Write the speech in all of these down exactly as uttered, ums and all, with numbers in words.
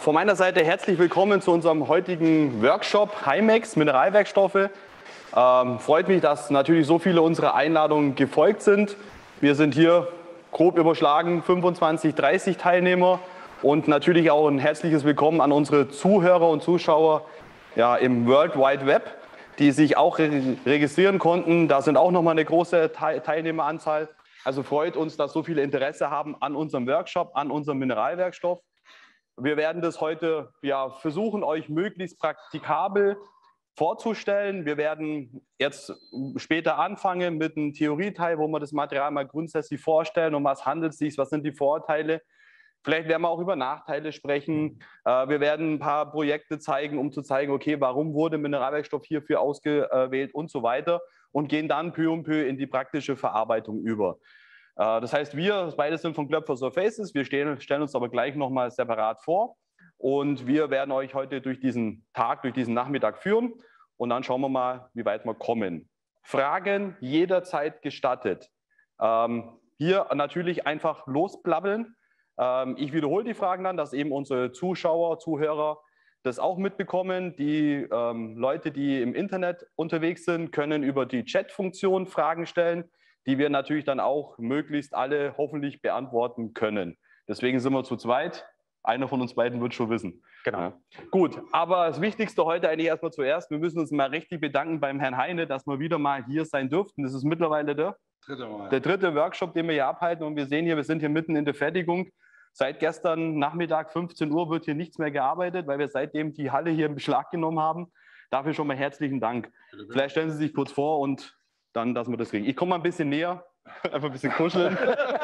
Von meiner Seite herzlich willkommen zu unserem heutigen Workshop Heimex Mineralwerkstoffe. Ähm, freut mich, dass natürlich so viele unserer Einladungen gefolgt sind. Wir sind hier grob überschlagen fünfundzwanzig, dreißig Teilnehmer und natürlich auch ein herzliches Willkommen an unsere Zuhörer und Zuschauer ja, im World Wide Web, die sich auch re registrieren konnten. Da sind auch nochmal eine große Te Teilnehmeranzahl. Also freut uns, dass so viele Interesse haben an unserem Workshop, an unserem Mineralwerkstoff. Wir werden das heute ja, versuchen, euch möglichst praktikabel vorzustellen. Wir werden jetzt später anfangen mit einem Theorieteil, wo wir das Material mal grundsätzlich vorstellen, um was handelt es sich, was sind die Vorteile. Vielleicht werden wir auch über Nachteile sprechen. Wir werden ein paar Projekte zeigen, um zu zeigen, okay, warum wurde Mineralwerkstoff hierfür ausgewählt und so weiter und gehen dann peu à peu in die praktische Verarbeitung über. Das heißt, wir beide sind von Klöpfer Surfaces, wir stehen, stellen uns aber gleich nochmal separat vor und wir werden euch heute durch diesen Tag, durch diesen Nachmittag führen und dann schauen wir mal, wie weit wir kommen. Fragen jederzeit gestattet. Ähm, hier natürlich einfach losplabbeln. Ähm, ich wiederhole die Fragen dann, dass eben unsere Zuschauer, Zuhörer das auch mitbekommen. Die ähm, Leute, die im Internet unterwegs sind, können über die Chat-Funktion Fragen stellen, die wir natürlich dann auch möglichst alle hoffentlich beantworten können. Deswegen sind wir zu zweit. Einer von uns beiden wird schon wissen. Genau. Ja. Gut, aber das Wichtigste heute eigentlich erstmal zuerst. Wir müssen uns mal richtig bedanken beim Herrn Heine, dass wir wieder mal hier sein dürften. Das ist mittlerweile der dritte, Mal. der dritte Workshop, den wir hier abhalten. Und wir sehen hier, wir sind hier mitten in der Fertigung. Seit gestern Nachmittag fünfzehn Uhr wird hier nichts mehr gearbeitet, weil wir seitdem die Halle hier in Beschlag genommen haben. Dafür schon mal herzlichen Dank. Bitte, bitte. Vielleicht stellen Sie sich kurz vor und dann, dass wir das kriegen. Ich komme mal ein bisschen näher, einfach ein bisschen kuscheln.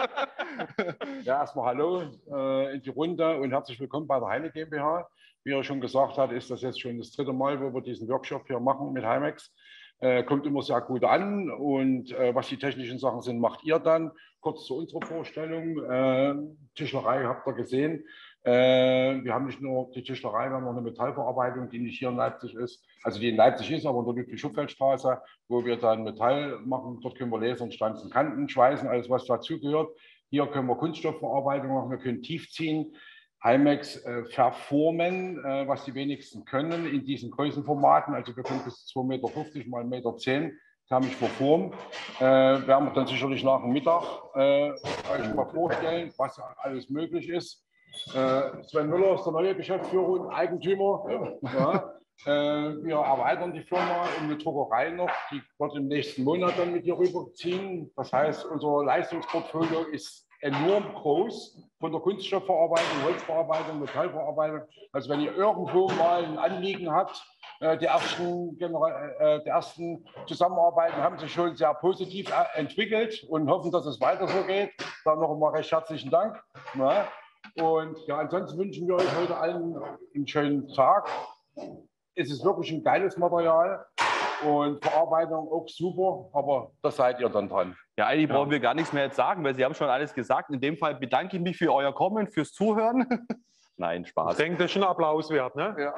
Ja, erstmal hallo äh, in die Runde und herzlich willkommen bei der Heine GmbH. Wie er schon gesagt hat, ist das jetzt schon das dritte Mal, wo wir diesen Workshop hier machen mit Heimex. Äh, kommt immer sehr gut an und äh, was die technischen Sachen sind, macht ihr dann. Kurz zu unserer Vorstellung. Äh, Tischlerei habt ihr gesehen. Äh, wir haben nicht nur die Tischlerei, wir haben noch eine Metallverarbeitung, die nicht hier in Leipzig ist, also die in Leipzig ist, aber in der Ludwig-Schupfeld-Straße, wo wir dann Metall machen. Dort können wir lasern, stanzen, Kanten, schweißen, alles was dazugehört. Hier können wir Kunststoffverarbeitung machen, wir können tiefziehen, Heimex äh, verformen, äh, was die wenigsten können in diesen Größenformaten. Also wir können bis zwei Meter fünfzig mal ein Meter zehn thermisch verformen. Äh, werden wir dann sicherlich nach dem Mittag äh, euch mal vorstellen, was alles möglich ist. Äh, Sven Müller ist der neue Geschäftsführer und Eigentümer. Ja. Äh, wir erweitern die Firma um eine Druckerei noch, die wird im nächsten Monat dann mit hier rüberziehen. Das heißt, unser Leistungsportfolio ist enorm groß, von der Kunststoffverarbeitung, Holzverarbeitung, Metallverarbeitung. Also wenn ihr irgendwo mal ein Anliegen habt, äh, die, ersten äh, die ersten Zusammenarbeiten haben sich schon sehr positiv entwickelt und hoffen, dass es weiter so geht. Dann noch einmal recht herzlichen Dank. Ja. Und ja, ansonsten wünschen wir euch heute allen einen schönen Tag. Es ist wirklich ein geiles Material und Verarbeitung auch super, aber da seid ihr dann dran. Ja, eigentlich ja. brauchen wir gar nichts mehr jetzt sagen, weil Sie haben schon alles gesagt. In dem Fall bedanke ich mich für euer Kommen, fürs Zuhören. Nein, Spaß. Ich denke, das ist schon ein Applaus wert, ne? Ja.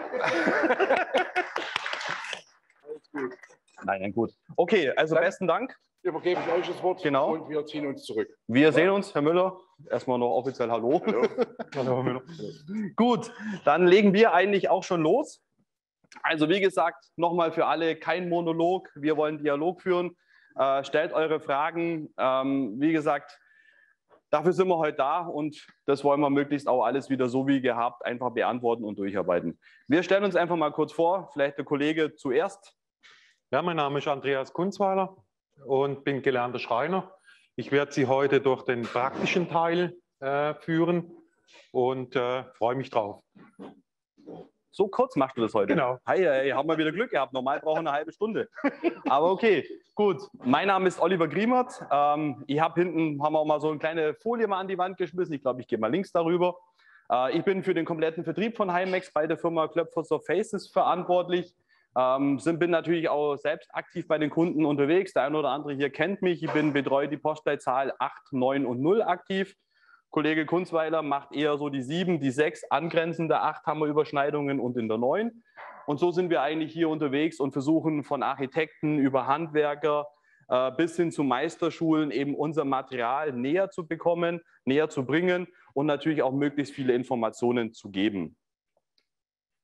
Alles gut. Nein, nein, gut. Okay, also dann besten Dank. Übergebe ich euch das Wort genau. Und wir ziehen uns zurück. Wir ja. sehen uns, Herr Müller. Erstmal noch offiziell Hallo. Hallo. Hallo, Herr Müller. Gut, dann legen wir eigentlich auch schon los. Also wie gesagt, nochmal für alle kein Monolog. Wir wollen Dialog führen. Äh, stellt eure Fragen. Ähm, wie gesagt, dafür sind wir heute da und das wollen wir möglichst auch alles wieder so wie gehabt einfach beantworten und durcharbeiten. Wir stellen uns einfach mal kurz vor. Vielleicht der Kollege zuerst. Ja, mein Name ist Andreas Kunzweiler und bin gelernter Schreiner. Ich werde Sie heute durch den praktischen Teil äh, führen und äh, freue mich drauf. So kurz machst du das heute? Genau. Hey, hey, haben wir wieder Glück gehabt. Normal brauchen wir eine halbe Stunde. Aber okay, gut. Mein Name ist Oliver Griemert. Ähm, ich habe hinten, haben wir auch mal so eine kleine Folie mal an die Wand geschmissen. Ich glaube, ich gehe mal links darüber. Äh, ich bin für den kompletten Vertrieb von Heimex bei der Firma Klöpfer Surfaces verantwortlich. Ähm, sind, bin natürlich auch selbst aktiv bei den Kunden unterwegs. Der eine oder andere hier kennt mich. Ich bin betreue die Postleitzahl acht, neun und null aktiv. Kollege Kunzweiler macht eher so die sieben, die sechs, angrenzende acht haben wir Überschneidungen und in der neun. Und so sind wir eigentlich hier unterwegs und versuchen von Architekten über Handwerker äh, bis hin zu Meisterschulen eben unser Material näher zu bekommen, näher zu bringen und natürlich auch möglichst viele Informationen zu geben.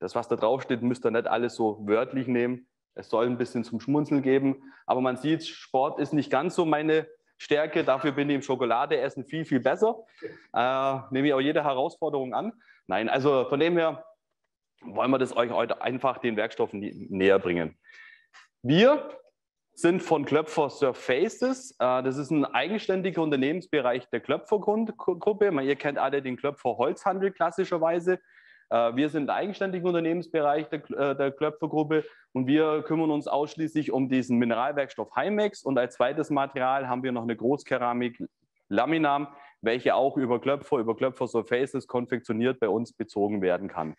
das, was da drauf steht, müsst ihr nicht alles so wörtlich nehmen. Es soll ein bisschen zum Schmunzeln geben. Aber man sieht, Sport ist nicht ganz so meine Stärke. Dafür bin ich im Schokoladeessen viel, viel besser. Äh, nehme ich auch jede Herausforderung an. Nein, also von dem her wollen wir das euch heute einfach den Werkstoffen näher bringen. Wir sind von Klöpfer Surfaces. Das ist ein eigenständiger Unternehmensbereich der Klöpfer-Gruppe. Ihr kennt alle den Klöpfer Holzhandel klassischerweise. Wir sind ein eigenständiger Unternehmensbereich der, der Klöpfer-Gruppe und wir kümmern uns ausschließlich um diesen Mineralwerkstoff Hymex. Und als zweites Material haben wir noch eine Großkeramik Laminam, welche auch über Klöpfer, über Klöpfer Surfaces konfektioniert bei uns bezogen werden kann.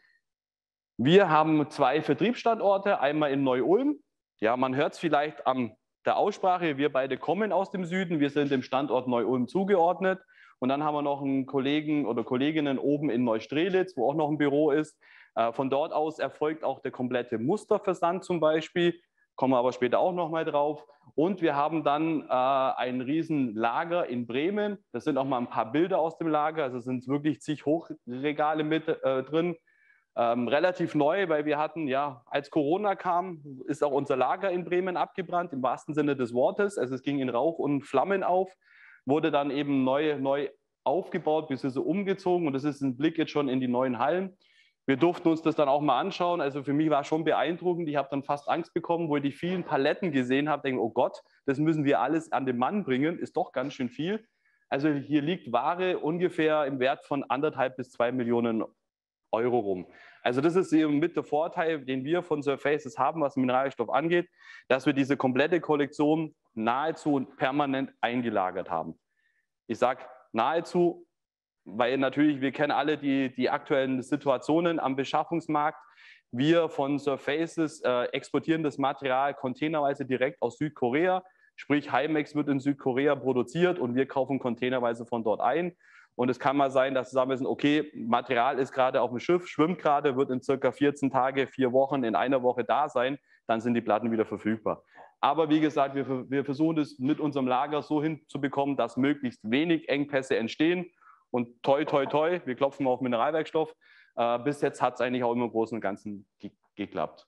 Wir haben zwei Vertriebsstandorte, einmal in Neu-Ulm. Ja, man hört es vielleicht an der Aussprache, wir beide kommen aus dem Süden, wir sind dem Standort Neu-Ulm zugeordnet. Und dann haben wir noch einen Kollegen oder Kolleginnen oben in Neustrelitz, wo auch noch ein Büro ist. Von dort aus erfolgt auch der komplette Musterversand zum Beispiel, kommen wir aber später auch noch mal drauf. Und wir haben dann äh, ein riesen Lager in Bremen. Das sind auch mal ein paar Bilder aus dem Lager, also sind wirklich zig Hochregale mit äh, drin. Ähm, relativ neu, weil wir hatten, ja, als Corona kam, ist auch unser Lager in Bremen abgebrannt, im wahrsten Sinne des Wortes. Also es ging in Rauch und Flammen auf, wurde dann eben neu, neu aufgebaut, bis so umgezogen und das ist ein Blick jetzt schon in die neuen Hallen. Wir durften uns das dann auch mal anschauen, also für mich war es schon beeindruckend. Ich habe dann fast Angst bekommen, wo ich die vielen Paletten gesehen habe, denke, oh Gott, das müssen wir alles an den Mann bringen, ist doch ganz schön viel. Also hier liegt Ware ungefähr im Wert von anderthalb bis zwei Millionen Euro rum. Also das ist eben mit der Vorteil, den wir von Surfaces haben, was Mineralstoff angeht, dass wir diese komplette Kollektion nahezu permanent eingelagert haben. Ich sage nahezu, weil natürlich, wir kennen alle die, die aktuellen Situationen am Beschaffungsmarkt. Wir von Surfaces äh, exportieren das Material containerweise direkt aus Südkorea. Sprich, Hymex wird in Südkorea produziert und wir kaufen containerweise von dort ein. Und es kann mal sein, dass wir sagen müssen, okay, Material ist gerade auf dem Schiff, schwimmt gerade, wird in circa vierzehn Tage, vier Wochen, in einer Woche da sein, dann sind die Platten wieder verfügbar. Aber wie gesagt, wir, wir versuchen es mit unserem Lager so hinzubekommen, dass möglichst wenig Engpässe entstehen. Und toi, toi, toi, wir klopfen auf Mineralwerkstoff. Äh, bis jetzt hat es eigentlich auch immer im Großen und Ganzen ge geklappt.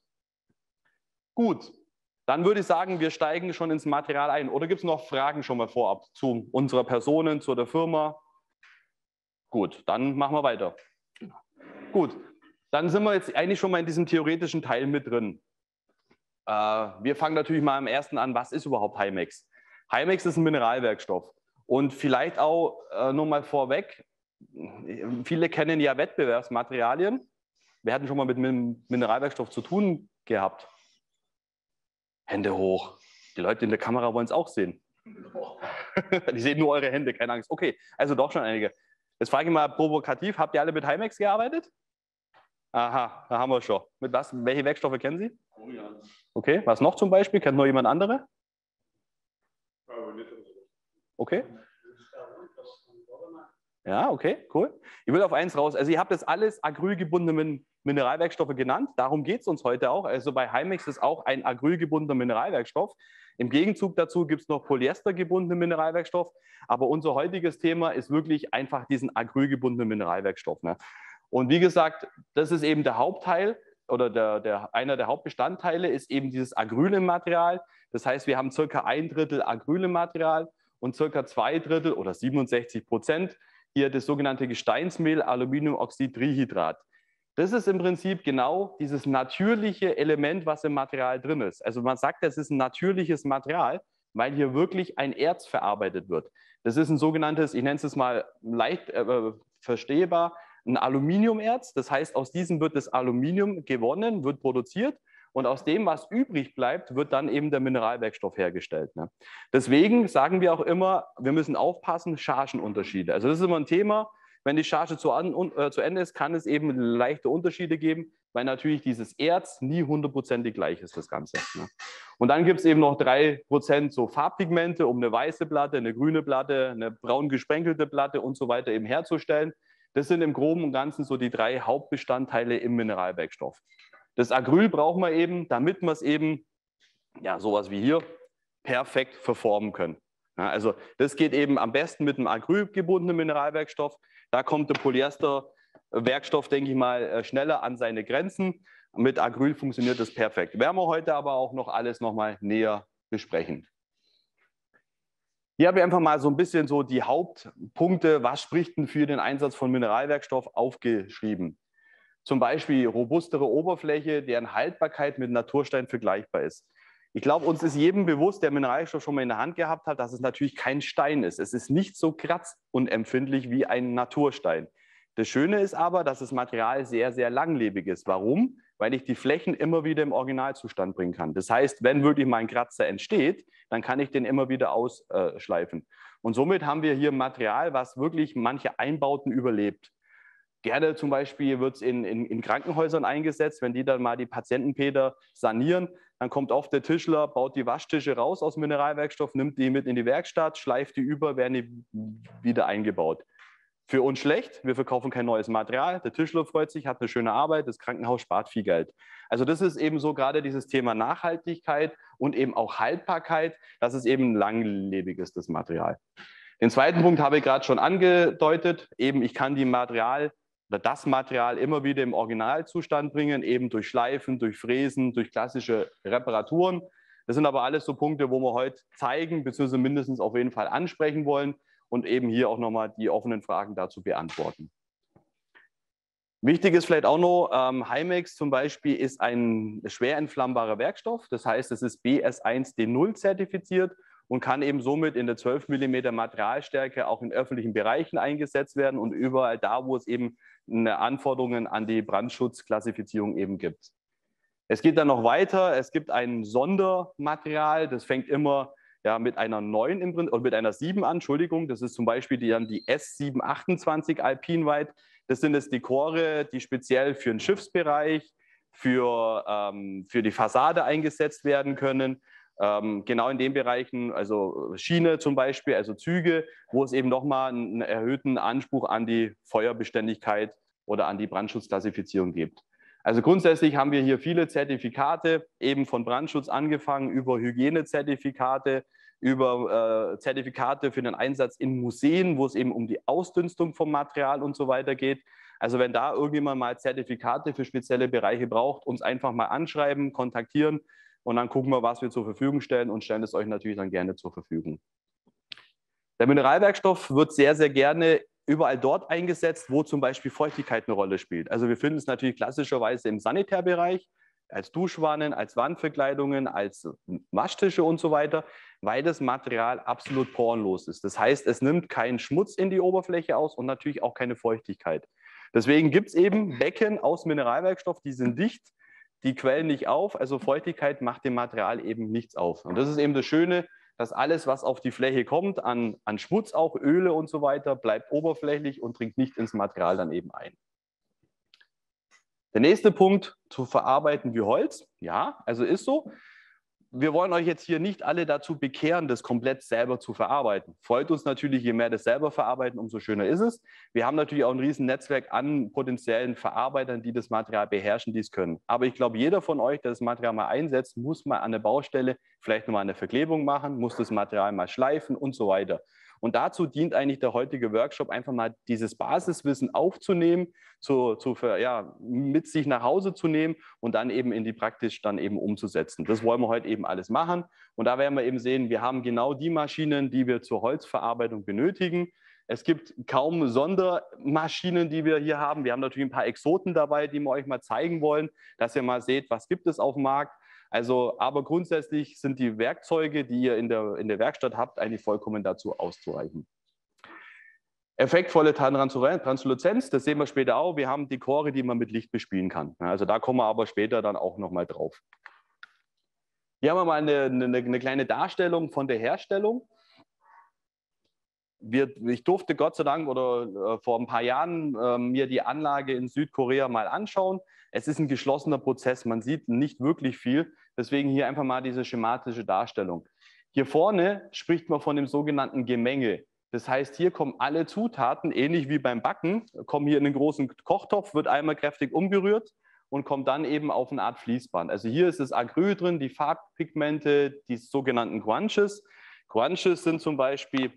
Gut, dann würde ich sagen, wir steigen schon ins Material ein. Oder gibt es noch Fragen schon mal vorab zu unserer Personen, zu der Firma? Gut, dann machen wir weiter. Gut, dann sind wir jetzt eigentlich schon mal in diesem theoretischen Teil mit drin. Äh, wir fangen natürlich mal am ersten an, was ist überhaupt Hymex? Hymex ist ein Mineralwerkstoff. Und vielleicht auch äh, nur mal vorweg, viele kennen ja Wettbewerbsmaterialien. Wer hat schon mal mit Mineralwerkstoff zu tun gehabt? Hände hoch. Die Leute in der Kamera wollen es auch sehen. Die sehen nur eure Hände, keine Angst. Okay, also doch schon einige. Jetzt frage ich mal provokativ, habt ihr alle mit Hymex gearbeitet? Aha, da haben wir schon. Mit was? Welche Werkstoffe kennen Sie? Oh ja. Okay, was noch zum Beispiel? Kennt noch jemand andere? Okay. Ja, okay, cool. Ich will auf eins raus. Also ihr habt das alles acrylgebundene Mineralwerkstoffe genannt. Darum geht es uns heute auch. Also bei Hymex ist auch ein acrylgebundener Mineralwerkstoff. Im Gegenzug dazu gibt es noch polyestergebundenen Mineralwerkstoff. Aber unser heutiges Thema ist wirklich einfach diesen acrylgebundenen Mineralwerkstoff. Ne? Und wie gesagt, das ist eben der Hauptteil oder der, der, einer der Hauptbestandteile ist eben dieses Acryl im Material. Das heißt, wir haben circa ein Drittel Acryl im Material und circa zwei Drittel oder siebenundsechzig Prozent hier das sogenannte Gesteinsmehl Aluminiumoxidtrihydrat. Das ist im Prinzip genau dieses natürliche Element, was im Material drin ist. Also man sagt, das ist ein natürliches Material, weil hier wirklich ein Erz verarbeitet wird. Das ist ein sogenanntes, ich nenne es mal leicht äh, verstehbar, ein Aluminiumerz. Das heißt, aus diesem wird das Aluminium gewonnen, wird produziert. Und aus dem, was übrig bleibt, wird dann eben der Mineralwerkstoff hergestellt. Ne? Deswegen sagen wir auch immer, wir müssen aufpassen, Chargenunterschiede. Also das ist immer ein Thema. Wenn die Charge zu, an, äh, zu Ende ist, kann es eben leichte Unterschiede geben, weil natürlich dieses Erz nie hundertprozentig gleich ist, das Ganze. Ne? Und dann gibt es eben noch drei Prozent so Farbpigmente, um eine weiße Platte, eine grüne Platte, eine braun gesprenkelte Platte und so weiter eben herzustellen. Das sind im Groben und Ganzen so die drei Hauptbestandteile im Mineralwerkstoff. Das Acryl brauchen wir eben, damit wir es eben, ja, sowas wie hier, perfekt verformen können. Ja, also das geht eben am besten mit einem Acryl gebundenen Mineralwerkstoff. Da kommt der Polyester Werkstoff, denke ich mal, schneller an seine Grenzen. Mit Acryl funktioniert das perfekt. Werden wir heute aber auch noch alles noch mal näher besprechen. Hier habe ich einfach mal so ein bisschen so die Hauptpunkte, was spricht denn für den Einsatz von Mineralwerkstoff, aufgeschrieben. Zum Beispiel robustere Oberfläche, deren Haltbarkeit mit Naturstein vergleichbar ist. Ich glaube, uns ist jedem bewusst, der Mineralstoff schon mal in der Hand gehabt hat, dass es natürlich kein Stein ist. Es ist nicht so kratzunempfindlich wie ein Naturstein. Das Schöne ist aber, dass das Material sehr, sehr langlebig ist. Warum? Weil ich die Flächen immer wieder im Originalzustand bringen kann. Das heißt, wenn wirklich mal ein Kratzer entsteht, dann kann ich den immer wieder ausschleifen. Und somit haben wir hier Material, was wirklich manche Einbauten überlebt. Gerne zum Beispiel wird es in, in, in Krankenhäusern eingesetzt, wenn die dann mal die Patientenpeter sanieren, dann kommt oft der Tischler, baut die Waschtische raus aus Mineralwerkstoff, nimmt die mit in die Werkstatt, schleift die über, werden die wieder eingebaut. Für uns schlecht, wir verkaufen kein neues Material, der Tischler freut sich, hat eine schöne Arbeit, das Krankenhaus spart viel Geld. Also das ist eben so gerade dieses Thema Nachhaltigkeit und eben auch Haltbarkeit, dass es eben langlebig ist, das Material. Den zweiten Punkt habe ich gerade schon angedeutet, eben ich kann die Material oder das Material immer wieder im Originalzustand bringen, eben durch Schleifen, durch Fräsen, durch klassische Reparaturen. Das sind aber alles so Punkte, wo wir heute zeigen, beziehungsweise mindestens auf jeden Fall ansprechen wollen und eben hier auch nochmal die offenen Fragen dazu beantworten. Wichtig ist vielleicht auch noch, ähm, Hymex zum Beispiel ist ein schwer entflammbarer Werkstoff. Das heißt, es ist B S eins D null zertifiziert und kann eben somit in der zwölf Millimeter Materialstärke auch in öffentlichen Bereichen eingesetzt werden und überall da, wo es eben eine Anforderungen an die Brandschutzklassifizierung eben gibt. Es geht dann noch weiter. Es gibt ein Sondermaterial, das fängt immer ja, mit einer neun im Prinzip, oder mit einer sieben an, Entschuldigung. Das ist zum Beispiel die, dann die S sieben achtundzwanzig Alpine White. Das sind jetzt Dekore, die speziell für den Schiffsbereich, für, ähm, für die Fassade eingesetzt werden können. Ähm, genau in den Bereichen, also Schiene zum Beispiel, also Züge, wo es eben nochmal einen erhöhten Anspruch an die Feuerbeständigkeit oder an die Brandschutzklassifizierung gibt. Also grundsätzlich haben wir hier viele Zertifikate, eben von Brandschutz angefangen, über Hygienezertifikate, über äh, Zertifikate für den Einsatz in Museen, wo es eben um die Ausdünstung vom Material und so weiter geht. Also wenn da irgendjemand mal Zertifikate für spezielle Bereiche braucht, uns einfach mal anschreiben, kontaktieren und dann gucken wir, was wir zur Verfügung stellen und stellen es euch natürlich dann gerne zur Verfügung. Der Mineralwerkstoff wird sehr, sehr gerne überall dort eingesetzt, wo zum Beispiel Feuchtigkeit eine Rolle spielt. Also wir finden es natürlich klassischerweise im Sanitärbereich, als Duschwannen, als Wandverkleidungen, als Waschtische und so weiter, weil das Material absolut porenlos ist. Das heißt, es nimmt keinen Schmutz in die Oberfläche aus und natürlich auch keine Feuchtigkeit. Deswegen gibt es eben Becken aus Mineralwerkstoff, die sind dicht, die quellen nicht auf, also Feuchtigkeit macht dem Material eben nichts auf. Und das ist eben das Schöne, dass alles, was auf die Fläche kommt, an, an Schmutz, auch Öle und so weiter, bleibt oberflächlich und dringt nicht ins Material dann eben ein. Der nächste Punkt, zu verarbeiten wie Holz. Ja, also ist so. Wir wollen euch jetzt hier nicht alle dazu bekehren, das komplett selber zu verarbeiten. Freut uns natürlich, je mehr das selber verarbeiten, umso schöner ist es. Wir haben natürlich auch ein riesen Netzwerk an potenziellen Verarbeitern, die das Material beherrschen, die es können. Aber ich glaube, jeder von euch, der das Material mal einsetzt, muss mal an der Baustelle vielleicht nochmal eine Verklebung machen, muss das Material mal schleifen und so weiter. Und dazu dient eigentlich der heutige Workshop, einfach mal dieses Basiswissen aufzunehmen, zu, zu, ja, mit sich nach Hause zu nehmen und dann eben in die praktisch dann eben umzusetzen. Das wollen wir heute eben alles machen. Und da werden wir eben sehen, wir haben genau die Maschinen, die wir zur Holzverarbeitung benötigen. Es gibt kaum Sondermaschinen, die wir hier haben. Wir haben natürlich ein paar Exoten dabei, die wir euch mal zeigen wollen, dass ihr mal seht, was gibt es auf dem Markt. Also, aber grundsätzlich sind die Werkzeuge, die ihr in der, in der Werkstatt habt, eigentlich vollkommen dazu auszureichen. Effektvolle Transluzenz, das sehen wir später auch. Wir haben Dekore, die man mit Licht bespielen kann. Also da kommen wir aber später dann auch nochmal drauf. Hier haben wir mal eine, eine, eine kleine Darstellung von der Herstellung. Wir, ich durfte Gott sei Dank oder äh, vor ein paar Jahren äh, mir die Anlage in Südkorea mal anschauen. Es ist ein geschlossener Prozess, man sieht nicht wirklich viel. Deswegen hier einfach mal diese schematische Darstellung. Hier vorne spricht man von dem sogenannten Gemenge. Das heißt, hier kommen alle Zutaten, ähnlich wie beim Backen, kommen hier in einen großen Kochtopf, wird einmal kräftig umgerührt und kommt dann eben auf eine Art Fließband. Also hier ist das Acryl drin, die Farbpigmente, die sogenannten Guanches. Guanches sind zum Beispiel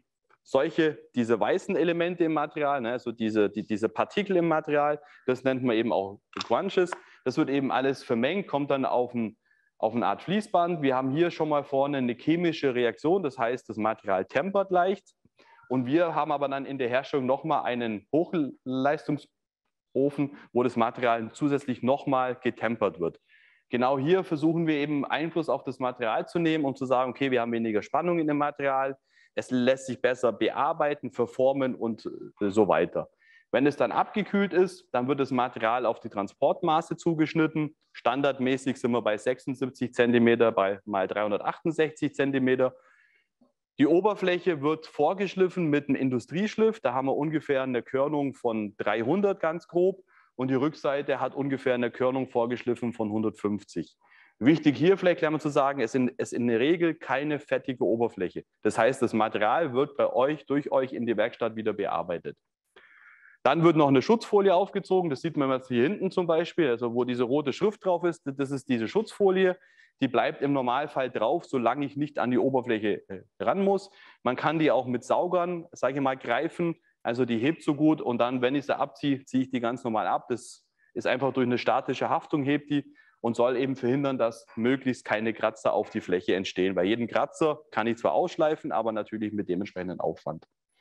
solche, diese weißen Elemente im Material, ne, also diese, die, diese Partikel im Material, das nennt man eben auch Grunches. Das wird eben alles vermengt, kommt dann auf, ein, auf eine Art Fließband. Wir haben hier schon mal vorne eine chemische Reaktion, das heißt, das Material tempert leicht. Und wir haben aber dann in der Herstellung nochmal einen Hochleistungsofen, wo das Material zusätzlich nochmal getempert wird. Genau hier versuchen wir eben Einfluss auf das Material zu nehmen, um zu sagen, okay, wir haben weniger Spannung in dem Material, es lässt sich besser bearbeiten, verformen und so weiter. Wenn es dann abgekühlt ist, dann wird das Material auf die Transportmaße zugeschnitten. Standardmäßig sind wir bei sechsundsiebzig Zentimeter bei mal dreihundertachtundsechzig Zentimeter. Die Oberfläche wird vorgeschliffen mit einem Industrieschliff. Da haben wir ungefähr eine Körnung von dreihundert ganz grob. Und die Rückseite hat ungefähr eine Körnung vorgeschliffen von hundertfünfzig. Wichtig hier vielleicht gleich mal zu sagen, es ist in der Regel keine fettige Oberfläche. Das heißt, das Material wird bei euch, durch euch in die Werkstatt wieder bearbeitet. Dann wird noch eine Schutzfolie aufgezogen. Das sieht man jetzt hier hinten zum Beispiel, also wo diese rote Schrift drauf ist. Das ist diese Schutzfolie. Die bleibt im Normalfall drauf, solange ich nicht an die Oberfläche ran muss. Man kann die auch mit Saugern, sage ich mal, greifen. Also die hebt so gut und dann, wenn ich sie abziehe, ziehe ich die ganz normal ab. Das ist einfach durch eine statische Haftung, hebt die und soll eben verhindern, dass möglichst keine Kratzer auf die Fläche entstehen. Bei jedem Kratzer kann ich zwar ausschleifen, aber natürlich mit dementsprechenden Aufwand.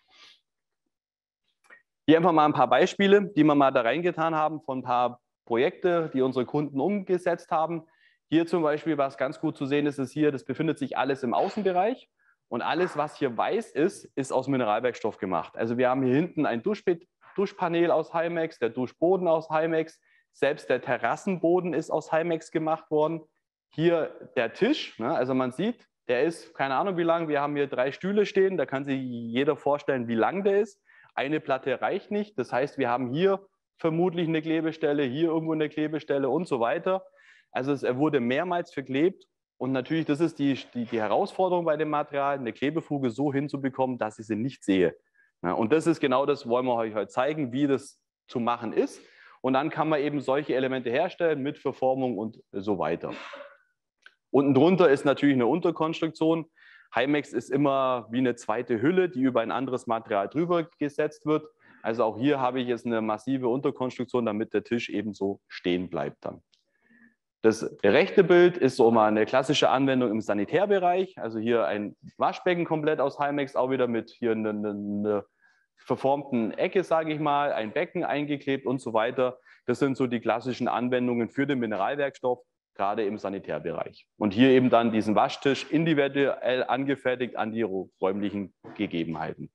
Hier einfach mal ein paar Beispiele, die wir mal da reingetan haben von ein paar Projekten, die unsere Kunden umgesetzt haben. Hier zum Beispiel, was ganz gut zu sehen ist, ist hier, das befindet sich alles im Außenbereich. Und alles, was hier weiß ist, ist aus Mineralwerkstoff gemacht. Also wir haben hier hinten ein Duschpanel aus Himax, der Duschboden aus Himax, selbst der Terrassenboden ist aus Himax gemacht worden. Hier der Tisch, ne, also man sieht, der ist, keine Ahnung wie lang, wir haben hier drei Stühle stehen, da kann sich jeder vorstellen, wie lang der ist. Eine Platte reicht nicht, das heißt, wir haben hier vermutlich eine Klebestelle, hier irgendwo eine Klebestelle und so weiter. Also es, er wurde mehrmals verklebt. Und natürlich, das ist die, die, die Herausforderung bei dem Material, eine Klebefuge so hinzubekommen, dass ich sie nicht sehe. Ja, und das ist genau das, wollen wir euch heute zeigen, wie das zu machen ist. Und dann kann man eben solche Elemente herstellen mit Verformung und so weiter. Unten drunter ist natürlich eine Unterkonstruktion. Himax ist immer wie eine zweite Hülle, die über ein anderes Material drüber gesetzt wird. Also auch hier habe ich jetzt eine massive Unterkonstruktion, damit der Tisch eben so stehen bleibt dann. Das rechte Bild ist so mal eine klassische Anwendung im Sanitärbereich. Also hier ein Waschbecken komplett aus Himax, auch wieder mit hier einer eine, eine verformten Ecke, sage ich mal, ein Becken eingeklebt und so weiter. Das sind so die klassischen Anwendungen für den Mineralwerkstoff, gerade im Sanitärbereich. Und hier eben dann diesen Waschtisch individuell angefertigt an die räumlichen Gegebenheiten.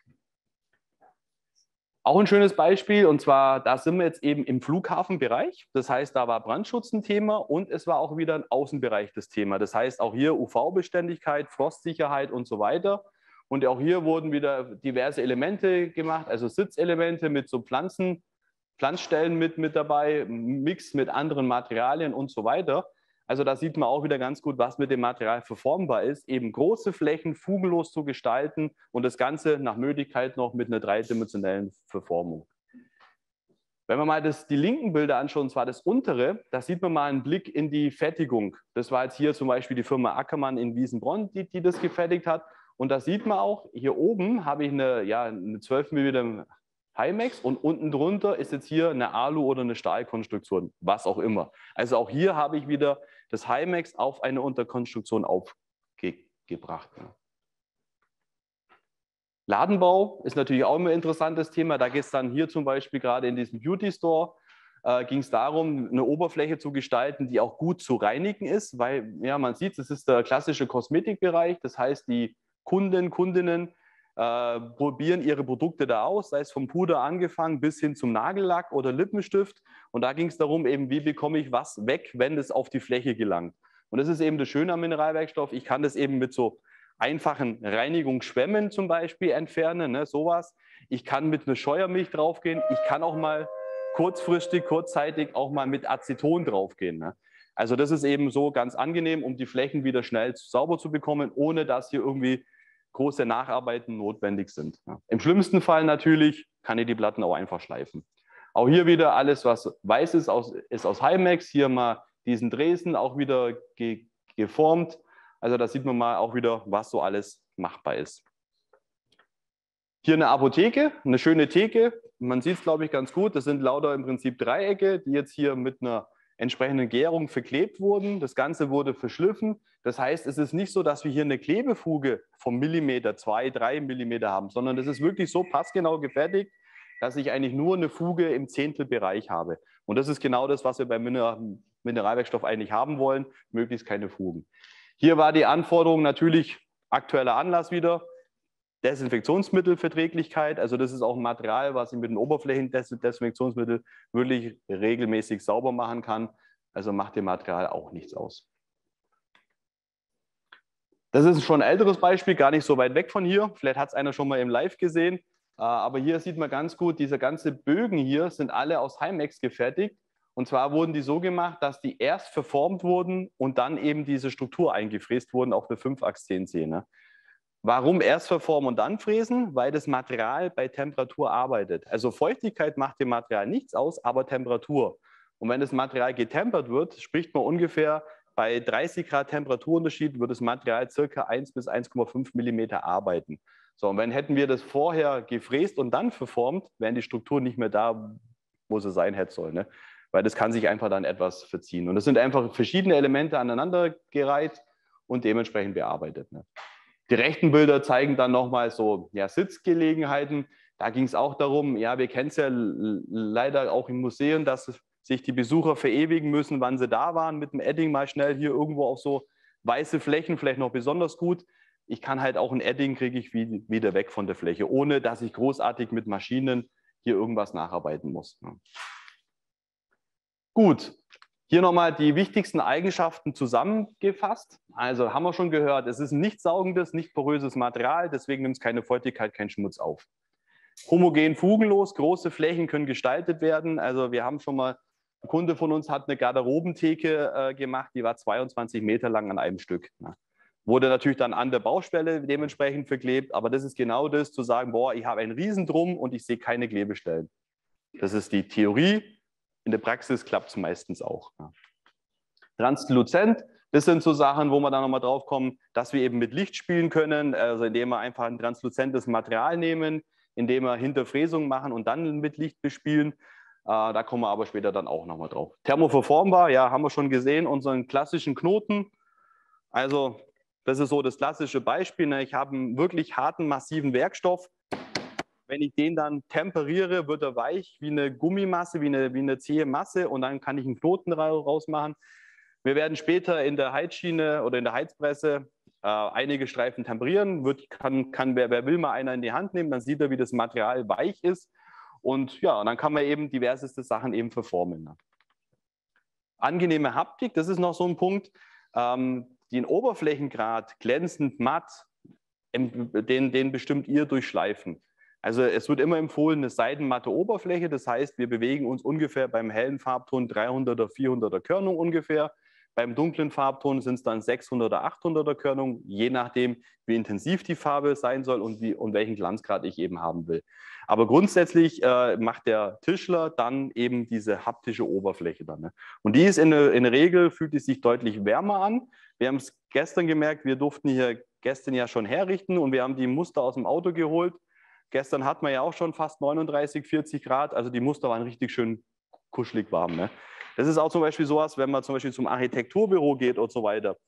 Auch ein schönes Beispiel, und zwar, da sind wir jetzt eben im Flughafenbereich. Das heißt, da war Brandschutz ein Thema und es war auch wieder ein Außenbereich das Thema. Das heißt, auch hier U V-Beständigkeit, Frostsicherheit und so weiter. Und auch hier wurden wieder diverse Elemente gemacht, also Sitzelemente mit so Pflanzen, Pflanzstellen mit, mit dabei, Mix mit anderen Materialien und so weiter. Also da sieht man auch wieder ganz gut, was mit dem Material verformbar ist, eben große Flächen fugenlos zu gestalten und das Ganze nach Möglichkeit noch mit einer dreidimensionellen Verformung. Wenn wir mal das, die linken Bilder anschauen, und zwar das untere, da sieht man mal einen Blick in die Fertigung. Das war jetzt hier zum Beispiel die Firma Ackermann in Wiesenbronn, die, die das gefertigt hat. Und da sieht man auch, hier oben habe ich eine, ja, eine zwölf Millimeter Himax und unten drunter ist jetzt hier eine Alu- oder eine Stahlkonstruktion, was auch immer. Also auch hier habe ich wieder das Himax auf eine Unterkonstruktion aufgebracht. Ladenbau ist natürlich auch immer ein interessantes Thema. Da geht es dann hier zum Beispiel gerade in diesem Beauty Store, äh, ging es darum, eine Oberfläche zu gestalten, die auch gut zu reinigen ist, weil ja, man sieht, es ist der klassische Kosmetikbereich. Das heißt, die Kunden, Kundinnen Äh, probieren ihre Produkte da aus, sei es vom Puder angefangen bis hin zum Nagellack oder Lippenstift. Und da ging es darum, eben, wie bekomme ich was weg, wenn es auf die Fläche gelangt. Und das ist eben das Schöne am Mineralwerkstoff. Ich kann das eben mit so einfachen Reinigungsschwämmen zum Beispiel entfernen, ne, sowas. Ich kann mit einer Scheuermilch draufgehen. Ich kann auch mal kurzfristig, kurzzeitig auch mal mit Aceton draufgehen. Ne. Also das ist eben so ganz angenehm, um die Flächen wieder schnell sauber zu bekommen, ohne dass hier irgendwie große Nacharbeiten notwendig sind. Ja. Im schlimmsten Fall natürlich kann ich die Platten auch einfach schleifen. Auch hier wieder alles, was weiß ist, aus, ist aus Himax. Hier mal diesen Dresen auch wieder ge geformt. Also da sieht man mal auch wieder, was so alles machbar ist. Hier eine Apotheke, eine schöne Theke. Man sieht es, glaube ich, ganz gut. Das sind lauter im Prinzip Dreiecke, die jetzt hier mit einer entsprechenden Gärung verklebt wurden. Das Ganze wurde verschliffen. Das heißt, es ist nicht so, dass wir hier eine Klebefuge vom Millimeter, zwei, drei Millimeter haben, sondern es ist wirklich so passgenau gefertigt, dass ich eigentlich nur eine Fuge im Zehntelbereich habe. Und das ist genau das, was wir beim Mineralwerkstoff eigentlich haben wollen, möglichst keine Fugen. Hier war die Anforderung natürlich aktueller Anlass wieder. Desinfektionsmittelverträglichkeit, also das ist auch ein Material, was ich mit den Oberflächendesinfektionsmitteln wirklich regelmäßig sauber machen kann. Also macht dem Material auch nichts aus. Das ist schon ein älteres Beispiel, gar nicht so weit weg von hier. Vielleicht hat es einer schon mal im Live gesehen. Aber hier sieht man ganz gut, diese ganzen Bögen hier sind alle aus Heimex gefertigt. Und zwar wurden die so gemacht, dass die erst verformt wurden und dann eben diese Struktur eingefräst wurden auf eine fünf Achs C N C. Ne? Warum erst verformen und dann fräsen? Weil das Material bei Temperatur arbeitet. Also Feuchtigkeit macht dem Material nichts aus, aber Temperatur. Und wenn das Material getempert wird, spricht man ungefähr bei dreißig Grad Temperaturunterschied, wird das Material ca. eins bis eins Komma fünf Millimeter arbeiten. So, und wenn hätten wir das vorher gefräst und dann verformt, wären die Strukturen nicht mehr da, wo sie sein hätten sollen. Ne? Weil das kann sich einfach dann etwas verziehen. Und es sind einfach verschiedene Elemente aneinandergereiht und dementsprechend bearbeitet. Ne? Die rechten Bilder zeigen dann nochmal so ja, Sitzgelegenheiten. Da ging es auch darum, ja, wir kennen es ja leider auch im Museum, dass sich die Besucher verewigen müssen, wann sie da waren, mit dem Edding mal schnell hier irgendwo auf so weiße Flächen, vielleicht noch besonders gut. Ich kann halt auch ein Edding, kriege ich wieder weg von der Fläche, ohne dass ich großartig mit Maschinen hier irgendwas nacharbeiten muss. Gut. Hier nochmal die wichtigsten Eigenschaften zusammengefasst. Also haben wir schon gehört, es ist ein nicht saugendes, nicht poröses Material, deswegen nimmt es keine Feuchtigkeit, keinen Schmutz auf. Homogen, fugenlos, große Flächen können gestaltet werden. Also wir haben schon mal, ein Kunde von uns hat eine Garderobentheke äh, gemacht, die war zweiundzwanzig Meter lang an einem Stück. Ne? Wurde natürlich dann an der Baustelle dementsprechend verklebt, aber das ist genau das, zu sagen, boah, ich habe einen Riesendrum und ich sehe keine Klebestellen. Das ist die Theorie. In der Praxis klappt es meistens auch. Ja. Transluzent, das sind so Sachen, wo wir dann nochmal drauf kommen, dass wir eben mit Licht spielen können, also indem wir einfach ein transluzentes Material nehmen, indem wir Hinterfräsungen machen und dann mit Licht bespielen. Äh, da kommen wir aber später dann auch nochmal drauf. Thermoverformbar, ja, haben wir schon gesehen, unseren klassischen Knoten. Also das ist so das klassische Beispiel. Ne? Ich habe einen wirklich harten, massiven Werkstoff. Wenn ich den dann temperiere, wird er weich wie eine Gummimasse, wie eine, wie eine zähe Masse und dann kann ich einen Knoten rausmachen. Wir werden später in der Heizschiene oder in der Heizpresse äh, einige Streifen temperieren. Wird, kann, kann wer, wer will, mal einer in die Hand nehmen, dann sieht er, wie das Material weich ist. Und ja, dann kann man eben diverseste Sachen eben verformen. Ne? Angenehme Haptik, das ist noch so ein Punkt. Ähm, den Oberflächengrad glänzend matt, den, den bestimmt ihr durch Schleifen. Also es wird immer empfohlen, eine seidenmatte Oberfläche. Das heißt, wir bewegen uns ungefähr beim hellen Farbton dreihunderter, vierhunderter Körnung ungefähr. Beim dunklen Farbton sind es dann sechshunderter, achthunderter Körnung, je nachdem, wie intensiv die Farbe sein soll und, wie, und welchen Glanzgrad ich eben haben will. Aber grundsätzlich äh, macht der Tischler dann eben diese haptische Oberfläche dann. Ne? Und die ist in der, in der Regel, fühlt die sich deutlich wärmer an. Wir haben es gestern gemerkt, wir durften hier gestern ja schon herrichten und wir haben die Muster aus dem Auto geholt. Gestern hatten wir ja auch schon fast neununddreißig, vierzig Grad, also die Muster waren richtig schön kuschelig warm. Ne? Das ist auch zum Beispiel sowas, wenn man zum Beispiel zum Architekturbüro geht und so weiter.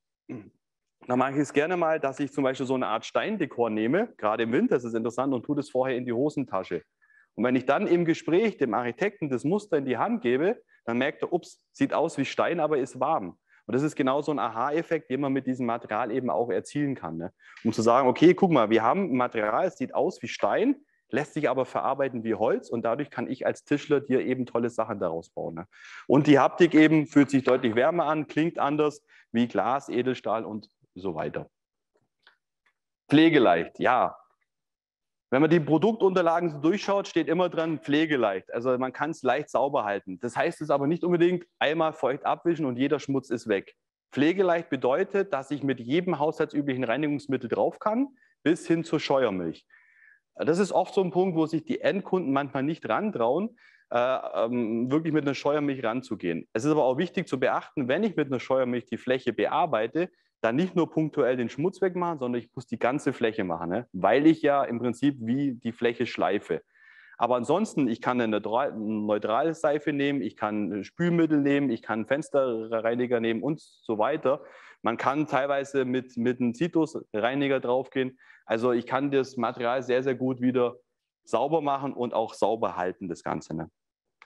Da mache ich es gerne mal, dass ich zum Beispiel so eine Art Steindekor nehme, gerade im Winter, das ist interessant, und tue das vorher in die Hosentasche. Und wenn ich dann im Gespräch dem Architekten das Muster in die Hand gebe, dann merkt er, ups, sieht aus wie Stein, aber ist warm. Und das ist genau so ein Aha-Effekt, den man mit diesem Material eben auch erzielen kann. Ne? Um zu sagen, okay, guck mal, wir haben ein Material, es sieht aus wie Stein, lässt sich aber verarbeiten wie Holz und dadurch kann ich als Tischler dir eben tolle Sachen daraus bauen. Ne? Und die Haptik eben fühlt sich deutlich wärmer an, klingt anders wie Glas, Edelstahl und so weiter. Pflegeleicht, ja. Wenn man die Produktunterlagen so durchschaut, steht immer dran pflegeleicht. Also man kann es leicht sauber halten. Das heißt es aber nicht unbedingt einmal feucht abwischen und jeder Schmutz ist weg. Pflegeleicht bedeutet, dass ich mit jedem haushaltsüblichen Reinigungsmittel drauf kann, bis hin zur Scheuermilch. Das ist oft so ein Punkt, wo sich die Endkunden manchmal nicht rantrauen, äh, ähm, wirklich mit einer Scheuermilch ranzugehen. Es ist aber auch wichtig zu beachten, wenn ich mit einer Scheuermilch die Fläche bearbeite, dann nicht nur punktuell den Schmutz wegmachen, sondern ich muss die ganze Fläche machen, ne? Weil ich ja im Prinzip wie die Fläche schleife. Aber ansonsten, ich kann eine neutrale Seife nehmen, ich kann Spülmittel nehmen, ich kann Fensterreiniger nehmen und so weiter. Man kann teilweise mit, mit einem Zitrusreiniger draufgehen. Also ich kann das Material sehr, sehr gut wieder sauber machen und auch sauber halten, das Ganze, ne?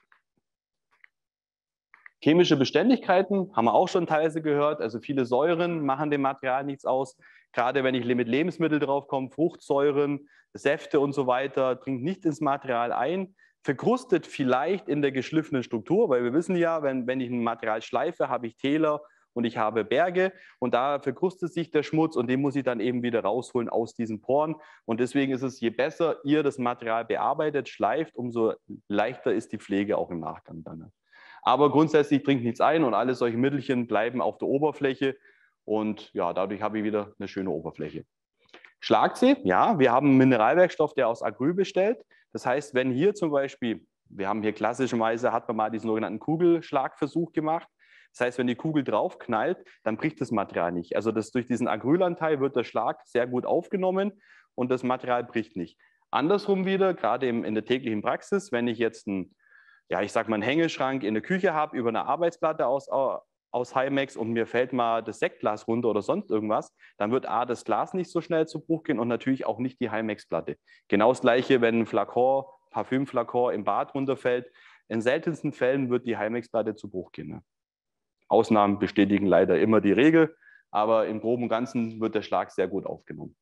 Chemische Beständigkeiten haben wir auch schon teilweise gehört. Also viele Säuren machen dem Material nichts aus. Gerade wenn ich mit Lebensmitteln draufkomme, Fruchtsäuren, Säfte und so weiter, dringt nicht ins Material ein. Verkrustet vielleicht in der geschliffenen Struktur, weil wir wissen ja, wenn, wenn ich ein Material schleife, habe ich Täler und ich habe Berge und da verkrustet sich der Schmutz und den muss ich dann eben wieder rausholen aus diesen Poren. Und deswegen ist es, je besser ihr das Material bearbeitet, schleift, umso leichter ist die Pflege auch im Nachgang dann. Aber grundsätzlich dringt nichts ein und alle solche Mittelchen bleiben auf der Oberfläche und ja, dadurch habe ich wieder eine schöne Oberfläche. Schlagsee, ja, wir haben einen Mineralwerkstoff, der aus Acryl besteht. Das heißt, wenn hier zum Beispiel, wir haben hier klassischerweise, hat man mal diesen sogenannten Kugelschlagversuch gemacht. Das heißt, wenn die Kugel draufknallt, dann bricht das Material nicht. Also das, durch diesen Acrylanteil wird der Schlag sehr gut aufgenommen und das Material bricht nicht. Andersrum wieder, gerade im, in der täglichen Praxis, wenn ich jetzt ein ja, ich sag mal, einen Hängeschrank in der Küche habe über eine Arbeitsplatte aus, aus Heimex und mir fällt mal das Sektglas runter oder sonst irgendwas, dann wird A, das Glas nicht so schnell zu Bruch gehen und natürlich auch nicht die Heimex-Platte. Genau das Gleiche, wenn ein Flakon, Parfümflakon im Bad runterfällt. In seltensten Fällen wird die Heimex-Platte zu Bruch gehen. Ne? Ausnahmen bestätigen leider immer die Regel, aber im Groben und Ganzen wird der Schlag sehr gut aufgenommen.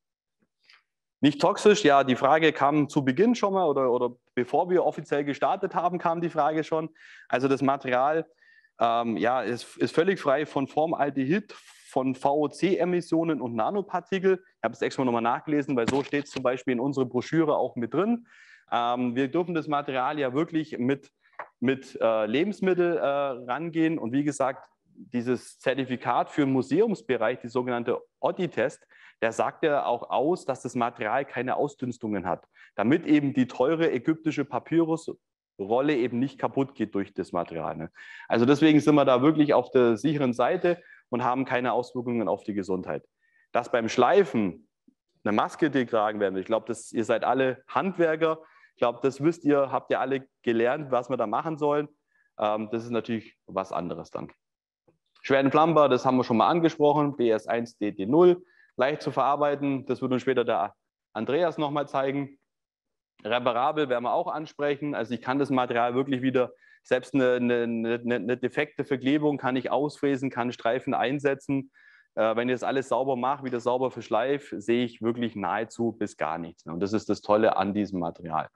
Nicht toxisch, ja, die Frage kam zu Beginn schon mal oder, oder bevor wir offiziell gestartet haben, kam die Frage schon. Also das Material ähm, ja, ist, ist völlig frei von Formaldehyd, von V O C-Emissionen und Nanopartikel. Ich habe es extra nochmal nachgelesen, weil so steht es zum Beispiel in unserer Broschüre auch mit drin. Ähm, wir dürfen das Material ja wirklich mit, mit äh, Lebensmitteln äh, rangehen und wie gesagt, dieses Zertifikat für den Museumsbereich, die sogenannte O T I-Test, der sagt ja auch aus, dass das Material keine Ausdünstungen hat, damit eben die teure ägyptische Papyrusrolle eben nicht kaputt geht durch das Material. Ne? Also deswegen sind wir da wirklich auf der sicheren Seite und haben keine Auswirkungen auf die Gesundheit. Dass beim Schleifen eine Maske getragen werden, ich glaube, ihr seid alle Handwerker, ich glaube, das wisst ihr, habt ihr alle gelernt, was wir da machen sollen. Ähm, das ist natürlich was anderes dann. Schwerdenflammbar, das haben wir schon mal angesprochen, B S eins D D null. Leicht zu verarbeiten, das wird uns später der Andreas nochmal zeigen. Reparabel werden wir auch ansprechen. Also ich kann das Material wirklich wieder, selbst eine, eine, eine, eine defekte Verklebung kann ich ausfräsen, kann Streifen einsetzen. Äh, wenn ich das alles sauber mache, wieder sauber verschleife, sehe ich wirklich nahezu bis gar nichts. Und das ist das Tolle an diesem Material.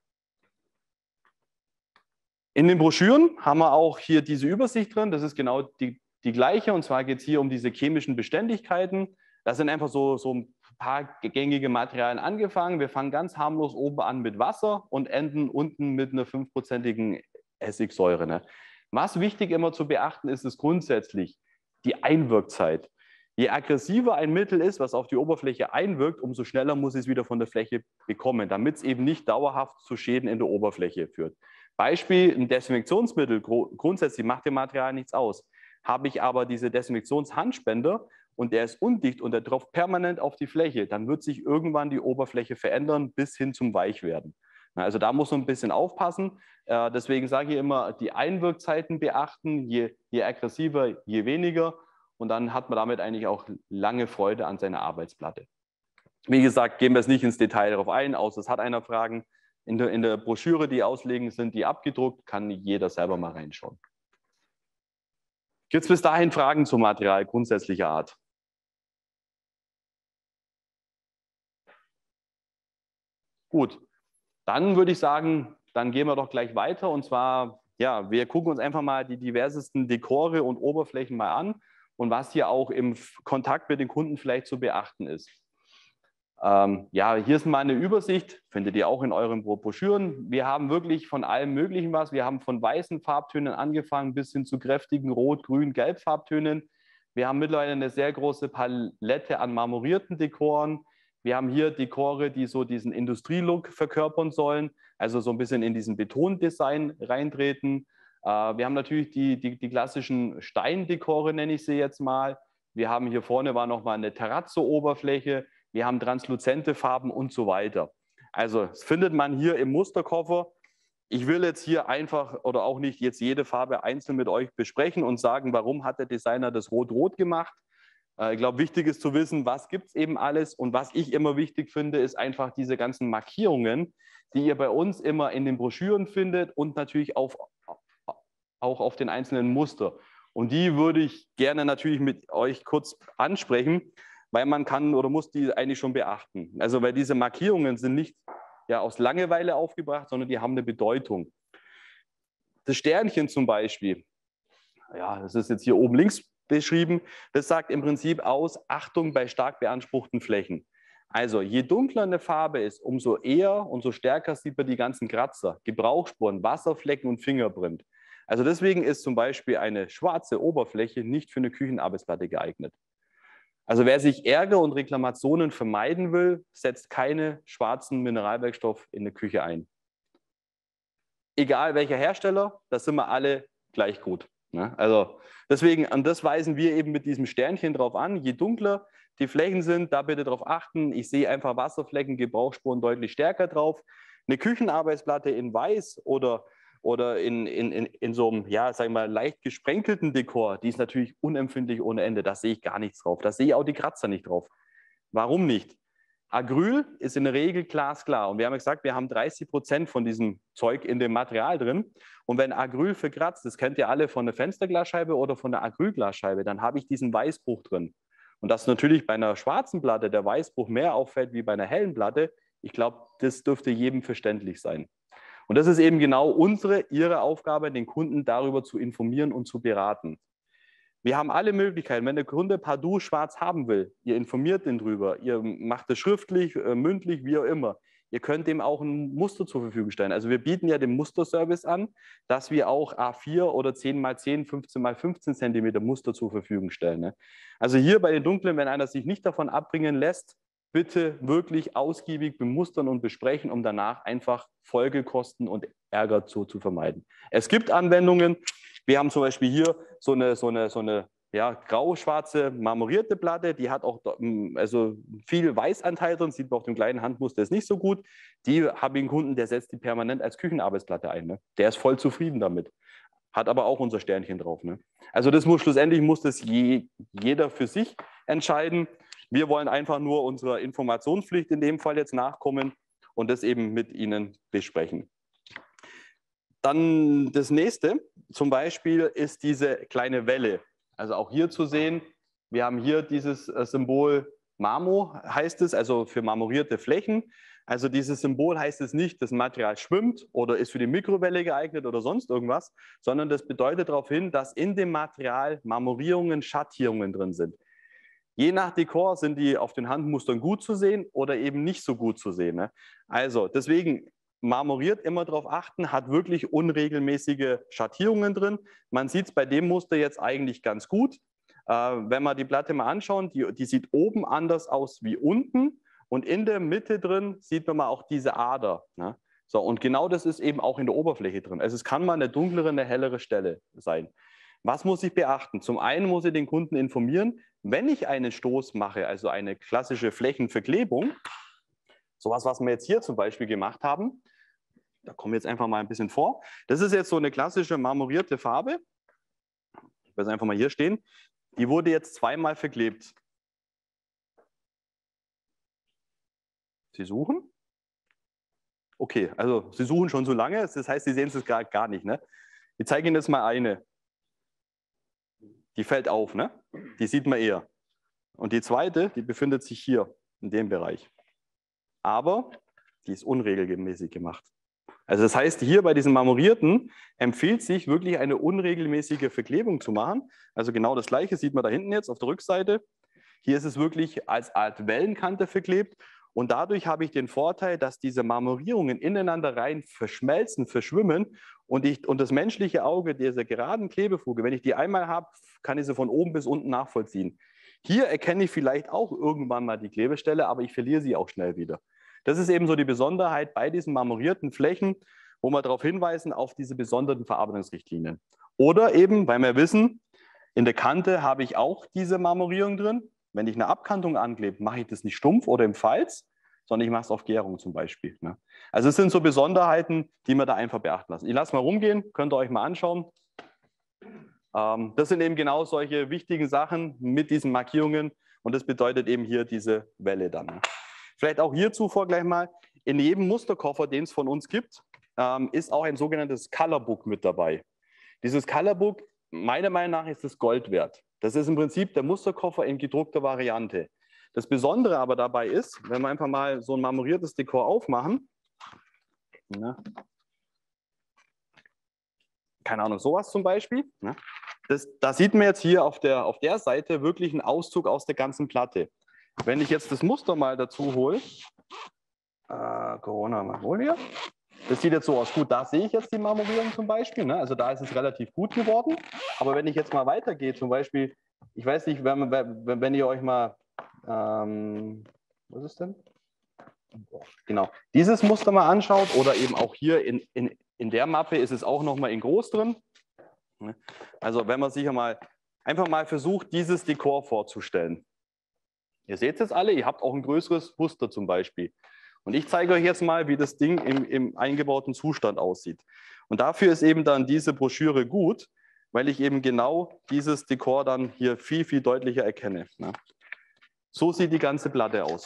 In den Broschüren haben wir auch hier diese Übersicht drin. Das ist genau die, die gleiche. Und zwar geht es hier um diese chemischen Beständigkeiten. Das sind einfach so, so ein paar gängige Materialien angefangen. Wir fangen ganz harmlos oben an mit Wasser und enden unten mit einer fünfprozentigen Essigsäure. Ne? Was wichtig immer zu beachten ist, ist grundsätzlich die Einwirkzeit. Je aggressiver ein Mittel ist, was auf die Oberfläche einwirkt, umso schneller muss es wieder von der Fläche bekommen, damit es eben nicht dauerhaft zu Schäden in der Oberfläche führt. Beispiel, ein Desinfektionsmittel, grundsätzlich macht dem Material nichts aus. Habe ich aber diese Desinfektionshandspender und der ist undicht und der tropft permanent auf die Fläche, dann wird sich irgendwann die Oberfläche verändern bis hin zum Weichwerden. Also da muss man ein bisschen aufpassen. Deswegen sage ich immer, die Einwirkzeiten beachten, je, je aggressiver, je weniger. Und dann hat man damit eigentlich auch lange Freude an seiner Arbeitsplatte. Wie gesagt, gehen wir es nicht ins Detail darauf ein, außer es hat einer Fragen. In der, in der Broschüre, die auslegen, sind die abgedruckt, kann jeder selber mal reinschauen. Gibt es bis dahin Fragen zum Material grundsätzlicher Art? Gut, dann würde ich sagen, dann gehen wir doch gleich weiter. Und zwar, ja, wir gucken uns einfach mal die diversesten Dekore und Oberflächen mal an und was hier auch im Kontakt mit den Kunden vielleicht zu beachten ist. Ähm, ja, hier ist mal eine Übersicht, findet ihr auch in euren Broschüren. Wir haben wirklich von allem Möglichen was. Wir haben von weißen Farbtönen angefangen bis hin zu kräftigen Rot-, Grün-, Gelb-Farbtönen. Wir haben mittlerweile eine sehr große Palette an marmorierten Dekoren. Wir haben hier Dekore, die so diesen Industrielook verkörpern sollen, also so ein bisschen in diesen Betondesign reintreten. Äh, wir haben natürlich die, die, die klassischen Steindekore, nenne ich sie jetzt mal. Wir haben hier vorne war nochmal eine Terrazzo-Oberfläche. Wir haben transluzente Farben und so weiter. Also das findet man hier im Musterkoffer. Ich will jetzt hier einfach oder auch nicht jetzt jede Farbe einzeln mit euch besprechen und sagen, warum hat der Designer das Rot-Rot gemacht. Ich glaube, wichtig ist zu wissen, was gibt es eben alles. Und was ich immer wichtig finde, ist einfach diese ganzen Markierungen, die ihr bei uns immer in den Broschüren findet und natürlich auf, auch auf den einzelnen Muster. Und die würde ich gerne natürlich mit euch kurz ansprechen, weil man kann oder muss die eigentlich schon beachten. Also weil diese Markierungen sind nicht ja, aus Langeweile aufgebracht, sondern die haben eine Bedeutung. Das Sternchen zum Beispiel, ja, das ist jetzt hier oben links beschrieben, das sagt im Prinzip aus, Achtung bei stark beanspruchten Flächen. Also je dunkler eine Farbe ist, umso eher, umso stärker sieht man die ganzen Kratzer, Gebrauchsspuren, Wasserflecken und Fingerprint. Also deswegen ist zum Beispiel eine schwarze Oberfläche nicht für eine Küchenarbeitsplatte geeignet. Also wer sich Ärger und Reklamationen vermeiden will, setzt keine schwarzen Mineralwerkstoff in der Küche ein. Egal welcher Hersteller, da sind wir alle gleich gut. Ne? Also deswegen, und das weisen wir eben mit diesem Sternchen drauf an. Je dunkler die Flächen sind, da bitte darauf achten. Ich sehe einfach Wasserflecken, Gebrauchsspuren deutlich stärker drauf. Eine Küchenarbeitsplatte in weiß oder oder in, in, in, in so einem, ja, sagen wir mal, leicht gesprenkelten Dekor, die ist natürlich unempfindlich ohne Ende. Da sehe ich gar nichts drauf. Da sehe ich auch die Kratzer nicht drauf. Warum nicht? Acryl ist in der Regel glasklar. Und wir haben gesagt, wir haben dreißig Prozent von diesem Zeug in dem Material drin. Und wenn Acryl verkratzt, das kennt ihr alle von der Fensterglasscheibe oder von der Acrylglasscheibe, dann habe ich diesen Weißbruch drin. Und dass natürlich bei einer schwarzen Platte der Weißbruch mehr auffällt wie bei einer hellen Platte, ich glaube, das dürfte jedem verständlich sein. Und das ist eben genau unsere, Ihre Aufgabe, den Kunden darüber zu informieren und zu beraten. Wir haben alle Möglichkeiten, wenn der Kunde partout schwarz haben will, ihr informiert den drüber, ihr macht es schriftlich, äh, mündlich, wie auch immer. Ihr könnt dem auch ein Muster zur Verfügung stellen. Also wir bieten ja den Musterservice an, dass wir auch A vier oder zehn mal zehn, fünfzehn mal fünfzehn Zentimeter Muster zur Verfügung stellen. Ne? Also hier bei den Dunklen, wenn einer sich nicht davon abbringen lässt, bitte wirklich ausgiebig bemustern und besprechen, um danach einfach Folgekosten und Ärger zu, zu vermeiden. Es gibt Anwendungen. Wir haben zum Beispiel hier so eine, so eine, so eine ja, grau-schwarze marmorierte Platte, die hat auch also viel Weißanteil drin, sieht man auf dem kleinen Handmuster, ist nicht so gut. Die habe ich einen Kunden, der setzt die permanent als Küchenarbeitsplatte ein. Ne? Der ist voll zufrieden damit. Hat aber auch unser Sternchen drauf. Ne? Also das muss schlussendlich muss das je, jeder für sich entscheiden. Wir wollen einfach nur unserer Informationspflicht in dem Fall jetzt nachkommen und das eben mit Ihnen besprechen. Dann das nächste, zum Beispiel, ist diese kleine Welle. Also auch hier zu sehen, wir haben hier dieses Symbol Marmo, heißt es, also für marmorierte Flächen. Also dieses Symbol heißt es nicht, das Material schwimmt oder ist für die Mikrowelle geeignet oder sonst irgendwas, sondern das bedeutet darauf hin, dass in dem Material Marmorierungen, Schattierungen drin sind. Je nach Dekor sind die auf den Handmustern gut zu sehen oder eben nicht so gut zu sehen. Ne? Also deswegen marmoriert immer darauf achten, hat wirklich unregelmäßige Schattierungen drin. Man sieht es bei dem Muster jetzt eigentlich ganz gut. Äh, wenn wir die Platte mal anschauen, die, die sieht oben anders aus wie unten und in der Mitte drin sieht man mal auch diese Ader. Ne? So, und genau das ist eben auch in der Oberfläche drin. Also es kann mal eine dunklere, eine hellere Stelle sein. Was muss ich beachten? Zum einen muss ich den Kunden informieren, wenn ich einen Stoß mache, also eine klassische Flächenverklebung, sowas, was wir jetzt hier zum Beispiel gemacht haben, da kommen wir jetzt einfach mal ein bisschen vor. Das ist jetzt so eine klassische marmorierte Farbe. Ich werde einfach mal hier stehen. Die wurde jetzt zweimal verklebt. Sie suchen? Okay, also Sie suchen schon so lange, das heißt, Sie sehen es gerade gar nicht. Ne? Ich zeige Ihnen jetzt mal eine. Die fällt auf, ne? Die sieht man eher. Und die zweite, die befindet sich hier in dem Bereich. Aber die ist unregelmäßig gemacht. Also das heißt, hier bei diesen Marmorierten empfiehlt sich wirklich eine unregelmäßige Verklebung zu machen. Also genau das Gleiche sieht man da hinten jetzt auf der Rückseite. Hier ist es wirklich als Art Wellenkante verklebt. Und dadurch habe ich den Vorteil, dass diese Marmorierungen ineinander rein verschmelzen, verschwimmen und, ich, und das menschliche Auge dieser geraden Klebefuge, wenn ich die einmal habe, kann ich sie von oben bis unten nachvollziehen. Hier erkenne ich vielleicht auch irgendwann mal die Klebestelle, aber ich verliere sie auch schnell wieder. Das ist eben so die Besonderheit bei diesen marmorierten Flächen, wo wir darauf hinweisen, auf diese besonderen Verarbeitungsrichtlinien. Oder eben, weil wir wissen, In der Kante habe ich auch diese Marmorierung drin. Wenn ich eine Abkantung anklebe, mache ich das nicht stumpf oder im Falz, sondern ich mache es auf Gärung zum Beispiel. Ne? Also es sind so Besonderheiten, die wir da einfach beachten lassen. Ich lasse mal rumgehen, könnt ihr euch mal anschauen. Ähm, das sind eben genau solche wichtigen Sachen mit diesen Markierungen und das bedeutet eben hier diese Welle dann. Ne? Vielleicht auch hier zuvor gleich mal, in jedem Musterkoffer, den es von uns gibt, ähm, ist auch ein sogenanntes Colorbook mit dabei. Dieses Colorbook, meiner Meinung nach, ist es Gold wert. Das ist im Prinzip der Musterkoffer in gedruckter Variante. Das Besondere aber dabei ist, wenn wir einfach mal so ein marmoriertes Dekor aufmachen, ne? Keine Ahnung, sowas zum Beispiel, ne? Das, da sieht man jetzt hier auf der, auf der Seite wirklich einen Auszug aus der ganzen Platte. Wenn ich jetzt das Muster mal dazu hole, äh, Corona mal hol hier. Das sieht jetzt so aus. Gut, da sehe ich jetzt die Marmorierung zum Beispiel. Ne? Also da ist es relativ gut geworden. Aber wenn ich jetzt mal weitergehe, zum Beispiel, ich weiß nicht, wenn, wenn, wenn ihr euch mal, ähm, was ist denn? Genau, dieses Muster mal anschaut oder eben auch hier in, in, in der Mappe ist es auch nochmal in groß drin. Also wenn man sich mal einfach mal versucht, dieses Dekor vorzustellen. Ihr seht es jetzt alle, ihr habt auch ein größeres Muster zum Beispiel. Und ich zeige euch jetzt mal, wie das Ding im, im eingebauten Zustand aussieht. Und dafür ist eben dann diese Broschüre gut, weil ich eben genau dieses Dekor dann hier viel, viel deutlicher erkenne. So sieht die ganze Platte aus.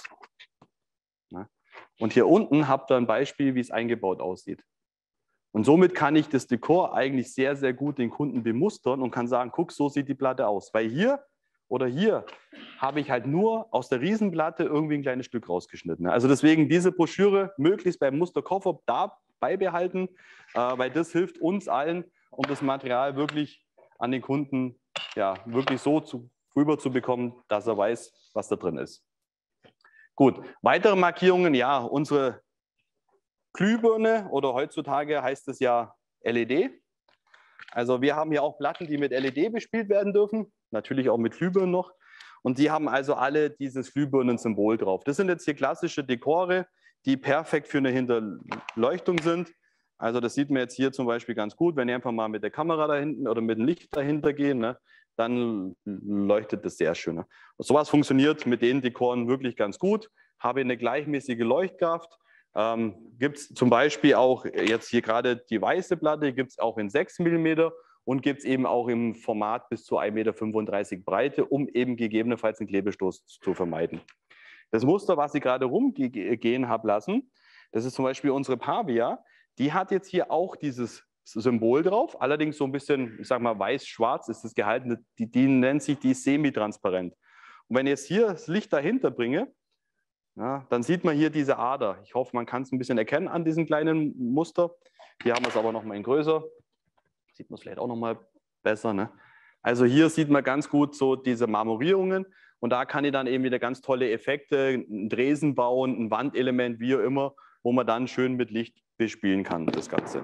Und hier unten habt ihr ein Beispiel, wie es eingebaut aussieht. Und somit kann ich das Dekor eigentlich sehr, sehr gut den Kunden bemustern und kann sagen, guck, so sieht die Platte aus. Weil hier oder hier habe ich halt nur aus der Riesenplatte irgendwie ein kleines Stück rausgeschnitten. Also deswegen diese Broschüre möglichst beim Musterkoffer da beibehalten, weil das hilft uns allen, um das Material wirklich an den Kunden ja, wirklich so zu, rüber zu bekommen, dass er weiß, was da drin ist. Gut, weitere Markierungen, ja, unsere Glühbirne oder heutzutage heißt es ja L E D. Also wir haben hier auch Platten, die mit L E D bespielt werden dürfen, natürlich auch mit Glühbirnen noch. Und die haben also alle dieses Glühbirnen-Symbol drauf. Das sind jetzt hier klassische Dekore, die perfekt für eine Hinterleuchtung sind. Also das sieht man jetzt hier zum Beispiel ganz gut, wenn ihr einfach mal mit der Kamera da hinten oder mit dem Licht dahinter gehen, ne, dann leuchtet das sehr schön. Ne. Und sowas funktioniert mit den Dekoren wirklich ganz gut. Habe eine gleichmäßige Leuchtkraft. Ähm, gibt es zum Beispiel auch jetzt hier gerade die weiße Platte, gibt es auch in sechs Millimeter und gibt es eben auch im Format bis zu ein Meter fünfunddreißig Breite, um eben gegebenenfalls einen Klebestoß zu vermeiden. Das Muster, was ich gerade rumgehen habe lassen, das ist zum Beispiel unsere Pavia, die hat jetzt hier auch dieses Symbol drauf, allerdings so ein bisschen, ich sag mal, weiß-schwarz ist das gehalten, die, die nennt sich die semi-transparent. Und wenn ich jetzt hier das Licht dahinter bringe, ja, dann sieht man hier diese Ader. Ich hoffe, man kann es ein bisschen erkennen an diesem kleinen Muster. Hier haben wir es aber noch mal in größer. Sieht man es vielleicht auch noch mal besser. Ne? Also hier sieht man ganz gut so diese Marmorierungen. Und da kann ich dann eben wieder ganz tolle Effekte, einen Dresen bauen, ein Wandelement, wie auch immer, wo man dann schön mit Licht bespielen kann, das Ganze.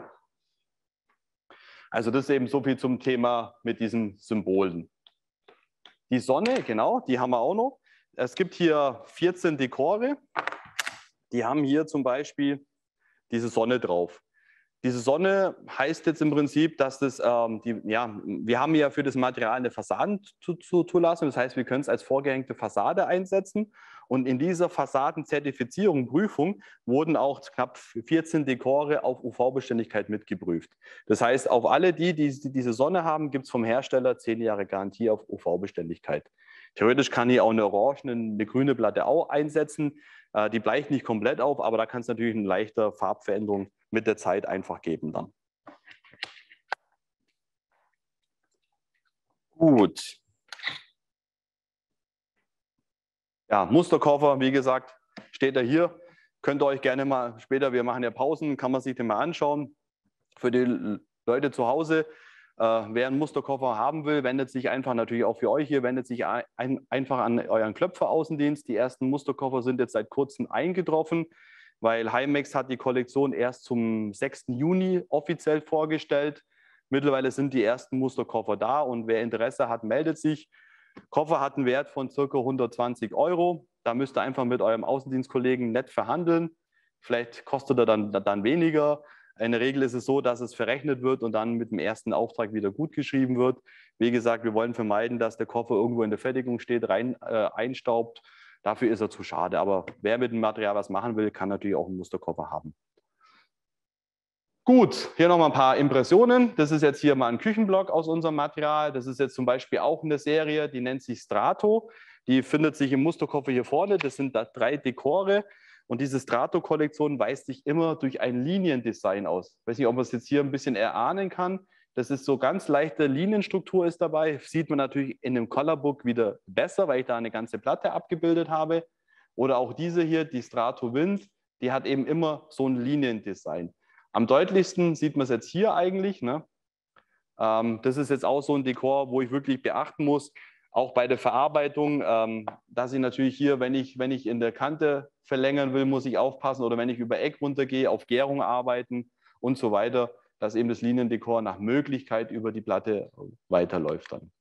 Also das ist eben so viel zum Thema mit diesen Symbolen. Die Sonne, genau, die haben wir auch noch. Es gibt hier vierzehn Dekore, die haben hier zum Beispiel diese Sonne drauf. Diese Sonne heißt jetzt im Prinzip, dass das, ähm, die, ja, wir haben ja für das Material eine Fassadenzulassung, das heißt, wir können es als vorgehängte Fassade einsetzen. Und in dieser Fassadenzertifizierung, Prüfung, wurden auch knapp vierzehn Dekore auf U V-Beständigkeit mitgeprüft. Das heißt, auf alle die, die diese Sonne haben, gibt es vom Hersteller zehn Jahre Garantie auf U V-Beständigkeit. Theoretisch kann ich auch eine orange, eine grüne Platte auch einsetzen. Äh, die bleicht nicht komplett auf, aber da kann es natürlich eine leichte Farbveränderung mit der Zeit einfach geben dann. Gut. Ja, Musterkoffer, wie gesagt, steht er hier. Könnt ihr euch gerne mal später, wir machen ja Pausen, kann man sich den mal anschauen. Für die Leute zu Hause, äh, wer einen Musterkoffer haben will, wendet sich einfach natürlich auch für euch hier, wendet sich ein, einfach an euren Klöpfer-Außendienst. Die ersten Musterkoffer sind jetzt seit kurzem eingetroffen, weil Heimex hat die Kollektion erst zum sechsten Juni offiziell vorgestellt. Mittlerweile sind die ersten Musterkoffer da und wer Interesse hat, meldet sich. Koffer hat einen Wert von ca. hundertzwanzig Euro. Da müsst ihr einfach mit eurem Außendienstkollegen nett verhandeln. Vielleicht kostet er dann, dann weniger. In der Regel ist es so, dass es verrechnet wird und dann mit dem ersten Auftrag wieder gut geschrieben wird. Wie gesagt, wir wollen vermeiden, dass der Koffer irgendwo in der Fertigung steht, rein äh, einstaubt. Dafür ist er zu schade. Aber wer mit dem Material was machen will, kann natürlich auch einen Musterkoffer haben. Gut, hier nochmal ein paar Impressionen. Das ist jetzt hier mal ein Küchenblock aus unserem Material. Das ist jetzt zum Beispiel auch eine Serie, die nennt sich Strato. Die findet sich im Musterkoffer hier vorne. Das sind da drei Dekore. Und diese Strato-Kollektion weist sich immer durch ein Liniendesign aus. Ich weiß nicht, ob man es jetzt hier ein bisschen erahnen kann. Das ist so ganz leichte Linienstruktur ist dabei. Sieht man natürlich in dem Colorbook wieder besser, weil ich da eine ganze Platte abgebildet habe. Oder auch diese hier, die Strato Wind, die hat eben immer so ein Liniendesign. Am deutlichsten sieht man es jetzt hier eigentlich. Ne? Ähm, das ist jetzt auch so ein Dekor, wo ich wirklich beachten muss, auch bei der Verarbeitung, ähm, dass ich natürlich hier, wenn ich, wenn ich in der Kante verlängern will, muss ich aufpassen oder wenn ich über Eck runtergehe, auf Gärung arbeiten und so weiter, dass eben das Liniendekor nach Möglichkeit über die Platte weiterläuft dann.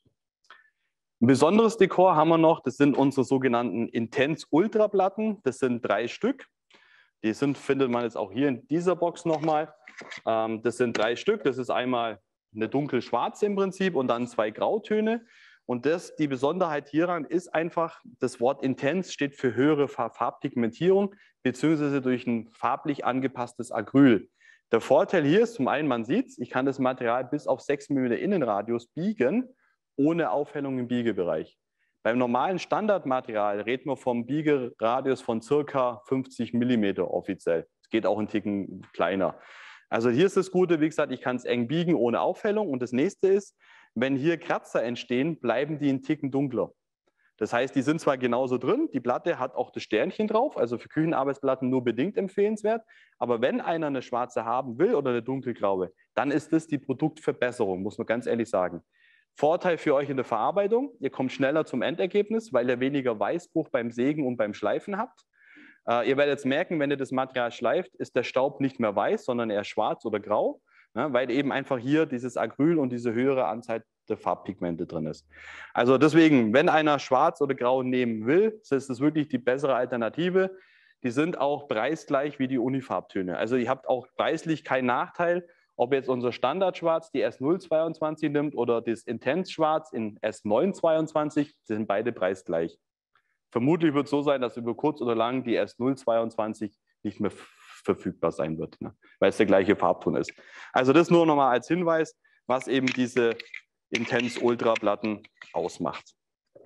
Ein besonderes Dekor haben wir noch, das sind unsere sogenannten Intense Ultra Platten. Das sind drei Stück. Die sind, findet man jetzt auch hier in dieser Box nochmal. Ähm, das sind drei Stück. Das ist einmal eine dunkelschwarze im Prinzip und dann zwei Grautöne. Und das, die Besonderheit hieran ist einfach, das Wort Intense steht für höhere Farbpigmentierung beziehungsweise durch ein farblich angepasstes Acryl. Der Vorteil hier ist zum einen, man sieht es, ich kann das Material bis auf sechs Millimeter Innenradius biegen, ohne Aufhellung im Biegebereich. Beim normalen Standardmaterial reden wir vom Biegeradius von ca. fünfzig Millimeter offiziell. Es geht auch einen Ticken kleiner. Also hier ist das Gute, wie gesagt, ich kann es eng biegen ohne Aufhellung. Und das nächste ist, wenn hier Kratzer entstehen, bleiben die einen Ticken dunkler. Das heißt, die sind zwar genauso drin, die Platte hat auch das Sternchen drauf, also für Küchenarbeitsplatten nur bedingt empfehlenswert. Aber wenn einer eine schwarze haben will oder eine dunkelgraue, dann ist das die Produktverbesserung, muss man ganz ehrlich sagen. Vorteil für euch in der Verarbeitung, ihr kommt schneller zum Endergebnis, weil ihr weniger Weißbruch beim Sägen und beim Schleifen habt. Äh, ihr werdet jetzt merken, wenn ihr das Material schleift, ist der Staub nicht mehr weiß, sondern eher schwarz oder grau, ne, weil eben einfach hier dieses Acryl und diese höhere Anzahl der Farbpigmente drin ist. Also deswegen, wenn einer schwarz oder grau nehmen will, ist es wirklich die bessere Alternative. Die sind auch preisgleich wie die Unifarbtöne. Also ihr habt auch preislich keinen Nachteil, ob jetzt unser Standardschwarz die S null zweiundzwanzig nimmt oder das Intense Schwarz in S neun zweiundzwanzig, sind beide preisgleich. Vermutlich wird es so sein, dass über kurz oder lang die S null zweiundzwanzig nicht mehr verfügbar sein wird, ne? Weil es der gleiche Farbton ist. Also das nur nochmal als Hinweis, was eben diese Intense Ultra Platten ausmacht.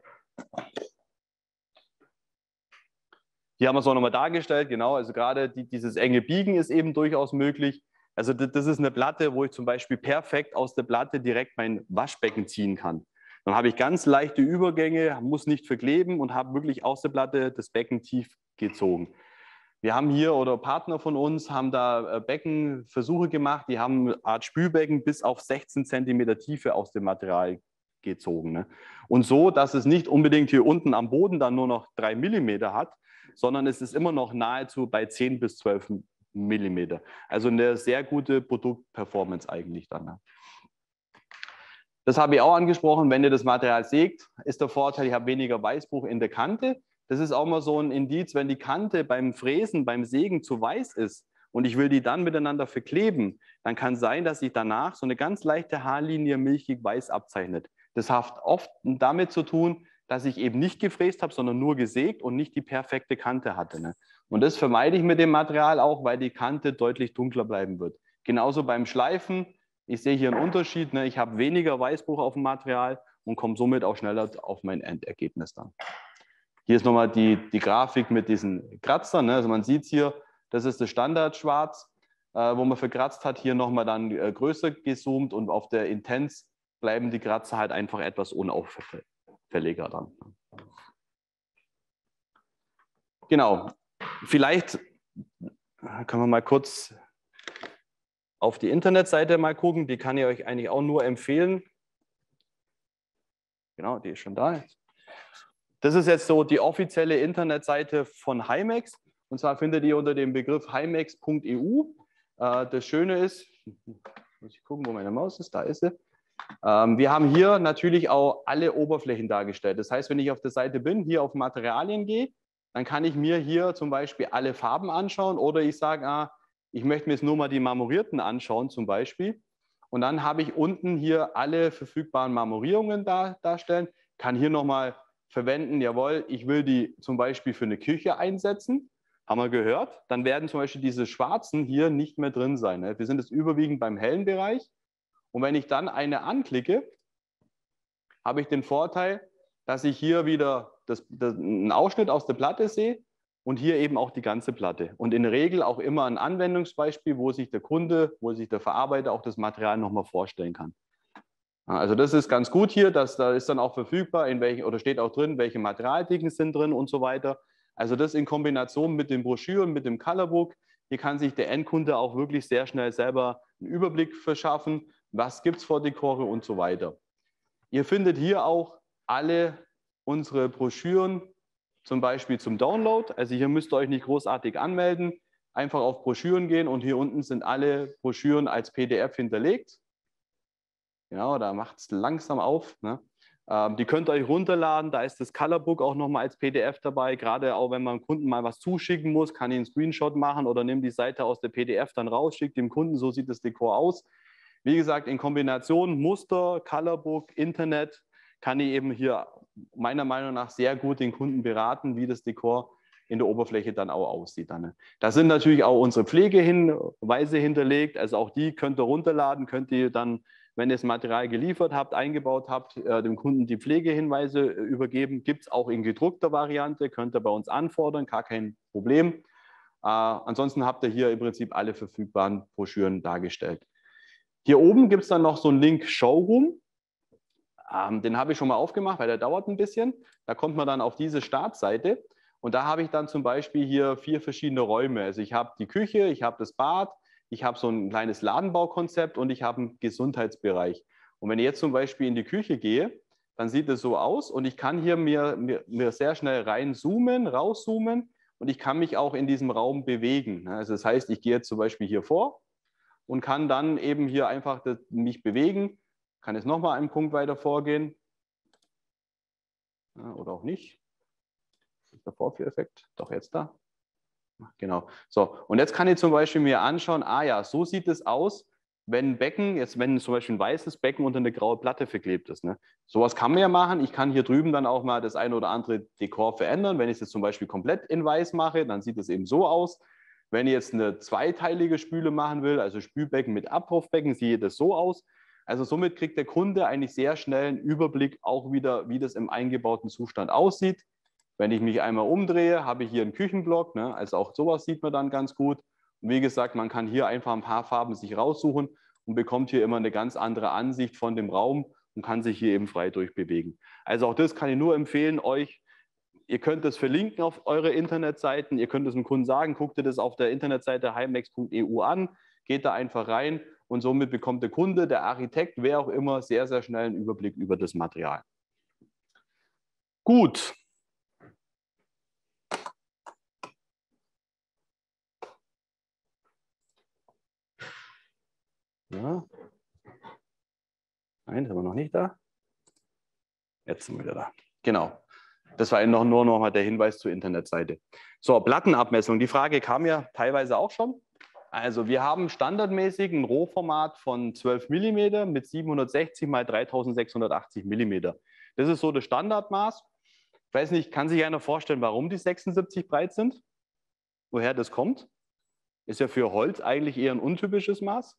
Hier haben wir es auch nochmal dargestellt, genau, also gerade die, dieses enge Biegen ist eben durchaus möglich. Also das ist eine Platte, wo ich zum Beispiel perfekt aus der Platte direkt mein Waschbecken ziehen kann. Dann habe ich ganz leichte Übergänge, muss nicht verkleben und habe wirklich aus der Platte das Becken tief gezogen. Wir haben hier, oder Partner von uns haben da Beckenversuche gemacht, die haben eine Art Spülbecken bis auf sechzehn Zentimeter Tiefe aus dem Material gezogen. Ne? Und so, dass es nicht unbedingt hier unten am Boden dann nur noch drei Millimeter hat, sondern es ist immer noch nahezu bei zehn bis zwölf Millimeter. Also eine sehr gute Produktperformance eigentlich dann. Ne? Das habe ich auch angesprochen, wenn ihr das Material sägt, ist der Vorteil, ich habe weniger Weißbruch in der Kante. Das ist auch mal so ein Indiz, wenn die Kante beim Fräsen, beim Sägen zu weiß ist und ich will die dann miteinander verkleben, dann kann es sein, dass sich danach so eine ganz leichte Haarlinie milchig weiß abzeichnet. Das hat oft damit zu tun, dass ich eben nicht gefräst habe, sondern nur gesägt und nicht die perfekte Kante hatte. Ne? Und das vermeide ich mit dem Material auch, weil die Kante deutlich dunkler bleiben wird. Genauso beim Schleifen. Ich sehe hier einen Unterschied. Ne? Ich habe weniger Weißbruch auf dem Material und komme somit auch schneller auf mein Endergebnis dann. Hier ist nochmal die, die Grafik mit diesen Kratzern. Ne? Also man sieht es hier, das ist das Standardschwarz, äh, wo man verkratzt hat. Hier nochmal dann äh, größer gezoomt und auf der Intense bleiben die Kratzer halt einfach etwas unauffälliger dann. Genau. Vielleicht können wir mal kurz auf die Internetseite mal gucken. Die kann ich euch eigentlich auch nur empfehlen. Genau, die ist schon da. Das ist jetzt so die offizielle Internetseite von Himax. Und zwar findet ihr unter dem Begriff himax punkt e u. Das Schöne ist, muss ich gucken, wo meine Maus ist, da ist sie. Wir haben hier natürlich auch alle Oberflächen dargestellt. Das heißt, wenn ich auf der Seite bin, hier auf Materialien gehe, dann kann ich mir hier zum Beispiel alle Farben anschauen oder ich sage, ah, Ich möchte mir jetzt nur mal die marmorierten anschauen zum Beispiel. Und dann habe ich unten hier alle verfügbaren Marmorierungen da, darstellen. Kann hier nochmal verwenden, jawohl, ich will die zum Beispiel für eine Küche einsetzen. Haben wir gehört. Dann werden zum Beispiel diese schwarzen hier nicht mehr drin sein. Wir sind jetzt überwiegend beim hellen Bereich. Und wenn ich dann eine anklicke, habe ich den Vorteil, dass ich hier wieder das, das, einen Ausschnitt aus der Platte sehe und hier eben auch die ganze Platte. Und in der Regel auch immer ein Anwendungsbeispiel, wo sich der Kunde, wo sich der Verarbeiter auch das Material nochmal vorstellen kann. Also das ist ganz gut hier, dass da ist dann auch verfügbar, in welchen, oder steht auch drin, welche Materialdicken sind drin und so weiter. Also das in Kombination mit den Broschüren, mit dem Colorbook, hier kann sich der Endkunde auch wirklich sehr schnell selber einen Überblick verschaffen, was gibt es vor Dekore und so weiter. Ihr findet hier auch alle unsere Broschüren, zum Beispiel zum Download. Also hier müsst ihr euch nicht großartig anmelden, einfach auf Broschüren gehen und hier unten sind alle Broschüren als P D F hinterlegt. Genau, da macht es langsam auf. Ne? Ähm, die könnt ihr euch runterladen, da ist das Colorbook auch nochmal als P D F dabei. Gerade auch wenn man dem Kunden mal was zuschicken muss, kann ich einen Screenshot machen oder nimmt die Seite aus der P D F dann raus, schickt dem Kunden, so sieht das Dekor aus. Wie gesagt, in Kombination Muster, Colorbook, Internet kann ich eben hier meiner Meinung nach sehr gut den Kunden beraten, wie das Dekor in der Oberfläche dann auch aussieht. Da sind natürlich auch unsere Pflegehinweise hinterlegt, also auch die könnt ihr runterladen, könnt ihr dann, wenn ihr das Material geliefert habt, eingebaut habt, dem Kunden die Pflegehinweise übergeben. Gibt es auch in gedruckter Variante, könnt ihr bei uns anfordern, gar kein Problem. Äh, ansonsten habt ihr hier im Prinzip alle verfügbaren Broschüren dargestellt. Hier oben gibt es dann noch so einen Link Showroom. Ähm, den habe ich schon mal aufgemacht, weil der dauert ein bisschen. Da kommt man dann auf diese Startseite und da habe ich dann zum Beispiel hier vier verschiedene Räume. Also ich habe die Küche, ich habe das Bad, ich habe so ein kleines Ladenbaukonzept und ich habe einen Gesundheitsbereich. Und wenn ich jetzt zum Beispiel in die Küche gehe, dann sieht es so aus und ich kann hier mir, mir, mir sehr schnell reinzoomen, rauszoomen und ich kann mich auch in diesem Raum bewegen. Also das heißt, ich gehe jetzt zum Beispiel hier vor und kann dann eben hier einfach das, mich bewegen. Kann jetzt nochmal einen Punkt weiter vorgehen. Ja, oder auch nicht. Was ist der Vorführeffekt? Doch jetzt da. Genau. So, und jetzt kann ich zum Beispiel mir anschauen, ah ja, so sieht es aus, wenn ein Becken, jetzt wenn zum Beispiel ein weißes Becken unter eine graue Platte verklebt ist. Ne? Sowas kann man ja machen. Ich kann hier drüben dann auch mal das eine oder andere Dekor verändern. Wenn ich es jetzt zum Beispiel komplett in weiß mache, dann sieht es eben so aus. Wenn ich jetzt eine zweiteilige Spüle machen will, also Spülbecken mit Abwurfbecken, sieht das so aus. Also somit kriegt der Kunde eigentlich sehr schnell einen Überblick auch wieder, wie das im eingebauten Zustand aussieht. Wenn ich mich einmal umdrehe, habe ich hier einen Küchenblock, ne? Also auch sowas sieht man dann ganz gut. Und wie gesagt, man kann hier einfach ein paar Farben sich raussuchen und bekommt hier immer eine ganz andere Ansicht von dem Raum und kann sich hier eben frei durchbewegen. Also auch das kann ich nur empfehlen euch. Ihr könnt es verlinken auf eure Internetseiten. Ihr könnt es dem Kunden sagen, guckt ihr das auf der Internetseite heimex punkt e u an, geht da einfach rein und somit bekommt der Kunde, der Architekt, wer auch immer, sehr, sehr schnell einen Überblick über das Material. Gut. Ja. Nein, sind wir noch nicht da. Jetzt sind wir wieder da. Genau. Das war noch, nur noch mal der Hinweis zur Internetseite. So, Plattenabmessung. Die Frage kam ja teilweise auch schon. Also wir haben standardmäßig ein Rohformat von zwölf Millimeter mit siebenhundertsechzig mal dreitausendsechshundertachtzig Millimeter. Das ist so das Standardmaß. Ich weiß nicht, kann sich einer vorstellen, warum die sechsundsiebzig breit sind? Woher das kommt? Ist ja für Holz eigentlich eher ein untypisches Maß.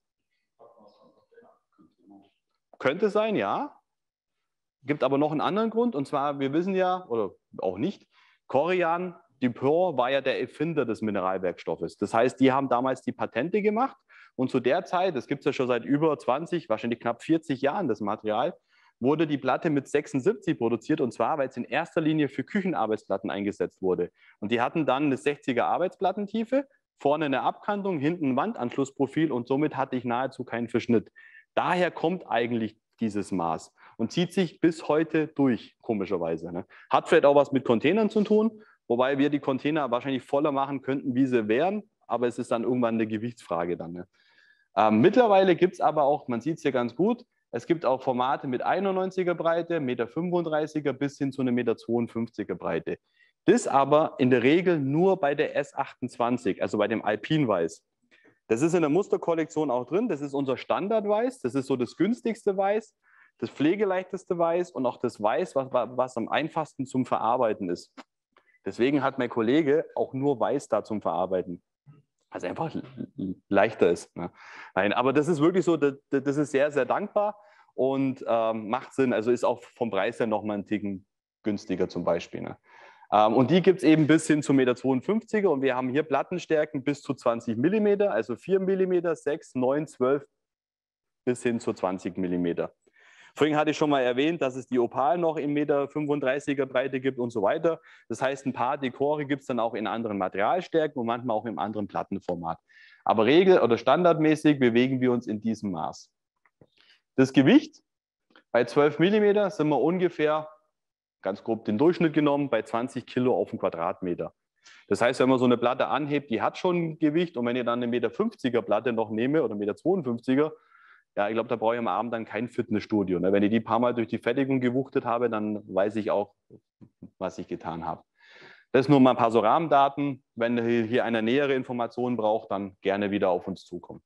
Könnte sein, ja. Gibt aber noch einen anderen Grund, und zwar, wir wissen ja, oder auch nicht, Corian Dupont war ja der Erfinder des Mineralwerkstoffes. Das heißt, die haben damals die Patente gemacht und zu der Zeit, das gibt es ja schon seit über zwanzig, wahrscheinlich knapp vierzig Jahren, das Material, wurde die Platte mit sechsundsiebzig produziert, und zwar, weil es in erster Linie für Küchenarbeitsplatten eingesetzt wurde. Und die hatten dann eine sechziger Arbeitsplattentiefe, vorne eine Abkantung, hinten ein Wandanschlussprofil und somit hatte ich nahezu keinen Verschnitt. Daher kommt eigentlich dieses Maß und zieht sich bis heute durch, komischerweise. Ne? Hat vielleicht auch was mit Containern zu tun, wobei wir die Container wahrscheinlich voller machen könnten, wie sie wären, aber es ist dann irgendwann eine Gewichtsfrage dann. Ne? Ähm, mittlerweile gibt es aber auch, man sieht es hier ganz gut, es gibt auch Formate mit einundneunziger Breite, eins Komma fünfunddreißiger bis hin zu einer eins Komma zweiundfünfziger Breite. Das aber in der Regel nur bei der S achtundzwanzig, also bei dem Alpinweiß. Das ist in der Musterkollektion auch drin. Das ist unser Standardweiß. Das ist so das günstigste Weiß, das pflegeleichteste Weiß und auch das Weiß, was, was am einfachsten zum Verarbeiten ist. Deswegen hat mein Kollege auch nur Weiß da zum Verarbeiten. Also einfach leichter ist. Ne? Nein, aber das ist wirklich so, das, das ist sehr, sehr dankbar und ähm, macht Sinn. Also ist auch vom Preis her nochmal einen Ticken günstiger zum Beispiel. Ne? Ähm, und die gibt es eben bis hin zu eins Komma zweiundfünfziger und wir haben hier Plattenstärken bis zu zwanzig Millimeter, also vier Millimeter, sechs, neun, zwölf bis hin zu zwanzig Millimeter. Vorhin hatte ich schon mal erwähnt, dass es die Opal noch in eins Komma fünfunddreißiger Breite gibt und so weiter. Das heißt, ein paar Dekore gibt es dann auch in anderen Materialstärken und manchmal auch im anderen Plattenformat. Aber regel- oder standardmäßig bewegen wir uns in diesem Maß. Das Gewicht, bei zwölf Millimeter sind wir ungefähr, ganz grob den Durchschnitt genommen, bei zwanzig Kilo auf den Quadratmeter. Das heißt, wenn man so eine Platte anhebt, die hat schon ein Gewicht und wenn ihr dann eine eins Komma fünfziger Platte noch nehme oder eins Komma zweiundfünfziger, ja, ich glaube, da brauche ich am Abend dann kein Fitnessstudio. Ne? Wenn ich die paar Mal durch die Fertigung gewuchtet habe, dann weiß ich auch, was ich getan habe. Das nur mal ein paar so Rahmendaten. Wenn hier einer nähere Informationen braucht, dann gerne wieder auf uns zukommen.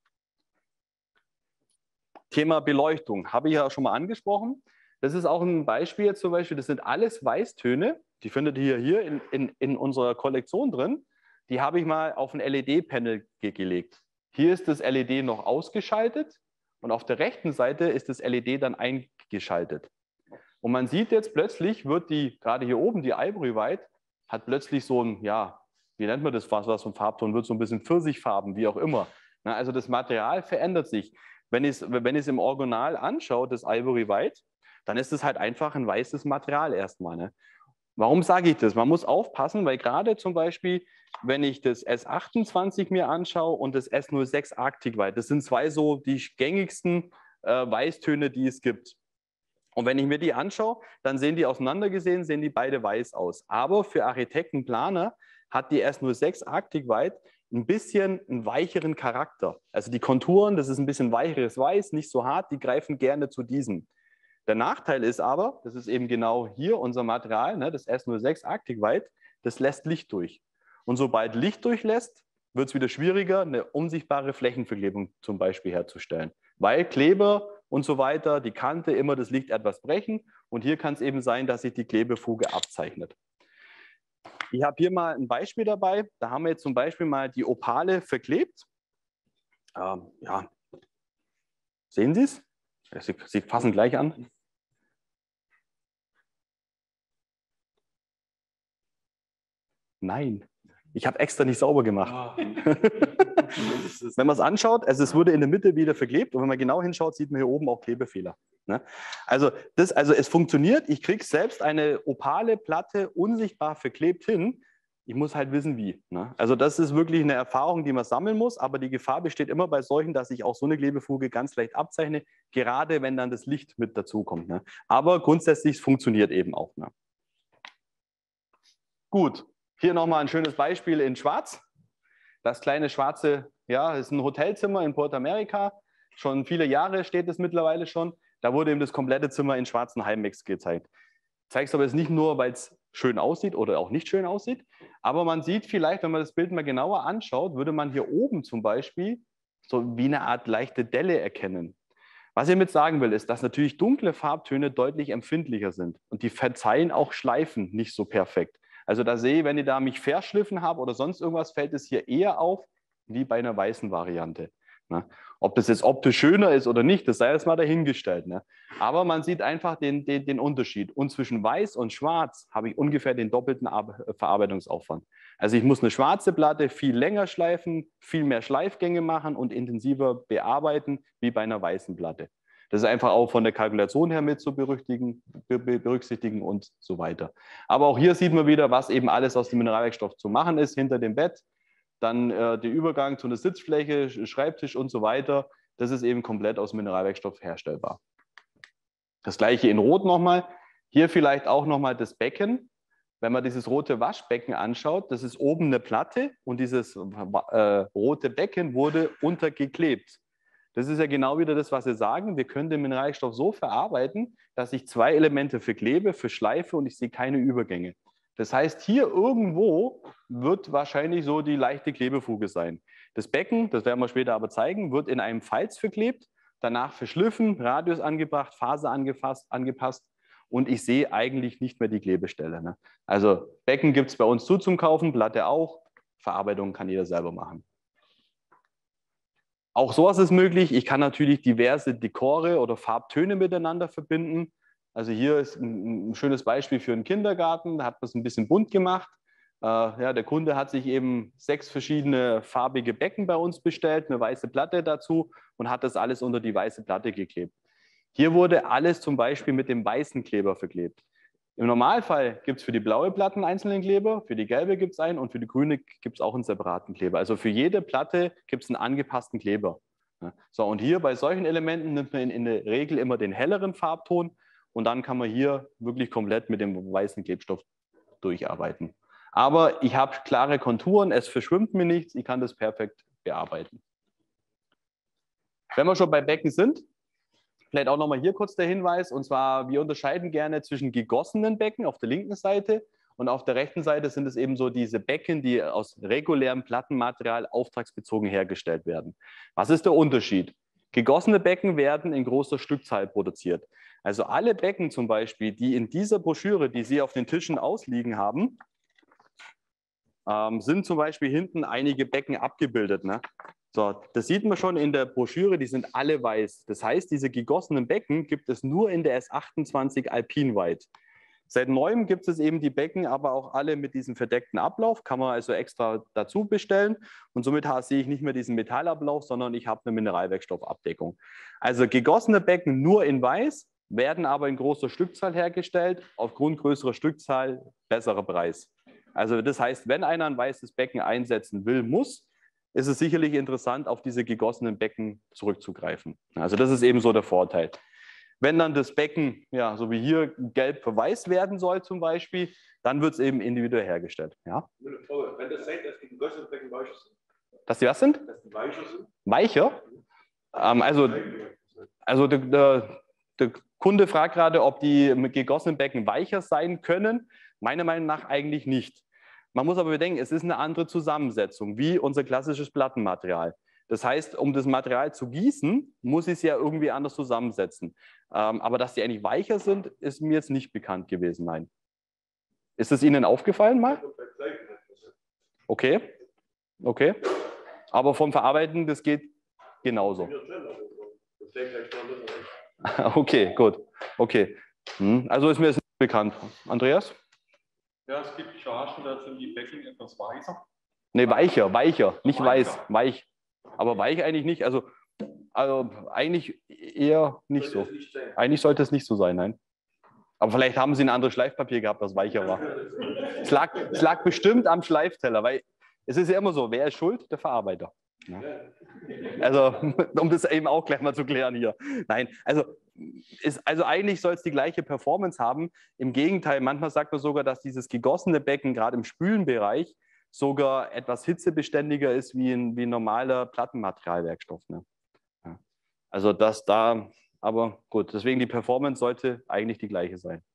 Thema Beleuchtung habe ich ja schon mal angesprochen. Das ist auch ein Beispiel zum Beispiel. Das sind alles Weißtöne. Die findet ihr hier in, in, in unserer Kollektion drin. Die habe ich mal auf ein L E D-Panel ge gelegt. Hier ist das L E D noch ausgeschaltet. Und auf der rechten Seite ist das L E D dann eingeschaltet. Und man sieht jetzt plötzlich, wird die, gerade hier oben, die Ivory White, hat plötzlich so ein, ja, wie nennt man das, was, was so ein Farbton wird, so ein bisschen Pfirsichfarben, wie auch immer. Na, also das Material verändert sich. Wenn ich es wenn im Original anschaue, das Ivory White, dann ist es halt einfach ein weißes Material erstmal. Ne? Warum sage ich das? Man muss aufpassen, weil gerade zum Beispiel, wenn ich das S achtundzwanzig mir anschaue und das S null sechs Arctic White, das sind zwei so die gängigsten äh, Weißtöne, die es gibt. Und wenn ich mir die anschaue, dann sehen die auseinandergesehen, sehen die beide weiß aus. Aber für Architekten, Planer hat die S null sechs Arctic White ein bisschen einen weicheren Charakter. Also die Konturen, das ist ein bisschen weicheres Weiß, nicht so hart, die greifen gerne zu diesem. Der Nachteil ist aber, das ist eben genau hier unser Material, ne, das S null sechs Arctic White, das lässt Licht durch. Und sobald Licht durchlässt, wird es wieder schwieriger, eine unsichtbare Flächenverklebung zum Beispiel herzustellen. Weil Kleber und so weiter, die Kante immer das Licht etwas brechen. Und hier kann es eben sein, dass sich die Klebefuge abzeichnet. Ich habe hier mal ein Beispiel dabei. Da haben wir jetzt zum Beispiel mal die Opale verklebt. Ähm, ja. Sehen Sie es? Sie, Sie fassen gleich an. Nein, ich habe extra nicht sauber gemacht. Wenn man es anschaut, also es wurde in der Mitte wieder verklebt und wenn man genau hinschaut, sieht man hier oben auch Klebefehler. Ne? Also, das, also es funktioniert, ich kriege selbst eine opale Platte unsichtbar verklebt hin. Ich muss halt wissen, wie. Ne? Also das ist wirklich eine Erfahrung, die man sammeln muss, aber die Gefahr besteht immer bei solchen, dass ich auch so eine Klebefuge ganz leicht abzeichne, gerade wenn dann das Licht mit dazukommt. Ne? Aber grundsätzlich funktioniert eben auch. Ne? Gut, hier nochmal ein schönes Beispiel in Schwarz. Das kleine schwarze, ja, ist ein Hotelzimmer in Puerto America. Schon viele Jahre steht es mittlerweile schon. Da wurde eben das komplette Zimmer in schwarzen Heimex gezeigt. Ich zeige es aber jetzt nicht nur, weil es schön aussieht oder auch nicht schön aussieht, aber man sieht vielleicht, wenn man das Bild mal genauer anschaut, würde man hier oben zum Beispiel so wie eine Art leichte Delle erkennen. Was ich damit sagen will, ist, dass natürlich dunkle Farbtöne deutlich empfindlicher sind und die verzeihen auch Schleifen nicht so perfekt. Also da sehe ich, wenn ich da mich verschliffen habe oder sonst irgendwas, fällt es hier eher auf, wie bei einer weißen Variante. Ne? Ob das jetzt optisch schöner ist oder nicht, das sei jetzt mal dahingestellt. Ne? Aber man sieht einfach den, den, den Unterschied. Und zwischen weiß und schwarz habe ich ungefähr den doppelten Verarbeitungsaufwand. Also ich muss eine schwarze Platte viel länger schleifen, viel mehr Schleifgänge machen und intensiver bearbeiten, wie bei einer weißen Platte. Das ist einfach auch von der Kalkulation her mit zu berücksichtigen und so weiter. Aber auch hier sieht man wieder, was eben alles aus dem Mineralwerkstoff zu machen ist, hinter dem Bett. Dann äh, der Übergang zu einer Sitzfläche, Schreibtisch und so weiter. Das ist eben komplett aus Mineralwerkstoff herstellbar. Das gleiche in Rot nochmal. Hier vielleicht auch nochmal das Becken. Wenn man dieses rote Waschbecken anschaut, das ist oben eine Platte und dieses äh, rote Becken wurde untergeklebt. Das ist ja genau wieder das, was wir sagen. Wir können den Mineralstoff so verarbeiten, dass ich zwei Elemente verklebe, verschleife und ich sehe keine Übergänge. Das heißt, hier irgendwo wird wahrscheinlich so die leichte Klebefuge sein. Das Becken, das werden wir später aber zeigen, wird in einem Falz verklebt, danach verschliffen, Radius angebracht, Phase angefasst, angepasst und ich sehe eigentlich nicht mehr die Klebestelle. Ne? Also Becken gibt es bei uns zu zum Kaufen, Platte auch, Verarbeitung kann jeder selber machen. Auch sowas ist möglich. Ich kann natürlich diverse Dekore oder Farbtöne miteinander verbinden. Also hier ist ein, ein schönes Beispiel für einen Kindergarten. Da hat man es ein bisschen bunt gemacht. Äh, ja, der Kunde hat sich eben sechs verschiedene farbige Becken bei uns bestellt, eine weiße Platte dazu und hat das alles unter die weiße Platte geklebt. Hier wurde alles zum Beispiel mit dem weißen Kleber verklebt. Im Normalfall gibt es für die blaue Platte einen einzelnen Kleber, für die gelbe gibt es einen und für die grüne gibt es auch einen separaten Kleber. Also für jede Platte gibt es einen angepassten Kleber. So, und hier bei solchen Elementen nimmt man in, in der Regel immer den helleren Farbton und dann kann man hier wirklich komplett mit dem weißen Klebstoff durcharbeiten. Aber ich habe klare Konturen, es verschwimmt mir nichts, ich kann das perfekt bearbeiten. Wenn wir schon bei Becken sind, vielleicht auch nochmal hier kurz der Hinweis, und zwar, wir unterscheiden gerne zwischen gegossenen Becken auf der linken Seite und auf der rechten Seite sind es eben so diese Becken, die aus regulärem Plattenmaterial auftragsbezogen hergestellt werden. Was ist der Unterschied? Gegossene Becken werden in großer Stückzahl produziert. Also alle Becken zum Beispiel, die in dieser Broschüre, die Sie auf den Tischen ausliegen haben, ähm, sind zum Beispiel hinten einige Becken abgebildet. Ne? So, das sieht man schon in der Broschüre, die sind alle weiß. Das heißt, diese gegossenen Becken gibt es nur in der S achtundzwanzig Alpine White. Seit neuem gibt es eben die Becken, aber auch alle mit diesem verdeckten Ablauf, kann man also extra dazu bestellen. Und somit sehe ich nicht mehr diesen Metallablauf, sondern ich habe eine Mineralwerkstoffabdeckung. Also gegossene Becken nur in weiß, werden aber in großer Stückzahl hergestellt, aufgrund größerer Stückzahl besserer Preis. Also das heißt, wenn einer ein weißes Becken einsetzen will, muss, ist es sicherlich interessant, auf diese gegossenen Becken zurückzugreifen. Also das ist eben so der Vorteil. Wenn dann das Becken, ja, so wie hier, gelb verweißt werden soll zum Beispiel, dann wird es eben individuell hergestellt. Ja? Wenn das sagt, dass die gegossenen Becken weicher sind. Dass die was sind? Dass die weicher sind? Weicher? Ähm, also also der, der, der Kunde fragt gerade, ob die mit gegossenen Becken weicher sein können. Meiner Meinung nach eigentlich nicht. Man muss aber bedenken, es ist eine andere Zusammensetzung, wie unser klassisches Plattenmaterial. Das heißt, um das Material zu gießen, muss ich es ja irgendwie anders zusammensetzen. Ähm, aber dass die eigentlich weicher sind, ist mir jetzt nicht bekannt gewesen, nein. Ist es Ihnen aufgefallen mal? Okay, okay. Aber vom Verarbeiten, das geht genauso. Okay, gut. Okay. Also ist mir jetzt nicht bekannt. Andreas? Ja, es gibt Chargen, da sind die Becken etwas weißer. Ne, weicher, weicher, nicht Weicher. weiß, weich. Aber weich eigentlich nicht, also, also eigentlich eher nicht so. Eigentlich sollte es nicht so sein, nein. Aber vielleicht haben Sie ein anderes Schleifpapier gehabt, das weicher war. Es lag, es lag bestimmt am Schleifteller, weil es ist ja immer so, wer ist schuld? Der Verarbeiter. Ja. Also, um das eben auch gleich mal zu klären hier. Nein, also, ist, also eigentlich soll es die gleiche Performance haben. Im Gegenteil, manchmal sagt man sogar, dass dieses gegossene Becken gerade im Spülenbereich sogar etwas hitzebeständiger ist wie ein, wie ein normaler Plattenmaterialwerkstoff. Ne? Ja. Also das da, aber gut, deswegen die Performance sollte eigentlich die gleiche sein.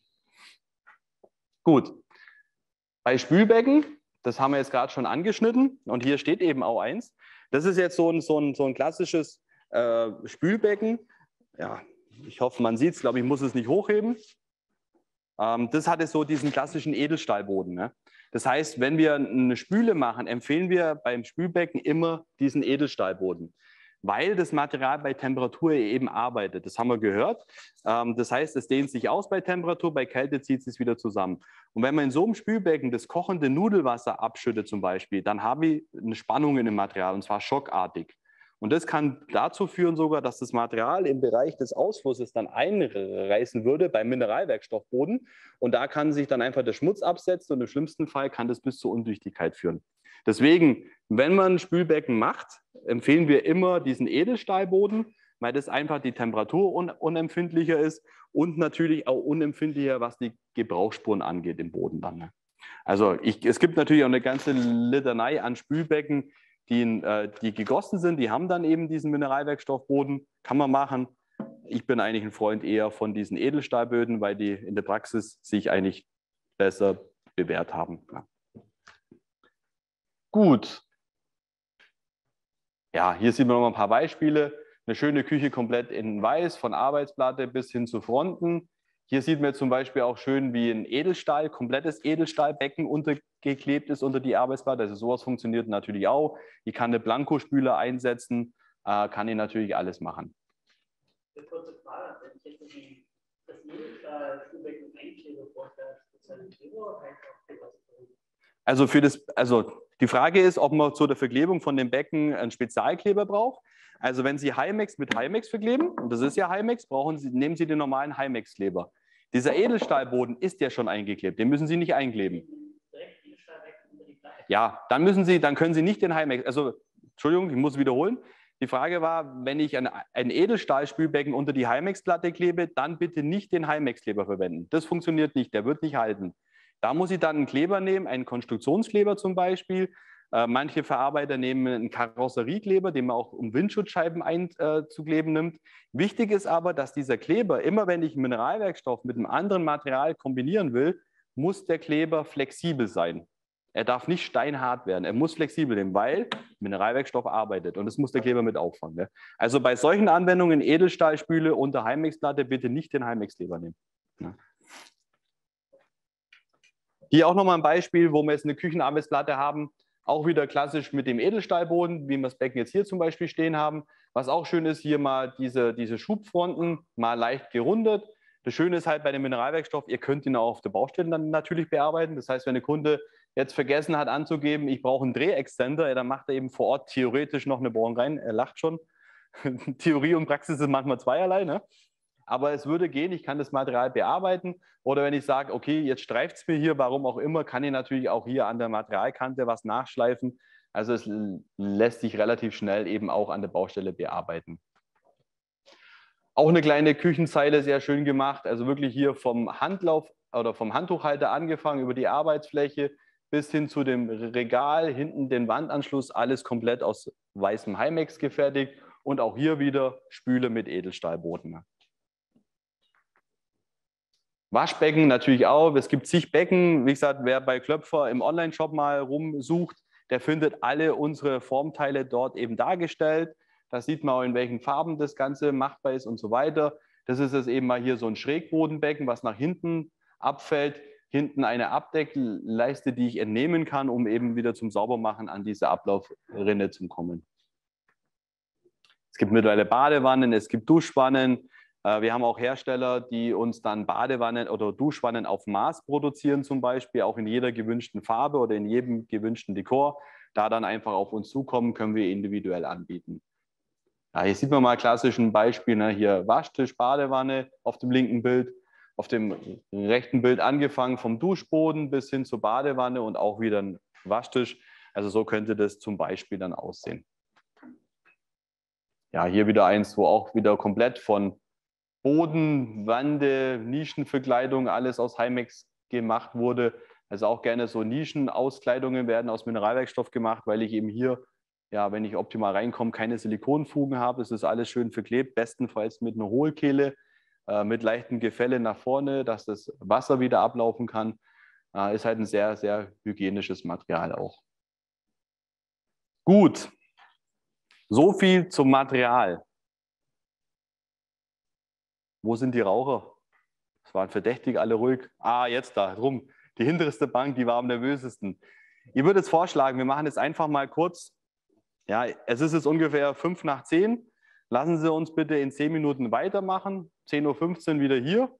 Gut, bei Spülbecken, das haben wir jetzt gerade schon angeschnitten und hier steht eben auch eins. Das ist jetzt so ein, so ein, so ein klassisches äh, Spülbecken. Ja, ich hoffe, man sieht es, glaube ich, muss es nicht hochheben. Ähm, das hatte so diesen klassischen Edelstahlboden. Ne? Das heißt, wenn wir eine Spüle machen, empfehlen wir beim Spülbecken immer diesen Edelstahlboden, weil das Material bei Temperatur eben arbeitet. Das haben wir gehört. Ähm, das heißt, es dehnt sich aus bei Temperatur, bei Kälte zieht es sich wieder zusammen. Und wenn man in so einem Spülbecken das kochende Nudelwasser abschüttet zum Beispiel, dann habe ich eine Spannung in dem Material und zwar schockartig. Und das kann dazu führen sogar, dass das Material im Bereich des Ausflusses dann einreißen würde beim Mineralwerkstoffboden. Und da kann sich dann einfach der Schmutz absetzen und im schlimmsten Fall kann das bis zur Undichtigkeit führen. Deswegen, wenn man ein Spülbecken macht, empfehlen wir immer diesen Edelstahlboden, weil das einfach die Temperatur un unempfindlicher ist und natürlich auch unempfindlicher, was die Gebrauchsspuren angeht im Boden dann. Also ich, es gibt natürlich auch eine ganze Litanei an Spülbecken, Die, äh, die gegossen sind, die haben dann eben diesen Mineralwerkstoffboden, kann man machen. Ich bin eigentlich ein Freund eher von diesen Edelstahlböden, weil die in der Praxis sich eigentlich besser bewährt haben. Ja. Gut. Ja, hier sieht man noch mal ein paar Beispiele. Eine schöne Küche komplett in weiß, von Arbeitsplatte bis hin zu Fronten. Hier sieht man zum Beispiel auch schön, wie ein Edelstahl, komplettes Edelstahlbecken untergeklebt ist unter die Arbeitsplatte. Also sowas funktioniert natürlich auch. Ich kann eine Blankospüler einsetzen, äh, kann ich natürlich alles machen. Eine kurze Frage, wenn ich jetzt die, das Edelstahlbecken einklebe, braucht der spezielle Kleber oder einfach Also, für das, also die Frage ist, ob man zur Verklebung von dem Becken einen Spezialkleber braucht. Also wenn Sie Himex mit Himex verkleben, und das ist ja Himex, brauchen Sie, nehmen Sie den normalen Himex-Kleber. Dieser Edelstahlboden ist ja schon eingeklebt, den müssen Sie nicht einkleben. Ja, dann müssen Sie, dann können Sie nicht den Himex, also Entschuldigung, ich muss wiederholen. Die Frage war, wenn ich ein, ein Edelstahlspülbecken unter die Himex-Platte klebe, dann bitte nicht den Himex-Kleber verwenden. Das funktioniert nicht, der wird nicht halten. Da muss ich dann einen Kleber nehmen, einen Konstruktionskleber zum Beispiel. Äh, manche Verarbeiter nehmen einen Karosseriekleber, den man auch um Windschutzscheiben einzukleben nimmt. Wichtig ist aber, dass dieser Kleber, immer wenn ich einen Mineralwerkstoff mit einem anderen Material kombinieren will, muss der Kleber flexibel sein. Er darf nicht steinhart werden, er muss flexibel sein, weil Mineralwerkstoff arbeitet und das muss der Kleber mit auffangen. Ne? Also bei solchen Anwendungen Edelstahlspüle unter Himex-Platte bitte nicht den Himex-Kleber nehmen. Ne? Hier auch nochmal ein Beispiel, wo wir jetzt eine Küchenarbeitsplatte haben, auch wieder klassisch mit dem Edelstahlboden, wie wir das Becken jetzt hier zum Beispiel stehen haben. Was auch schön ist, hier mal diese, diese Schubfronten mal leicht gerundet. Das Schöne ist halt bei dem Mineralwerkstoff, ihr könnt ihn auch auf der Baustelle dann natürlich bearbeiten. Das heißt, wenn der Kunde jetzt vergessen hat anzugeben, ich brauche einen Drehextender, ja, dann macht er eben vor Ort theoretisch noch eine Bohrung rein. Er lacht schon. Theorie und Praxis sind manchmal zweierlei, ne? Aber es würde gehen, ich kann das Material bearbeiten. Oder wenn ich sage, okay, jetzt streift es mir hier, warum auch immer, kann ich natürlich auch hier an der Materialkante was nachschleifen. Also es lässt sich relativ schnell eben auch an der Baustelle bearbeiten. Auch eine kleine Küchenzeile, sehr schön gemacht. Also wirklich hier vom Handlauf oder vom Handtuchhalter angefangen, über die Arbeitsfläche bis hin zu dem Regal, hinten den Wandanschluss, alles komplett aus weißem Himex gefertigt. Und auch hier wieder Spüle mit Edelstahlboden. Waschbecken natürlich auch. Es gibt zig Becken. Wie gesagt, wer bei Klöpfer im Online-Shop mal rumsucht, der findet alle unsere Formteile dort eben dargestellt. Da sieht man auch, in welchen Farben das Ganze machbar ist und so weiter. Das ist jetzt eben mal hier so ein Schrägbodenbecken, was nach hinten abfällt. Hinten eine Abdeckleiste, die ich entnehmen kann, um eben wieder zum Saubermachen an diese Ablaufrinne zu kommen. Es gibt mittlerweile Badewannen, es gibt Duschwannen. Wir haben auch Hersteller, die uns dann Badewannen oder Duschwannen auf Maß produzieren, zum Beispiel auch in jeder gewünschten Farbe oder in jedem gewünschten Dekor. Da dann einfach auf uns zukommen, können wir individuell anbieten. Ja, hier sieht man mal klassisch ein Beispiel, ne? Hier Waschtisch, Badewanne auf dem linken Bild, auf dem rechten Bild angefangen vom Duschboden bis hin zur Badewanne und auch wieder ein Waschtisch. Also so könnte das zum Beispiel dann aussehen. Ja, hier wieder eins, wo auch wieder komplett von Boden, Wände, Nischenverkleidung, alles aus Himex gemacht wurde. Also auch gerne so Nischenauskleidungen werden aus Mineralwerkstoff gemacht, weil ich eben hier, ja, wenn ich optimal reinkomme, keine Silikonfugen habe. Es ist alles schön verklebt, bestenfalls mit einer Hohlkehle, äh, mit leichtem Gefälle nach vorne, dass das Wasser wieder ablaufen kann. Äh, ist halt ein sehr, sehr hygienisches Material auch. Gut, so viel zum Material. Wo sind die Raucher? Es waren verdächtig, alle ruhig. Ah, jetzt da, drum. Die hinterste Bank, die war am nervösesten. Ich würde jetzt vorschlagen, wir machen jetzt einfach mal kurz. Ja, es ist jetzt ungefähr fünf nach zehn. Lassen Sie uns bitte in zehn Minuten weitermachen. zehn Uhr fünfzehn wieder hier.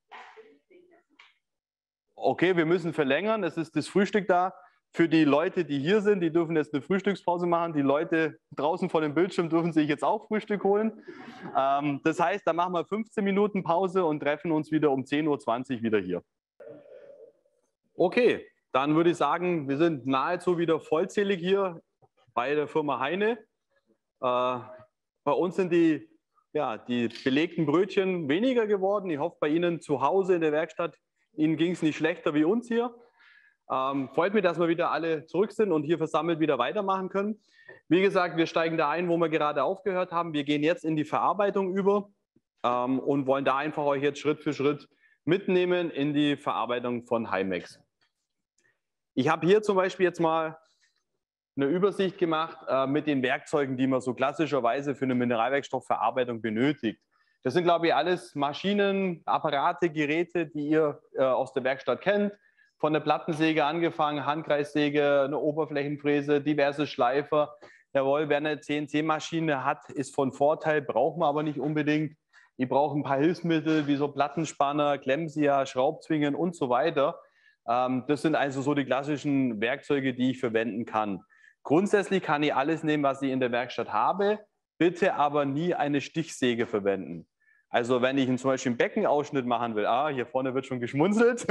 Okay, wir müssen verlängern. Es ist das Frühstück da. Für die Leute, die hier sind, die dürfen jetzt eine Frühstückspause machen. Die Leute draußen vor dem Bildschirm dürfen sich jetzt auch Frühstück holen. Ähm, das heißt, da machen wir fünfzehn Minuten Pause und treffen uns wieder um zehn Uhr zwanzig wieder hier. Okay, dann würde ich sagen, wir sind nahezu wieder vollzählig hier bei der Firma Heine. Äh, bei uns sind die, ja, die belegten Brötchen weniger geworden. Ich hoffe, bei Ihnen zu Hause in der Werkstatt, Ihnen ging es nicht schlechter wie uns hier. Ähm, freut mich, dass wir wieder alle zurück sind und hier versammelt wieder weitermachen können. Wie gesagt, wir steigen da ein, wo wir gerade aufgehört haben. Wir gehen jetzt in die Verarbeitung über ähm, und wollen da einfach euch jetzt Schritt für Schritt mitnehmen in die Verarbeitung von Himex. Ich habe hier zum Beispiel jetzt mal eine Übersicht gemacht äh, mit den Werkzeugen, die man so klassischerweise für eine Mineralwerkstoffverarbeitung benötigt. Das sind, glaube ich, alles Maschinen, Apparate, Geräte, die ihr äh, aus der Werkstatt kennt. Von der Plattensäge angefangen, Handkreissäge, eine Oberflächenfräse, diverse Schleifer. Jawohl, wer eine C N C-Maschine hat, ist von Vorteil, braucht man aber nicht unbedingt. Die brauchen ein paar Hilfsmittel wie so Plattenspanner, Klemmzieher, Schraubzwingen und so weiter. Ähm, das sind also so die klassischen Werkzeuge, die ich verwenden kann. Grundsätzlich kann ich alles nehmen, was ich in der Werkstatt habe, bitte aber nie eine Stichsäge verwenden. Also wenn ich zum Beispiel einen Beckenausschnitt machen will, ah, hier vorne wird schon geschmunzelt,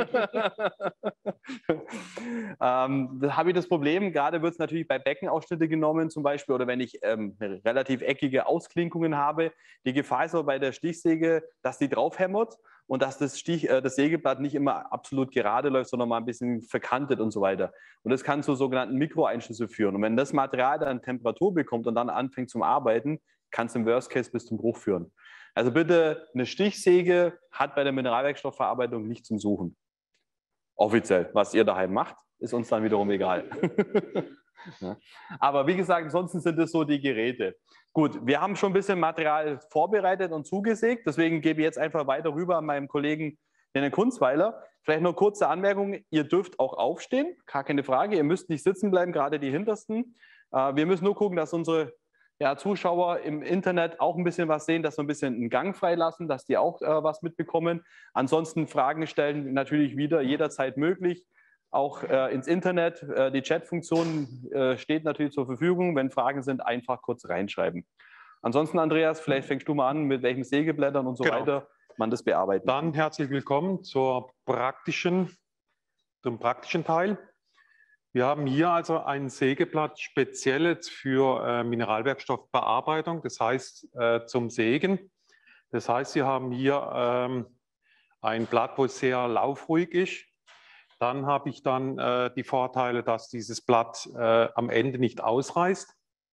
ähm, da habe ich das Problem, gerade wird es natürlich bei Beckenausschnitte genommen zum Beispiel, oder wenn ich ähm, relativ eckige Ausklinkungen habe. Die Gefahr ist aber bei der Stichsäge, dass die draufhämmert und dass das, Stich, äh, das Sägeblatt nicht immer absolut gerade läuft, sondern mal ein bisschen verkantet und so weiter. Und das kann zu sogenannten Mikroeinschüsse führen. Und wenn das Material dann Temperatur bekommt und dann anfängt zum Arbeiten, kann es im Worst Case bis zum Bruch führen. Also bitte, eine Stichsäge hat bei der Mineralwerkstoffverarbeitung nichts zum Suchen. Offiziell. Was ihr daheim macht, ist uns dann wiederum egal. Ja. Aber wie gesagt, ansonsten sind es so die Geräte. Gut, wir haben schon ein bisschen Material vorbereitet und zugesägt. Deswegen gebe ich jetzt einfach weiter rüber an meinem Kollegen Herrn Kunzweiler. Vielleicht noch kurze Anmerkung. Ihr dürft auch aufstehen, gar keine Frage. Ihr müsst nicht sitzen bleiben, gerade die Hintersten. Wir müssen nur gucken, dass unsere ja, Zuschauer im Internet auch ein bisschen was sehen, dass wir ein bisschen einen Gang freilassen, dass die auch äh, was mitbekommen. Ansonsten Fragen stellen natürlich wieder jederzeit möglich, auch äh, ins Internet. Äh, die Chat-Funktion äh, steht natürlich zur Verfügung. Wenn Fragen sind, einfach kurz reinschreiben. Ansonsten, Andreas, vielleicht fängst du mal an, mit welchen Sägeblättern und so Genau. weiter man das bearbeitet. Dann herzlich willkommen zur praktischen, zum praktischen Teil. Wir haben hier also ein Sägeblatt speziell jetzt für äh, Mineralwerkstoffbearbeitung, das heißt äh, zum Sägen. Das heißt, Sie haben hier ähm, ein Blatt, wo sehr laufruhig ist. Dann habe ich dann äh, die Vorteile, dass dieses Blatt äh, am Ende nicht ausreißt.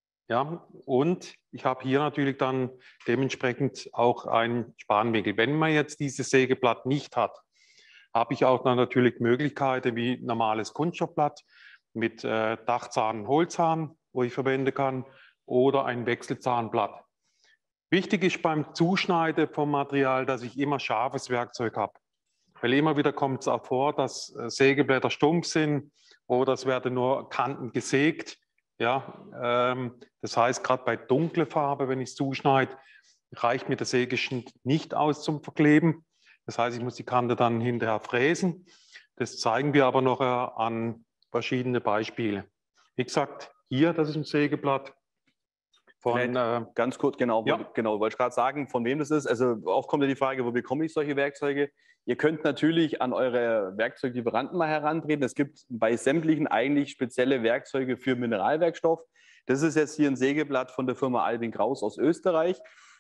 Ja, und ich habe hier natürlich dann dementsprechend auch einen Spanwinkel. Wenn man jetzt dieses Sägeblatt nicht hat, habe ich auch dann natürlich Möglichkeiten wie normales Kunststoffblatt mit äh, Dachzahn, Hohlzahn, wo ich verwenden kann, oder ein Wechselzahnblatt. Wichtig ist beim Zuschneiden vom Material, dass ich immer scharfes Werkzeug habe. Weil immer wieder kommt es auch vor, dass äh, Sägeblätter stumpf sind oder es werden nur Kanten gesägt. Ja, ähm, das heißt, gerade bei dunkler Farbe, wenn ich es zuschneide, reicht mir der Sägeschnitt nicht aus zum Verkleben. Das heißt, ich muss die Kante dann hinterher fräsen. Das zeigen wir aber noch äh, an verschiedene Beispiele. Wie gesagt, hier, das ist ein Sägeblatt von... Äh, ganz kurz, genau, ja. genau, wollte ich gerade sagen, von wem das ist. Also oft kommt ja die Frage, wo bekomme ich solche Werkzeuge? Ihr könnt natürlich an eure Werkzeuglieferanten mal herantreten. Es gibt bei sämtlichen eigentlich spezielle Werkzeuge für Mineralwerkstoff. Das ist jetzt hier ein Sägeblatt von der Firma Albin Kraus aus Österreich.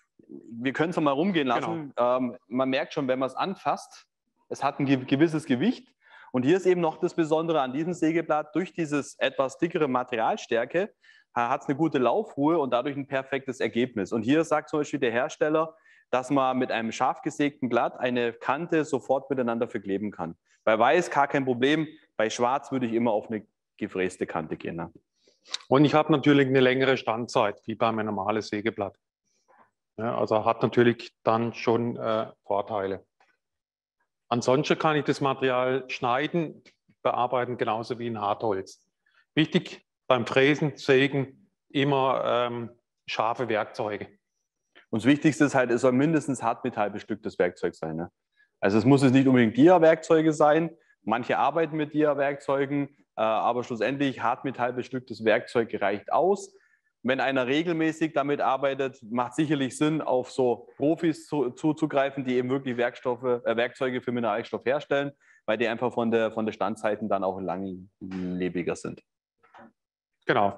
Wir können es mal rumgehen lassen. Genau. Ähm, man merkt schon, wenn man es anfasst, es hat ein gewisses Gewicht. Und hier ist eben noch das Besondere an diesem Sägeblatt, durch dieses etwas dickere Materialstärke hat es eine gute Laufruhe und dadurch ein perfektes Ergebnis. Und hier sagt zum Beispiel der Hersteller, dass man mit einem scharf gesägten Blatt eine Kante sofort miteinander verkleben kann. Bei Weiß gar kein Problem, bei Schwarz würde ich immer auf eine gefräste Kante gehen. Ne? Und ich habe natürlich eine längere Standzeit, wie bei einem normalen Sägeblatt. Ja, also hat natürlich dann schon äh, Vorteile. Ansonsten kann ich das Material schneiden, bearbeiten, genauso wie ein Hartholz. Wichtig beim Fräsen, Sägen immer ähm, scharfe Werkzeuge. Und das Wichtigste ist halt, es soll mindestens hartmetallbestücktes Werkzeug sein. Ne? Also es muss jetzt nicht unbedingt Dia-Werkzeuge sein. Manche arbeiten mit Dia-Werkzeugen, äh, aber schlussendlich hartmetallbestücktes Werkzeug reicht aus. Wenn einer regelmäßig damit arbeitet, macht sicherlich Sinn, auf so Profis zu, zuzugreifen, die eben wirklich Werkstoffe, äh, Werkzeuge für Mineralstoff herstellen, weil die einfach von der, von der Standzeiten dann auch langlebiger sind. Genau.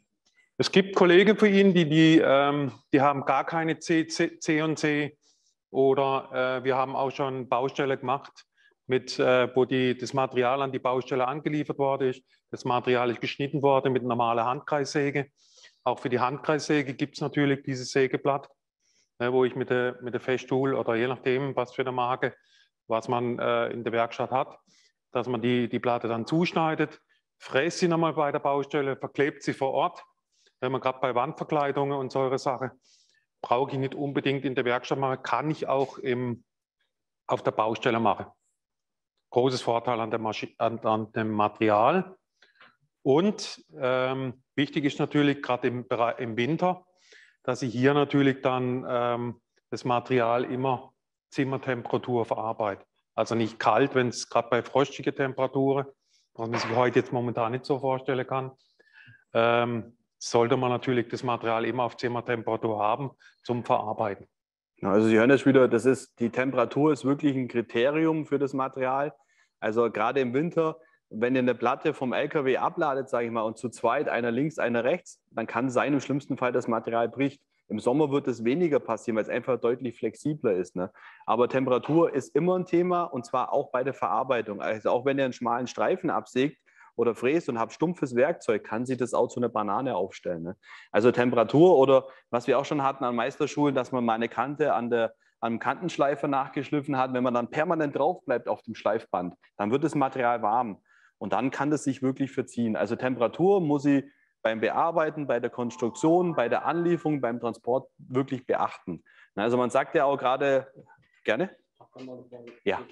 Es gibt Kollegen für ihn, die, die, ähm, die haben gar keine C und C oder äh, wir haben auch schon Baustelle gemacht, mit, äh, wo die, das Material an die Baustelle angeliefert worden ist. Das Material ist geschnitten worden mit normaler Handkreissäge. Auch für die Handkreissäge gibt es natürlich dieses Sägeblatt, ne, wo ich mit der, mit der Festool oder je nachdem, was für eine Marke, was man äh, in der Werkstatt hat, dass man die, die Platte dann zuschneidet. fräst sie nochmal bei der Baustelle, verklebt sie vor Ort. Wenn man gerade bei Wandverkleidungen und solche Sachen, brauche ich nicht unbedingt in der Werkstatt machen, kann ich auch im, auf der Baustelle machen. Großes Vorteil an, der Maschi an, an dem Material. Und ähm, wichtig ist natürlich gerade im, im Winter, dass ich hier natürlich dann ähm, das Material immer Zimmertemperatur verarbeitet. Also nicht kalt, wenn es gerade bei frostigen Temperaturen, was man sich heute jetzt momentan nicht so vorstellen kann, ähm, sollte man natürlich das Material immer auf Zimmertemperatur haben zum Verarbeiten. Also Sie hören jetzt wieder, das ist, die Temperatur ist wirklich ein Kriterium für das Material. Also gerade im Winter, wenn ihr eine Platte vom L K W abladet, sage ich mal, und zu zweit, einer links, einer rechts, dann kann es sein, im schlimmsten Fall das Material bricht. Im Sommer wird es weniger passieren, weil es einfach deutlich flexibler ist. Ne? Aber Temperatur ist immer ein Thema, und zwar auch bei der Verarbeitung. Also auch wenn ihr einen schmalen Streifen absägt oder fräst und habt stumpfes Werkzeug, kann sich das auch zu einer Banane aufstellen. Ne? Also Temperatur oder was wir auch schon hatten an Meisterschulen, dass man mal eine Kante an der am Kantenschleifer nachgeschliffen hat, wenn man dann permanent drauf bleibt auf dem Schleifband, dann wird das Material warm und dann kann das sich wirklich verziehen. Also Temperatur muss ich beim Bearbeiten, bei der Konstruktion, bei der Anlieferung, beim Transport wirklich beachten. Also man sagt ja auch gerade, gerne? Ja.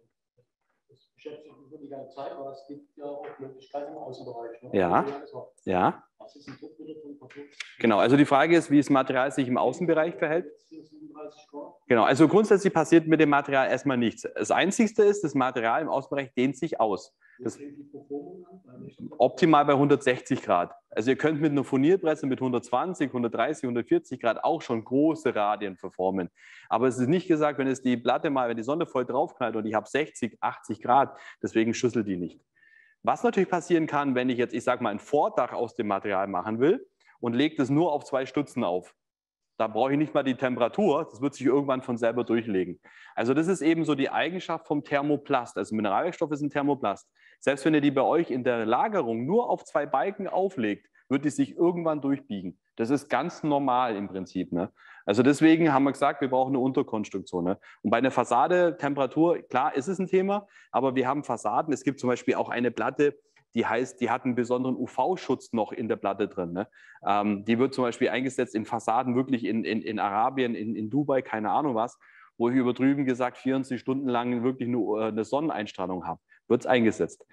Das beschäftigt mich die ganze Zeit, aber es gibt ja auch Möglichkeiten im Außenbereich. Ne? Ja. Ja. Was ist ein Druck wieder von Genau, also die Frage ist, wie das Material sich im Außenbereich verhält. Genau, also grundsätzlich passiert mit dem Material erstmal nichts. Das Einzige ist, das Material im Außenbereich dehnt sich aus. Das optimal bei hundertsechzig Grad. Also ihr könnt mit einer Furnierpresse mit hundertzwanzig, hundertdreißig, hundertvierzig Grad auch schon große Radien verformen. Aber es ist nicht gesagt, wenn es die Platte mal, wenn die Sonne voll draufknallt und ich habe sechzig, achtzig Grad, deswegen schüsselt die nicht. Was natürlich passieren kann, wenn ich jetzt, ich sage mal, ein Vordach aus dem Material machen will und lege das nur auf zwei Stützen auf. Da brauche ich nicht mal die Temperatur, das wird sich irgendwann von selber durchlegen. Also das ist eben so die Eigenschaft vom Thermoplast. Also Mineralwerkstoff ist ein Thermoplast. Selbst wenn ihr die bei euch in der Lagerung nur auf zwei Balken auflegt, wird die sich irgendwann durchbiegen. Das ist ganz normal im Prinzip. Ne? Also deswegen haben wir gesagt, wir brauchen eine Unterkonstruktion. Ne? Und bei einer Fassade, Temperatur, klar ist es ein Thema, aber wir haben Fassaden. Es gibt zum Beispiel auch eine Platte, die heißt, die hat einen besonderen U V-Schutz noch in der Platte drin. Ne? Ähm, die wird zum Beispiel eingesetzt in Fassaden wirklich in, in, in Arabien, in, in Dubai, keine Ahnung was, wo ich übertrieben gesagt vierundzwanzig Stunden lang wirklich nur äh, eine Sonneneinstrahlung habe. Wird es eingesetzt.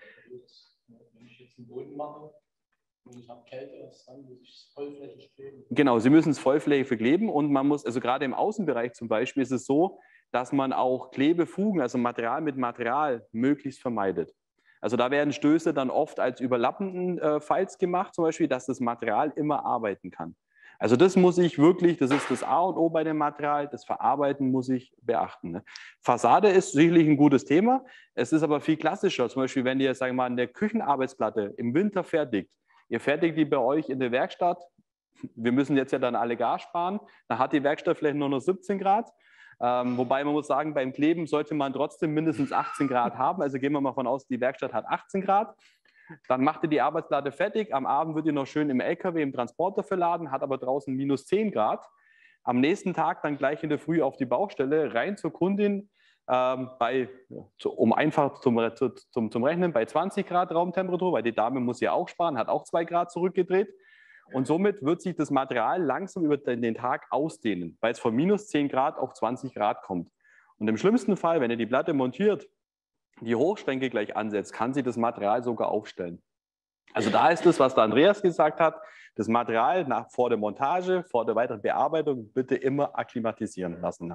Wenn ich jetzt einen Boden mache und ich habe Kälte, dann muss ich es vollflächig kleben. Genau, Sie müssen es vollflächig verkleben und man muss, also gerade im Außenbereich zum Beispiel ist es so, dass man auch Klebefugen, also Material mit Material, möglichst vermeidet. Also da werden Stöße dann oft als überlappenden äh, Falz gemacht, zum Beispiel, dass das Material immer arbeiten kann. Also das muss ich wirklich, das ist das A und O bei dem Material, das Verarbeiten muss ich beachten. Ne? Fassade ist sicherlich ein gutes Thema, es ist aber viel klassischer. Zum Beispiel, wenn ihr, sagen wir mal, eine Küchenarbeitsplatte im Winter fertigt, ihr fertigt die bei euch in der Werkstatt, wir müssen jetzt ja dann alle Gas sparen, dann hat die Werkstatt vielleicht nur noch siebzehn Grad. Ähm, wobei man muss sagen, beim Kleben sollte man trotzdem mindestens achtzehn Grad haben. Also gehen wir mal von aus, die Werkstatt hat achtzehn Grad. Dann macht ihr die Arbeitsplatte fertig. Am Abend wird ihr noch schön im L K W, im Transporter verladen, hat aber draußen minus zehn Grad. Am nächsten Tag dann gleich in der Früh auf die Baustelle, rein zur Kundin, ähm, bei, um einfach zum, zum, zum Rechnen, bei zwanzig Grad Raumtemperatur, weil die Dame muss ja auch sparen, hat auch zwei Grad zurückgedreht. Und somit wird sich das Material langsam über den Tag ausdehnen, weil es von minus zehn Grad auf zwanzig Grad kommt. Und im schlimmsten Fall, wenn ihr die Platte montiert, die Hochschränke gleich ansetzt, kann sie das Material sogar aufstellen. Also da ist es, was der Andreas gesagt hat, das Material nach, vor der Montage, vor der weiteren Bearbeitung bitte immer akklimatisieren lassen.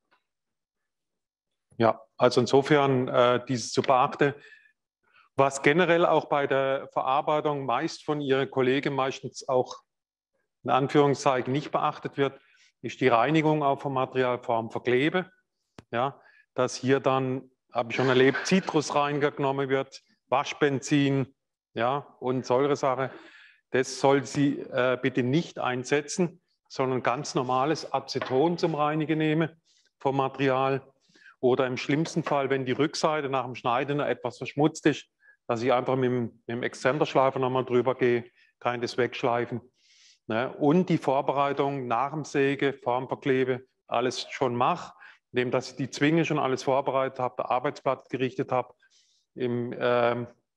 Ja, also insofern äh, dieses zu beachten. Was generell auch bei der Verarbeitung meist von Ihren Kollegen meistens auch in Anführungszeichen nicht beachtet wird, ist die Reinigung auch vom Material vor dem Verklebe. Ja, dass hier dann, habe ich schon erlebt, Zitrusreiniger genommen wird, Waschbenzin, ja, und solche Sachen. Das soll Sie äh, bitte nicht einsetzen, sondern ganz normales Aceton zum Reinigen nehmen vom Material. Oder im schlimmsten Fall, wenn die Rückseite nach dem Schneiden noch etwas verschmutzt ist, dass ich einfach mit dem, mit dem Exzenterschleifer nochmal drüber gehe, kann ich das wegschleifen. Ne? Und die Vorbereitung nach dem Säge, vor dem Verklebe, alles schon mache, indem dass ich die Zwinge schon alles vorbereitet habe, der Arbeitsplatz gerichtet habe, im, ähm,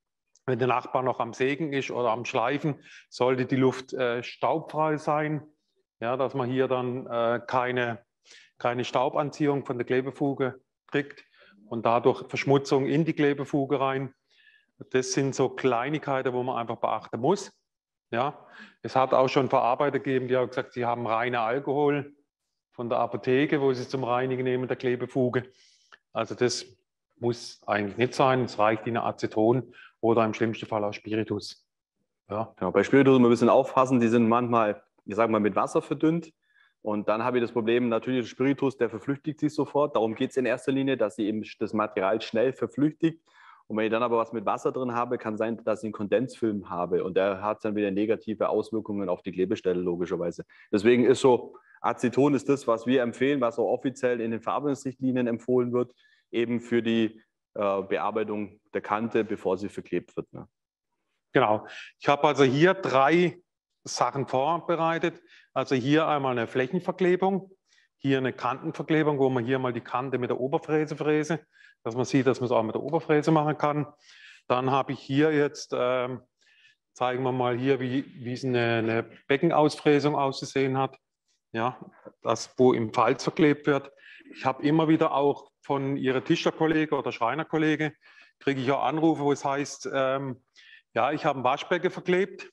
Wenn der Nachbar noch am Sägen ist oder am Schleifen, sollte die Luft äh, staubfrei sein, ja, dass man hier dann äh, keine, keine Staubanziehung von der Klebefuge kriegt und dadurch Verschmutzung in die Klebefuge rein. Das sind so Kleinigkeiten, wo man einfach beachten muss. Ja, es hat auch schon Verarbeiter gegeben, die haben gesagt, sie haben reine Alkohol von der Apotheke, wo sie zum Reinigen nehmen der Klebefuge. Also das muss eigentlich nicht sein. Es reicht ihnen Aceton oder im schlimmsten Fall auch Spiritus. Ja. Genau, bei Spiritus muss man ein bisschen aufpassen, die sind manchmal, ich sage mal, mit Wasser verdünnt. Und dann habe ich das Problem, natürlich der Spiritus, der verflüchtigt sich sofort. Darum geht es in erster Linie, dass sie eben das Material schnell verflüchtigt. Und wenn ich dann aber was mit Wasser drin habe, kann sein, dass ich einen Kondensfilm habe. Und der hat dann wieder negative Auswirkungen auf die Klebestelle, logischerweise. Deswegen ist so, Aceton ist das, was wir empfehlen, was auch offiziell in den Verarbeitungsrichtlinien empfohlen wird, eben für die äh, Bearbeitung der Kante, bevor sie verklebt wird. Ne? Genau. Ich habe also hier drei Sachen vorbereitet. Also hier einmal eine Flächenverklebung, hier eine Kantenverklebung, wo man hier mal die Kante mit der Oberfräse fräse, dass man sieht, dass man es auch mit der Oberfräse machen kann. Dann habe ich hier jetzt, ähm, zeigen wir mal hier, wie, wie es eine, eine Beckenausfräsung auszusehen hat. Ja, das, wo im Falz verklebt wird. Ich habe immer wieder auch von Ihrer Tischlerkollege oder Schreinerkollege, kriege ich auch Anrufe, wo es heißt, ähm, ja, ich habe ein Waschbecken verklebt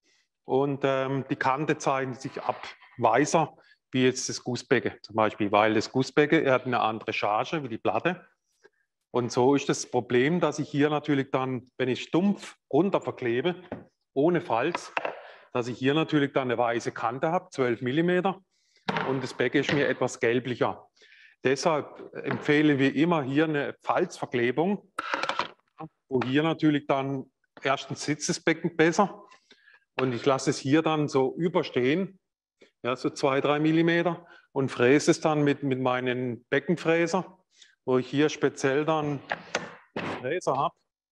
und ähm, die Kante zeichnet sich ab weißer wie jetzt das Gussbecken zum Beispiel, weil das Gussbecken er hat eine andere Charge wie die Platte. Und so ist das Problem, dass ich hier natürlich dann, wenn ich stumpf runter verklebe, ohne Falz, dass ich hier natürlich dann eine weiße Kante habe, zwölf Millimeter, und das Becken ist mir etwas gelblicher. Deshalb empfehlen wir immer hier eine Falzverklebung, wo hier natürlich dann erstens sitzt das Becken besser und ich lasse es hier dann so überstehen, ja, so zwei, drei Millimeter, und fräse es dann mit, mit meinen Beckenfräser, wo ich hier speziell dann Fräser habe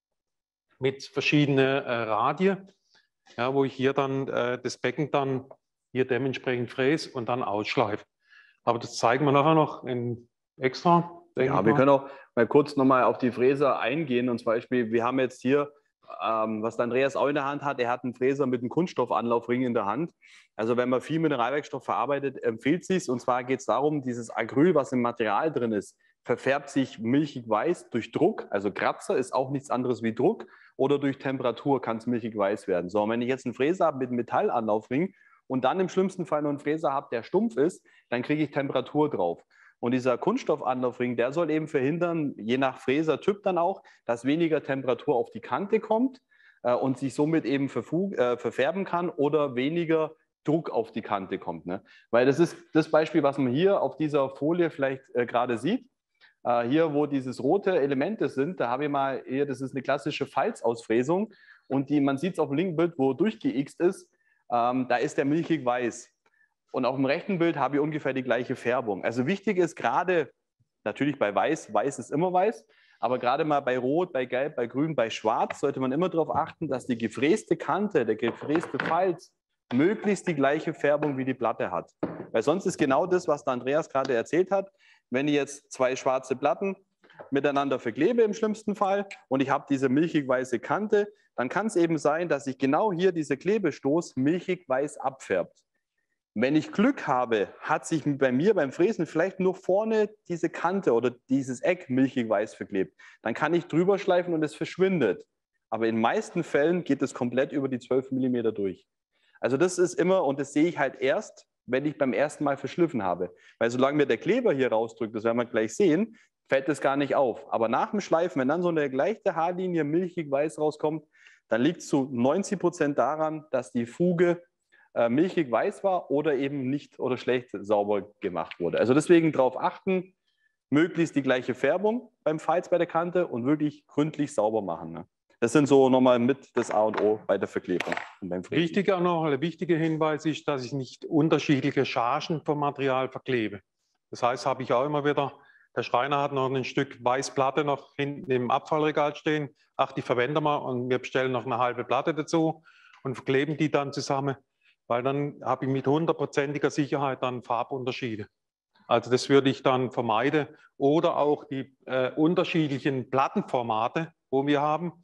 mit verschiedenen äh, Radien, ja, wo ich hier dann äh, das Becken dann hier dementsprechend fräse und dann ausschleife. Aber das zeigen wir nachher noch in extra. Ja, wir können auch mal kurz nochmal auf die Fräser eingehen. Und zum Beispiel, wir haben jetzt hier, ähm, was der Andreas auch in der Hand hat, er hat einen Fräser mit einem Kunststoffanlaufring in der Hand. Also wenn man viel Mineralwerkstoff verarbeitet, empfiehlt es sich. Und zwar geht es darum, dieses Acryl, was im Material drin ist, verfärbt sich milchig weiß durch Druck. Also Kratzer ist auch nichts anderes wie Druck. Oder durch Temperatur kann es milchig weiß werden. So, und wenn ich jetzt einen Fräser habe mit einem Metallanlaufring und dann im schlimmsten Fall noch einen Fräser habe, der stumpf ist, dann kriege ich Temperatur drauf. Und dieser Kunststoffanlaufring, der soll eben verhindern, je nach Fräsertyp dann auch, dass weniger Temperatur auf die Kante kommt äh, und sich somit eben äh, verfärben kann oder weniger Druck auf die Kante kommt. Ne? Weil das ist das Beispiel, was man hier auf dieser Folie vielleicht äh, gerade sieht. Äh, hier, wo dieses rote Elemente sind, da habe ich mal hier, das ist eine klassische Falzausfräsung. Und die, man sieht es auf dem linken Bild, wo durchgeixt ist, ähm, da ist der milchig weiß. Und auf dem rechten Bild habe ich ungefähr die gleiche Färbung. Also wichtig ist gerade, natürlich bei Weiß, Weiß ist immer Weiß, aber gerade mal bei Rot, bei Gelb, bei Grün, bei Schwarz sollte man immer darauf achten, dass die gefräste Kante, der gefräste Falz möglichst die gleiche Färbung wie die Platte hat. Weil sonst ist genau das, was der Andreas gerade erzählt hat. Wenn ich jetzt zwei schwarze Platten miteinander verklebe im schlimmsten Fall und ich habe diese milchig weiße Kante, dann kann es eben sein, dass sich genau hier dieser Klebestoß milchig weiß abfärbt. Wenn ich Glück habe, hat sich bei mir beim Fräsen vielleicht nur vorne diese Kante oder dieses Eck milchig weiß verklebt. Dann kann ich drüber schleifen und es verschwindet. Aber in den meisten Fällen geht es komplett über die zwölf Millimeter durch. Also das ist immer, und das sehe ich halt erst, wenn ich beim ersten Mal verschliffen habe. Weil solange mir der Kleber hier rausdrückt, das werden wir gleich sehen, fällt es gar nicht auf. Aber nach dem Schleifen, wenn dann so eine leichte Haarlinie milchig weiß rauskommt, dann liegt es zu neunzig Prozent daran, dass die Fuge äh, milchig weiß war oder eben nicht oder schlecht sauber gemacht wurde. Also deswegen darauf achten, möglichst die gleiche Färbung beim Falz bei der Kante und wirklich gründlich sauber machen. Ne? Das sind so nochmal mit das A und O bei der Verklebung. Und beim Fräsen. Wichtig auch noch, ein wichtiger Hinweis ist, dass ich nicht unterschiedliche Chargen vom Material verklebe. Das heißt, habe ich auch immer wieder, der Schreiner hat noch ein Stück Weißplatte noch hinten im Abfallregal stehen. Ach, die verwenden wir und wir bestellen noch eine halbe Platte dazu und verkleben die dann zusammen, weil dann habe ich mit hundertprozentiger Sicherheit dann Farbunterschiede. Also das würde ich dann vermeiden. Oder auch die äh, unterschiedlichen Plattenformate, wo wir haben.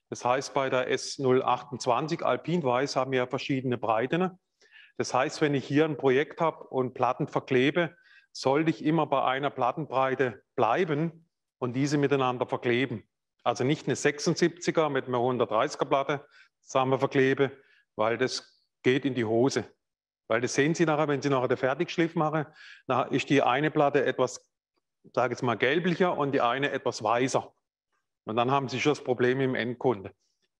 Das heißt, bei der S null achtundzwanzig Alpinweiß haben wir verschiedene Breiten. Das heißt, wenn ich hier ein Projekt habe und Platten verklebe, sollte ich immer bei einer Plattenbreite bleiben und diese miteinander verkleben. Also nicht eine sechsundsiebziger mit einer hundertdreißiger Platte zusammen verklebe, weil das geht in die Hose. Weil das sehen Sie nachher, wenn Sie nachher den Fertigschliff machen, dann ist die eine Platte etwas, sage ich jetzt mal, gelblicher und die eine etwas weißer. Und dann haben Sie schon das Problem im Endkunde.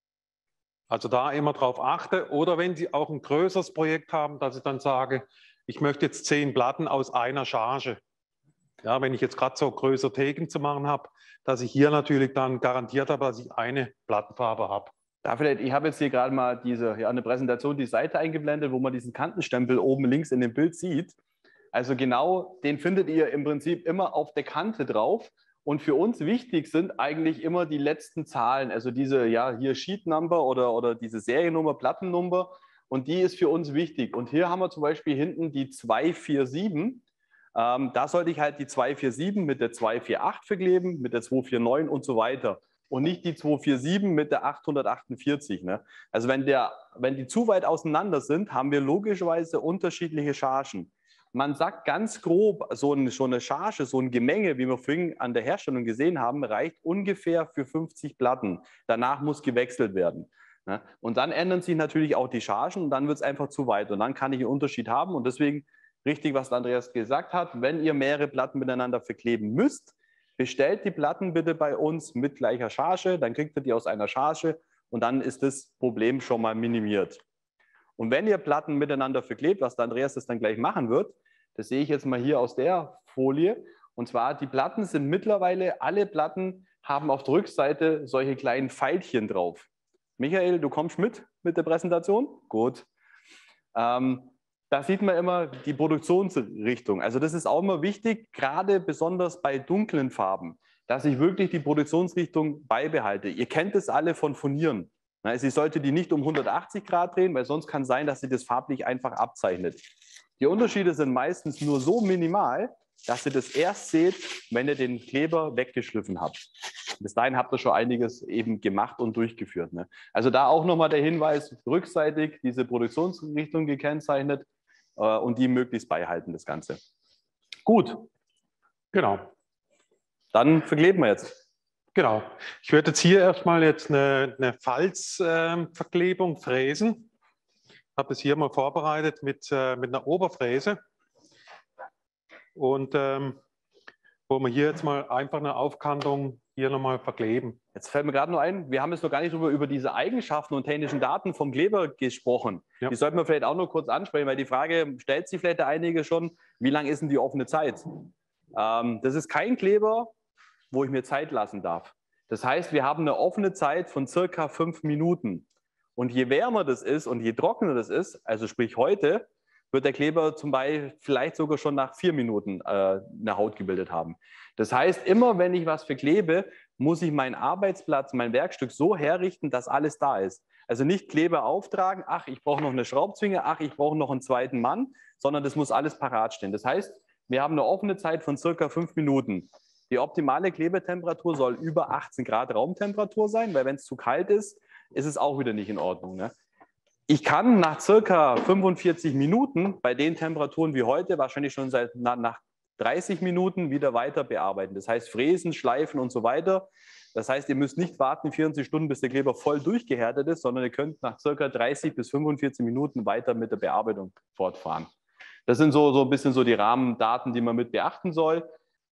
Also da immer drauf achten. Oder wenn Sie auch ein größeres Projekt haben, dass ich dann sage, ich möchte jetzt zehn Platten aus einer Charge. Ja, wenn ich jetzt gerade so größere Theken zu machen habe, dass ich hier natürlich dann garantiert habe, dass ich eine Plattenfarbe habe. Da vielleicht, ich habe jetzt hier gerade mal diese, ja, eine Präsentation, die Seite eingeblendet, wo man diesen Kantenstempel oben links in dem Bild sieht. Also genau, den findet ihr im Prinzip immer auf der Kante drauf. Und für uns wichtig sind eigentlich immer die letzten Zahlen, also diese, ja, hier Sheet Number oder, oder diese Seriennummer, Plattennummer. Und die ist für uns wichtig. Und hier haben wir zum Beispiel hinten die zwei vier sieben. Ähm, da sollte ich halt die zwei vier sieben mit der zwei vier acht verkleben, mit der zwei vier neun und so weiter. Und nicht die zwei vier sieben mit der achthundertachtundvierzig. Ne? Also wenn, der, wenn die zu weit auseinander sind, haben wir logischerweise unterschiedliche Chargen. Man sagt ganz grob, so eine, so eine Charge, so ein Gemenge, wie wir vorhin an der Herstellung gesehen haben, reicht ungefähr für fünfzig Platten. Danach muss gewechselt werden. Ne? Und dann ändern sich natürlich auch die Chargen und dann wird es einfach zu weit. Und dann kann ich einen Unterschied haben. Und deswegen richtig, was Andreas gesagt hat, wenn ihr mehrere Platten miteinander verkleben müsst, bestellt die Platten bitte bei uns mit gleicher Charge, dann kriegt ihr die aus einer Charge und dann ist das Problem schon mal minimiert. Und wenn ihr Platten miteinander verklebt, was der Andreas das dann gleich machen wird, das sehe ich jetzt mal hier aus der Folie, und zwar die Platten sind mittlerweile, alle Platten haben auf der Rückseite solche kleinen Pfeilchen drauf. Michael, du kommst mit mit der Präsentation? Gut. Ähm, Da sieht man immer die Produktionsrichtung. Also das ist auch immer wichtig, gerade besonders bei dunklen Farben, dass ich wirklich die Produktionsrichtung beibehalte. Ihr kennt es alle von Furnieren. Sie sollte die nicht um hundertachtzig Grad drehen, weil sonst kann es sein, dass sie das farblich einfach abzeichnet. Die Unterschiede sind meistens nur so minimal, dass ihr das erst seht, wenn ihr den Kleber weggeschliffen habt. Bis dahin habt ihr schon einiges eben gemacht und durchgeführt. Ne? Also da auch nochmal der Hinweis, rückseitig diese Produktionsrichtung gekennzeichnet äh, und die möglichst beibehalten, das Ganze. Gut. Genau. Dann verkleben wir jetzt. Genau. Ich werde jetzt hier erstmal jetzt eine, eine Falzverklebung äh, fräsen. Ich habe es hier mal vorbereitet mit, äh, mit einer Oberfräse. Und ähm, wo wir hier jetzt mal einfach eine Aufkantung hier nochmal verkleben. Jetzt fällt mir gerade noch ein, wir haben jetzt noch gar nicht über, über diese Eigenschaften und technischen Daten vom Kleber gesprochen. Ja. Die sollten wir vielleicht auch noch kurz ansprechen, weil die Frage stellt sich vielleicht einige schon, wie lang ist denn die offene Zeit? Ähm, das ist kein Kleber, wo ich mir Zeit lassen darf. Das heißt, wir haben eine offene Zeit von circa fünf Minuten. Und je wärmer das ist und je trockener das ist, also sprich heute, wird der Kleber zum Beispiel vielleicht sogar schon nach vier Minuten äh, eine Haut gebildet haben. Das heißt, immer wenn ich was verklebe, muss ich meinen Arbeitsplatz, mein Werkstück so herrichten, dass alles da ist. Also nicht Kleber auftragen, ach, ich brauche noch eine Schraubzwinge, ach, ich brauche noch einen zweiten Mann, sondern das muss alles parat stehen. Das heißt, wir haben eine offene Zeit von circa fünf Minuten. Die optimale Klebetemperatur soll über achtzehn Grad Raumtemperatur sein, weil wenn es zu kalt ist, ist es auch wieder nicht in Ordnung. Ne? Ich kann nach circa fünfundvierzig Minuten bei den Temperaturen wie heute, wahrscheinlich schon seit na, nach dreißig Minuten, wieder weiter bearbeiten. Das heißt fräsen, schleifen und so weiter. Das heißt, ihr müsst nicht warten vierundzwanzig Stunden, bis der Kleber voll durchgehärtet ist, sondern ihr könnt nach circa dreißig bis fünfundvierzig Minuten weiter mit der Bearbeitung fortfahren. Das sind so, so ein bisschen so die Rahmendaten, die man mit beachten soll.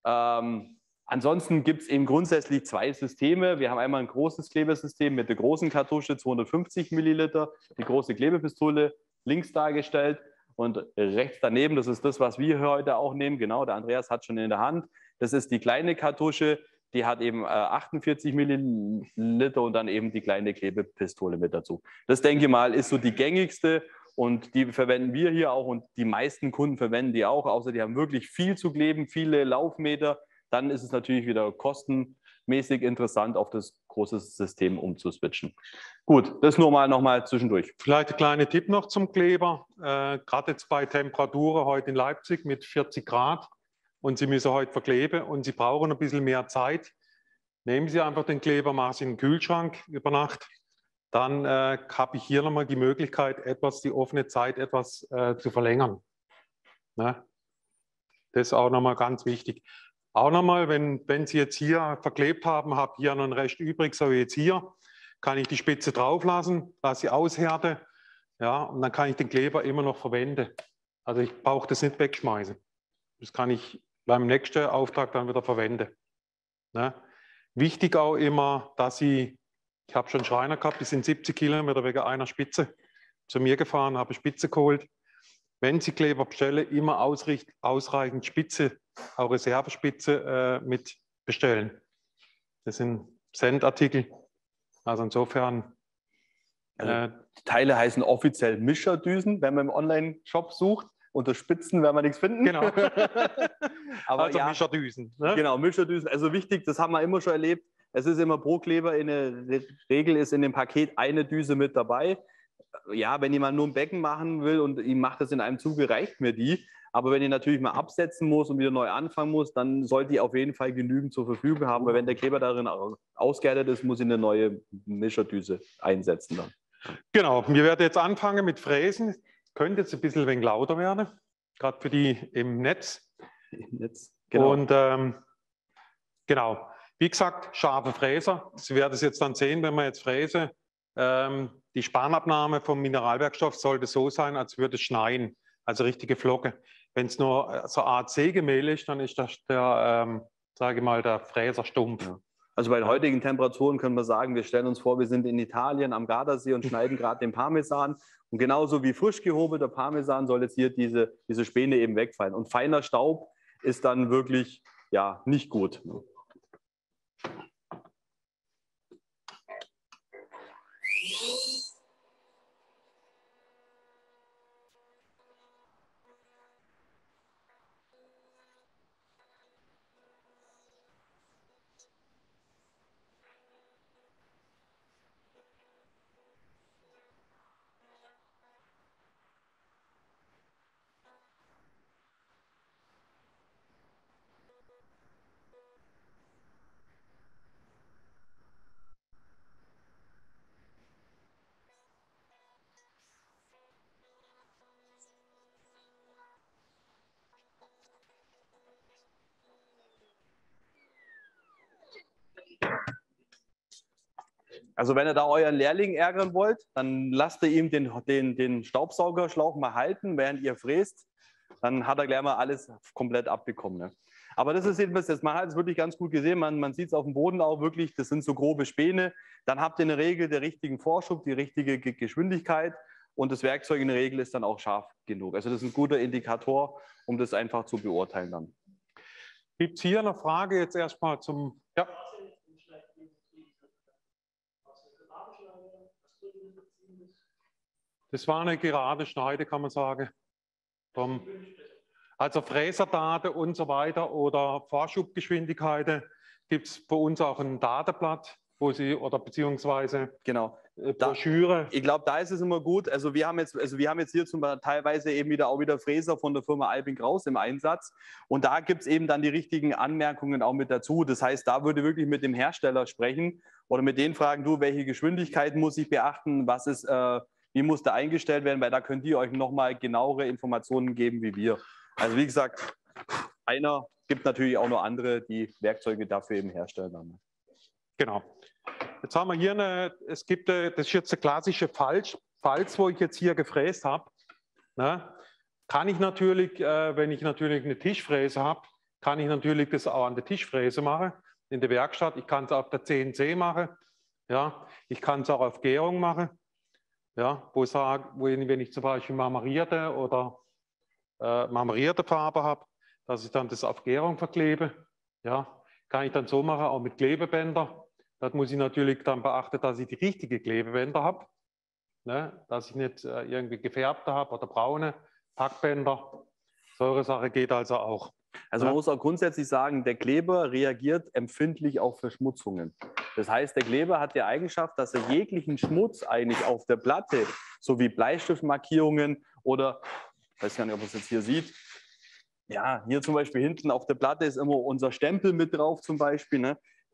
Ähm, Ansonsten gibt es eben grundsätzlich zwei Systeme. Wir haben einmal ein großes Klebesystem mit der großen Kartusche, zweihundertfünfzig Milliliter, die große Klebepistole links dargestellt und rechts daneben, das ist das, was wir heute auch nehmen. Genau, der Andreas hat schon in der Hand. Das ist die kleine Kartusche, die hat eben achtundvierzig Milliliter und dann eben die kleine Klebepistole mit dazu. Das, denke ich mal, ist so die gängigste und die verwenden wir hier auch und die meisten Kunden verwenden die auch, außer die haben wirklich viel zu kleben, viele Laufmeter. Dann ist es natürlich wieder kostenmäßig interessant, auf das große System umzuswitchen. Gut, das nur mal noch mal zwischendurch. Vielleicht ein kleiner Tipp noch zum Kleber. Äh, Gerade jetzt bei Temperaturen heute in Leipzig mit vierzig Grad und Sie müssen heute verkleben und Sie brauchen ein bisschen mehr Zeit. Nehmen Sie einfach den Kleber, machen Sie in den Kühlschrank über Nacht. Dann äh, habe ich hier nochmal die Möglichkeit, etwas die offene Zeit etwas äh, zu verlängern. Ne? Das ist auch nochmal ganz wichtig. Auch nochmal, wenn, wenn Sie jetzt hier verklebt haben, habe hier noch einen Rest übrig, so wie jetzt hier, kann ich die Spitze drauf lassen, lasse sie aushärten, ja, und dann kann ich den Kleber immer noch verwenden. Also ich brauche das nicht wegschmeißen. Das kann ich beim nächsten Auftrag dann wieder verwenden. Ne? Wichtig auch immer, dass Sie, ich habe schon Schreiner gehabt, die sind siebzig Kilometer wegen einer Spitze zu mir gefahren, habe Spitze geholt. Wenn Sie Kleber bestellen, immer ausricht, ausreichend Spitze, auch Reservespitze äh, mit bestellen. Das sind Sendartikel. Also insofern. Also Äh, die Teile heißen offiziell Mischerdüsen, wenn man im Online-Shop sucht. Unter Spitzen werden wir nichts finden. Genau. Aber also ja, Mischerdüsen. Ne? Genau, Mischerdüsen. Also wichtig, das haben wir immer schon erlebt. Es ist immer pro Kleber, in der Regel ist in dem Paket eine Düse mit dabei. Ja, wenn jemand nur ein Becken machen will und ihm macht das in einem Zuge, reicht mir die. Aber wenn ich natürlich mal absetzen muss und wieder neu anfangen muss, dann sollte ich auf jeden Fall genügend zur Verfügung haben. Weil wenn der Kleber darin ausgehärtet ist, muss ich eine neue Mischerdüse einsetzen dann. Genau, wir werden jetzt anfangen mit Fräsen. Könnte jetzt ein bisschen ein wenig lauter werden, gerade für die im Netz. Im Netz. Genau. Und ähm, genau, wie gesagt, scharfe Fräser. Sie werden es jetzt dann sehen, wenn wir jetzt fräsen. Ähm, die Spanabnahme vom Mineralwerkstoff sollte so sein, als würde es schneien, also richtige Flocke. Wenn es nur so eine Art Sägemehl ist, dann ist das der, ähm, sage ich mal, der Fräser stumpf. Ja. Also bei den heutigen Temperaturen können wir sagen, wir stellen uns vor, wir sind in Italien am Gardasee und schneiden gerade den Parmesan. Und genauso wie frisch gehobelter Parmesan soll jetzt hier diese, diese Späne eben wegfallen. Und feiner Staub ist dann wirklich ja, nicht gut. Also wenn ihr da euren Lehrling ärgern wollt, dann lasst ihr ihm den, den, den Staubsaugerschlauch mal halten, während ihr fräst. Dann hat er gleich mal alles komplett abbekommen. Ne? Aber das ist jedenfalls, das, man hat es wirklich ganz gut gesehen, man, man sieht es auf dem Boden auch wirklich, das sind so grobe Späne. Dann habt ihr in der Regel den richtigen Vorschub, die richtige Geschwindigkeit und das Werkzeug in der Regel ist dann auch scharf genug. Also das ist ein guter Indikator, um das einfach zu beurteilen dann. Gibt es hier eine Frage jetzt erstmal zum... Ja. Das war eine gerade Schneide, kann man sagen. Also Fräserdaten und so weiter oder Vorschubgeschwindigkeiten gibt es bei uns auch ein Datenblatt, wo Sie oder beziehungsweise genau. Broschüre. Da, ich glaube, da ist es immer gut. Also wir haben jetzt, also wir haben jetzt hier zum Beispiel teilweise eben wieder auch wieder Fräser von der Firma Albin Kraus im Einsatz. Und da gibt es eben dann die richtigen Anmerkungen auch mit dazu. Das heißt, da würde wirklich mit dem Hersteller sprechen oder mit den Fragen, du, welche Geschwindigkeit muss ich beachten, was ist, äh, wie muss da eingestellt werden, weil da könnt ihr euch nochmal genauere Informationen geben wie wir. Also wie gesagt, einer gibt natürlich auch noch andere, die Werkzeuge dafür eben herstellen. Dann. Genau. Jetzt haben wir hier eine, es gibt, das ist jetzt eine klassische Falz, Falz, wo ich jetzt hier gefräst habe. Ne? Kann ich natürlich, äh, wenn ich natürlich eine Tischfräse habe, kann ich natürlich das auch an der Tischfräse machen, in der Werkstatt. Ich kann es auf der C N C machen. Ja? Ich kann es auch auf Gärung machen. Ja? Wo, sag, wo ich, wenn ich zum Beispiel marmorierte oder äh, marmorierte Farbe habe, dass ich dann das auf Gärung verklebe. Ja? Kann ich dann so machen, auch mit Klebebändern. Das muss ich natürlich dann beachten, dass ich die richtige Klebebänder habe. Ne? Dass ich nicht äh, irgendwie gefärbte habe oder braune Packbänder. Solche Sache geht also auch. Also man ja? muss auch grundsätzlich sagen, der Kleber reagiert empfindlich auf Verschmutzungen. Das heißt, der Kleber hat die Eigenschaft, dass er jeglichen Schmutz eigentlich auf der Platte, so wie Bleistiftmarkierungen oder, ich weiß gar nicht, ob man es jetzt hier sieht, ja, hier zum Beispiel hinten auf der Platte ist immer unser Stempel mit drauf zum Beispiel, ne?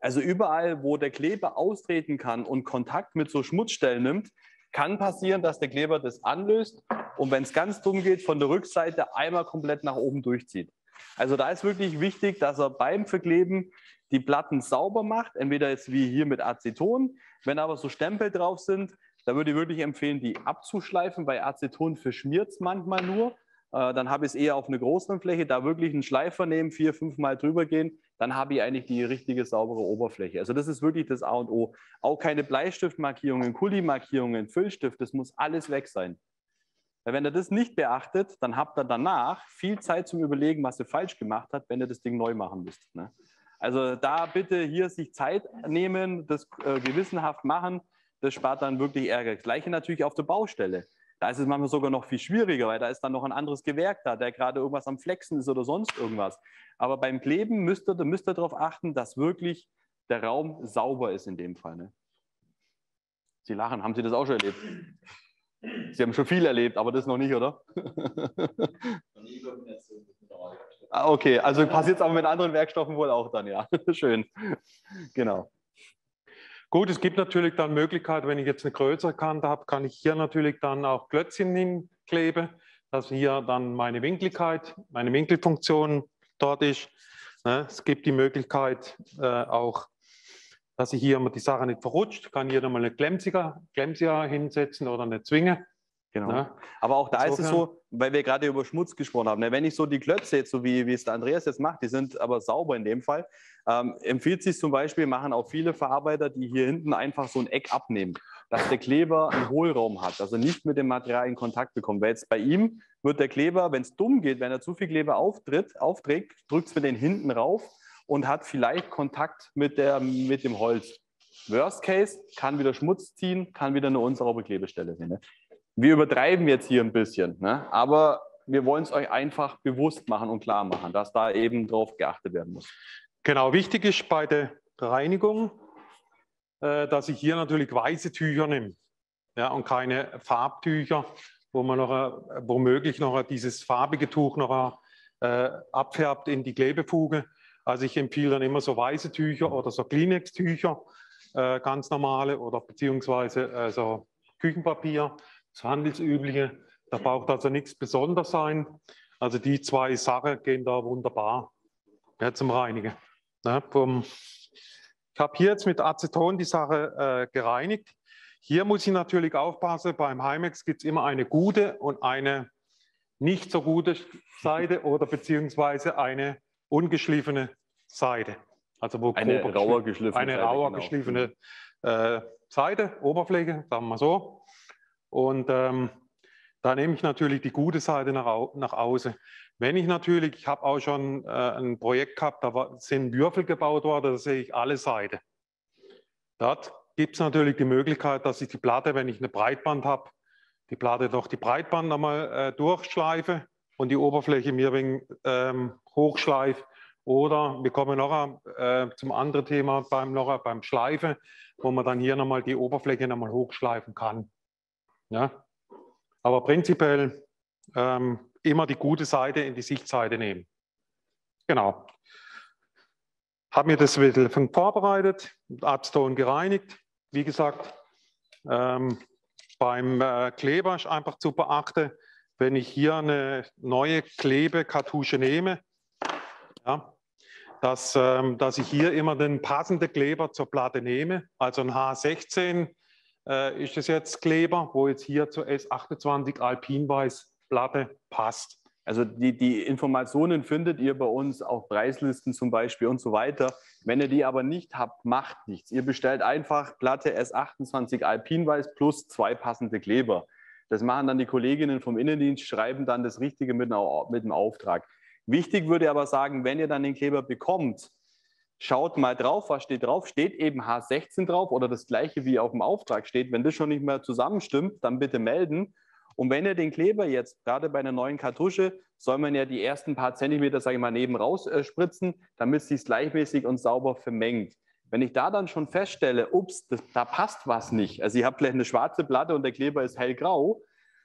Also überall, wo der Kleber austreten kann und Kontakt mit so Schmutzstellen nimmt, kann passieren, dass der Kleber das anlöst und wenn es ganz dumm geht, von der Rückseite einmal komplett nach oben durchzieht. Also da ist wirklich wichtig, dass er beim Verkleben die Platten sauber macht, entweder jetzt wie hier mit Aceton. Wenn aber so Stempel drauf sind, dann würde ich wirklich empfehlen, die abzuschleifen. Bei Aceton verschmiert es manchmal nur. Äh, dann habe ich es eher auf einer größeren Fläche, da wirklich einen Schleifer nehmen, vier, fünf Mal drüber gehen, dann habe ich eigentlich die richtige saubere Oberfläche. Also das ist wirklich das A und O. Auch keine Bleistiftmarkierungen, Kuli-Markierungen, Füllstift, das muss alles weg sein. Weil wenn ihr das nicht beachtet, dann habt ihr danach viel Zeit zum Überlegen, was ihr falsch gemacht habt, wenn ihr das Ding neu machen müsst. Ne? Also da bitte hier sich Zeit nehmen, das äh, gewissenhaft machen, das spart dann wirklich Ärger. Das Gleiche natürlich auf der Baustelle. Da ist es manchmal sogar noch viel schwieriger, weil da ist dann noch ein anderes Gewerk da, der gerade irgendwas am Flexen ist oder sonst irgendwas. Aber beim Kleben müsst ihr, müsst ihr darauf achten, dass wirklich der Raum sauber ist in dem Fall. Ne? Sie lachen, haben Sie das auch schon erlebt? Sie haben schon viel erlebt, aber das noch nicht, oder? Ah, okay, also passiert es aber mit anderen Werkstoffen wohl auch dann, ja. Schön. Genau. Gut, es gibt natürlich dann Möglichkeiten, wenn ich jetzt eine größere Kante habe, kann ich hier natürlich dann auch Klötzchen hinkleben, dass hier dann meine Winkeligkeit, meine Winkelfunktion dort ist. Es gibt die Möglichkeit äh, auch, dass ich hier die Sache nicht verrutscht, kann hier nochmal eine Klemsia, Klemsia hinsetzen oder eine Zwinge. Genau. Ja. Aber auch da Insofern, ist es so, weil wir gerade über Schmutz gesprochen haben, ne? Wenn ich so die Klötze jetzt, so wie, wie es der Andreas jetzt macht, die sind aber sauber in dem Fall, ähm, empfiehlt sich zum Beispiel, machen auch viele Verarbeiter, die hier hinten einfach so ein Eck abnehmen, dass der Kleber einen Hohlraum hat, dass er nicht mit dem Material in Kontakt bekommt. Weil jetzt bei ihm wird der Kleber, wenn es dumm geht, wenn er zu viel Kleber auftritt, aufträgt, drückt es mit den hinten rauf und hat vielleicht Kontakt mit, der, mit dem Holz. Worst Case, kann wieder Schmutz ziehen, kann wieder eine unsaubere Klebestelle sein. Ne? Wir übertreiben jetzt hier ein bisschen, ne? Aber wir wollen es euch einfach bewusst machen und klar machen, dass da eben drauf geachtet werden muss. Genau, wichtig ist bei der Reinigung, äh, dass ich hier natürlich weiße Tücher nehme, ja, und keine Farbtücher, wo man noch, äh, womöglich noch dieses farbige Tuch noch äh, abfärbt in die Klebefuge. Also ich empfehle dann immer so weiße Tücher oder so Kleenex-Tücher, äh, ganz normale, oder beziehungsweise äh, so Küchenpapier. Das handelsübliche, da braucht also nichts Besonderes sein. Also die zwei Sachen gehen da wunderbar, ja, zum Reinigen. Ja, vom, ich habe hier jetzt mit Aceton die Sache äh, gereinigt. Hier muss ich natürlich aufpassen, beim Heimex gibt es immer eine gute und eine nicht so gute Seite oder beziehungsweise eine ungeschliffene Seite. Also wo eine grober rauer geschliffene eine Seite, rauer genau. geschliffene äh, Seite, Oberfläche, sagen wir mal so. Und ähm, da nehme ich natürlich die gute Seite nach, au nach außen. Wenn ich natürlich, ich habe auch schon äh, ein Projekt gehabt, da war, sind Würfel gebaut worden, da sehe ich alle Seiten. Dort gibt es natürlich die Möglichkeit, dass ich die Platte, wenn ich eine Breitband habe, die Platte durch die Breitband nochmal äh, durchschleife und die Oberfläche mir wegen ähm, hochschleife. Oder wir kommen noch äh, zum anderen Thema beim, noch, beim Schleifen, wo man dann hier nochmal die Oberfläche nochmal hochschleifen kann. Ja? Aber prinzipiell ähm, immer die gute Seite in die Sichtseite nehmen. Genau. Habe mir das wieder vorbereitet, Aceton gereinigt. Wie gesagt, ähm, beim äh, Kleber ist einfach zu beachten, wenn ich hier eine neue Klebekartusche nehme, ja, dass, ähm, dass ich hier immer den passenden Kleber zur Platte nehme. Also ein H sechzehn äh, ist das jetzt Kleber, wo jetzt hier zur S achtundzwanzig Alpinweiß Platte passt. Also die, die Informationen findet ihr bei uns auf Preislisten zum Beispiel und so weiter. Wenn ihr die aber nicht habt, macht nichts. Ihr bestellt einfach Platte S achtundzwanzig Alpinweiß plus zwei passende Kleber. Das machen dann die Kolleginnen vom Innendienst, schreiben dann das Richtige mit, einer, mit dem Auftrag. Wichtig würde ich aber sagen, wenn ihr dann den Kleber bekommt, schaut mal drauf, was steht drauf. Steht eben H sechzehn drauf oder das gleiche wie auf dem Auftrag steht. Wenn das schon nicht mehr zusammenstimmt, dann bitte melden. Und wenn ihr den Kleber jetzt, gerade bei einer neuen Kartusche, soll man ja die ersten paar Zentimeter, sage ich mal, neben raus äh, spritzen, damit es sich gleichmäßig und sauber vermengt. Wenn ich da dann schon feststelle, ups, das, da passt was nicht, also ihr habt vielleicht eine schwarze Platte und der Kleber ist hellgrau,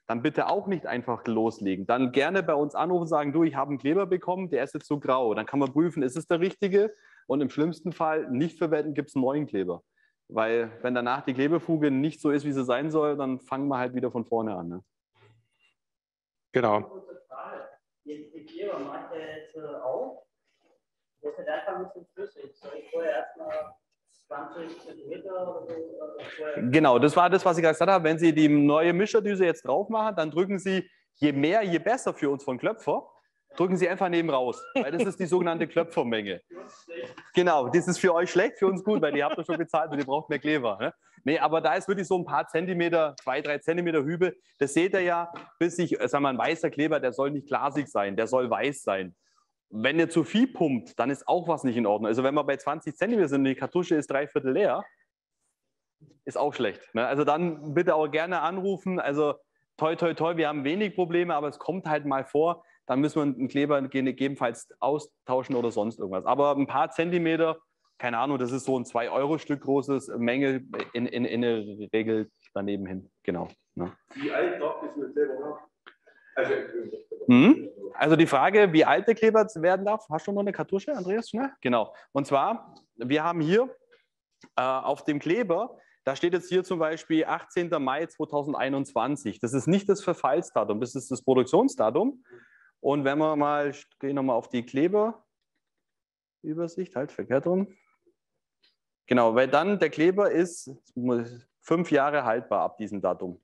dann bitte auch nicht einfach loslegen. Dann gerne bei uns anrufen und sagen, du, ich habe einen Kleber bekommen, der ist jetzt so grau. Dann kann man prüfen, ist es der richtige? Und im schlimmsten Fall nicht verwenden, gibt es einen neuen Kleber. Weil wenn danach die Klebefuge nicht so ist, wie sie sein soll, dann fangen wir halt wieder von vorne an. Ne? Genau. Jetzt die Kleber macht er jetzt auf. Das ist einfach ein bisschen flüssig. Soll ich vorher erstmal zwanzig Zentimeter oder so? Genau, das war das, was ich gerade gesagt habe. Wenn Sie die neue Mischerdüse jetzt drauf machen, dann drücken Sie, je mehr, je besser für uns von Klöpfer, drücken Sie einfach neben raus, weil das ist die sogenannte Klöpfermenge. Genau, das ist für euch schlecht, für uns gut, weil ihr habt das schon bezahlt und ihr braucht mehr Kleber. Ne? Nee, aber da ist wirklich so ein paar Zentimeter, zwei, drei Zentimeter Hübe. Das seht ihr ja, bis ich, sagen wir mal, ein weißer Kleber, der soll nicht glasig sein, der soll weiß sein. Wenn ihr zu viel pumpt, dann ist auch was nicht in Ordnung. Also wenn wir bei zwanzig Zentimeter sind und die Kartusche ist dreiviertel leer, ist auch schlecht. Ne? Also dann bitte auch gerne anrufen. Also toi, toi, toi, wir haben wenig Probleme, aber es kommt halt mal vor, dann müssen wir einen Kleber gegebenenfalls austauschen oder sonst irgendwas. Aber ein paar Zentimeter, keine Ahnung, das ist so ein zwei Euro Stück großes Menge in, in, in der Regel daneben hin. Genau. Ne? Wie alt darf das mit selber nach? Also, Mhm. Also die Frage, wie alt der Kleber werden darf, hast du noch eine Kartusche, Andreas? Schnell? Genau. Und zwar, wir haben hier äh, auf dem Kleber, da steht jetzt hier zum Beispiel achtzehnter Mai zweitausendeinundzwanzig. Das ist nicht das Verfallsdatum, das ist das Produktionsdatum. Und wenn wir mal, ich gehe nochmal auf die Kleberübersicht, halt verkehrt rum. Genau, weil dann der Kleber ist fünf Jahre haltbar ab diesem Datum.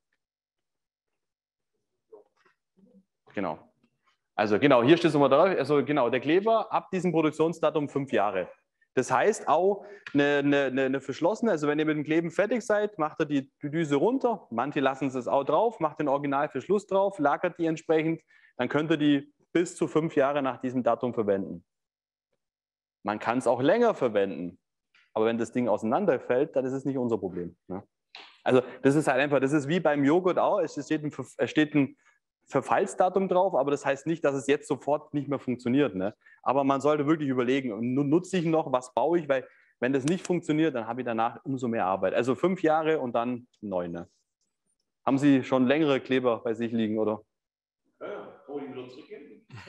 Genau. Also genau, hier steht es nochmal drauf. Also genau, der Kleber ab diesem Produktionsdatum fünf Jahre. Das heißt auch eine, eine, eine verschlossene, also wenn ihr mit dem Kleben fertig seid, macht ihr die Düse runter. Manche lassen es auch drauf, macht den Originalverschluss drauf, lagert die entsprechend. Dann könnt ihr die bis zu fünf Jahre nach diesem Datum verwenden. Man kann es auch länger verwenden. Aber wenn das Ding auseinanderfällt, dann ist es nicht unser Problem. Ne? Also das ist halt einfach, das ist wie beim Joghurt auch. Es steht ein, es steht ein Verfallsdatum drauf, aber das heißt nicht, dass es jetzt sofort nicht mehr funktioniert. Ne? Aber man sollte wirklich überlegen, nutze ich noch, was baue ich, weil wenn das nicht funktioniert, dann habe ich danach umso mehr Arbeit. Also fünf Jahre und dann neun. Ne? Haben Sie schon längere Kleber bei sich liegen, oder? ja, wo die wieder zurückgeben.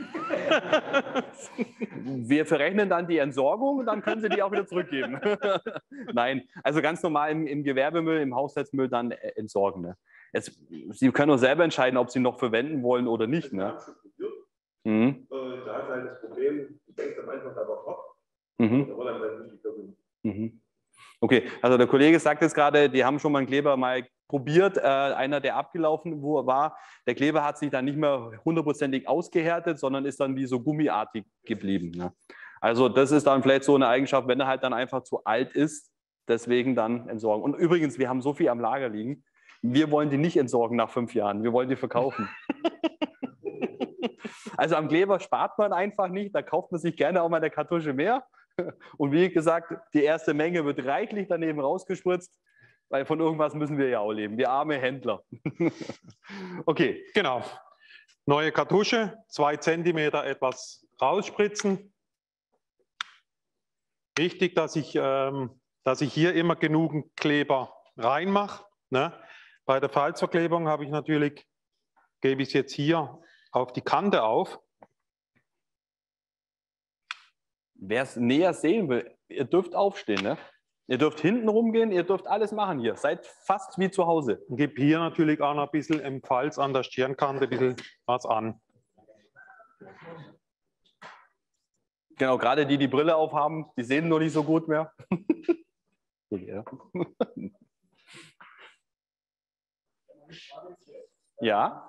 Wir verrechnen dann die Entsorgung und dann können Sie die auch wieder zurückgeben. Nein, also ganz normal im, im Gewerbemüll, im Haushaltsmüll dann entsorgen. Ne? Jetzt, Sie können auch selber entscheiden, ob Sie noch verwenden wollen oder nicht. Ne? Mhm. Und da ist halt das Problem, du denkst am Anfang aber top. Mhm. Da war dann dann nicht die Firmen. Mhm. Okay, also der Kollege sagt jetzt gerade, die haben schon mal einen Kleber mal probiert, äh, einer, der abgelaufen war. Der Kleber hat sich dann nicht mehr hundertprozentig ausgehärtet, sondern ist dann wie so gummiartig geblieben. Ne? Also das ist dann vielleicht so eine Eigenschaft, wenn er halt dann einfach zu alt ist, deswegen dann entsorgen. Und übrigens, wir haben so viel am Lager liegen, wir wollen die nicht entsorgen nach fünf Jahren, wir wollen die verkaufen. Also am Kleber spart man einfach nicht, da kauft man sich gerne auch mal eine Kartusche mehr. Und wie gesagt, die erste Menge wird reichlich daneben rausgespritzt, weil von irgendwas müssen wir ja auch leben, wir arme Händler. Okay. Genau. Neue Kartusche, zwei Zentimeter etwas rausspritzen. Wichtig, dass ich, ähm, dass ich hier immer genügend Kleber reinmache. Ne? Bei der Falzverklebung habe ich natürlich, gebe ich es jetzt hier auf die Kante auf. Wer es näher sehen will, ihr dürft aufstehen. Ne? Ihr dürft hinten rumgehen, ihr dürft alles machen hier. Seid fast wie zu Hause. Ich gebe hier natürlich auch noch ein bisschen im Falz an der Stirnkante ein bisschen was an. Genau, gerade die, die Brille aufhaben, die sehen nur nicht so gut mehr. Ja. Ja.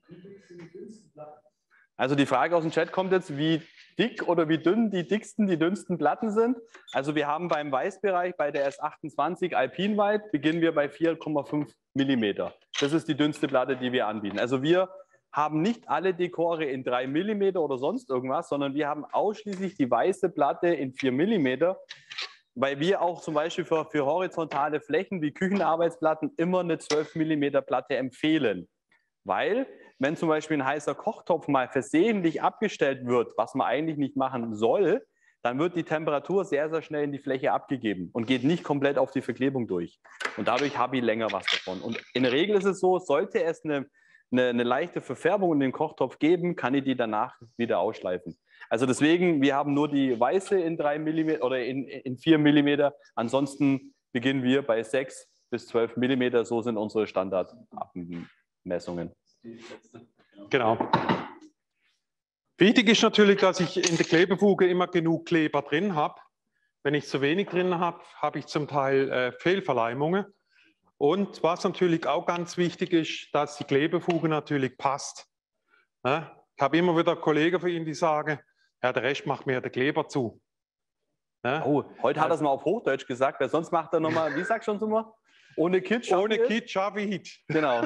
Also die Frage aus dem Chat kommt jetzt, wie dick oder wie dünn die dicksten, die dünnsten Platten sind. Also wir haben beim Weißbereich bei der S achtundzwanzig Alpine White beginnen wir bei vier Komma fünf Millimeter. Das ist die dünnste Platte, die wir anbieten. Also wir haben nicht alle Dekore in drei Millimeter oder sonst irgendwas, sondern wir haben ausschließlich die weiße Platte in vier Millimeter, weil wir auch zum Beispiel für, für horizontale Flächen wie Küchenarbeitsplatten immer eine zwölf Millimeter Platte empfehlen. Weil, wenn zum Beispiel ein heißer Kochtopf mal versehentlich abgestellt wird, was man eigentlich nicht machen soll, dann wird die Temperatur sehr, sehr schnell in die Fläche abgegeben und geht nicht komplett auf die Verklebung durch. Und dadurch habe ich länger was davon. Und in der Regel ist es so, sollte es eine, eine, eine leichte Verfärbung in den Kochtopf geben, kann ich die danach wieder ausschleifen. Also deswegen, wir haben nur die weiße in drei Millimeter oder in, in vier Millimeter. Ansonsten beginnen wir bei sechs bis zwölf Millimeter. So sind unsere Standardmessungen. Genau. Wichtig ist natürlich, dass ich in der Klebefuge immer genug Kleber drin habe. Wenn ich zu wenig drin habe, habe ich zum Teil äh, Fehlverleimungen. Und was natürlich auch ganz wichtig ist, dass die Klebefuge natürlich passt. Ja? Ich habe immer wieder Kollegen von Ihnen, die sagen, ja, der Rest macht mir der Kleber zu. Ja? Oh, heute hat er es mal auf Hochdeutsch gesagt, weil sonst macht er nochmal, wie sagst du schon immer? Ohne Kitsch. Ohne Kitsch schaffe ich Hit. Genau.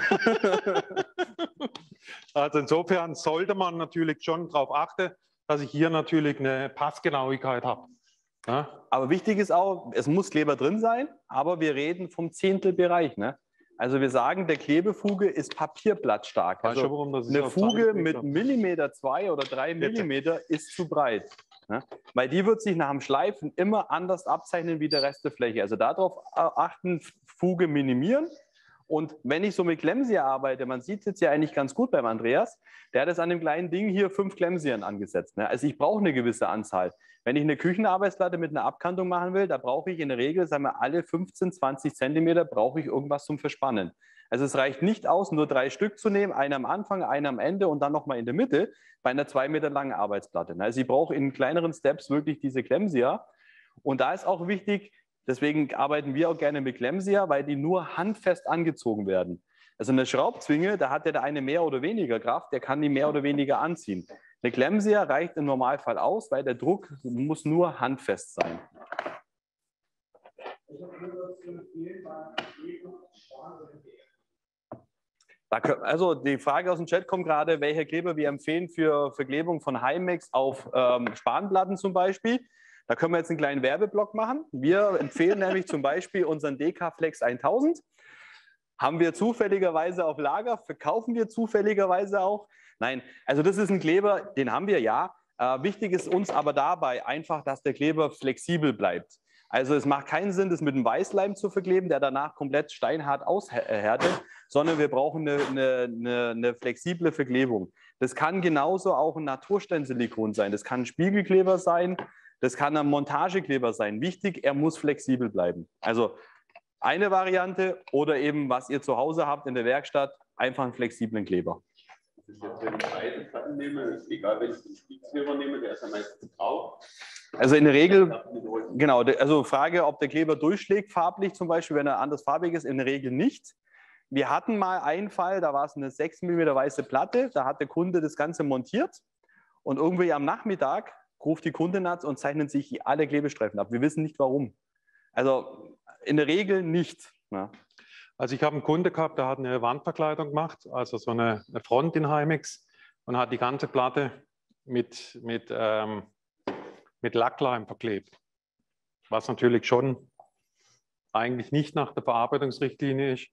Also insofern sollte man natürlich schon darauf achten, dass ich hier natürlich eine Passgenauigkeit habe. Ja? Aber wichtig ist auch, es muss Kleber drin sein, aber wir reden vom Zehntelbereich. Ne? Also wir sagen, der Klebefuge ist papierblattstark. Also Weißt du, warum das ist eine auf Fuge Zahn mit gelegt? Millimeter zwei oder drei Millimeter ist zu breit. Ne? Weil die wird sich nach dem Schleifen immer anders abzeichnen wie der Rest der Fläche. Also darauf achten, Fuge minimieren. Und wenn ich so mit Klemsier arbeite, man sieht es jetzt ja eigentlich ganz gut beim Andreas, der hat jetzt an dem kleinen Ding hier fünf Klemsieren angesetzt. Ne? Also ich brauche eine gewisse Anzahl. Wenn ich eine Küchenarbeitsplatte mit einer Abkantung machen will, da brauche ich in der Regel, sagen wir, alle fünfzehn, zwanzig Zentimeter brauche ich irgendwas zum Verspannen. Also es reicht nicht aus, nur drei Stück zu nehmen, einen am Anfang, einen am Ende und dann nochmal in der Mitte bei einer zwei Meter langen Arbeitsplatte. Also ich brauche in kleineren Steps wirklich diese Klemsier. Und da ist auch wichtig, deswegen arbeiten wir auch gerne mit Klemsier, weil die nur handfest angezogen werden. Also eine Schraubzwinge, da hat ja der eine mehr oder weniger Kraft, der kann die mehr oder weniger anziehen. Eine Klemsier reicht im Normalfall aus, weil der Druck muss nur handfest sein. Also die Frage aus dem Chat kommt gerade, welcher Kleber wir empfehlen für Verklebung von Heimex auf ähm, Spanplatten zum Beispiel. Da können wir jetzt einen kleinen Werbeblock machen. Wir empfehlen nämlich zum Beispiel unseren D K Flex tausend. Haben wir zufälligerweise auf Lager, verkaufen wir zufälligerweise auch. Nein, also das ist ein Kleber, den haben wir ja. Äh, wichtig ist uns aber dabei einfach, dass der Kleber flexibel bleibt. Also es macht keinen Sinn, das mit einem Weißleim zu verkleben, der danach komplett steinhart aushärtet, sondern wir brauchen eine, eine, eine, eine flexible Verklebung. Das kann genauso auch ein Natursteinsilikon sein, das kann ein Spiegelkleber sein, das kann ein Montagekleber sein. Wichtig, er muss flexibel bleiben. Also eine Variante oder eben, was ihr zu Hause habt in der Werkstatt, einfach einen flexiblen Kleber. Das ist jetzt, wenn ich beide Platten nehme, ist egal, wenn ich den Spiegelkleber nehme, der ist ja meistens grau. Also in der Regel, genau, also Frage, ob der Kleber durchschlägt farblich zum Beispiel, wenn er anders farbig ist, in der Regel nicht. Wir hatten mal einen Fall, da war es eine sechs Millimeter weiße Platte, da hat der Kunde das Ganze montiert und irgendwie am Nachmittag ruft die Kundin an und zeichnen sich alle Klebestreifen ab. Wir wissen nicht warum. Also in der Regel nicht. Ja. Also ich habe einen Kunde gehabt, der hat eine Wandverkleidung gemacht, also so eine, eine Front in Heimex und hat die ganze Platte mit, mit, ähm, mit Lackleim verklebt. Was natürlich schon eigentlich nicht nach der Verarbeitungsrichtlinie ist.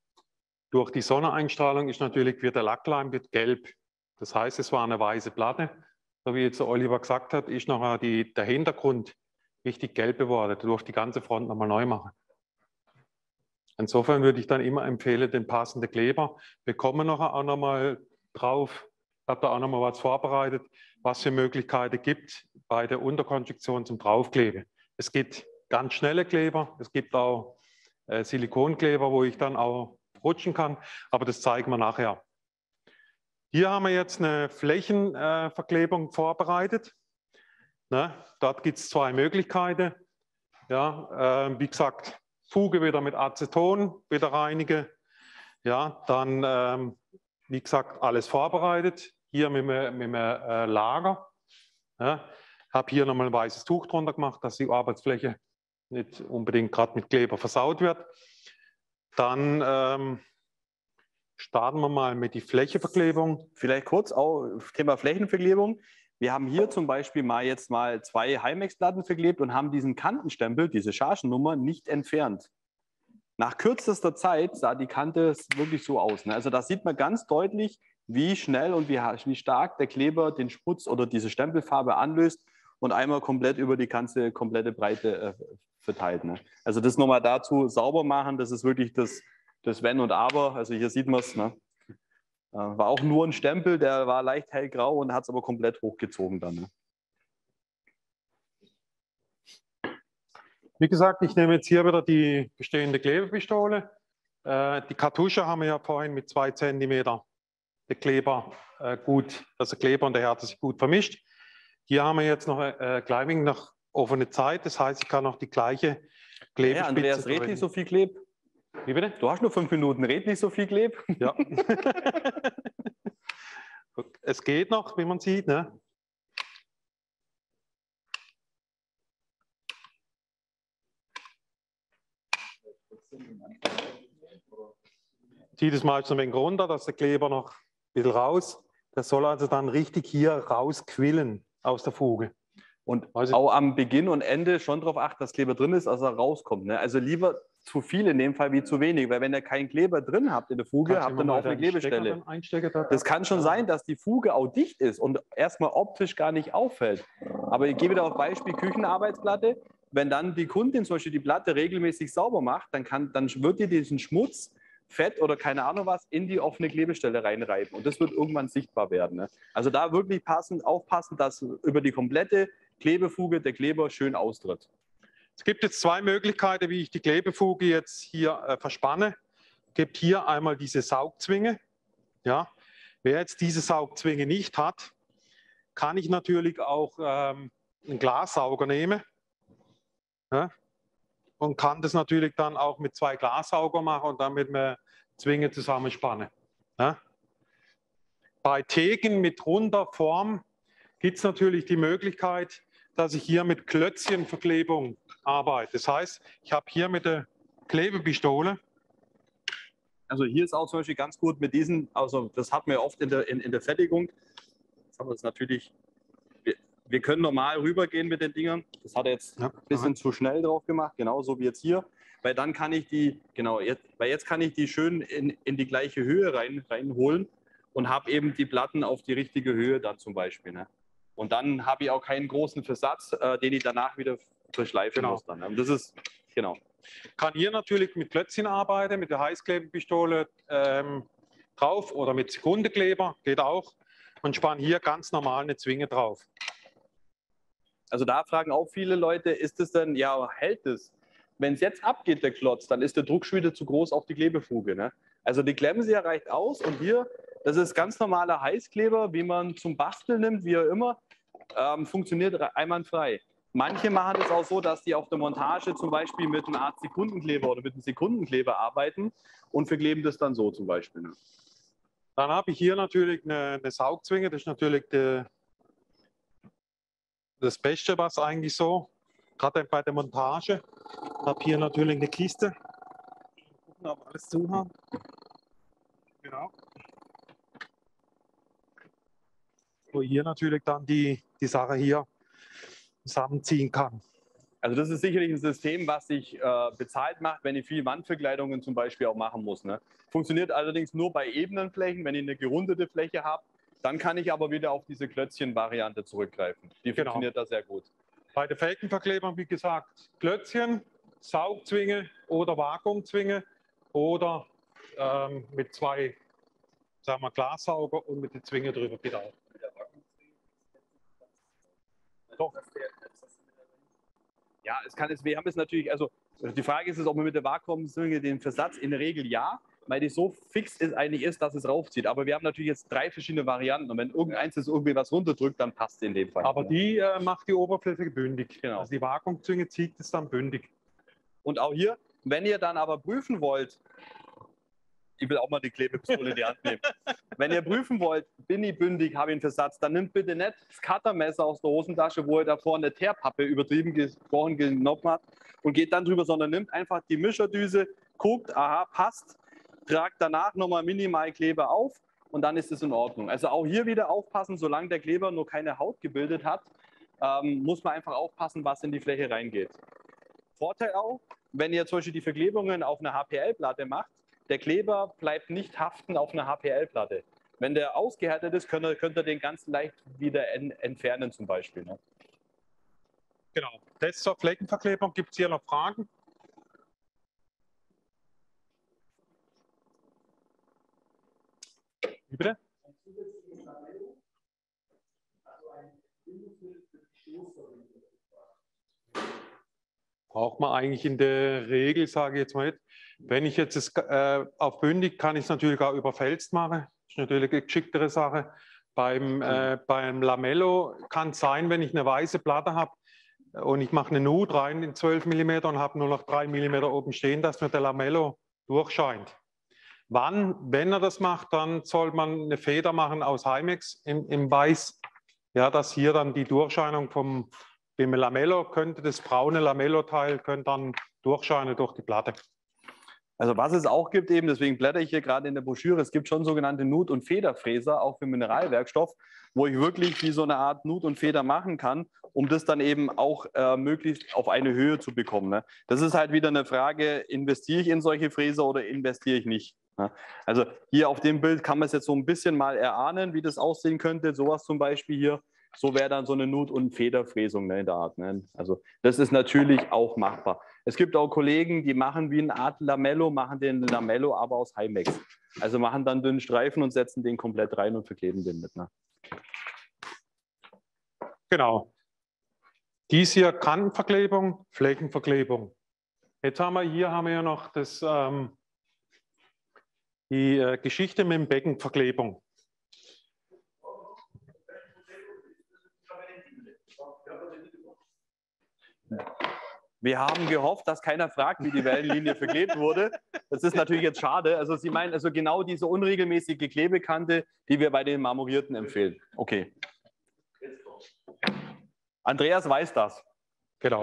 Durch die Sonneneinstrahlung ist natürlich, wird der Lackleim wird gelb. Das heißt, es war eine weiße Platte. So wie jetzt Oliver gesagt hat, ist nachher die, der Hintergrund richtig gelb geworden. Da durfte die ganze Front nochmal neu machen. Insofern würde ich dann immer empfehlen, den passenden Kleber. Wir kommen nachher auch nochmal drauf. Ich habe da auch nochmal was vorbereitet, was für Möglichkeiten gibt bei der Unterkonstruktion zum Draufkleben. Es gibt ganz schnelle Kleber, es gibt auch äh, Silikonkleber, wo ich dann auch rutschen kann, aber das zeigen wir nachher. Hier haben wir jetzt eine Flächenverklebung äh, vorbereitet. Ne? Dort gibt es zwei Möglichkeiten. Ja, äh, wie gesagt, Fuge wieder mit Aceton, wieder reinigen. Ja, dann, ähm, wie gesagt, alles vorbereitet. Hier mit einem, mit einem äh, Lager. Ja, habe hier nochmal ein weißes Tuch drunter gemacht, dass die Arbeitsfläche nicht unbedingt gerade mit Kleber versaut wird. Dann ähm, starten wir mal mit die Flächenverklebung. Vielleicht kurz auch Thema Flächenverklebung. Wir haben hier zum Beispiel mal jetzt mal zwei Heimex-Platten verklebt und haben diesen Kantenstempel, diese Chargennummer, nicht entfernt. Nach kürzester Zeit sah die Kante wirklich so aus. Ne? Also da sieht man ganz deutlich, wie schnell und wie, wie stark der Kleber den Schmutz oder diese Stempelfarbe anlöst und einmal komplett über die ganze komplette Breite äh, verteilt. Ne? Also das nochmal dazu sauber machen, das ist wirklich das, das Wenn und Aber. Also hier sieht man es. Ne? Äh, war auch nur ein Stempel, der war leicht hellgrau und hat es aber komplett hochgezogen dann. Ne? Wie gesagt, ich nehme jetzt hier wieder die bestehende Klebepistole. Äh, die Kartusche haben wir ja vorhin mit zwei Zentimeter der Kleber äh, gut, also Kleber und der Härte sich gut vermischt. Hier haben wir jetzt noch äh, Climbing noch offene Zeit, das heißt, ich kann noch die gleiche Klebespitze Ja, Andreas, red verwenden. nicht so viel Kleb. Wie bitte? Du hast nur fünf Minuten, red nicht so viel Kleb. Ja. Es geht noch, wie man sieht, ne? Zieht es mal so ein wenig runter, dass der Kleber noch ein bisschen raus. Das soll also dann richtig hier rausquillen aus der Fuge. Und Also, auch am Beginn und Ende schon darauf achten, dass Kleber drin ist, als er rauskommt. Ne? Also lieber zu viel in dem Fall wie zu wenig, weil wenn ihr keinen Kleber drin habt in der Fuge, habt ihr eine offene Klebestelle. Das kann schon sein, dass die Fuge auch dicht ist und erstmal optisch gar nicht auffällt. Aber ich gebe da auf Beispiel Küchenarbeitsplatte. Wenn dann die Kundin zum Beispiel die Platte regelmäßig sauber macht, dann, kann, dann wird ihr diesen Schmutz, Fett oder keine Ahnung was in die offene Klebestelle reinreiben. Und das wird irgendwann sichtbar werden. Ne? Also da wirklich passend, aufpassen, dass über die komplette Klebefuge der Kleber schön austritt. Es gibt jetzt zwei Möglichkeiten, wie ich die Klebefuge jetzt hier äh, verspanne. Es gibt hier einmal diese Saugzwinge. Ja. Wer jetzt diese Saugzwinge nicht hat, kann ich natürlich auch ähm, einen Glassauger nehmen. Ja. Und kann das natürlich dann auch mit zwei Glassauger machen und dann mit einer Zwinge zusammenspannen. Ja. Bei Theken mit runder Form gibt es natürlich die Möglichkeit, dass ich hier mit Klötzchenverklebung arbeite. Das heißt, ich habe hier mit der Klebepistole. Also hier ist auch zum Beispiel ganz gut mit diesen, also das hat man ja oft in der, in, in der Fertigung. Jetzt haben wir das natürlich, wir, wir können normal rübergehen mit den Dingern. Das hat er jetzt Ja, ein bisschen aha. zu schnell drauf gemacht, genauso wie jetzt hier. Weil dann kann ich die, genau, jetzt, weil jetzt kann ich die schön in, in die gleiche Höhe rein, reinholen und habe eben die Platten auf die richtige Höhe dann zum Beispiel. Ne? Und dann habe ich auch keinen großen Versatz, äh, den ich danach wieder verschleifen Genau. muss. Dann. Und das ist, genau. Kann hier natürlich mit Klötzchen arbeiten, mit der Heißklebepistole ähm, drauf oder mit Sekundekleber, geht auch. Und spanne hier ganz normal eine Zwinge drauf. Also da fragen auch viele Leute, ist es denn, ja, hält es? Wenn es jetzt abgeht, der Klotz, dann ist der Druck schon wieder zu groß auf die Klebefuge. Ne? Also die Klemmenseher reicht aus und hier, das ist ganz normaler Heißkleber, wie man zum Basteln nimmt, wie auch immer, ähm, funktioniert einwandfrei. Manche machen das auch so, dass die auf der Montage zum Beispiel mit einer Art Sekundenkleber oder mit einem Sekundenkleber arbeiten und verkleben das dann so zum Beispiel. Ne? Dann habe ich hier natürlich eine, eine Saugzwinge, das ist natürlich die, das Beste, was eigentlich so, gerade bei der Montage. Ich habe hier natürlich eine Kiste. Gucken, ob alles zu haben. Genau. Wo hier natürlich dann die, die Sache hier zusammenziehen kann. Also das ist sicherlich ein System, was sich äh, bezahlt macht, wenn ich viel Wandverkleidungen zum Beispiel auch machen muss. Ne? Funktioniert allerdings nur bei ebenen Flächen. Wenn ich eine gerundete Fläche habe, dann kann ich aber wieder auf diese Klötzchen-Variante zurückgreifen. Die Genau. funktioniert da sehr gut. Bei den Felgenverklebern, wie gesagt, Klötzchen, Saugzwinge oder Vakuumzwinge oder ähm, mit zwei, sagen wir, Glassauger und mit der Zwinge drüber geht auch. Doch. Ja, es kann es, wir haben es natürlich, also die Frage ist es, ob man mit der Vakuumzwinge den Versatz in der Regel ja, weil die so fix ist, eigentlich ist, dass es raufzieht. Aber wir haben natürlich jetzt drei verschiedene Varianten und wenn irgendeins ist irgendwie was runterdrückt, dann passt es in dem Fall. Aber die äh, macht die Oberfläche bündig. Genau. Also die Vakuumzwinge zieht es dann bündig. Und auch hier, wenn ihr dann aber prüfen wollt, ich will auch mal die Klebepistole in die Hand nehmen. Wenn ihr prüfen wollt, bin ich bündig, habe ich einen Versatz, dann nimmt bitte nicht das Cuttermesser aus der Hosentasche, wo ihr davor eine Teerpappe übertrieben gesprochen genommen habt und geht dann drüber, sondern nimmt einfach die Mischerdüse, guckt, aha, passt, tragt danach nochmal minimal Kleber auf und dann ist es in Ordnung. Also auch hier wieder aufpassen, solange der Kleber nur keine Haut gebildet hat, ähm, muss man einfach aufpassen, was in die Fläche reingeht. Vorteil auch, wenn ihr zum Beispiel die Verklebungen auf einer H P L-Platte macht, der Kleber bleibt nicht haften auf einer H P L-Platte. Wenn der ausgehärtet ist, könnt ihr, könnt ihr den ganz leicht wieder en, entfernen zum Beispiel. Ne? Genau. Das zur Fleckenverklebung. Gibt es hier noch Fragen? Wie bitte? Ein zusätzliches Lamello, also ein Bindungsmittel für die Stoßverbindung. Braucht man eigentlich in der Regel, sage ich jetzt mal nicht. Wenn ich jetzt das, äh, auf bündig, kann ich es natürlich auch über Felst machen. Das ist natürlich eine geschicktere Sache. Beim, äh, beim Lamello kann es sein, wenn ich eine weiße Platte habe und ich mache eine Nut rein in zwölf Millimeter und habe nur noch drei Millimeter oben stehen, dass mir der Lamello durchscheint. Wann, wenn er das macht, dann soll man eine Feder machen aus Heimex im, im Weiß, ja, dass hier dann die Durchscheinung vom Beim Lamello könnte das braune Lamello-Teil könnte dann durchscheinen durch die Platte. Also was es auch gibt eben, deswegen blätter ich hier gerade in der Broschüre, es gibt schon sogenannte Nut- und Federfräser, auch für Mineralwerkstoff, wo ich wirklich wie so eine Art Nut und Feder machen kann, um das dann eben auch äh, möglichst auf eine Höhe zu bekommen. Ne? Das ist halt wieder eine Frage, investiere ich in solche Fräser oder investiere ich nicht? Ne? Also hier auf dem Bild kann man es jetzt so ein bisschen mal erahnen, wie das aussehen könnte, sowas zum Beispiel hier. So wäre dann so eine Nut- und Federfräsung, ne, in der Art. Ne? Also das ist natürlich auch machbar. Es gibt auch Kollegen, die machen wie eine Art Lamello, machen den Lamello aber aus Heimex. Also machen dann dünnen Streifen und setzen den komplett rein und verkleben den mit. Ne? Genau. Dies hier Kantenverklebung, Flächenverklebung. Jetzt haben wir hier haben wir ja noch das, ähm, die äh, Geschichte mit dem Beckenverklebung. Wir haben gehofft, dass keiner fragt, wie die Wellenlinie verklebt wurde. Das ist natürlich jetzt schade. Also Sie meinen also genau diese unregelmäßige Klebekante, die wir bei den Marmorierten empfehlen. Okay. Andreas weiß das. Genau.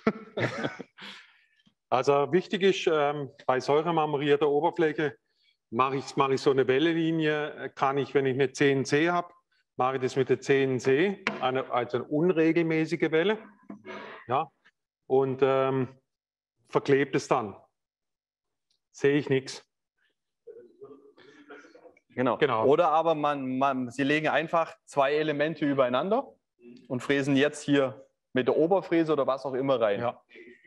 Also wichtig ist, ähm, bei säuremarmorierter Oberfläche mache ich, mache ich so eine Wellenlinie, kann ich, wenn ich eine C N C habe, mache ich das mit der C N C, eine, also eine unregelmäßige Welle. Ja. Und ähm, verklebt es dann. Sehe ich nichts. Genau. Genau. Oder aber man, man, Sie legen einfach zwei Elemente übereinander und fräsen jetzt hier mit der Oberfräse oder was auch immer rein. Ja.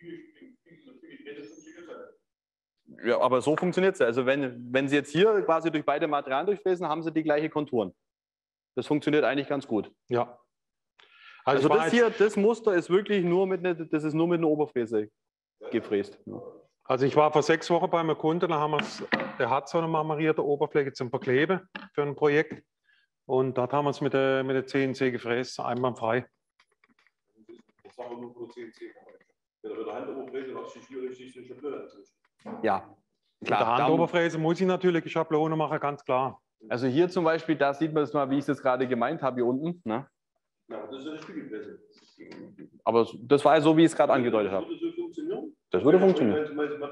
Ja, aber so funktioniert es. Also wenn, wenn Sie jetzt hier quasi durch beide Materialien durchfräsen, haben Sie die gleiche Konturen. Das funktioniert eigentlich ganz gut. Ja. Also, Also, also das hier, das Muster ist wirklich nur mit einer, das ist nur mit einer Oberfräse gefräst. Also ich war vor sechs Wochen bei einem Kunden, da haben wir's, der hat so eine marmorierte Oberfläche zum Verkleben für ein Projekt. Und dort haben wir es mit der, mit der C N C gefräst, einwandfrei. Das haben wir nur pro C N C. Wenn du mit der Handoberfräse machst, ist es schwierig, sich eine Schablone anzuschauen. Ja, Mit der Handoberfräse muss ich natürlich eine Schablone machen, ganz klar. Also hier zum Beispiel, da sieht man es mal, wie ich es gerade gemeint habe, hier unten. Ne? Ja, das ist eine Spiegelfräse. Aber das war ja so, wie ich es gerade angedeutet habe. Das würde so funktionieren? Das würde funktionieren.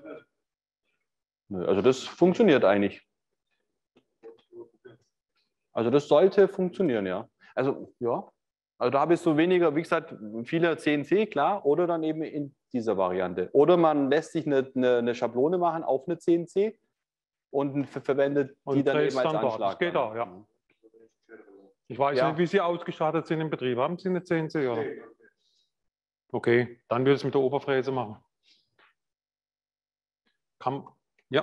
Also das funktioniert eigentlich. Also das sollte funktionieren, ja. Also ja, also da habe ich so weniger, wie gesagt, viele C N C, klar, oder dann eben in dieser Variante. Oder man lässt sich eine, eine, eine Schablone machen auf eine C N C und ver verwendet die Und dann dreht eben als dann dort. Anschlag. Das geht auch, ja. Ich weiß Ja. nicht, wie Sie ausgestattet sind im Betrieb. Haben Sie eine C N C? Oder? Okay, dann würde ich es mit der Oberfräse machen. Kann, ja.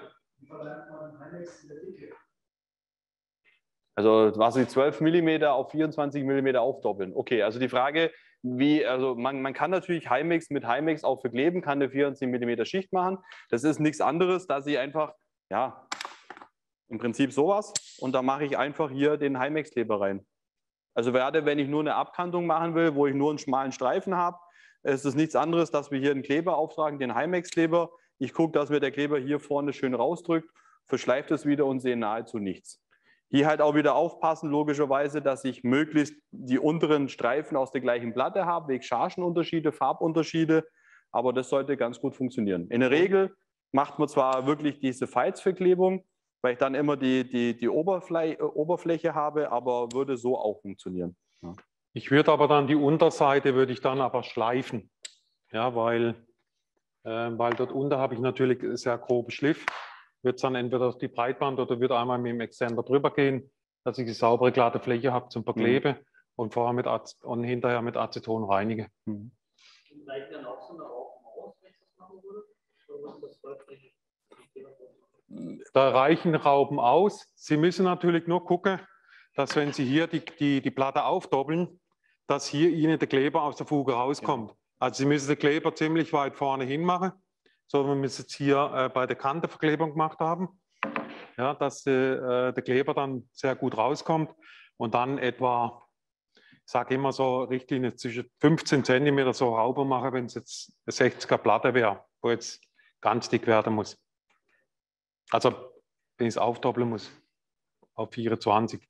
Also quasi zwölf Millimeter auf vierundzwanzig Millimeter aufdoppeln. Okay, also die Frage, wie, also man, man kann natürlich Heimex mit Heimex auch verkleben, kann eine vierundzwanzig Millimeter Schicht machen. Das ist nichts anderes, dass ich einfach, ja, im Prinzip sowas und da mache ich einfach hier den Heimex-Kleber rein. Also gerade wenn ich nur eine Abkantung machen will, wo ich nur einen schmalen Streifen habe, ist es nichts anderes, dass wir hier einen Kleber auftragen, den Heimex-Kleber. Ich gucke, dass mir der Kleber hier vorne schön rausdrückt, verschleift es wieder und sehe nahezu nichts. Hier halt auch wieder aufpassen, logischerweise, dass ich möglichst die unteren Streifen aus der gleichen Platte habe, wegen Chargenunterschiede, Farbunterschiede, aber das sollte ganz gut funktionieren. In der Regel macht man zwar wirklich diese Falzverklebung, weil ich dann immer die, die, die Oberfläche, Oberfläche habe, aber würde so auch funktionieren. Ja. Ich würde aber dann die Unterseite würde ich dann aber schleifen, ja, weil, äh, weil dort unter habe ich natürlich sehr groben Schliff. Wird es dann entweder auf die Breitband oder wird einmal mit dem Extender drüber gehen, dass ich eine saubere, glatte Fläche habe zum Verkleben mhm. und vorher mit Ac und hinterher mit Aceton reinige. Mhm. Vielleicht dann auch so eine Rauchmaus, wenn ich das machen würde? Oder ist das wirklich Da reichen Raupen aus. Sie müssen natürlich nur gucken, dass wenn Sie hier die, die, die Platte aufdoppeln, dass hier Ihnen der Kleber aus der Fuge rauskommt. Ja. Also Sie müssen den Kleber ziemlich weit vorne hin machen, so wie wir es jetzt hier äh, bei der Kantenverklebung gemacht haben, ja, dass äh, der Kleber dann sehr gut rauskommt und dann etwa, ich sage immer so, Richtlinie zwischen fünfzehn Zentimeter so Raube machen, wenn es jetzt eine sechziger Platte wäre, wo jetzt ganz dick werden muss. Also wenn ich es aufdoppeln muss auf vierundzwanzig.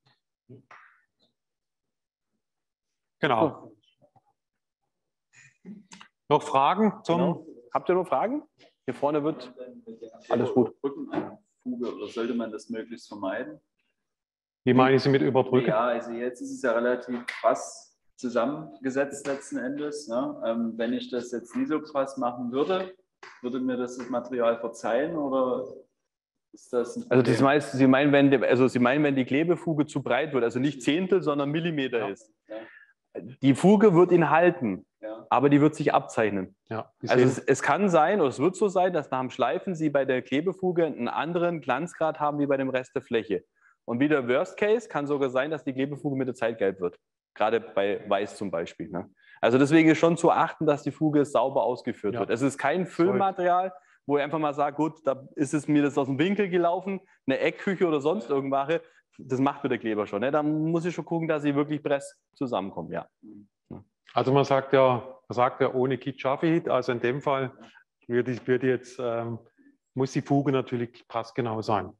Genau. Noch Fragen zum? Genau. Habt ihr noch Fragen? Hier vorne wird alles gut. Fuge, oder sollte man das möglichst vermeiden? Wie meine ich Sie mit überbrücken? Ja, also jetzt ist es ja relativ krass zusammengesetzt letzten Endes. Ne? Ähm, wenn ich das jetzt nie so krass machen würde, würde mir das, das Material verzeihen oder ist das ein Problem? Also das heißt, Sie meinen, wenn die, also Sie meinen, wenn die Klebefuge zu breit wird, also nicht Zehntel, sondern Millimeter Ja. ist. Ja. Die Fuge wird ihn halten, Ja. aber die wird sich abzeichnen. Ja, Also es, es kann sein, oder es wird so sein, dass nach dem Schleifen Sie bei der Klebefuge einen anderen Glanzgrad haben wie bei dem Rest der Fläche. Und wieder Worst Case kann sogar sein, dass die Klebefuge mit der Zeit gelb wird. Gerade bei Weiß zum Beispiel. Ne? Also deswegen ist schon zu achten, dass die Fuge sauber ausgeführt Ja. wird. Es ist kein Füllmaterial, wo ich einfach mal sage, gut, da ist es mir das aus dem Winkel gelaufen, eine Eckküche oder sonst irgendwas. Das macht mir der Kleber schon. Ne? Da muss ich schon gucken, dass sie wirklich press zusammenkommen. Ja. Also man sagt ja, man sagt ja, ohne Kit schaffe ich. Also in dem Fall würde ich, würde jetzt, ähm, muss die Fuge natürlich passgenau sein.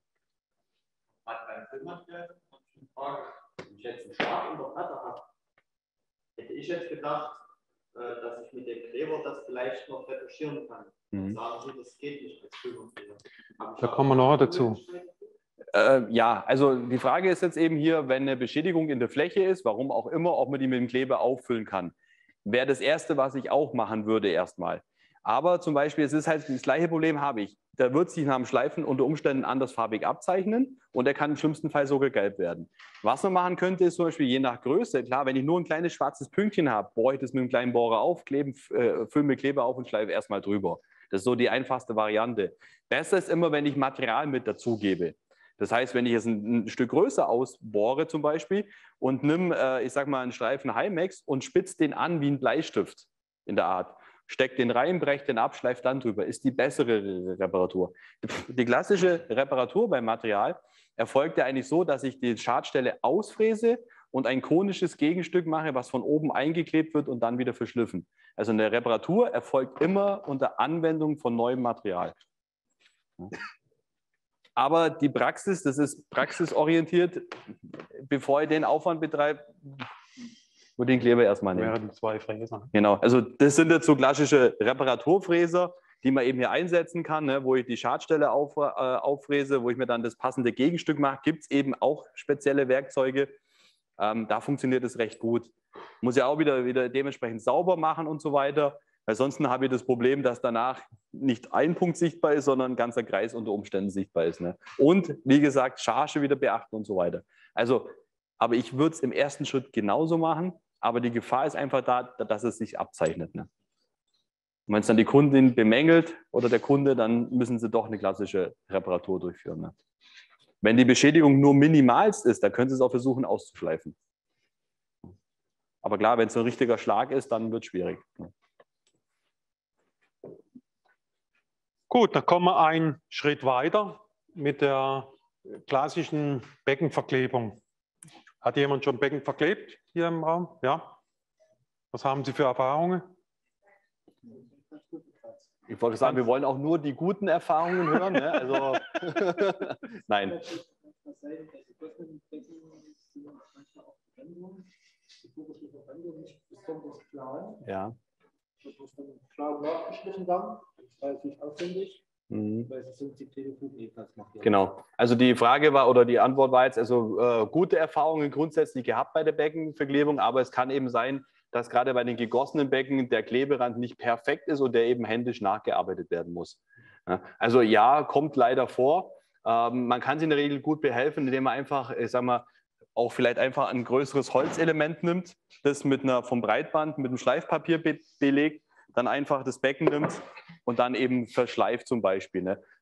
Hat beim Füllmaterial eine Frage. Wenn ich jetzt einen Stab in der Platte habe, hätte ich jetzt gedacht, dass ich mit dem Kleber das vielleicht noch retuschieren kann. Mhm. Sagen Sie, das geht nicht als Füllmaterial. Da kommen wir noch dazu. Äh, ja, also die Frage ist jetzt eben hier, wenn eine Beschädigung in der Fläche ist, warum auch immer, ob man die mit dem Kleber auffüllen kann. Wäre das Erste, was ich auch machen würde erstmal. Aber zum Beispiel, es ist halt das gleiche Problem habe ich. Da wird sich nach dem Schleifen unter Umständen andersfarbig abzeichnen und der kann im schlimmsten Fall sogar gelb werden. Was man machen könnte, ist zum Beispiel je nach Größe, klar, wenn ich nur ein kleines schwarzes Pünktchen habe, bohre ich das mit einem kleinen Bohrer auf, kleben, äh, fülle mit Kleber auf und schleife erstmal drüber. Das ist so die einfachste Variante. Besser ist immer, wenn ich Material mit dazugebe. Das heißt, wenn ich jetzt ein, ein Stück größer ausbohre zum Beispiel und nimm, äh, ich sag mal, einen Streifen Heimex und spitze den an wie ein Bleistift in der Art. Steck den rein, brech den ab, schleif dann drüber. Ist die bessere Reparatur. Die klassische Reparatur beim Material erfolgt ja eigentlich so, dass ich die Schadstelle ausfräse und ein konisches Gegenstück mache, was von oben eingeklebt wird und dann wieder verschliffen. Also eine Reparatur erfolgt immer unter Anwendung von neuem Material. Aber die Praxis, das ist praxisorientiert, bevor ich den Aufwand betreibe, würde ich den Kleber erstmal nehmen. Wären zwei Fräser. Genau, also das sind jetzt so klassische Reparaturfräser, die man eben hier einsetzen kann, ne, wo ich die Schadstelle auf, äh, auffräse, wo ich mir dann das passende Gegenstück mache. Gibt es eben auch spezielle Werkzeuge. Ähm, da funktioniert es recht gut. Muss ja auch wieder, wieder dementsprechend sauber machen und so weiter. Weil sonst habe ich das Problem, dass danach nicht ein Punkt sichtbar ist, sondern ein ganzer Kreis unter Umständen sichtbar ist. Ne? Und wie gesagt, Charge wieder beachten und so weiter. Also, aber ich würde es im ersten Schritt genauso machen, aber die Gefahr ist einfach da, dass es sich abzeichnet. Ne? Und wenn es dann die Kundin bemängelt oder der Kunde, dann müssen sie doch eine klassische Reparatur durchführen. Ne? Wenn die Beschädigung nur minimalst ist, dann können sie es auch versuchen auszuschleifen. Aber klar, wenn es ein richtiger Schlag ist, dann wird es schwierig. Ne? Gut, dann kommen wir einen Schritt weiter mit der klassischen Beckenverklebung. Hat jemand schon Becken verklebt hier im Raum? Ja? Was haben Sie für Erfahrungen? Ich wollte sagen, wir wollen auch nur die guten Erfahrungen hören. Ne? Also, nein. Ja. Das muss dann klar nachgeschliffen werden, relativ aufwendig, Mhm. weil es sind die Telefugen ebenfalls macht. Genau. Also die Frage war oder die Antwort war jetzt, also äh, gute Erfahrungen grundsätzlich gehabt bei der Beckenverklebung, aber es kann eben sein, dass gerade bei den gegossenen Becken der Kleberand nicht perfekt ist und der eben händisch nachgearbeitet werden muss. Ja, also ja, kommt leider vor. Ähm, man kann sich in der Regel gut behelfen, indem man einfach, ich sag mal, auch vielleicht einfach ein größeres Holzelement nimmt, das mit einer vom Breitband mit einem Schleifpapier be belegt, dann einfach das Becken nimmt und dann eben verschleift zum Beispiel. Ne?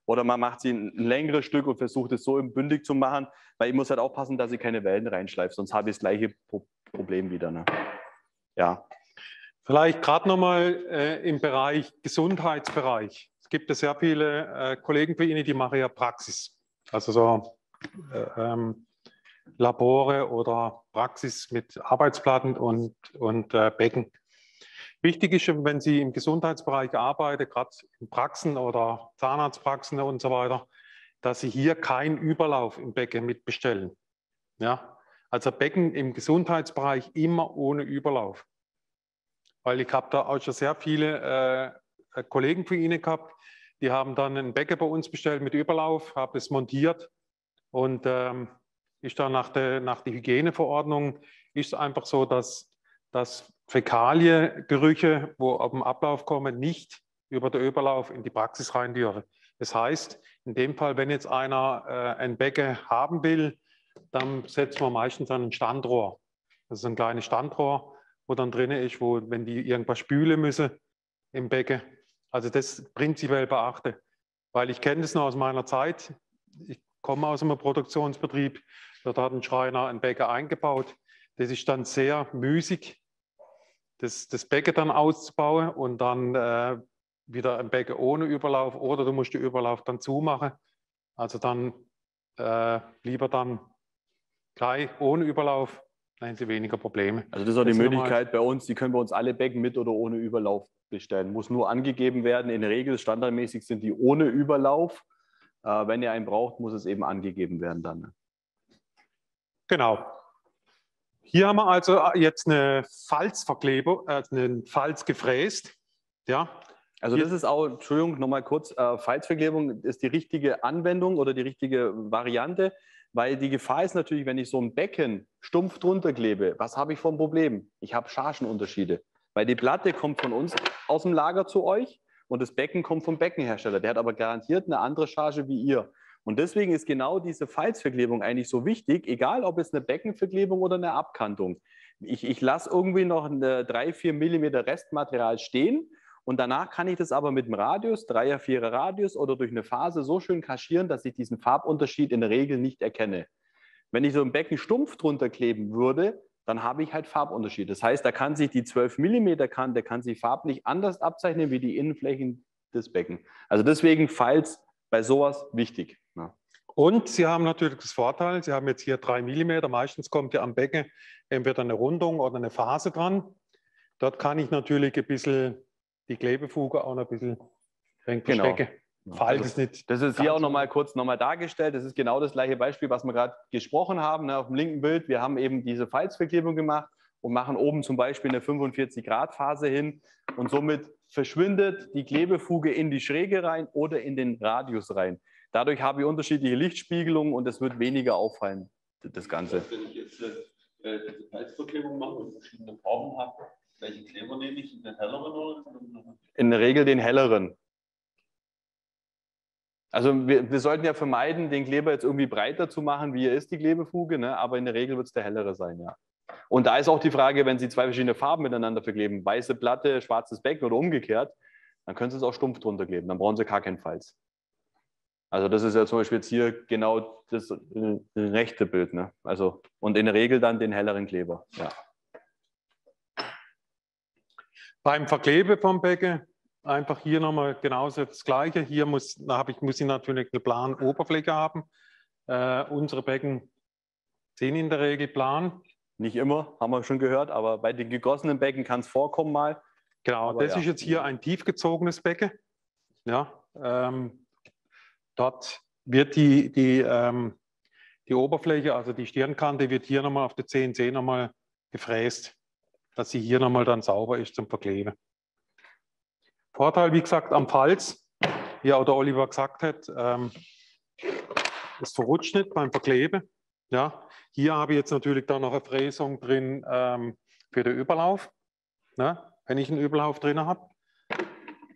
Oder man macht sie ein, ein längeres Stück und versucht es so bündig zu machen, weil ich muss halt aufpassen, dass ich keine Wellen reinschleife, sonst habe ich das gleiche Pro Problem wieder. Ne? Ja. Vielleicht gerade nochmal äh, im Bereich Gesundheitsbereich. Es gibt ja sehr viele äh, Kollegen für Ihnen, die machen ja Praxis. Also so äh, ähm, Labore oder Praxis mit Arbeitsplatten und, und äh, Becken. Wichtig ist, wenn Sie im Gesundheitsbereich arbeiten, gerade in Praxen oder Zahnarztpraxen und so weiter, dass Sie hier keinen Überlauf im Becken mitbestellen. Ja? Also Becken im Gesundheitsbereich immer ohne Überlauf. Weil ich habe da auch schon sehr viele äh, Kollegen von Ihnen gehabt, die haben dann ein Becken bei uns bestellt mit Überlauf, haben es montiert und ähm, ist dann nach der, nach der Hygieneverordnung ist es einfach so, dass, dass Fäkaliegerüche, wo auf den Ablauf kommen, nicht über den Überlauf in die Praxis rein dürfen. Das heißt, in dem Fall, wenn jetzt einer äh, ein Becken haben will, dann setzen wir meistens ein Standrohr. Das ist ein kleines Standrohr, wo dann drin ist, wo, wenn die irgendwas spülen müssen im Becken. Also das prinzipiell beachten. Weil ich kenne das noch aus meiner Zeit. Ich komme aus einem Produktionsbetrieb. Dort hat ein Schreiner ein Becken eingebaut. Das ist dann sehr müßig, das, das Becken dann auszubauen und dann äh, wieder ein Becken ohne Überlauf oder du musst den Überlauf dann zumachen. Also dann äh, lieber dann gleich ohne Überlauf. Dann haben Sie weniger Probleme. Also das ist auch die Möglichkeit bei uns, die können bei uns alle Becken mit oder ohne Überlauf bestellen. Muss nur angegeben werden. In der Regel standardmäßig sind die ohne Überlauf. Äh, wenn ihr einen braucht, muss es eben angegeben werden dann. Ne? Genau. Hier haben wir also jetzt eine Falzverklebung, äh, einen Falz gefräst. Ja. Also Hier, das ist auch, Entschuldigung, nochmal kurz, äh, Falzverklebung ist die richtige Anwendung oder die richtige Variante. Weil die Gefahr ist natürlich, wenn ich so ein Becken stumpf drunter klebe, was habe ich für ein Problem? Ich habe Chargenunterschiede. Weil die Platte kommt von uns aus dem Lager zu euch und das Becken kommt vom Beckenhersteller. Der hat aber garantiert eine andere Charge wie ihr. Und deswegen ist genau diese Falzverklebung eigentlich so wichtig, egal ob es eine Beckenverklebung oder eine Abkantung. Ich, ich lasse irgendwie noch eine drei, vier Millimeter Restmaterial stehen. Und danach kann ich das aber mit dem Radius, Dreier, Vierer Radius oder durch eine Phase so schön kaschieren, dass ich diesen Farbunterschied in der Regel nicht erkenne. Wenn ich so ein Becken stumpf drunter kleben würde, dann habe ich halt Farbunterschied. Das heißt, da kann sich die zwölf Millimeter Kante kann sich farblich anders abzeichnen wie die Innenflächen des Beckens. Also deswegen Falz bei sowas wichtig. Ja. Und Sie haben natürlich das Vorteil, Sie haben jetzt hier drei Millimeter. Meistens kommt ja am Becken entweder eine Rundung oder eine Phase dran. Dort kann ich natürlich ein bisschen die Klebefuge auch noch ein bisschen verstecken. Genau. Falls also, es nicht das ist hier auch noch mal kurz noch mal dargestellt. Das ist genau das gleiche Beispiel, was wir gerade gesprochen haben. Ne, auf dem linken Bild, wir haben eben diese Falzverklebung gemacht und machen oben zum Beispiel eine fünfundvierzig Grad Phase hin und somit verschwindet die Klebefuge in die Schräge rein oder in den Radius rein. Dadurch habe ich unterschiedliche Lichtspiegelungen und es wird weniger auffallen, das Ganze. Wenn ich jetzt äh, diese Falzverklebung mache und verschiedene Farben habe, welchen Kleber nehme ich? Den helleren oder? In der Regel den helleren. Also wir, wir sollten ja vermeiden, den Kleber jetzt irgendwie breiter zu machen, wie er ist, die Klebefuge, ne? Aber in der Regel wird es der hellere sein, ja. Und da ist auch die Frage, wenn Sie zwei verschiedene Farben miteinander verkleben, weiße Platte, schwarzes Becken oder umgekehrt, dann können Sie es auch stumpf drunter kleben, dann brauchen Sie gar keinen Falz. Also das ist ja zum Beispiel jetzt hier genau das äh, rechte Bild, ne? Also, und in der Regel dann den helleren Kleber, ja. Beim Verklebe vom Becken einfach hier nochmal genauso das Gleiche. Hier muss, da habe ich, muss ich natürlich eine plane Oberfläche haben. Äh, unsere Becken sind in der Regel plan. Nicht immer, haben wir schon gehört, aber bei den gegossenen Becken kann es vorkommen mal. Genau, aber das ja. ist jetzt hier ein tiefgezogenes Becken. Ja, ähm, dort wird die, die, ähm, die Oberfläche, also die Stirnkante, wird hier nochmal auf der C N C nochmal gefräst, dass sie hier nochmal dann sauber ist zum Verkleben. Vorteil, wie gesagt, am Falz, wie auch der Oliver gesagt hat, ähm, es verrutscht nicht beim Verkleben. Ja, hier habe ich jetzt natürlich dann noch eine Fräsung drin ähm, für den Überlauf, ne, wenn ich einen Überlauf drin habe.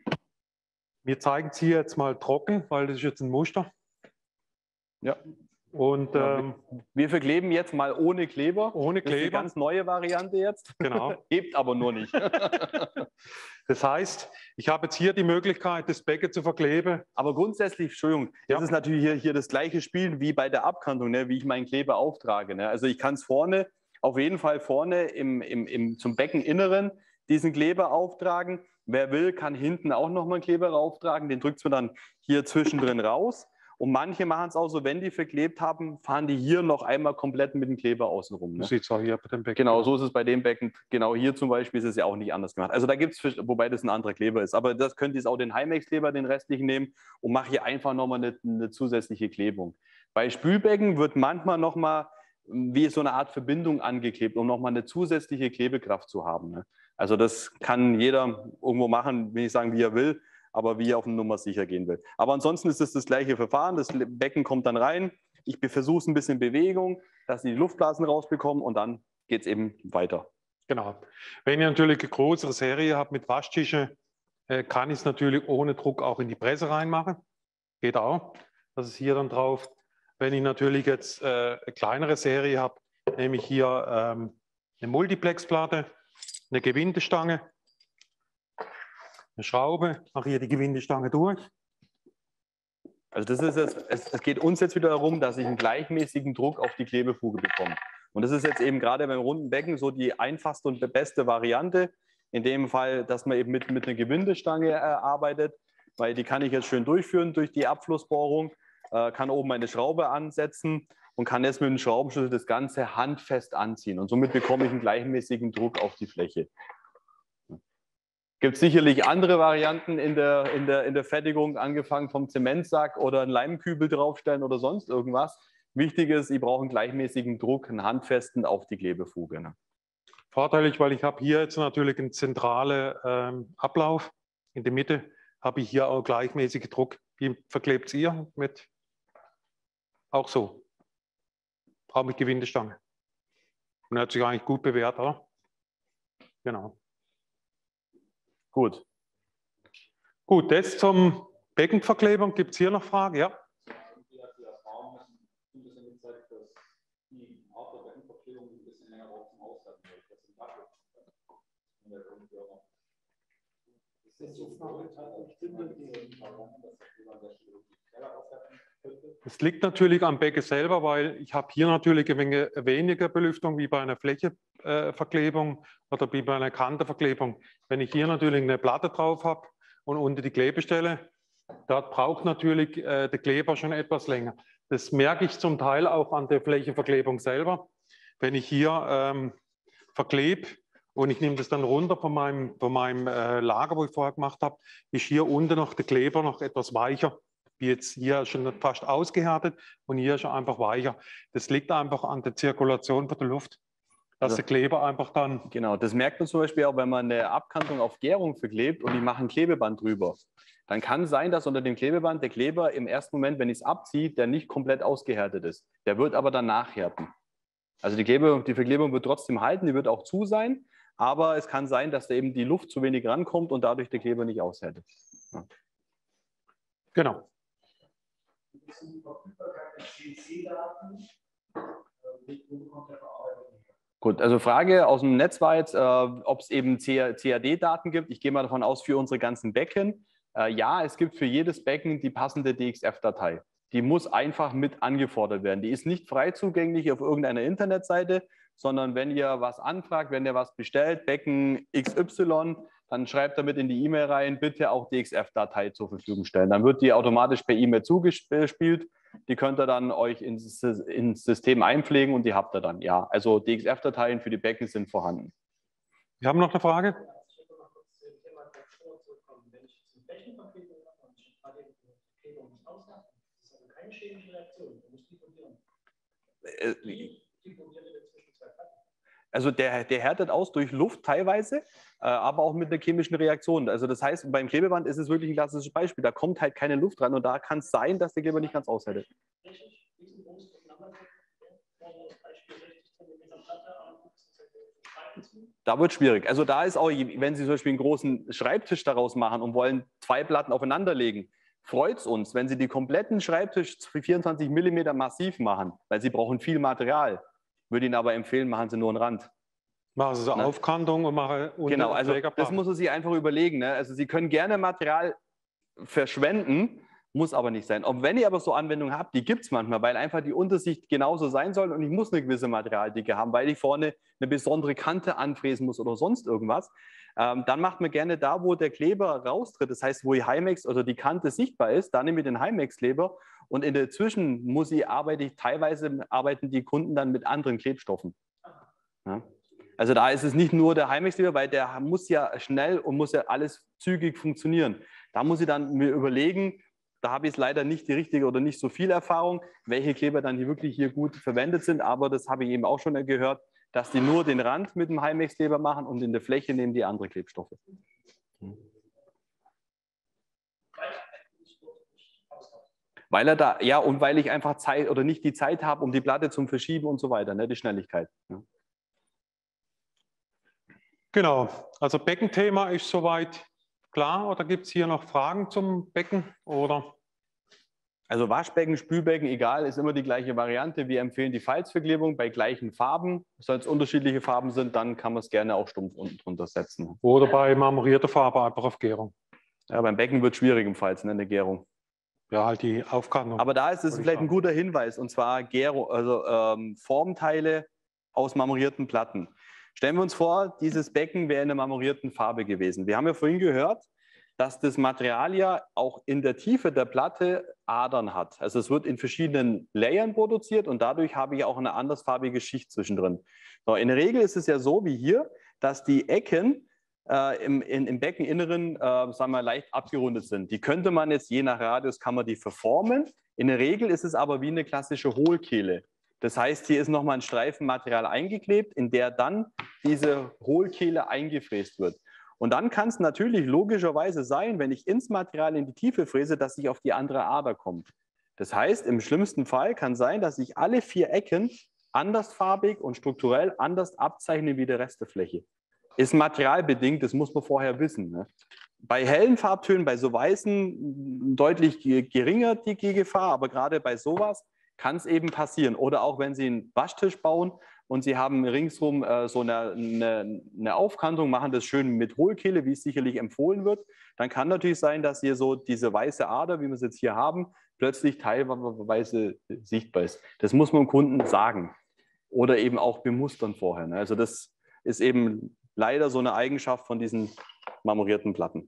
Wir zeigen es hier jetzt mal trocken, weil das ist jetzt ein Muster. Ja. Und ähm, wir verkleben jetzt mal ohne Kleber. Ohne Kleber. Das ist eine ganz neue Variante jetzt. Genau. Hebt aber nur nicht. Das heißt, ich habe jetzt hier die Möglichkeit, das Becken zu verkleben. Aber grundsätzlich, Entschuldigung, Ja. das ist natürlich hier, hier das gleiche Spiel wie bei der Abkantung, ne, wie ich meinen Kleber auftrage. Ne? Also ich kann es vorne, auf jeden Fall vorne im, im, im, zum Beckeninneren diesen Kleber auftragen. Wer will, kann hinten auch nochmal einen Kleber auftragen. Den drückt man dann hier zwischendrin raus. Und manche machen es auch so, wenn die verklebt haben, fahren die hier noch einmal komplett mit dem Kleber außen rum. Ne? Das sieht es auch hier bei dem Becken. Genau, so ist es bei dem Becken. Genau hier zum Beispiel ist es ja auch nicht anders gemacht. Also da gibt es, wobei das ein anderer Kleber ist. Aber das könnt ihr jetzt auch den Heimex-Kleber, den restlichen nehmen und mache hier einfach nochmal eine, eine zusätzliche Klebung. Bei Spülbecken wird manchmal nochmal wie so eine Art Verbindung angeklebt, um nochmal eine zusätzliche Klebekraft zu haben. Ne? Also das kann jeder irgendwo machen, will ich sagen, wie er will, aber wie er auf eine Nummer sicher gehen will. Aber ansonsten ist es das gleiche Verfahren. Das Becken kommt dann rein. Ich versuche es ein bisschen Bewegung, dass sie die Luftblasen rausbekommen und dann geht es eben weiter. Genau. Wenn ihr natürlich eine größere Serie habt mit Waschtischen, äh, kann ich es natürlich ohne Druck auch in die Presse reinmachen. Geht auch. Das ist hier dann drauf. Wenn ich natürlich jetzt äh, eine kleinere Serie habe, nehme ich hier ähm, eine Multiplexplatte, eine Gewindestange, eine Schraube, mache hier die Gewindestange durch. Also das ist jetzt, es, es geht uns jetzt wieder darum, dass ich einen gleichmäßigen Druck auf die Klebefuge bekomme. Und das ist jetzt eben gerade beim runden Becken so die einfachste und beste Variante. In dem Fall, dass man eben mit, mit einer Gewindestange äh, arbeitet, weil die kann ich jetzt schön durchführen durch die Abflussbohrung, äh, kann oben eine Schraube ansetzen und kann jetzt mit dem Schraubenschlüssel das Ganze handfest anziehen. Und somit bekomme ich einen gleichmäßigen Druck auf die Fläche. Gibt es sicherlich andere Varianten in der, in, der, in der Fertigung, angefangen vom Zementsack oder einen Leimkübel draufstellen oder sonst irgendwas. Wichtig ist, ich brauche einen gleichmäßigen Druck, einen handfesten auf die Klebefuge. Ne? Vorteilig, weil ich habe hier jetzt natürlich einen zentralen ähm, Ablauf. In der Mitte habe ich hier auch gleichmäßigen Druck. Wie verklebt ihr mit? Auch so. Auch mit Gewindestange. Und hat sich eigentlich gut bewährt, oder? Genau. Gut. Gut, das zum Beckenverklebung. Gibt es hier noch Fragen? Ja. Es liegt natürlich am Becken selber, weil ich habe hier natürlich eine Menge weniger Belüftung wie bei einer Flächeverklebung oder wie bei einer Kantenverklebung. Wenn ich hier natürlich eine Platte drauf habe und unter die Klebestelle, dort braucht natürlich äh, der Kleber schon etwas länger. Das merke ich zum Teil auch an der Flächenverklebung selber. Wenn ich hier ähm, verklebe und ich nehme das dann runter von meinem, von meinem äh, Lager, wo ich vorher gemacht habe, ist hier unten noch der Kleber noch etwas weicher. Wie jetzt hier schon fast ausgehärtet und hier schon einfach weicher. Das liegt einfach an der Zirkulation von der Luft, dass Also, der Kleber einfach dann... Genau, das merkt man zum Beispiel auch, wenn man eine Abkantung auf Gärung verklebt und ich mache ein Klebeband drüber. Dann kann sein, dass unter dem Klebeband der Kleber im ersten Moment, wenn ich es abziehe, der nicht komplett ausgehärtet ist. Der wird aber dann nachhärten. Also die, Klebe, die Verklebung wird trotzdem halten, die wird auch zu sein, aber es kann sein, dass da eben die Luft zu wenig rankommt und dadurch der Kleber nicht aushärtet. Ja. Genau. Gut, also Frage aus dem Netz war jetzt, äh, ob es eben C A D-Daten gibt. Ich gehe mal davon aus, für unsere ganzen Becken. Äh, ja, es gibt für jedes Becken die passende D X F-Datei. Die muss einfach mit angefordert werden. Die ist nicht frei zugänglich auf irgendeiner Internetseite, sondern wenn ihr was anfragt, wenn ihr was bestellt, Becken X Y, dann schreibt damit in die E-Mail rein, bitte auch D X F-Datei zur Verfügung stellen. Dann wird die automatisch per E-Mail zugespielt. Die könnt ihr dann euch ins, ins System einpflegen und die habt ihr dann. Ja, also D X F-Dateien für die Becken sind vorhanden. Wir haben noch eine Frage? Also der, der härtet aus durch Luft teilweise, äh, aber auch mit einer chemischen Reaktion. Also das heißt, beim Klebeband ist es wirklich ein klassisches Beispiel. Da kommt halt keine Luft rein und da kann es sein, dass der Kleber nicht ganz aushärtet. Da wird es schwierig. Also da ist auch, wenn Sie zum Beispiel einen großen Schreibtisch daraus machen und wollen zwei Platten aufeinander legen, freut es uns, wenn Sie die kompletten Schreibtisch vierundzwanzig Millimeter massiv machen, weil Sie brauchen viel Material. Würde Ihnen aber empfehlen, machen Sie nur einen Rand. Machen Sie so Ne? Aufkantung und machen unten Genau, also Trägerplatte. das muss man sich einfach überlegen. Ne? Also Sie können gerne Material verschwenden, muss aber nicht sein. Und wenn ihr aber so Anwendungen habt, die gibt es manchmal, weil einfach die Untersicht genauso sein soll und ich muss eine gewisse Materialdicke haben, weil ich vorne eine besondere Kante anfräsen muss oder sonst irgendwas, ähm, dann macht man gerne da, wo der Kleber raustritt, das heißt, wo die Highmax oder die Kante sichtbar ist, dann nehme ich den Highmax-Kleber und in der Zwischenmusik arbeite ich, teilweise arbeiten die Kunden dann mit anderen Klebstoffen. Ja? Also da ist es nicht nur der Highmax-Kleber, weil der muss ja schnell und muss ja alles zügig funktionieren. Da muss ich dann mir überlegen, da habe ich es leider nicht die richtige oder nicht so viel Erfahrung, welche Kleber dann hier wirklich hier gut verwendet sind, aber das habe ich eben auch schon gehört, dass die nur den Rand mit dem Highmax-Kleber machen und in der Fläche nehmen die andere Klebstoffe. Weil er da, ja, und weil ich einfach Zeit oder nicht die Zeit habe, um die Platte zum Verschieben und so weiter, ne, die Schnelligkeit. Ja. Genau, also Beckenthema ist soweit klar, oder gibt es hier noch Fragen zum Becken? Oder? Also Waschbecken, Spülbecken, egal, ist immer die gleiche Variante. Wir empfehlen die Falzverklebung bei gleichen Farben. Wenn es unterschiedliche Farben sind, dann kann man es gerne auch stumpf unten drunter setzen. Oder bei marmorierter Farbe einfach auf Gärung. Ja, beim Becken wird es schwierig im Falz, ne, eine Gärung. Ja, halt die Aufkantung. Aber da ist es vielleicht ein guter Hinweis, und zwar Gärung, also ähm, Formteile aus marmorierten Platten. Stellen wir uns vor, dieses Becken wäre in einer marmorierten Farbe gewesen. Wir haben ja vorhin gehört, dass das Material ja auch in der Tiefe der Platte Adern hat. Also es wird in verschiedenen Layern produziert und dadurch habe ich auch eine andersfarbige Schicht zwischendrin. So, in der Regel ist es ja so wie hier, dass die Ecken äh, im, in, im Beckeninneren äh, sagen wir, leicht abgerundet sind. Die könnte man jetzt je nach Radius kann man die verformen. In der Regel ist es aber wie eine klassische Hohlkehle. Das heißt, hier ist nochmal ein Streifen Material eingeklebt, in der dann diese Hohlkehle eingefräst wird. Und dann kann es natürlich logischerweise sein, wenn ich ins Material in die Tiefe fräse, dass ich auf die andere Ader komme. Das heißt, im schlimmsten Fall kann sein, dass ich alle vier Ecken andersfarbig und strukturell anders abzeichne wie der Rest der Fläche. Ist materialbedingt, das muss man vorher wissen. Ne? Bei hellen Farbtönen, bei so weißen, deutlich geringer die Gefahr, aber gerade bei sowas kann es eben passieren. Oder auch wenn Sie einen Waschtisch bauen und Sie haben ringsherum äh, so eine, eine, eine Aufkantung, machen das schön mit Hohlkehle, wie es sicherlich empfohlen wird, dann kann natürlich sein, dass hier so diese weiße Ader, wie wir es jetzt hier haben, plötzlich teilweise sichtbar ist. Das muss man dem Kunden sagen oder eben auch bemustern vorher. Ne? Also das ist eben leider so eine Eigenschaft von diesen marmorierten Platten.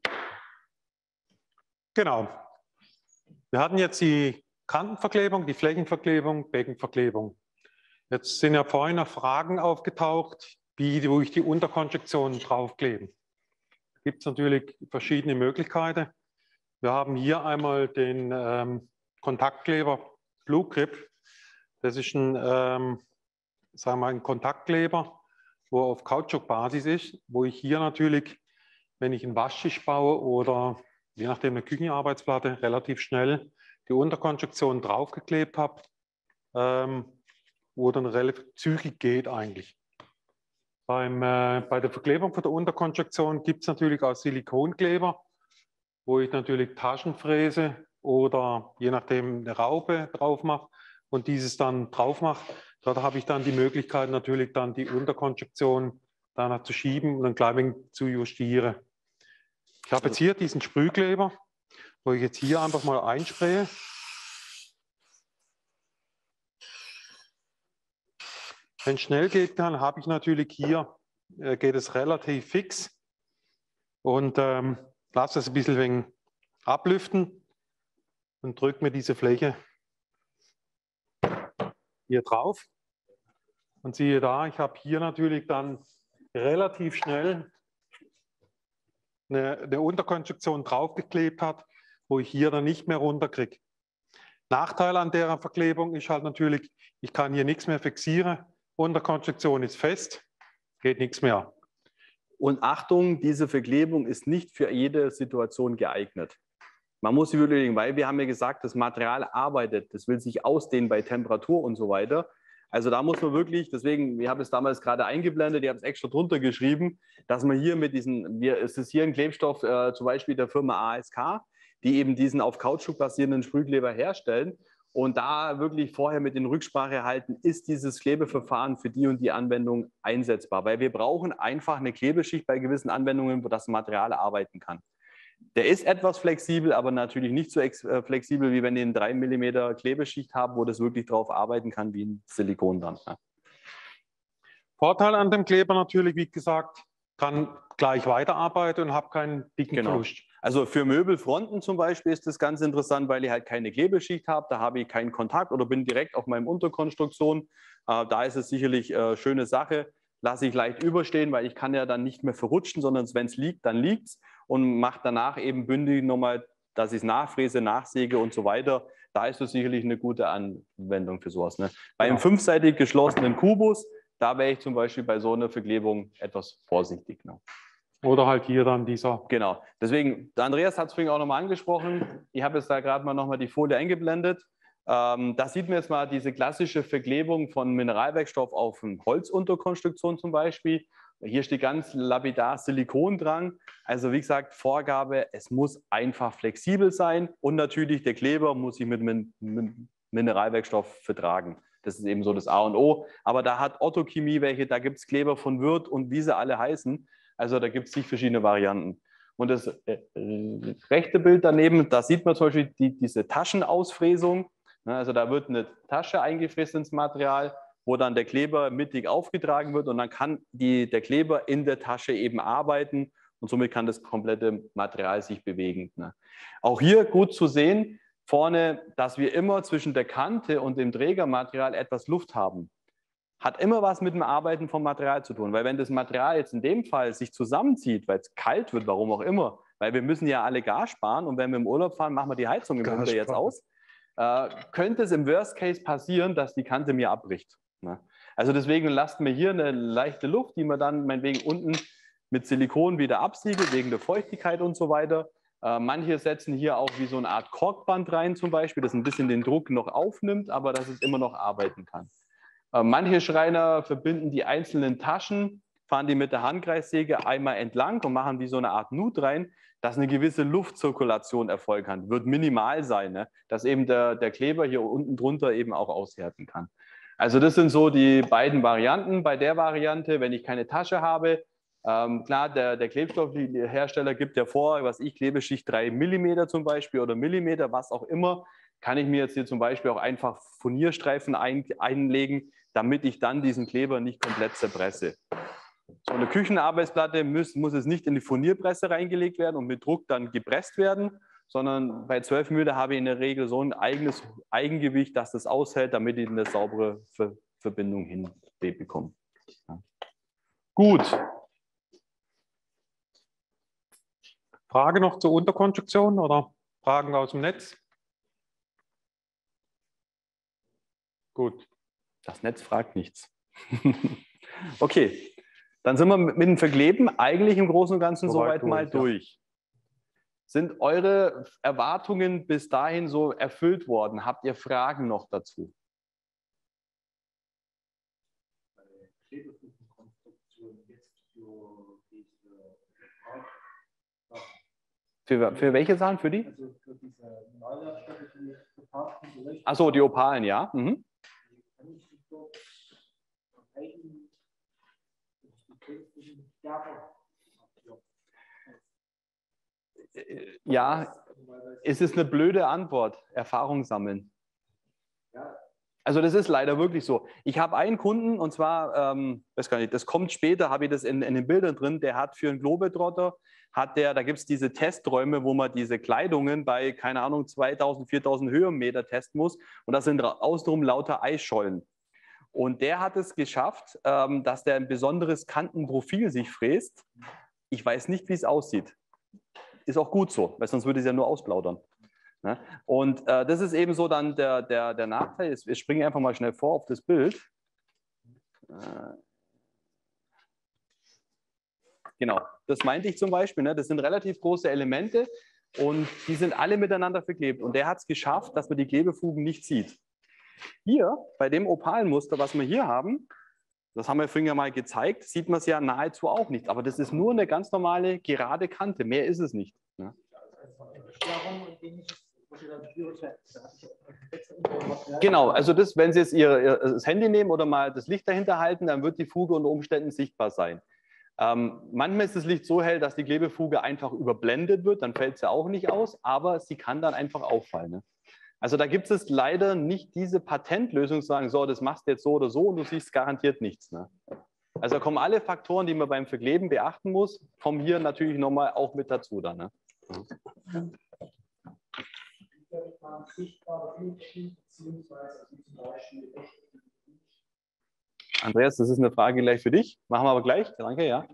Genau. Wir hatten jetzt die Kantenverklebung, die Flächenverklebung, Beckenverklebung. Jetzt sind ja vorhin noch Fragen aufgetaucht, wie wo ich die Unterkonstruktionen draufkleben. Da gibt es natürlich verschiedene Möglichkeiten. Wir haben hier einmal den ähm, Kontaktkleber Blue Grip. Das ist ein, ähm, sagen wir mal, ein Kontaktkleber, wo auf Kautschukbasis ist, wo ich hier natürlich, wenn ich einen Waschtisch baue oder je nachdem eine Küchenarbeitsplatte, relativ schnell die Unterkonstruktion draufgeklebt habe, ähm, wo dann relativ zügig geht eigentlich. Beim, äh, bei der Verklebung von der Unterkonstruktion gibt es natürlich auch Silikonkleber, wo ich natürlich Taschenfräse oder je nachdem eine Raupe drauf mache und dieses dann drauf mache. Dort habe ich dann die Möglichkeit natürlich dann die Unterkonstruktion danach zu schieben und ein klein wenig zu justieren. Ich habe jetzt hier diesen Sprühkleber, wo ich jetzt hier einfach mal einspraye. Wenn es schnell geht, dann habe ich natürlich hier, äh, geht es relativ fix und ähm, lasse es ein bisschen wenig ablüften und drücke mir diese Fläche hier drauf. Und siehe da, ich habe hier natürlich dann relativ schnell eine, eine Unterkonstruktion draufgeklebt hat, wo ich hier dann nicht mehr runterkriege. Nachteil an der Verklebung ist halt natürlich, ich kann hier nichts mehr fixieren. Unterkonstruktion ist fest, geht nichts mehr. Und Achtung, diese Verklebung ist nicht für jede Situation geeignet. Man muss sich überlegen, weil wir haben ja gesagt, das Material arbeitet, das will sich ausdehnen bei Temperatur und so weiter. Also da muss man wirklich, deswegen, wir haben es damals gerade eingeblendet, ich habe es extra drunter geschrieben, dass man hier mit diesen, wir, es ist hier ein Klebstoff äh, zum Beispiel der Firma A S K, die eben diesen auf Kautschuk basierenden Sprühkleber herstellen. Und da wirklich vorher mit den Rücksprache halten, ist dieses Klebeverfahren für die und die Anwendung einsetzbar. Weil wir brauchen einfach eine Klebeschicht bei gewissen Anwendungen, wo das Material arbeiten kann. Der ist etwas flexibel, aber natürlich nicht so flexibel, wie wenn ihr eine drei Millimeter Klebeschicht habt, wo das wirklich drauf arbeiten kann, wie ein Silikon dann. Ja. Vorteil an dem Kleber natürlich, wie gesagt, kann gleich weiterarbeiten und habe keinen dicken Genau. Verlust. Also für Möbelfronten zum Beispiel ist das ganz interessant, weil ich halt keine Klebeschicht habe, da habe ich keinen Kontakt oder bin direkt auf meinem Unterkonstruktion. Äh, da ist es sicherlich äh, schöne Sache, lasse ich leicht überstehen, weil ich kann ja dann nicht mehr verrutschen, sondern wenn es liegt, dann liegt es und mache danach eben bündig nochmal, dass ich es nachfräse, nachsäge und so weiter. Da ist es sicherlich eine gute Anwendung für sowas. Ne? Bei einem fünfseitig geschlossenen Kubus, da wäre ich zum Beispiel bei so einer Verklebung etwas vorsichtig. Ne? Oder halt hier dann dieser. Genau. Deswegen, der Andreas hat es vorhin auch nochmal angesprochen. Ich habe jetzt da gerade mal nochmal die Folie eingeblendet. Ähm, da sieht man jetzt mal diese klassische Verklebung von Mineralwerkstoff auf eine Holzunterkonstruktion zum Beispiel. Hier steht ganz lapidar Silikon dran. Also wie gesagt, Vorgabe, es muss einfach flexibel sein und natürlich der Kleber muss sich mit, mit, mit Mineralwerkstoff vertragen. Das ist eben so das A und O. Aber da hat Otto Chemie welche, da gibt es Kleber von Wirth und wie sie alle heißen. Also da gibt es zig verschiedene Varianten. Und das äh, rechte Bild daneben, da sieht man zum Beispiel die, diese Taschenausfräsung. Also da wird eine Tasche eingefräst ins Material, wo dann der Kleber mittig aufgetragen wird und dann kann die, der Kleber in der Tasche eben arbeiten und somit kann das komplette Material sich bewegen. Ne? Auch hier gut zu sehen, vorne, dass wir immer zwischen der Kante und dem Trägermaterial etwas Luft haben. Hat immer was mit dem Arbeiten vom Material zu tun, weil wenn das Material jetzt in dem Fall sich zusammenzieht, weil es kalt wird, warum auch immer, weil wir müssen ja alle Gas sparen und wenn wir im Urlaub fahren, machen wir die Heizung im Winter jetzt aus, äh, könnte es im Worst Case passieren, dass die Kante mir abbricht. Ne? Also deswegen lasst mir hier eine leichte Luft, die man dann meinetwegen unten mit Silikon wieder absiegelt, wegen der Feuchtigkeit und so weiter. Äh, manche setzen hier auch wie so eine Art Korkband rein zum Beispiel, das ein bisschen den Druck noch aufnimmt, aber dass es immer noch arbeiten kann. Äh, manche Schreiner verbinden die einzelnen Taschen, fahren die mit der Handkreissäge einmal entlang und machen wie so eine Art Nut rein, dass eine gewisse Luftzirkulation erfolgen kann. Wird minimal sein, ne? Dass eben der, der Kleber hier unten drunter eben auch aushärten kann. Also das sind so die beiden Varianten. Bei der Variante, wenn ich keine Tasche habe, ähm, klar, der, der Klebstoffhersteller gibt ja vor, was ich, Klebeschicht drei Millimeter zum Beispiel oder Millimeter, was auch immer, kann ich mir jetzt hier zum Beispiel auch einfach Furnierstreifen ein, einlegen, damit ich dann diesen Kleber nicht komplett zerpresse. So eine Küchenarbeitsplatte muss, muss es nicht in die Furnierpresse reingelegt werden und mit Druck dann gepresst werden, sondern bei zwölf Millimeter habe ich in der Regel so ein eigenes Eigengewicht, dass das aushält, damit ich eine saubere Ver Verbindung hinbekomme. Ja. Gut. Frage noch zur Unterkonstruktion oder Fragen aus dem Netz? Gut. Das Netz fragt nichts. Okay, dann sind wir mit dem Verkleben eigentlich im Großen und Ganzen soweit so mal durch. Ja. Sind eure Erwartungen bis dahin so erfüllt worden? Habt ihr Fragen noch dazu? Für, für welche Sachen? Für die? Achso, die Opalen, ja. Mhm. Ja, es ist eine blöde Antwort. Erfahrung sammeln. Also das ist leider wirklich so. Ich habe einen Kunden und zwar, ähm, weiß gar nicht, das kommt später, habe ich das in, in den Bildern drin, der hat für einen Globetrotter, hat der, da gibt es diese Testräume, wo man diese Kleidungen bei, keine Ahnung, zweitausend, viertausend Höhenmeter testen muss und das sind außenrum lauter Eisschollen. Und der hat es geschafft, ähm, dass der ein besonderes Kantenprofil sich fräst. Ich weiß nicht, wie es aussieht. Ist auch gut so, weil sonst würde es ja nur ausplaudern. Ne? Und äh, das ist eben so dann der, der, der Nachteil. Ich springe einfach mal schnell vor auf das Bild. Äh, genau, das meinte ich zum Beispiel. Ne? Das sind relativ große Elemente und die sind alle miteinander verklebt. Und der hat es geschafft, dass man die Klebefugen nicht sieht. Hier, bei dem Opalmuster, was wir hier haben, das haben wir vorhin ja mal gezeigt, sieht man es ja nahezu auch nicht. Aber das ist nur eine ganz normale, gerade Kante. Mehr ist es nicht. Ne? Genau, also das, wenn Sie jetzt Ihr, Ihr das Handy nehmen oder mal das Licht dahinter halten, dann wird die Fuge unter Umständen sichtbar sein. Ähm, manchmal ist das Licht so hell, dass die Klebefuge einfach überblendet wird, dann fällt sie auch nicht aus, aber sie kann dann einfach auffallen. Ne? Also da gibt es leider nicht diese Patentlösung zu sagen, so, das machst du jetzt so oder so und du siehst garantiert nichts. Ne? Also da kommen alle Faktoren, die man beim Verkleben beachten muss, kommen hier natürlich nochmal auch mit dazu. Dann, ne? Andreas, das ist eine Frage gleich für dich. Machen wir aber gleich. Danke, ja.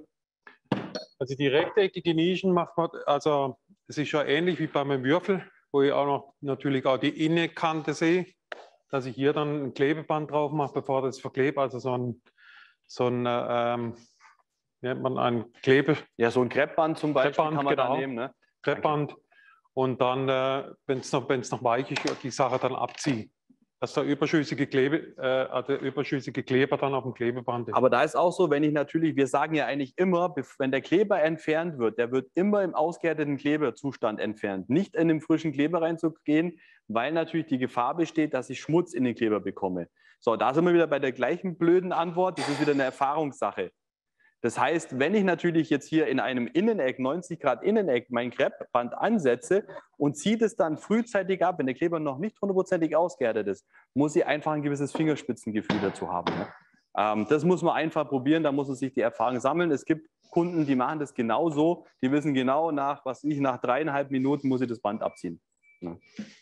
Also die rechteckige Nischen macht man, also es ist ja ähnlich wie bei meinem Würfel, wo ich auch noch natürlich auch die Innenkante sehe, dass ich hier dann ein Klebeband drauf mache, bevor das verklebe. Also so ein, so ein ähm, nennt man ein Klebe. Ja, so ein Kreppband zum Beispiel Kreppband, kann man genau. da nehmen. Ne? Kreppband. Und dann, äh, wenn es noch, wenn's noch weich ist, die Sache dann abziehen. Dass der überschüssige, Klebe, äh, der überschüssige Kleber dann auf dem Klebeband ist. Aber da ist auch so, wenn ich natürlich, wir sagen ja eigentlich immer, wenn der Kleber entfernt wird, der wird immer im ausgehärteten Kleberzustand entfernt. Nicht in den frischen Kleber reinzugehen, weil natürlich die Gefahr besteht, dass ich Schmutz in den Kleber bekomme. So, da sind wir wieder bei der gleichen blöden Antwort. Das ist wieder eine Erfahrungssache. Das heißt, wenn ich natürlich jetzt hier in einem Inneneck, neunzig Grad Inneneck, mein Kreppband ansetze und ziehe das dann frühzeitig ab, wenn der Kleber noch nicht hundertprozentig ausgehärtet ist, muss ich einfach ein gewisses Fingerspitzengefühl dazu haben. Ne? Ähm, das muss man einfach probieren, da muss man sich die Erfahrung sammeln. Es gibt Kunden, die machen das genauso, die wissen genau, nach, was ich, nach dreieinhalb Minuten muss ich das Band abziehen. Ne?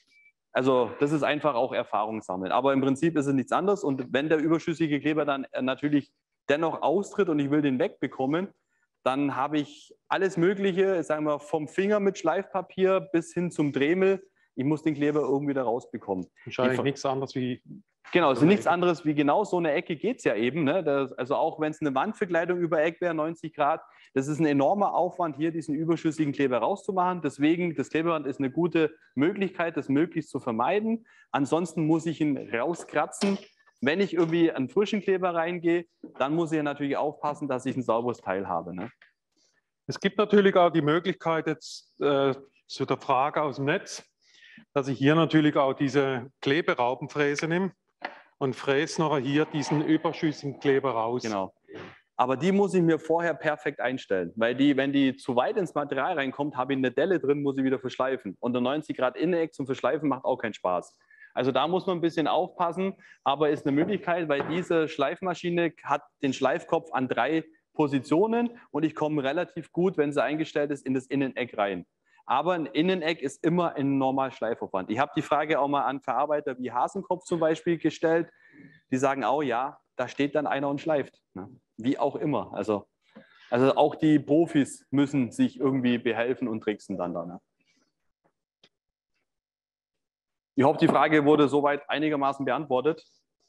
Also das ist einfach auch Erfahrung sammeln. Aber im Prinzip ist es nichts anderes und wenn der überschüssige Kleber dann natürlich dennoch austritt und ich will den wegbekommen, dann habe ich alles Mögliche, sagen wir vom Finger mit Schleifpapier bis hin zum Dremel. Ich muss den Kleber irgendwie da rausbekommen. Wahrscheinlich nichts anderes wie... Genau, es ist nichts anderes wie genau so eine Ecke geht es ja eben. Ne? Das, also auch wenn es eine Wandverkleidung über Eck wäre, neunzig Grad, das ist ein enormer Aufwand, hier diesen überschüssigen Kleber rauszumachen. Deswegen, das Klebeband ist eine gute Möglichkeit, das möglichst zu vermeiden. Ansonsten muss ich ihn rauskratzen. Wenn ich irgendwie einen frischen Kleber reingehe, dann muss ich natürlich aufpassen, dass ich ein sauberes Teil habe. Ne? Es gibt natürlich auch die Möglichkeit jetzt äh, zu der Frage aus dem Netz, dass ich hier natürlich auch diese Kleberaubenfräse nehme und fräse nachher hier diesen überschüssigen Kleber raus. Genau. Aber die muss ich mir vorher perfekt einstellen, weil die, wenn die zu weit ins Material reinkommt, habe ich eine Delle drin, muss ich wieder verschleifen. Und der neunzig Grad Inneneck zum Verschleifen macht auch keinen Spaß. Also da muss man ein bisschen aufpassen, aber ist eine Möglichkeit, weil diese Schleifmaschine hat den Schleifkopf an drei Positionen und ich komme relativ gut, wenn sie eingestellt ist, in das Inneneck rein. Aber ein Inneneck ist immer ein normaler Schleifaufwand. Ich habe die Frage auch mal an Verarbeiter wie Hasenkopf zum Beispiel gestellt. Die sagen auch, ja, da steht dann einer und schleift. Ne? Wie auch immer. Also, also auch die Profis müssen sich irgendwie behelfen und tricksen dann da. Ne? Ich hoffe, die Frage wurde soweit einigermaßen beantwortet.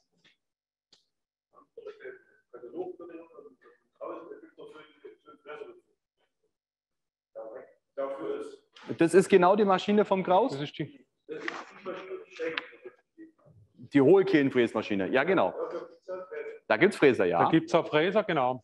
Das ist genau die Maschine vom Kraus. Das ist die. Die Hohlkehlenfräsmaschine. Ja, genau. Da gibt es Fräser, ja. Da gibt es auch Fräser, genau.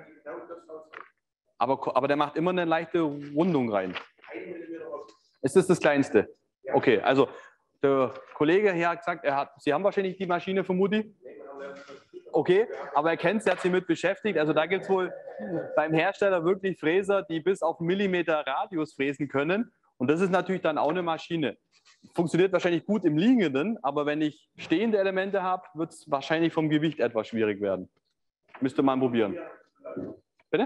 Aber, aber der macht immer eine leichte Rundung rein. Ist das das Kleinste? Okay, also der Kollege hier hat gesagt, er hat, Sie haben wahrscheinlich die Maschine von Mutti? Okay, aber er kennt sie, hat sich mit beschäftigt. Also da gibt es wohl beim Hersteller wirklich Fräser, die bis auf einen Millimeter Radius fräsen können. Und das ist natürlich dann auch eine Maschine. Funktioniert wahrscheinlich gut im Liegenden, aber wenn ich stehende Elemente habe, wird es wahrscheinlich vom Gewicht etwas schwierig werden. Müsste man probieren. Bitte?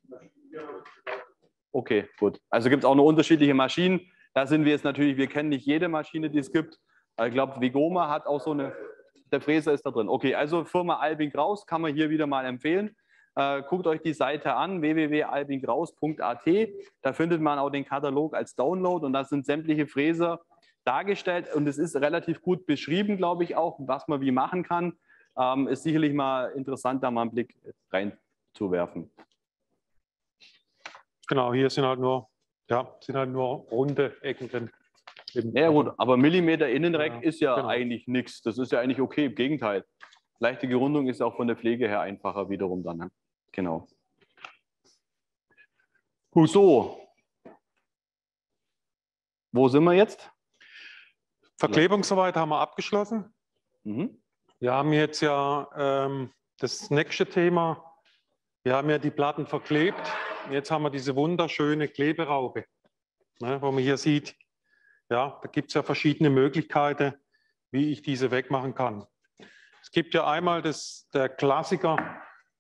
Okay, gut. Also gibt es auch eine unterschiedliche Maschinen. Da sind wir jetzt natürlich, wir kennen nicht jede Maschine, die es gibt. Ich glaube, Vigoma hat auch so eine, der Fräser ist da drin. Okay, also Firma Albin Kraus kann man hier wieder mal empfehlen. Äh, guckt euch die Seite an, w w w punkt albin kraus punkt a t. Da findet man auch den Katalog als Download und da sind sämtliche Fräser dargestellt und es ist relativ gut beschrieben, glaube ich auch, was man wie machen kann. Ähm, ist sicherlich mal interessant, da mal einen Blick reinzuwerfen. Genau, hier sind halt nur, ja, sind halt nur runde Ecken drin. Ja gut, aber Millimeter Innenreck Ja, ist ja genau. eigentlich nichts. Das ist ja eigentlich okay, im Gegenteil. Leichte Gerundung ist auch von der Pflege her einfacher wiederum dann. Ne? Genau. Gut, so. wo sind wir jetzt? Verklebung soweit haben wir abgeschlossen. Mhm. Wir haben jetzt ja ähm, das nächste Thema. Wir haben ja die Platten verklebt. Jetzt haben wir diese wunderschöne Kleberauge, ne, wo man hier sieht, ja, da gibt es ja verschiedene Möglichkeiten, wie ich diese wegmachen kann. Es gibt ja einmal das, der Klassiker,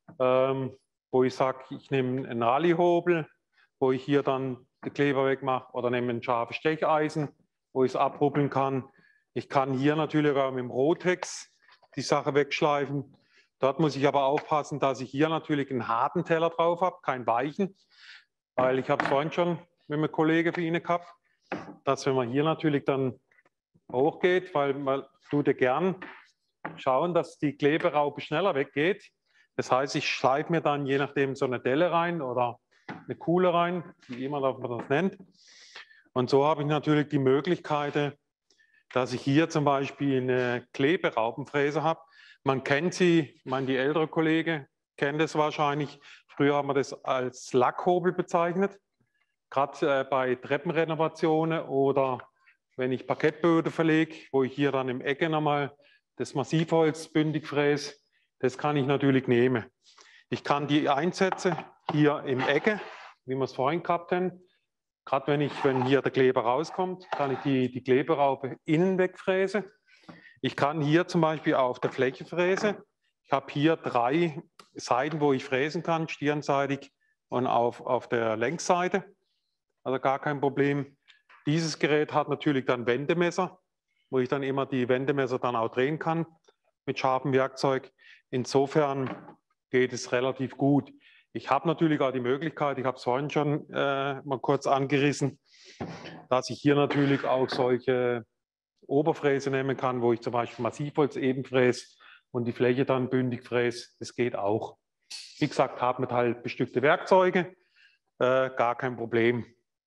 ähm, wo ich sage, ich nehme einen Rallye-Hobel, wo ich hier dann den Kleber wegmache, oder nehme ein scharfes Stecheisen, wo ich es abrubbeln kann. Ich kann hier natürlich auch mit dem Rotex die Sache wegschleifen. Dort muss ich aber aufpassen, dass ich hier natürlich einen harten Teller drauf habe, keinen weichen, weil ich habe es vorhin schon mit einem Kollegen für ihn gehabt, dass wenn man hier natürlich dann hochgeht, weil man tut ja gern schauen, dass die Kleberauge schneller weggeht. Das heißt, ich schleife mir dann je nachdem so eine Delle rein oder eine Kuhle rein, wie immer man das nennt. Und so habe ich natürlich die Möglichkeit, dass ich hier zum Beispiel eine Kleberaubenfräse habe. Man kennt sie, ich meine, die ältere Kollegen kennen das wahrscheinlich. Früher haben wir das als Lackhobel bezeichnet. Gerade äh, bei Treppenrenovationen oder wenn ich Parkettböden verlege, wo ich hier dann im Ecke nochmal das Massivholz bündig fräse, das kann ich natürlich nehmen. Ich kann die einsetzen hier im Ecke, wie wir es vorhin gehabt haben. Gerade wenn, ich, wenn hier der Kleber rauskommt, kann ich die, die Kleberaube innen wegfräsen. Ich kann hier zum Beispiel auf der Fläche fräsen. Ich habe hier drei Seiten, wo ich fräsen kann, stirnseitig und auf, auf der Längsseite. Also gar kein Problem. Dieses Gerät hat natürlich dann Wendemesser, wo ich dann immer die Wendemesser dann auch drehen kann mit scharfem Werkzeug. Insofern geht es relativ gut. Ich habe natürlich auch die Möglichkeit, ich habe es vorhin schon äh, mal kurz angerissen, dass ich hier natürlich auch solche Oberfräse nehmen kann, wo ich zum Beispiel Massivholz eben fräse und die Fläche dann bündig fräse. Das geht auch. Wie gesagt, habe mit halt bestückte Werkzeuge, äh, gar kein Problem.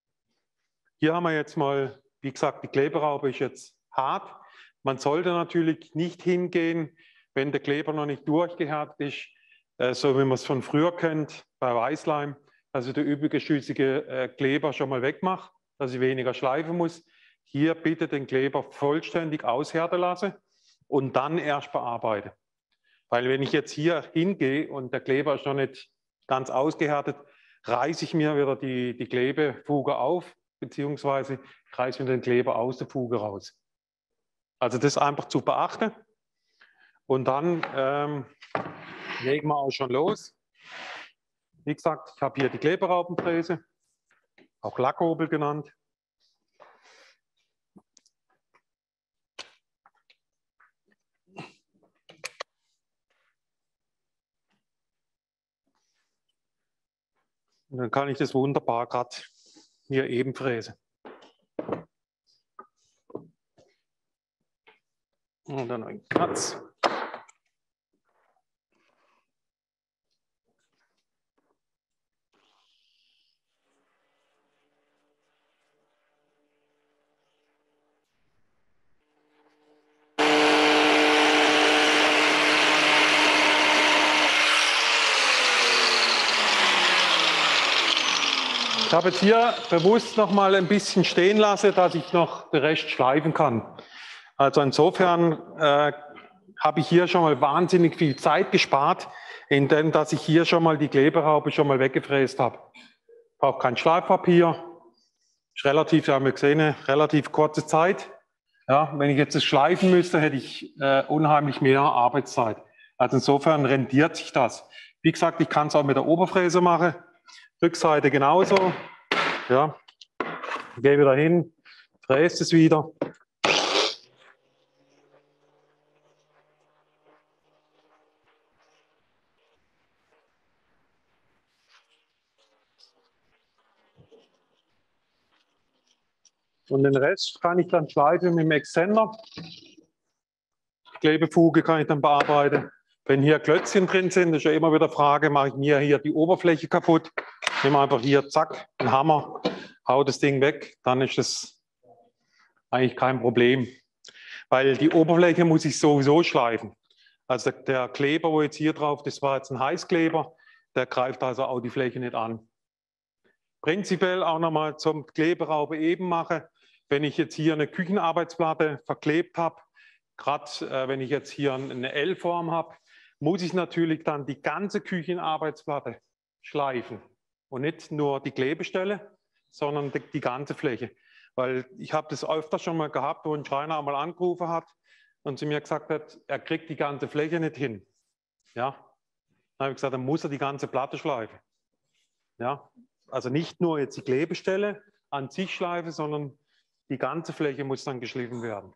Hier haben wir jetzt mal, wie gesagt, die Kleberaube ist jetzt hart. Man sollte natürlich nicht hingehen, wenn der Kleber noch nicht durchgehärtet ist, äh, so wie man es von früher kennt, bei Weißleim, dass ich der übergeschüssige äh, Kleber schon mal wegmache, dass ich weniger schleifen muss. Hier bitte den Kleber vollständig aushärten lassen und dann erst bearbeiten. Weil wenn ich jetzt hier hingehe und der Kleber ist noch nicht ganz ausgehärtet, reiße ich mir wieder die, die Klebefuge auf, beziehungsweise ich reiße mir den Kleber aus der Fuge raus. Also das einfach zu beachten. Und dann ähm, legen wir auch schon los. Wie gesagt, ich habe hier die Kleberaubenfräse, auch Lackhobel genannt. Und dann kann ich das wunderbar gerade hier eben fräsen. Und dann ein Kratz. Ich habe jetzt hier bewusst noch mal ein bisschen stehen lassen, dass ich noch den Rest schleifen kann. Also insofern äh, habe ich hier schon mal wahnsinnig viel Zeit gespart, indem dass ich hier schon mal die Kleberaube schon mal weggefräst habe. Ich brauche kein Schleifpapier. Ist relativ, wir haben ja gesehen, eine relativ kurze Zeit. Ja, wenn ich jetzt das schleifen müsste, hätte ich äh, unheimlich mehr Arbeitszeit. Also insofern rentiert sich das. Wie gesagt, ich kann es auch mit der Oberfräse machen. Rückseite genauso. Ja, gehe wieder hin, fräse es wieder. Und den Rest kann ich dann schleifen mit dem Extender. Die Klebefuge kann ich dann bearbeiten. Wenn hier Klötzchen drin sind, ist ja immer wieder Frage, mache ich mir hier die Oberfläche kaputt. Nehme einfach hier, zack, einen Hammer, hau das Ding weg, dann ist das eigentlich kein Problem. Weil die Oberfläche muss ich sowieso schleifen. Also der Kleber, wo jetzt hier drauf, das war jetzt ein Heißkleber, der greift also auch die Fläche nicht an. Prinzipiell auch nochmal zum Kleberaube eben machen. wenn ich jetzt hier eine Küchenarbeitsplatte verklebt habe, gerade äh, wenn ich jetzt hier eine L-Form habe, muss ich natürlich dann die ganze Küchenarbeitsplatte schleifen und nicht nur die Klebestelle, sondern die, die ganze Fläche. Weil ich habe das öfter schon mal gehabt, wo ein Schreiner einmal angerufen hat und zu mir gesagt hat, er kriegt die ganze Fläche nicht hin. Ja, dann habe ich gesagt, dann muss er die ganze Platte schleifen. Ja, also nicht nur jetzt die Klebestelle an sich schleifen, sondern die ganze Fläche muss dann geschliffen werden.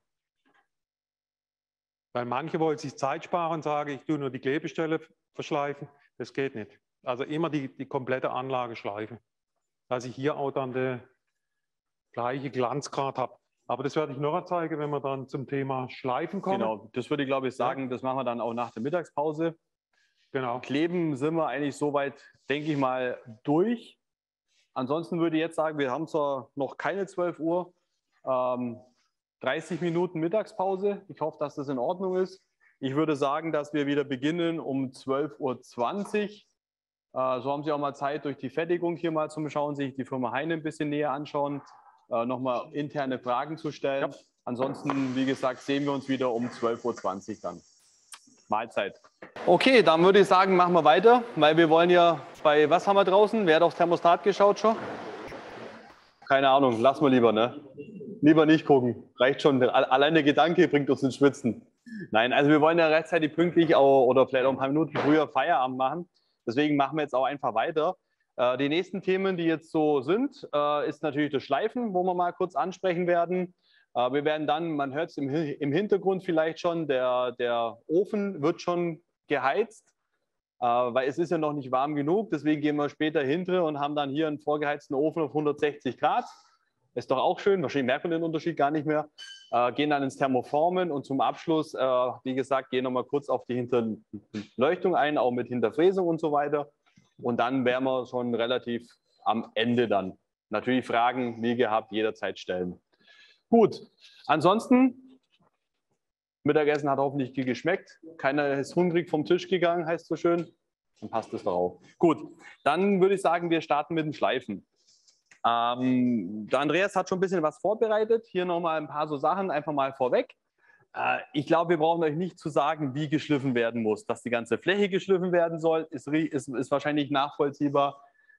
Weil manche wollen sich Zeit sparen und sagen, ich tue nur die Klebestelle verschleifen. Das geht nicht. Also immer die, die komplette Anlage schleifen. Dass ich hier auch dann den gleichen Glanzgrad habe. Aber das werde ich noch zeigen, wenn wir dann zum Thema Schleifen kommen. Genau, das würde ich glaube ich sagen, das machen wir dann auch nach der Mittagspause. Genau. Kleben sind wir eigentlich soweit, denke ich mal, durch. Ansonsten würde ich jetzt sagen, wir haben zwar noch keine zwölf Uhr, ähm, dreißig Minuten Mittagspause. Ich hoffe, dass das in Ordnung ist. Ich würde sagen, dass wir wieder beginnen um zwölf Uhr zwanzig. Äh, so haben Sie auch mal Zeit, durch die Fertigung hier mal zu schauen, sich die Firma Heine ein bisschen näher anschauen, äh, nochmal interne Fragen zu stellen. Ja. Ansonsten, wie gesagt, sehen wir uns wieder um zwölf Uhr zwanzig dann. Mahlzeit. Okay, dann würde ich sagen, machen wir weiter, weil wir wollen ja bei, was haben wir draußen? Wer hat aufs Thermostat geschaut schon? Keine Ahnung, lassen wir lieber, ne? Lieber nicht gucken, reicht schon. Allein der Gedanke bringt uns ins Schwitzen. Nein, also wir wollen ja rechtzeitig pünktlich auch, oder vielleicht auch ein paar Minuten früher Feierabend machen. Deswegen machen wir jetzt auch einfach weiter. Äh, die nächsten Themen, die jetzt so sind, äh, ist natürlich das Schleifen, wo wir mal kurz ansprechen werden. Äh, wir werden dann, man hört es im, im Hintergrund vielleicht schon, der, der Ofen wird schon geheizt, äh, weil es ist ja noch nicht warm genug. Deswegen gehen wir später hinter und haben dann hier einen vorgeheizten Ofen auf hundertsechzig Grad. Ist doch auch schön, wahrscheinlich merkt man den Unterschied gar nicht mehr. Äh, gehen dann ins Thermoformen und zum Abschluss, äh, wie gesagt, gehen nochmal kurz auf die Hinterleuchtung ein, auch mit Hinterfräsung und so weiter. Und dann wären wir schon relativ am Ende dann. Natürlich Fragen, wie gehabt, jederzeit stellen. Gut, ansonsten, Mittagessen hat hoffentlich geschmeckt. Keiner ist hungrig vom Tisch gegangen, heißt so schön. Dann passt das doch auch. Gut, dann würde ich sagen, wir starten mit dem Schleifen. Ähm, der Andreas hat schon ein bisschen was vorbereitet. Hier nochmal ein paar so Sachen einfach mal vorweg. Äh, ich glaube, wir brauchen euch nicht zu sagen, wie geschliffen werden muss. Dass die ganze Fläche geschliffen werden soll, ist, ist, ist wahrscheinlich nachvollziehbar.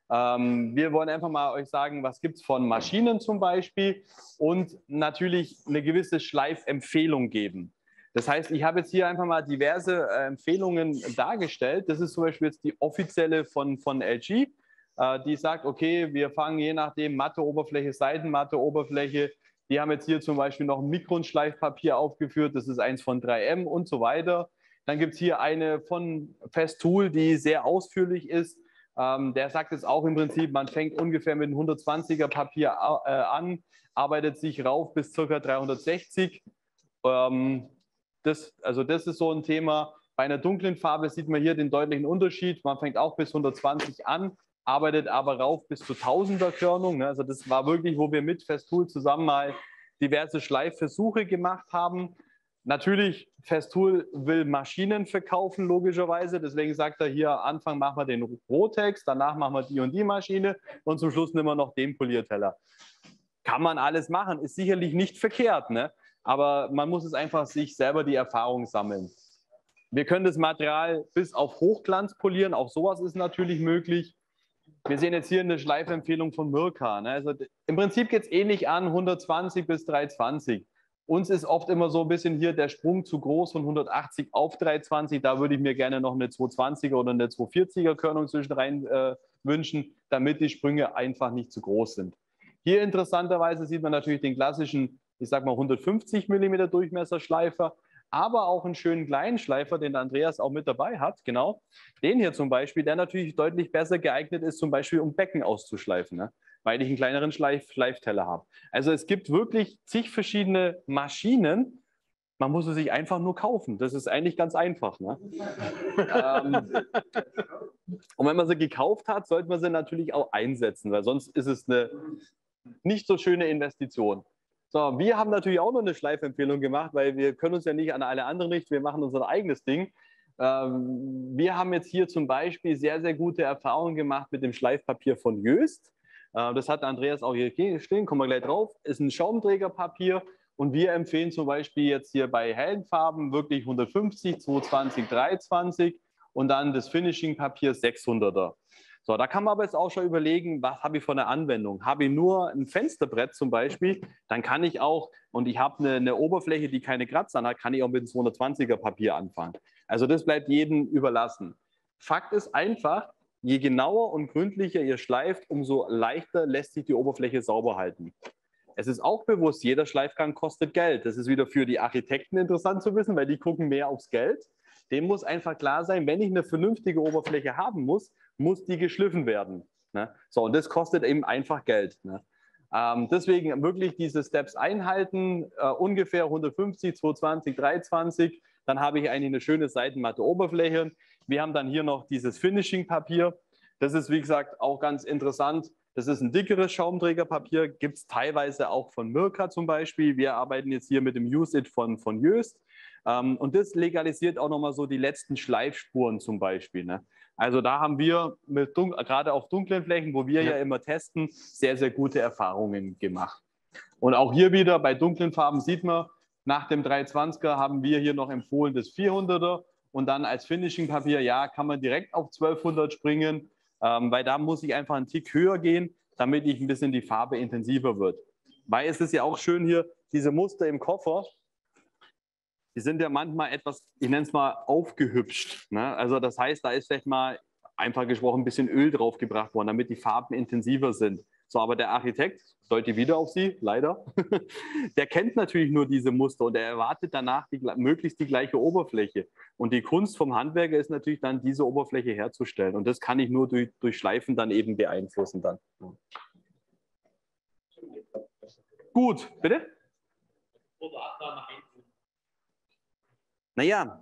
Ähm, wir wollen einfach mal euch sagen, was gibt es von Maschinen zum Beispiel und natürlich eine gewisse Schleifempfehlung geben. Das heißt, ich habe jetzt hier einfach mal diverse äh, Empfehlungen dargestellt. Das ist zum Beispiel jetzt die offizielle von, von L G. Die sagt, okay, wir fangen je nachdem matte Oberfläche, Seitenmatte Oberfläche. Die haben jetzt hier zum Beispiel noch ein Mikronschleifpapier aufgeführt. Das ist eins von drei M und so weiter. Dann gibt es hier eine von Festool, die sehr ausführlich ist. Ähm, der sagt jetzt auch im Prinzip, man fängt ungefähr mit einem hundertzwanziger Papier äh, an, arbeitet sich rauf bis ca. dreihundertsechzig. Ähm, das, also das ist so ein Thema. Bei einer dunklen Farbe sieht man hier den deutlichen Unterschied. Man fängt auch bis hundertzwanzig an, arbeitet aber rauf bis zu tausender Körnung. Also das war wirklich, wo wir mit Festool zusammen mal diverse Schleifversuche gemacht haben. Natürlich, Festool will Maschinen verkaufen, logischerweise. Deswegen sagt er hier, am Anfang machen wir den Rotex, danach machen wir die und die Maschine und zum Schluss nehmen wir noch den Polierteller. Kann man alles machen, ist sicherlich nicht verkehrt, ne? Aber man muss es einfach sich selber die Erfahrung sammeln. Wir können das Material bis auf Hochglanz polieren, auch sowas ist natürlich möglich. Wir sehen jetzt hier eine Schleifempfehlung von Mirka. Ne? Also im Prinzip geht es ähnlich an, hundertzwanzig bis dreihundertzwanzig. Uns ist oft immer so ein bisschen hier der Sprung zu groß von hundertachtzig auf dreihundertzwanzig. Da würde ich mir gerne noch eine zweihundertzwanziger oder eine zweihundertvierziger Körnung zwischen rein äh, wünschen, damit die Sprünge einfach nicht zu groß sind. Hier interessanterweise sieht man natürlich den klassischen, ich sag mal hundertfünfzig Millimeter Durchmesser Schleifer, aber auch einen schönen kleinen Schleifer, den der Andreas auch mit dabei hat, genau. Den hier zum Beispiel, der natürlich deutlich besser geeignet ist, zum Beispiel um Becken auszuschleifen, ne? Weil ich einen kleineren Schleif Schleifteller habe. Also es gibt wirklich zig verschiedene Maschinen. Man muss sie sich einfach nur kaufen. Das ist eigentlich ganz einfach. Ne? ähm, und wenn man sie gekauft hat, sollte man sie natürlich auch einsetzen, weil sonst ist es eine nicht so schöne Investition. So, wir haben natürlich auch noch eine Schleifempfehlung gemacht, weil wir können uns ja nicht an alle anderen richten. Wir machen unser eigenes Ding. Ähm, wir haben jetzt hier zum Beispiel sehr, sehr gute Erfahrungen gemacht mit dem Schleifpapier von Jöst. Äh, das hat Andreas auch hier stehen, kommen wir gleich drauf. Ist ein Schaumträgerpapier und wir empfehlen zum Beispiel jetzt hier bei hellen Farben wirklich hundertfünfzig, zweihundertzwanzig, dreihundertzwanzig und dann das Finishing-Papier sechshunderter. So, da kann man aber jetzt auch schon überlegen, was habe ich für eine Anwendung. Habe ich nur ein Fensterbrett zum Beispiel, dann kann ich auch, und ich habe eine, eine Oberfläche, die keine Kratzer hat, kann ich auch mit einem zweihundertzwanziger Papier anfangen. Also das bleibt jedem überlassen. Fakt ist einfach, je genauer und gründlicher ihr schleift, umso leichter lässt sich die Oberfläche sauber halten. Es ist auch bewusst, jeder Schleifgang kostet Geld. Das ist wieder für die Architekten interessant zu wissen, weil die gucken mehr aufs Geld. Dem muss einfach klar sein, wenn ich eine vernünftige Oberfläche haben muss, muss die geschliffen werden. Ne? So, und das kostet eben einfach Geld. Ne? Ähm, deswegen wirklich diese Steps einhalten, äh, ungefähr hundertfünfzig, zweihundertzwanzig, dreihundertzwanzig, dann habe ich eigentlich eine schöne seitenmatte Oberfläche. Wir haben dann hier noch dieses Finishing-Papier. Das ist, wie gesagt, auch ganz interessant. Das ist ein dickeres Schaumträgerpapier, gibt es teilweise auch von Mirka zum Beispiel. Wir arbeiten jetzt hier mit dem Use-It von, von Jöst. Ähm, und das legalisiert auch nochmal so die letzten Schleifspuren zum Beispiel. Ne? Also da haben wir mit gerade auf dunklen Flächen, wo wir ja. ja immer testen, sehr, sehr gute Erfahrungen gemacht. Und auch hier wieder bei dunklen Farben sieht man, nach dem dreihundertzwanziger haben wir hier noch empfohlen das vierhunderter und dann als Finishing-Papier, ja, kann man direkt auf zwölfhundert springen, ähm, weil da muss ich einfach einen Tick höher gehen, damit ich ein bisschen die Farbe intensiver wird. Weil es ist ja auch schön hier, diese Muster im Koffer, die sind ja manchmal etwas, ich nenne es mal, aufgehübscht. Ne? Also das heißt, da ist vielleicht mal einfach gesprochen ein bisschen Öl drauf gebracht worden, damit die Farben intensiver sind. So, aber der Architekt, deute wieder auf Sie, leider, der kennt natürlich nur diese Muster und er erwartet danach die, möglichst die gleiche Oberfläche. Und die Kunst vom Handwerker ist natürlich dann, diese Oberfläche herzustellen. Und das kann ich nur durch, durch Schleifen dann eben beeinflussen. Dann. Gut, bitte? Naja,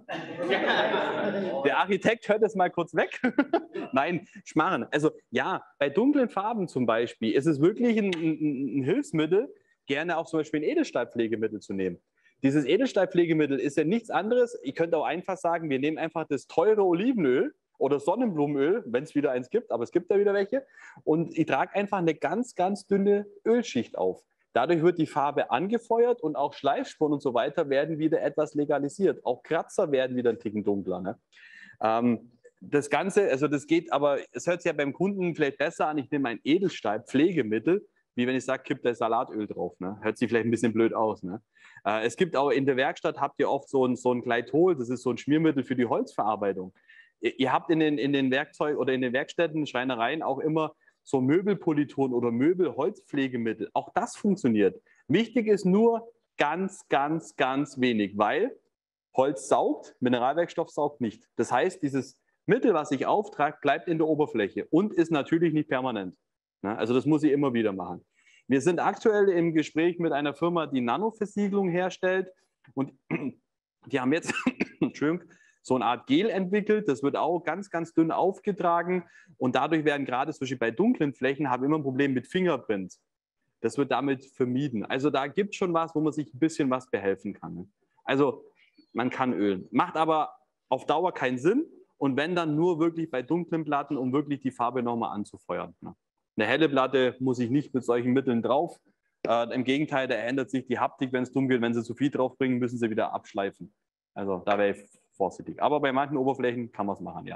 der Architekt hört es mal kurz weg. Nein, Schmarren. Also ja, bei dunklen Farben zum Beispiel ist es wirklich ein, ein, ein Hilfsmittel, gerne auch zum Beispiel ein Edelstahlpflegemittel zu nehmen. Dieses Edelstahlpflegemittel ist ja nichts anderes. Ihr könnt auch einfach sagen, wir nehmen einfach das teure Olivenöl oder Sonnenblumenöl, wenn es wieder eins gibt, aber es gibt da wieder welche. Und ich trage einfach eine ganz, ganz dünne Ölschicht auf. Dadurch wird die Farbe angefeuert und auch Schleifspuren und so weiter werden wieder etwas legalisiert. Auch Kratzer werden wieder ein Ticken dunkler. Ne? Ähm, das Ganze, also das geht, aber es hört sich ja beim Kunden vielleicht besser an, ich nehme ein Edelstahl-Pflegemittel, wie wenn ich sage, kippt da Salatöl drauf. Ne? Hört sich vielleicht ein bisschen blöd aus. Ne? Äh, es gibt auch in der Werkstatt, habt ihr oft so ein, so ein Glytol, das ist so ein Schmiermittel für die Holzverarbeitung. Ihr, ihr habt in den, in den Werkzeugen oder in den Werkstätten, Schreinereien auch immer so Möbelpoliton oder Möbelholzpflegemittel. Auch das funktioniert. Wichtig ist nur ganz, ganz, ganz wenig, weil Holz saugt, Mineralwerkstoff saugt nicht. Das heißt, dieses Mittel, was ich auftrage, bleibt in der Oberfläche und ist natürlich nicht permanent. Also das muss ich immer wieder machen. Wir sind aktuell im Gespräch mit einer Firma, die Nanoversiegelung herstellt und die haben jetzt Entschuldigung, so eine Art Gel entwickelt, das wird auch ganz, ganz dünn aufgetragen und dadurch werden gerade zum Beispiel bei dunklen Flächen, habe ich immer ein Problem mit Fingerprint. Das wird damit vermieden. Also da gibt es schon was, wo man sich ein bisschen was behelfen kann. Also man kann ölen. Macht aber auf Dauer keinen Sinn und wenn dann nur wirklich bei dunklen Platten, um wirklich die Farbe nochmal anzufeuern. Eine helle Platte muss ich nicht mit solchen Mitteln drauf. Äh, Im Gegenteil, da ändert sich die Haptik, wenn es dunkel wird. Wenn Sie zu viel draufbringen, müssen Sie wieder abschleifen. Also da wäre ich vorsichtig. Aber bei manchen Oberflächen kann man es machen, ja.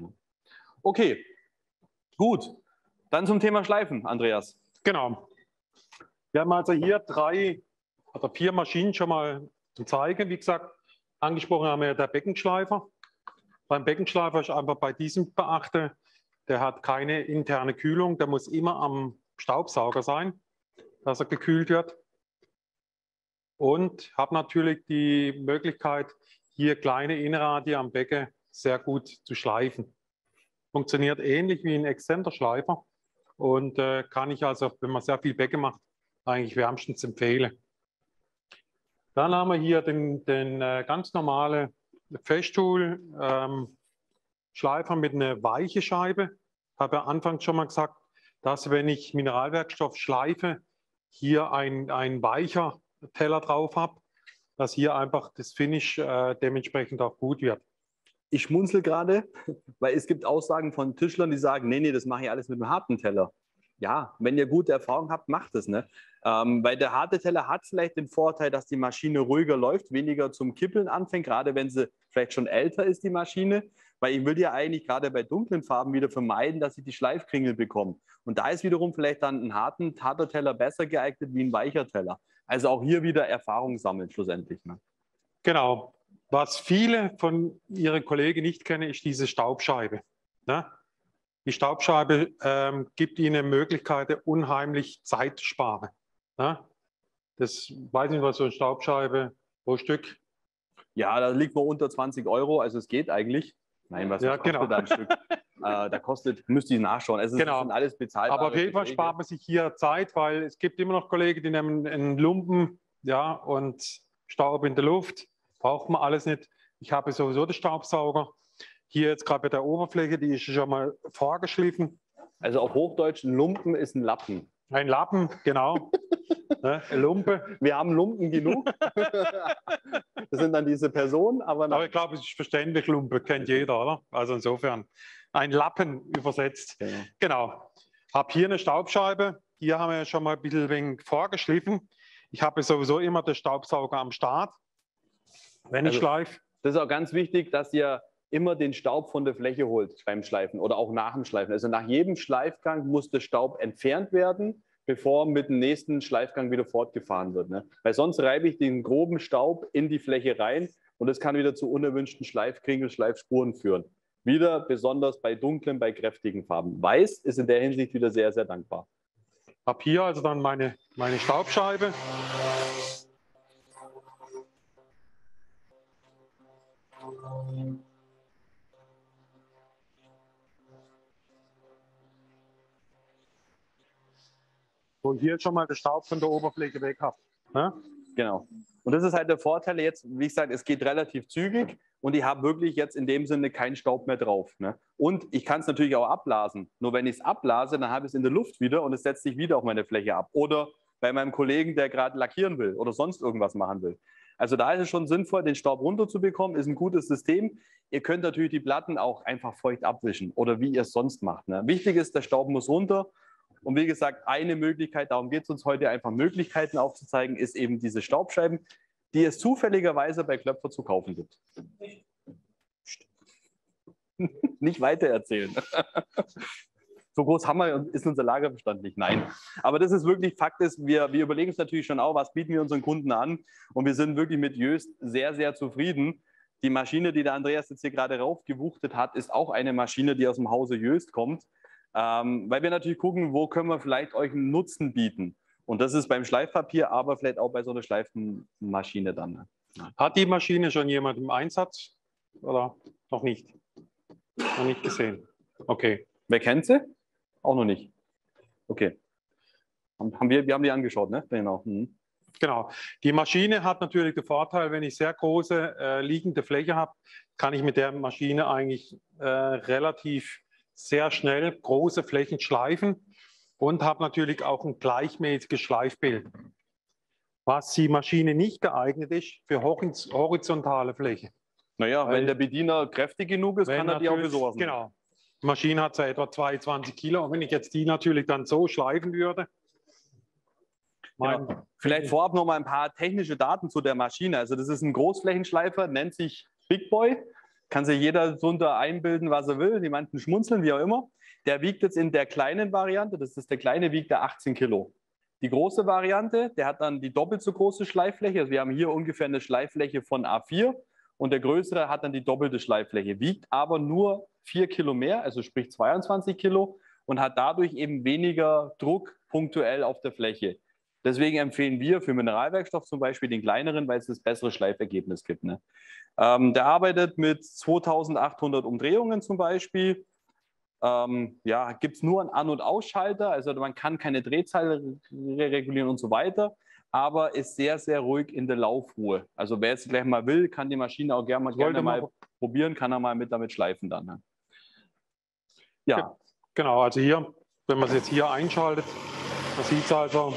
Okay, gut. Dann zum Thema Schleifen, Andreas. Genau. Wir haben also hier drei oder vier Maschinen schon mal zu zeigen. Wie gesagt, angesprochen haben wir der Beckenschleifer. Beim Beckenschleifer ist einfach bei diesem beachte, der hat keine interne Kühlung. Der muss immer am Staubsauger sein, dass er gekühlt wird. Und habe natürlich die Möglichkeit, hier kleine Innenradien am Becken sehr gut zu schleifen. Funktioniert ähnlich wie ein Exzenterschleifer und äh, kann ich also, wenn man sehr viel Becken macht, eigentlich wärmstens empfehlen. Dann haben wir hier den, den äh, ganz normalen Festool ähm, Schleifer mit einer weichen Scheibe. Ich habe ja anfangs schon mal gesagt, dass wenn ich Mineralwerkstoff schleife, hier ein, ein weicher Teller drauf habe, dass hier einfach das Finish äh, dementsprechend auch gut wird. Ich schmunzel gerade, weil es gibt Aussagen von Tischlern, die sagen, nee, nee, das mache ich alles mit einem harten Teller. ja, wenn ihr gute Erfahrung habt, macht es. Ne? Ähm, weil der harte Teller hat vielleicht den Vorteil, dass die Maschine ruhiger läuft, weniger zum Kippeln anfängt, gerade wenn sie vielleicht schon älter ist, die Maschine. Weil ich will ja eigentlich gerade bei dunklen Farben wieder vermeiden, dass ich die Schleifkringel bekomme. Und da ist wiederum vielleicht dann ein harten, harter Teller besser geeignet wie ein weicher Teller. Also auch hier wieder Erfahrung sammeln schlussendlich. Ne? Genau. Was viele von Ihren Kollegen nicht kennen, ist diese Staubscheibe. Ne? Die Staubscheibe ähm, gibt Ihnen Möglichkeiten, unheimlich Zeit zu sparen. Ne? Das weiß nicht, was so eine Staubscheibe pro Stück. Ja, da liegt man unter zwanzig Euro, also es geht eigentlich. Nein, was Ja, kostet genau. da ein Stück? äh, da kostet, müsst ihr nachschauen. Also es Genau. sind alles bezahlt. Aber auf jeden Fall spart man sich hier Zeit, weil es gibt immer noch Kollegen, die nehmen einen Lumpen, ja, und Staub in der Luft. Braucht man alles nicht. Ich habe sowieso den Staubsauger. Hier jetzt gerade bei der Oberfläche, die ist schon mal vorgeschliffen. Also auf Hochdeutsch, ein Lumpen ist ein Lappen. Ein Lappen, genau. Ne, eine Lumpe. Wir haben Lumpen genug. Das sind dann diese Personen, aber, Aber ich glaube, es ist verständlich, Lumpe kennt jeder, oder? Also insofern ein Lappen übersetzt. Genau. Genau. Habe hier eine Staubscheibe. Hier haben wir schon mal ein bisschen wenig vorgeschliffen. Ich habe sowieso immer den Staubsauger am Start, wenn ich Also, schleife. Das ist auch ganz wichtig, dass ihr immer den Staub von der Fläche holt beim Schleifen oder auch nach dem Schleifen. Also nach jedem Schleifgang muss der Staub entfernt werden, bevor mit dem nächsten Schleifgang wieder fortgefahren wird. Ne? Weil sonst reibe ich den groben Staub in die Fläche rein und das kann wieder zu unerwünschten Schleifkringel, Schleifspuren führen. Wieder besonders bei dunklen, bei kräftigen Farben. Weiß ist in der Hinsicht wieder sehr, sehr dankbar. Habe hier also dann meine, meine Staubscheibe. Wo ich hier schon mal den Staub von der Oberfläche weg habe. Ne? Genau. Und das ist halt der Vorteil jetzt, wie gesagt, es geht relativ zügig und ich habe wirklich jetzt in dem Sinne keinen Staub mehr drauf. Ne? Und ich kann es natürlich auch abblasen. Nur wenn ich es abblase, dann habe ich es in der Luft wieder und es setzt sich wieder auf meine Fläche ab. Oder bei meinem Kollegen, der gerade lackieren will oder sonst irgendwas machen will. Also da ist es schon sinnvoll, den Staub runterzubekommen, ist ein gutes System. Ihr könnt natürlich die Platten auch einfach feucht abwischen oder wie ihr es sonst macht. Ne? Wichtig ist, der Staub muss runter. Und wie gesagt, eine Möglichkeit, darum geht es uns heute einfach Möglichkeiten aufzuzeigen, ist eben diese Staubscheiben, die es zufälligerweise bei Klöpfer zu kaufen gibt. Nicht weitererzählen. So groß haben wir, ist unser Lagerbestand nicht. Nein. Aber das ist wirklich, Fakt ist, wir, wir überlegen uns natürlich schon auch, was bieten wir unseren Kunden an. Und wir sind wirklich mit Jöst sehr, sehr zufrieden. Die Maschine, die der Andreas jetzt hier gerade raufgewuchtet hat, ist auch eine Maschine, die aus dem Hause Jöst kommt. Ähm, weil wir natürlich gucken, wo können wir vielleicht euch einen Nutzen bieten. Und das ist beim Schleifpapier, aber vielleicht auch bei so einer Schleifmaschine dann. Ne? Hat die Maschine schon jemand im Einsatz oder noch nicht? Noch nicht gesehen. Okay. Wer kennt sie? Auch noch nicht. Okay. Haben wir, wir haben die angeschaut, ne? Genau. Mhm. Genau. Die Maschine hat natürlich den Vorteil, wenn ich sehr große äh, liegende Fläche habe, kann ich mit der Maschine eigentlich äh, relativ sehr schnell große Flächen schleifen und habe natürlich auch ein gleichmäßiges Schleifbild. Was die Maschine nicht geeignet ist für horizontale Fläche. Naja, Weil, wenn der Bediener kräftig genug ist, kann er die auch für sowas machen. Genau. Die Maschine hat so etwa zweiundzwanzig Kilo. Und wenn ich jetzt die natürlich dann so schleifen würde. Genau. Vielleicht vorab noch mal ein paar technische Daten zu der Maschine. Also das ist ein Großflächenschleifer, nennt sich Big Boy. Kann sich jeder drunter einbilden, was er will. Die manchen schmunzeln, wie auch immer. Der wiegt jetzt in der kleinen Variante, das ist der kleine, wiegt der achtzehn Kilo. Die große Variante, der hat dann die doppelt so große Schleiffläche. Also wir haben hier ungefähr eine Schleiffläche von A vier. Und der größere hat dann die doppelte Schleiffläche, wiegt aber nur vier Kilo mehr, also sprich zweiundzwanzig Kilo und hat dadurch eben weniger Druck punktuell auf der Fläche. Deswegen empfehlen wir für Mineralwerkstoff zum Beispiel den kleineren, weil es das bessere Schleifergebnis gibt. Ne? Ähm, der arbeitet mit zweitausendachthundert Umdrehungen zum Beispiel. Ähm, ja, gibt es nur einen An- und Ausschalter, also man kann keine Drehzahl regulieren und so weiter. Aber ist sehr, sehr ruhig in der Laufruhe. Also wer jetzt gleich mal will, kann die Maschine auch gerne mal, gerne mal probieren, kann er mal mit damit schleifen dann. Ne? Ja. Genau, also hier, wenn man es jetzt hier einschaltet, man sieht es also.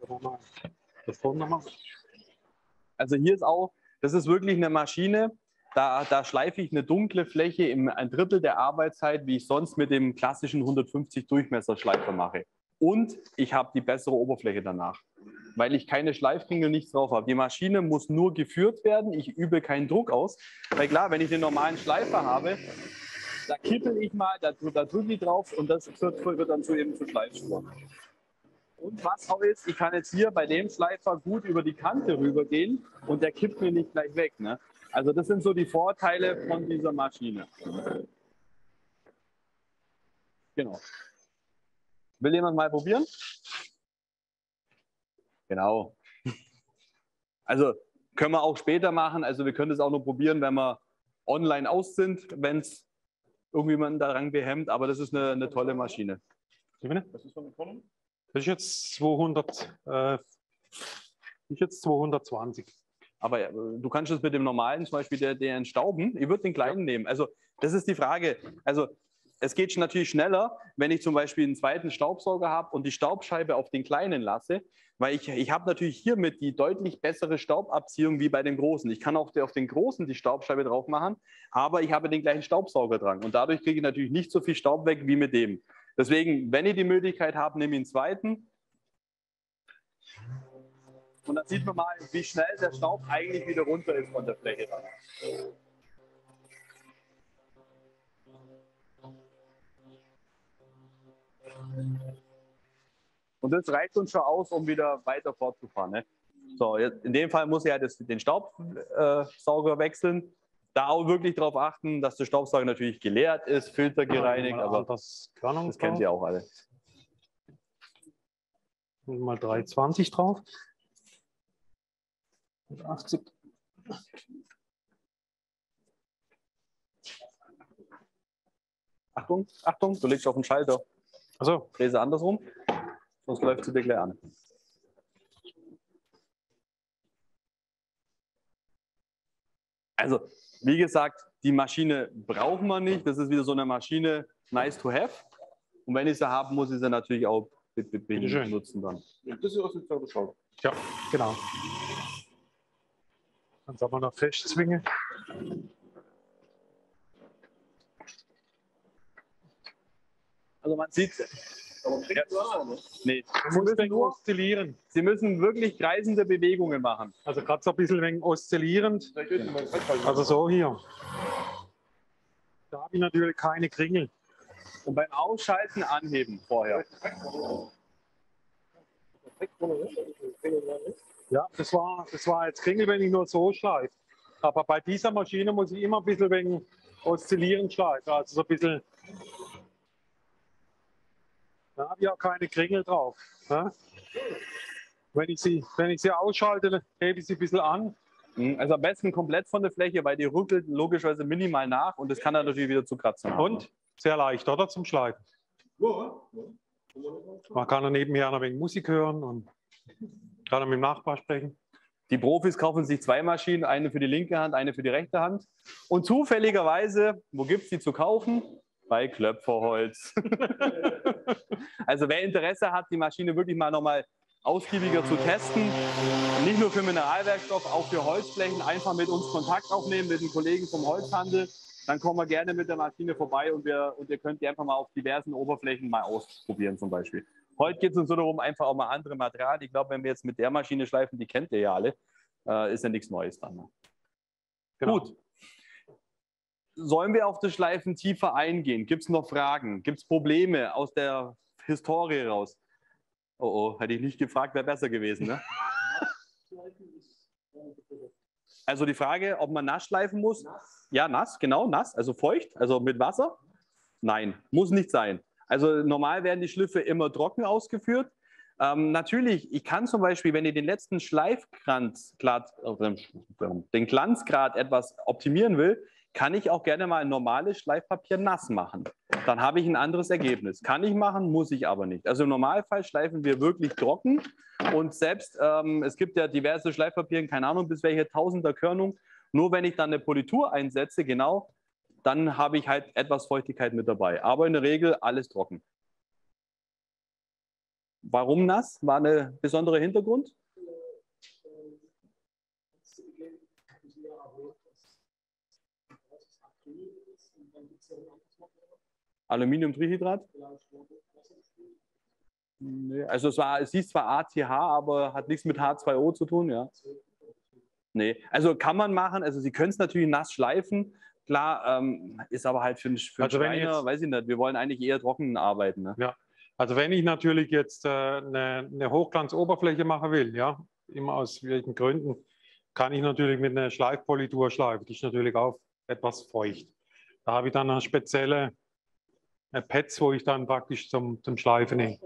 Also hier ist auch, das ist wirklich eine Maschine, Da, da schleife ich eine dunkle Fläche im ein Drittel der Arbeitszeit, wie ich sonst mit dem klassischen hundertfünfzig Durchmesser Schleifer mache. Und ich habe die bessere Oberfläche danach, weil ich keine Schleifringel, nichts drauf habe. Die Maschine muss nur geführt werden. Ich übe keinen Druck aus. Weil klar, wenn ich den normalen Schleifer habe, da kippel ich mal, da, da drücke ich drauf und das wird, wird dann zu eben zu Schleifspuren. Und was auch ist, ich kann jetzt hier bei dem Schleifer gut über die Kante rübergehen und der kippt mir nicht gleich weg. Ne? Also das sind so die Vorteile von dieser Maschine. Genau. Will jemand mal probieren? Genau. Also können wir auch später machen. Also wir können das auch nur probieren, wenn wir online aus sind, wenn es irgendjemanden daran behemmt. Aber das ist eine, eine tolle Maschine. Was ist von vorne? Das ist jetzt zweihundert, äh, ist jetzt zweihundertzwanzig. Aber ja, du kannst es mit dem normalen, zum Beispiel der, der entstauben, ich würde den kleinen ja. nehmen. Also das ist die Frage. Also es geht natürlich schneller, wenn ich zum Beispiel einen zweiten Staubsauger habe und die Staubscheibe auf den kleinen lasse, weil ich, ich habe natürlich hiermit die deutlich bessere Staubabziehung wie bei den großen. Ich kann auch auf den großen die Staubscheibe drauf machen, aber ich habe den gleichen Staubsauger dran und dadurch kriege ich natürlich nicht so viel Staub weg wie mit dem. Deswegen, wenn ihr die Möglichkeit habt, nehmt den zweiten. Und dann sieht man mal, wie schnell der Staub eigentlich wieder runter ist von der Fläche. Dann. Und das reicht uns schon aus, um wieder weiter fortzufahren. Ne? So, jetzt, in dem Fall muss ich ja das, den Staubsauger äh, wechseln. Da auch wirklich darauf achten, dass der Staubsauger natürlich geleert ist, filtergereinigt, aber das, das kennt ihr auch alle. Mal dreihundertzwanzig drauf. achtzig. Achtung, Achtung, du legst auf den Schalter. Also, dreh sie andersrum, sonst läuft sie dir gleich an. Also, wie gesagt, die Maschine brauchen wir nicht. Das ist wieder so eine Maschine, nice to have. Und wenn ich sie habe, muss ich sie natürlich auch benutzen dann. Das ist aus dem Schalter. Ja, genau. Dann soll man noch festzwingen. Also man sieht, ja. Nee, Sie müssen nur oszillieren. Sie müssen wirklich kreisende Bewegungen machen. Also gerade so ein bisschen wegen oszillierend. Also so hier. Da habe ich natürlich keine Kringel. Und beim Ausschalten anheben vorher. Ja, das war, das war jetzt Kringel, wenn ich nur so schleife. Aber bei dieser Maschine muss ich immer ein bisschen wegen oszillieren schleifen. Also so ein bisschen. Da habe ich auch keine Kringel drauf. Ja? Wenn ich sie, wenn ich sie ausschalte, hebe ich sie ein bisschen an. Also am besten komplett von der Fläche, weil die rückelt logischerweise minimal nach und das kann dann natürlich wieder zu kratzen haben. Und sehr leicht, oder? Zum Schleifen. Man kann dann nebenher noch ein wenig Musik hören und kann dann mit dem Nachbar sprechen. Die Profis kaufen sich zwei Maschinen, eine für die linke Hand, eine für die rechte Hand. Und zufälligerweise, wo gibt es die zu kaufen? Bei Klöpferholz. Also wer Interesse hat, die Maschine wirklich mal nochmal ausgiebiger zu testen, nicht nur für Mineralwerkstoff, auch für Holzflächen, einfach mit uns Kontakt aufnehmen, mit den Kollegen vom Holzhandel. Dann kommen wir gerne mit der Maschine vorbei und, wir, und ihr könnt die einfach mal auf diversen Oberflächen mal ausprobieren zum Beispiel. Heute geht es uns so darum, einfach auch mal andere Materialien. Ich glaube, wenn wir jetzt mit der Maschine schleifen, die kennt ihr ja alle, äh, ist ja nichts Neues dann. Ne? Genau. Gut. Sollen wir auf das Schleifen tiefer eingehen? Gibt es noch Fragen? Gibt es Probleme aus der Historie raus? Oh, oh, hätte ich nicht gefragt, wäre besser gewesen. Ne? Also die Frage, ob man nass schleifen muss? Nass. Ja, nass, genau, nass, also feucht, also mit Wasser? Nein, muss nicht sein. Also normal werden die Schliffe immer trocken ausgeführt. Ähm, natürlich, ich kann zum Beispiel, wenn ich den letzten Schleifgrad, den Glanzgrad etwas optimieren will, kann ich auch gerne mal ein normales Schleifpapier nass machen. Dann habe ich ein anderes Ergebnis. Kann ich machen, muss ich aber nicht. Also im Normalfall schleifen wir wirklich trocken und selbst, ähm, es gibt ja diverse Schleifpapiere, keine Ahnung bis welche Tausender Körnung. Nur wenn ich dann eine Politur einsetze, genau, dann habe ich halt etwas Feuchtigkeit mit dabei. Aber in der Regel alles trocken. Warum nass? War ein besonderer Hintergrund? Aluminiumtrihydrat? Nee, also es, war, es hieß zwar A T H, aber hat nichts mit H zwei O zu tun, ja. Nee, also kann man machen, also Sie können es natürlich nass schleifen, klar, ähm, ist aber halt für einen, für einen Also wenn Schreiner, jetzt- weiß ich nicht, wir wollen eigentlich eher trocken arbeiten. Ne? Ja, also wenn ich natürlich jetzt äh, eine, eine Hochglanzoberfläche machen will, ja, immer aus welchen Gründen, kann ich natürlich mit einer Schleifpolitur schleifen. Die ist natürlich auch etwas feucht. Da habe ich dann eine spezielle äh, Pads, wo ich dann praktisch zum, zum Schleifen nehme.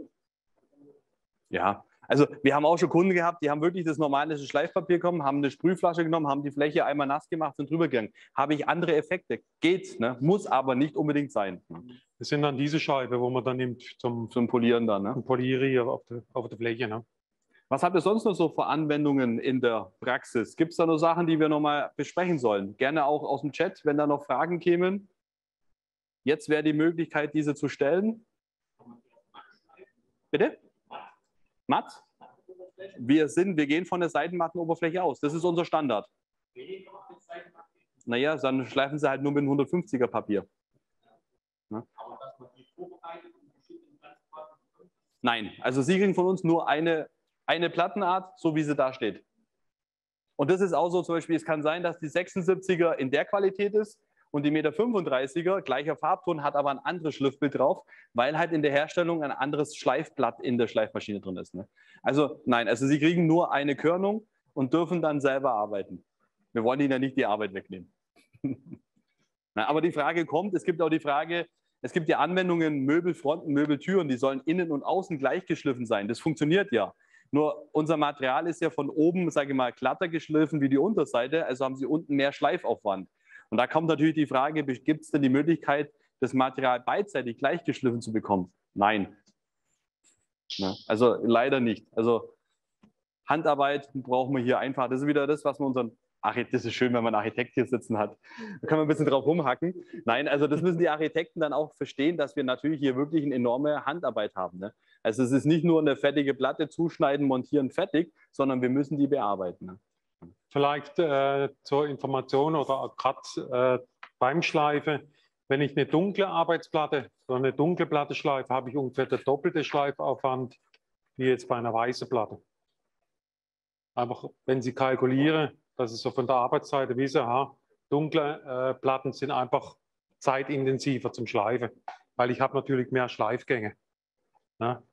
Ja, also wir haben auch schon Kunden gehabt, die haben wirklich das normale Schleifpapier genommen, haben eine Sprühflasche genommen, haben die Fläche einmal nass gemacht und drüber gegangen. Habe ich andere Effekte? Geht, ne? Muss aber nicht unbedingt sein. Ne? Das sind dann diese Scheibe, wo man dann nimmt zum, Zum Polieren dann. Ne? zum Polieren auf der, auf der Fläche. Ne? Was habt ihr sonst noch so für Anwendungen in der Praxis? Gibt es da noch Sachen, die wir nochmal besprechen sollen? Gerne auch aus dem Chat, wenn da noch Fragen kämen. Jetzt wäre die Möglichkeit, diese zu stellen. Bitte? Matt? Wir sind, wir gehen von der Seitenmattenoberfläche aus. Das ist unser Standard. Naja, dann schleifen Sie halt nur mit einem hundertfünfziger Papier. Ne? Nein, also Sie kriegen von uns nur eine, eine Plattenart, so wie sie da steht. Und das ist auch so, zum Beispiel, es kann sein, dass die sechsundsiebziger in der Qualität ist und die Meter fünfunddreißiger, gleicher Farbton, hat aber ein anderes Schliffbild drauf, weil halt in der Herstellung ein anderes Schleifblatt in der Schleifmaschine drin ist. Ne? Also nein, also Sie kriegen nur eine Körnung und dürfen dann selber arbeiten. Wir wollen Ihnen ja nicht die Arbeit wegnehmen. Na, aber die Frage kommt, es gibt auch die Frage, es gibt ja Anwendungen, Möbelfronten, Möbeltüren, die sollen innen und außen gleich geschliffen sein. Das funktioniert ja. Nur unser Material ist ja von oben, sage ich mal, glatter geschliffen wie die Unterseite, also haben Sie unten mehr Schleifaufwand. Und da kommt natürlich die Frage, gibt es denn die Möglichkeit, das Material beidseitig gleich geschliffen zu bekommen? Nein. Na, also leider nicht. Also Handarbeit brauchen wir hier einfach. Das ist wieder das, was wir unseren Architekt, das ist schön, wenn man einen Architekt hier sitzen hat. Da kann man ein bisschen drauf rumhacken. Nein, also das müssen die Architekten dann auch verstehen, dass wir natürlich hier wirklich eine enorme Handarbeit haben. Ne? Also es ist nicht nur eine fertige Platte zuschneiden, montieren, fertig, sondern wir müssen die bearbeiten. Ne? Vielleicht äh, zur Information oder gerade äh, beim Schleifen, wenn ich eine dunkle Arbeitsplatte oder eine dunkle Platte schleife, habe ich ungefähr der doppelte Schleifaufwand wie jetzt bei einer weißen Platte. Einfach, wenn Sie kalkulieren, dass es so von der Arbeitsseite wissen, aha, dunkle äh, Platten sind einfach zeitintensiver zum Schleifen, weil ich habe natürlich mehr Schleifgänge. Ja.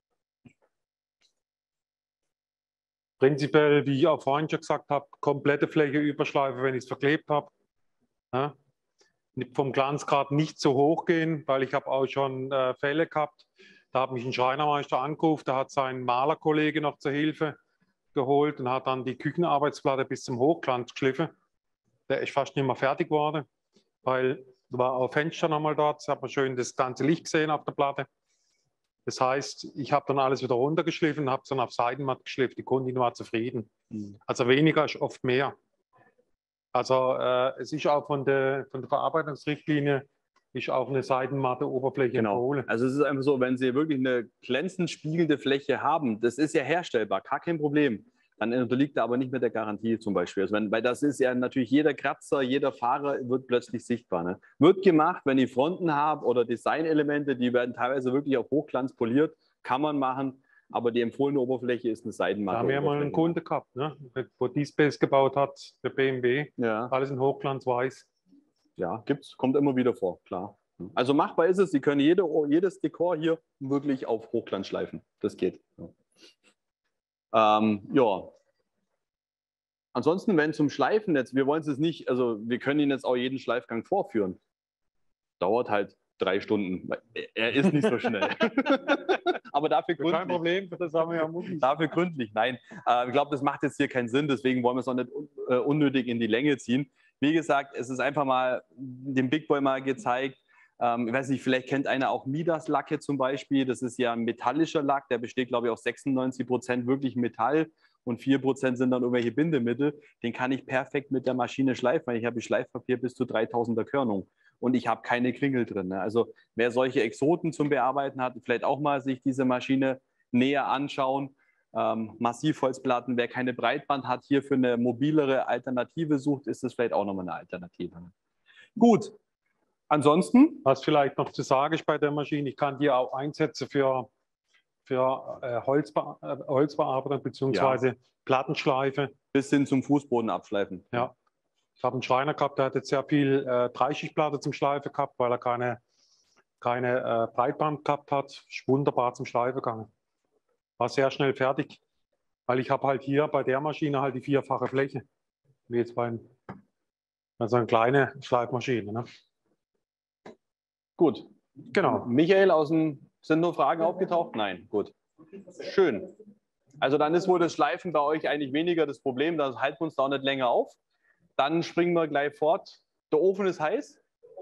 Prinzipiell, wie ich auch vorhin schon gesagt habe, komplette Fläche überschleifen, wenn ich es verklebt habe. Ja. Vom Glanzgrad nicht so hoch gehen, weil ich habe auch schon äh, Fälle gehabt. Da hat mich ein Schreinermeister angerufen, der hat seinen Malerkollege noch zur Hilfe geholt und hat dann die Küchenarbeitsplatte bis zum Hochglanz geschliffen. Der ist fast nicht mehr fertig geworden, weil da war auch Fenster nochmal dort, da hat man schön das ganze Licht gesehen auf der Platte. Das heißt, ich habe dann alles wieder runtergeschliffen, habe es dann auf Seitenmatt geschliffen, die Kundin war zufrieden. Mhm. Also weniger ist oft mehr. Also äh, es ist auch von der, von der Verarbeitungsrichtlinie ist auch eine seitenmatte Oberfläche genau. empfohlen. Also es ist einfach so, wenn Sie wirklich eine glänzend spiegelnde Fläche haben, das ist ja herstellbar, gar kein Problem. Dann unterliegt er aber nicht mehr der Garantie zum Beispiel. Also wenn, weil das ist ja natürlich jeder Kratzer, jeder Fahrer wird plötzlich sichtbar. Ne? Wird gemacht, wenn ich Fronten habe oder Designelemente, die werden teilweise wirklich auf Hochglanz poliert, kann man machen, aber die empfohlene Oberfläche ist eine Seitenmatte. Da haben wir ja mal einen Kunde gehabt, ne? Wo D-Space gebaut hat, der B M W, ja. Alles in Hochglanz weiß. Ja, gibt's, kommt immer wieder vor, klar. Also machbar ist es, Sie können jede, jedes Dekor hier wirklich auf Hochglanz schleifen. Das geht. Ähm, ja. Ansonsten, wenn zum Schleifen jetzt, wir wollen es jetzt nicht, also wir können Ihnen jetzt auch jeden Schleifgang vorführen. Dauert halt drei Stunden. Er ist nicht so schnell. Aber dafür gründlich. Kein Problem, das haben wir ja mutig. Dafür gründlich, nein. Äh, ich glaube, das macht jetzt hier keinen Sinn, deswegen wollen wir es auch nicht un äh, unnötig in die Länge ziehen. Wie gesagt, es ist einfach mal dem Big Boy mal gezeigt. Ähm, ich weiß nicht, vielleicht kennt einer auch Midas-Lacke zum Beispiel. Das ist ja ein metallischer Lack, der besteht, glaube ich, aus sechsundneunzig Prozent wirklich Metall und vier Prozent sind dann irgendwelche Bindemittel. Den kann ich perfekt mit der Maschine schleifen, weil ich habe Schleifpapier bis zu dreitausender Körnung und ich habe keine Kringel drin. Ne? Also wer solche Exoten zum Bearbeiten hat, vielleicht auch mal sich diese Maschine näher anschauen. Ähm, Massivholzplatten, wer keine Breitband hat, hier für eine mobilere Alternative sucht, ist das vielleicht auch nochmal eine Alternative. Gut, Ansonsten? Was vielleicht noch zu sagen ist bei der Maschine, ich kann die auch einsetzen für, für äh, Holzbe äh, Holzbearbeitung bzw. Ja. Plattenschleife. Bis hin zum Fußboden abschleifen. Ja. Ich habe einen Schreiner gehabt, der hat jetzt sehr viel äh, Dreischichtplatte zum Schleifen gehabt, weil er keine, keine äh, Breitband gehabt hat. Ist wunderbar zum Schleifen gegangen. War sehr schnell fertig, weil ich habe halt hier bei der Maschine halt die vierfache Fläche. Wie jetzt bei also eine kleine Schleifmaschine. Ne? Gut. Genau. Michael, aus dem, sind nur Fragen aufgetaucht? Nein. Gut. Schön. Also dann ist wohl das Schleifen bei euch eigentlich weniger das Problem. Da halten wir uns da auch nicht länger auf. Dann springen wir gleich fort. Der Ofen ist heiß?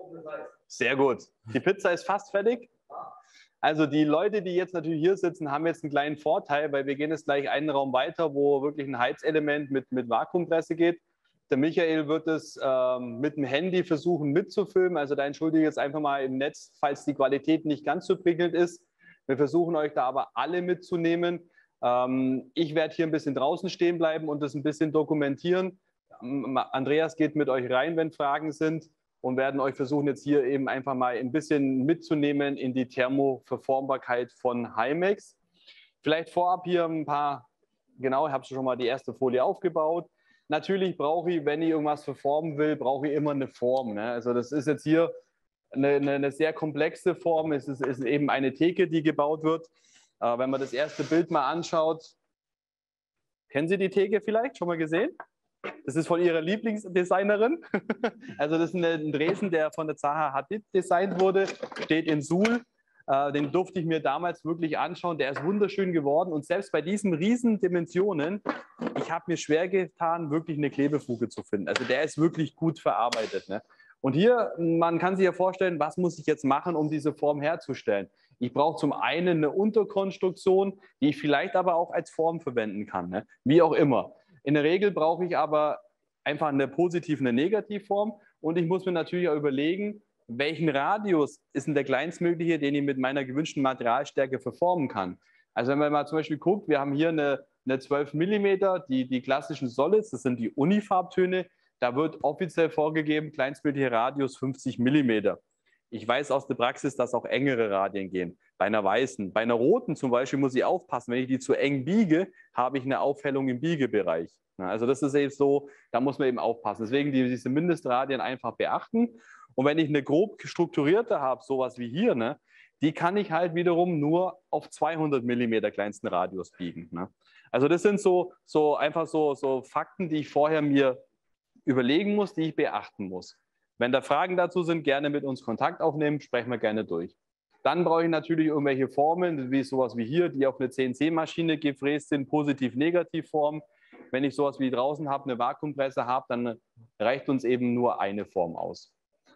Sehr gut. Die Pizza ist fast fertig. Also die Leute, die jetzt natürlich hier sitzen, haben jetzt einen kleinen Vorteil, weil wir gehen jetzt gleich einen Raum weiter, wo wirklich ein Heizelement mit, mit Vakuumpresse geht. Der Michael wird es ähm, mit dem Handy versuchen mitzufilmen. Also da entschuldige ich jetzt einfach mal im Netz, falls die Qualität nicht ganz so prickelnd ist. Wir versuchen euch da aber alle mitzunehmen. Ähm, ich werde hier ein bisschen draußen stehen bleiben und das ein bisschen dokumentieren. Andreas geht mit euch rein, wenn Fragen sind, und werden euch versuchen, jetzt hier eben einfach mal ein bisschen mitzunehmen in die Thermoverformbarkeit von Himax. Vielleicht vorab hier ein paar, genau, ich habe schon mal die erste Folie aufgebaut. Natürlich brauche ich, wenn ich irgendwas verformen will, brauche ich immer eine Form. Ne? Also das ist jetzt hier eine, eine, eine sehr komplexe Form. Es ist, ist eben eine Theke, die gebaut wird. Äh, wenn man das erste Bild mal anschaut, kennen Sie die Theke vielleicht? Schon mal gesehen? Das ist von Ihrer Lieblingsdesignerin. Also das ist ein Dresen, der von der Zaha Hadid designt wurde, steht in Suhl. Den durfte ich mir damals wirklich anschauen. Der ist wunderschön geworden. Und selbst bei diesen riesen Dimensionen, ich habe mir schwer getan, wirklich eine Klebefuge zu finden. Also der ist wirklich gut verarbeitet. Ne? Und hier, man kann sich ja vorstellen, was muss ich jetzt machen, um diese Form herzustellen? Ich brauche zum einen eine Unterkonstruktion, die ich vielleicht aber auch als Form verwenden kann. Ne? Wie auch immer. In der Regel brauche ich aber einfach eine Positiv- und eine Negativform. Und ich muss mir natürlich auch überlegen, welchen Radius ist denn der kleinstmögliche, den ich mit meiner gewünschten Materialstärke verformen kann. Also wenn man mal zum Beispiel guckt, wir haben hier eine, eine zwölf Millimeter, die, die klassischen Solids, das sind die Unifarbtöne. Da wird offiziell vorgegeben, kleinstmöglicher Radius fünfzig Millimeter. Ich weiß aus der Praxis, dass auch engere Radien gehen. Bei einer weißen. Bei einer roten zum Beispiel muss ich aufpassen, wenn ich die zu eng biege, habe ich eine Aufhellung im Biegebereich. Also das ist eben so, da muss man eben aufpassen. Deswegen diese Mindestradien einfach beachten. Und wenn ich eine grob strukturierte habe, sowas wie hier, ne, die kann ich halt wiederum nur auf zweihundert Millimeter kleinsten Radius biegen. Ne. Also das sind so, so einfach so, so Fakten, die ich vorher mir überlegen muss, die ich beachten muss. Wenn da Fragen dazu sind, gerne mit uns Kontakt aufnehmen, sprechen wir gerne durch. Dann brauche ich natürlich irgendwelche Formen, wie sowas wie hier, die auf eine C N C-Maschine gefräst sind, Positiv-Negativ-Form. Wenn ich sowas wie draußen habe, eine Vakuumpresse habe, dann reicht uns eben nur eine Form aus.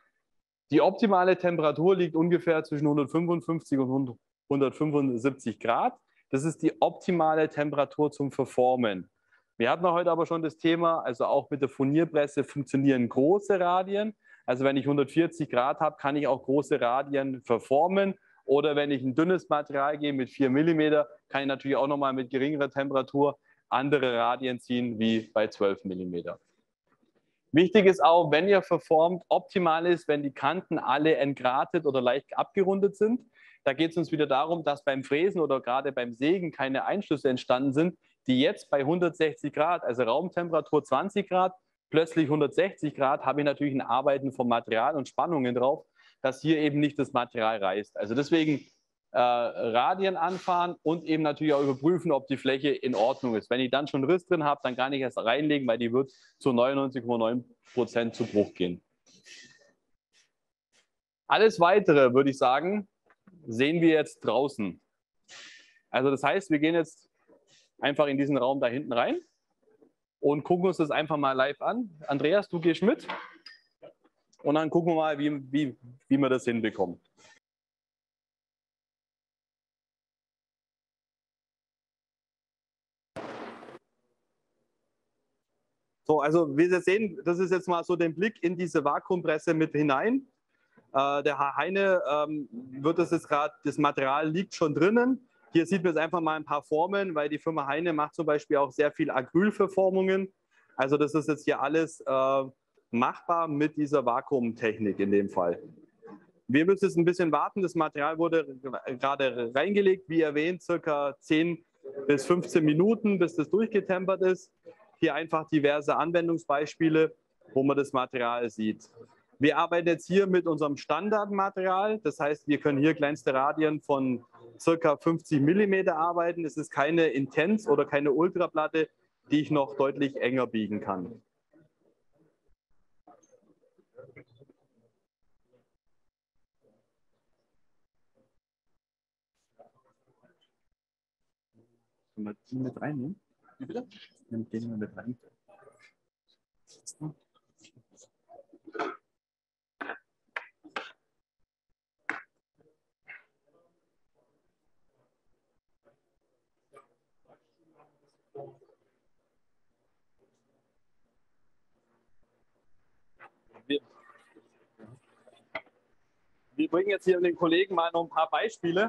Die optimale Temperatur liegt ungefähr zwischen hundertfünfundfünfzig und hundertfünfundsiebzig Grad. Das ist die optimale Temperatur zum Verformen. Wir hatten heute aber schon das Thema, also auch mit der Furnierpresse funktionieren große Radien. Also wenn ich hundertvierzig Grad habe, kann ich auch große Radien verformen. Oder wenn ich ein dünnes Material gehe mit vier Millimeter, kann ich natürlich auch nochmal mit geringerer Temperatur andere Radien ziehen wie bei zwölf Millimeter. Wichtig ist auch, wenn ihr verformt, optimal ist, wenn die Kanten alle entgratet oder leicht abgerundet sind. Da geht es uns wieder darum, dass beim Fräsen oder gerade beim Sägen keine Einschlüsse entstanden sind, die jetzt bei hundertsechzig Grad, also Raumtemperatur zwanzig Grad, plötzlich hundertsechzig Grad, habe ich natürlich ein Arbeiten vom Material und Spannungen drauf, dass hier eben nicht das Material reißt. Also deswegen äh, Radien anfahren und eben natürlich auch überprüfen, ob die Fläche in Ordnung ist. Wenn ich dann schon Riss drin habe, dann kann ich es reinlegen, weil die wird zu neunundneunzig Komma neun Prozent zu Bruch gehen. Alles Weitere, würde ich sagen, sehen wir jetzt draußen. Also das heißt, wir gehen jetzt einfach in diesen Raum da hinten rein und gucken uns das einfach mal live an. Andreas, du gehst mit und dann gucken wir mal, wie, wie, wie wir das hinbekommen. So, also wie Sie sehen, das ist jetzt mal so den Blick in diese Vakuumpresse mit hinein. Äh, der Herr Heine ähm, wird das jetzt gerade, das Material liegt schon drinnen. Hier sieht man jetzt einfach mal ein paar Formen, weil die Firma Heine macht zum Beispiel auch sehr viel Acrylverformungen. Also das ist jetzt hier alles äh, machbar mit dieser Vakuumtechnik in dem Fall. Wir müssen jetzt ein bisschen warten. Das Material wurde gerade reingelegt, wie erwähnt, circa zehn bis fünfzehn Minuten, bis das durchgetempert ist. Hier einfach diverse Anwendungsbeispiele, wo man das Material sieht. Wir arbeiten jetzt hier mit unserem Standardmaterial. Das heißt, wir können hier kleinste Radien von circa fünfzig Millimeter arbeiten. Es ist keine Intens- oder keine Ultraplatte, die ich noch deutlich enger biegen kann. Können wir den mit reinnehmen? Wie bitte? Nimm den mal mit rein. Wir, wir bringen jetzt hier den Kollegen mal noch ein paar Beispiele.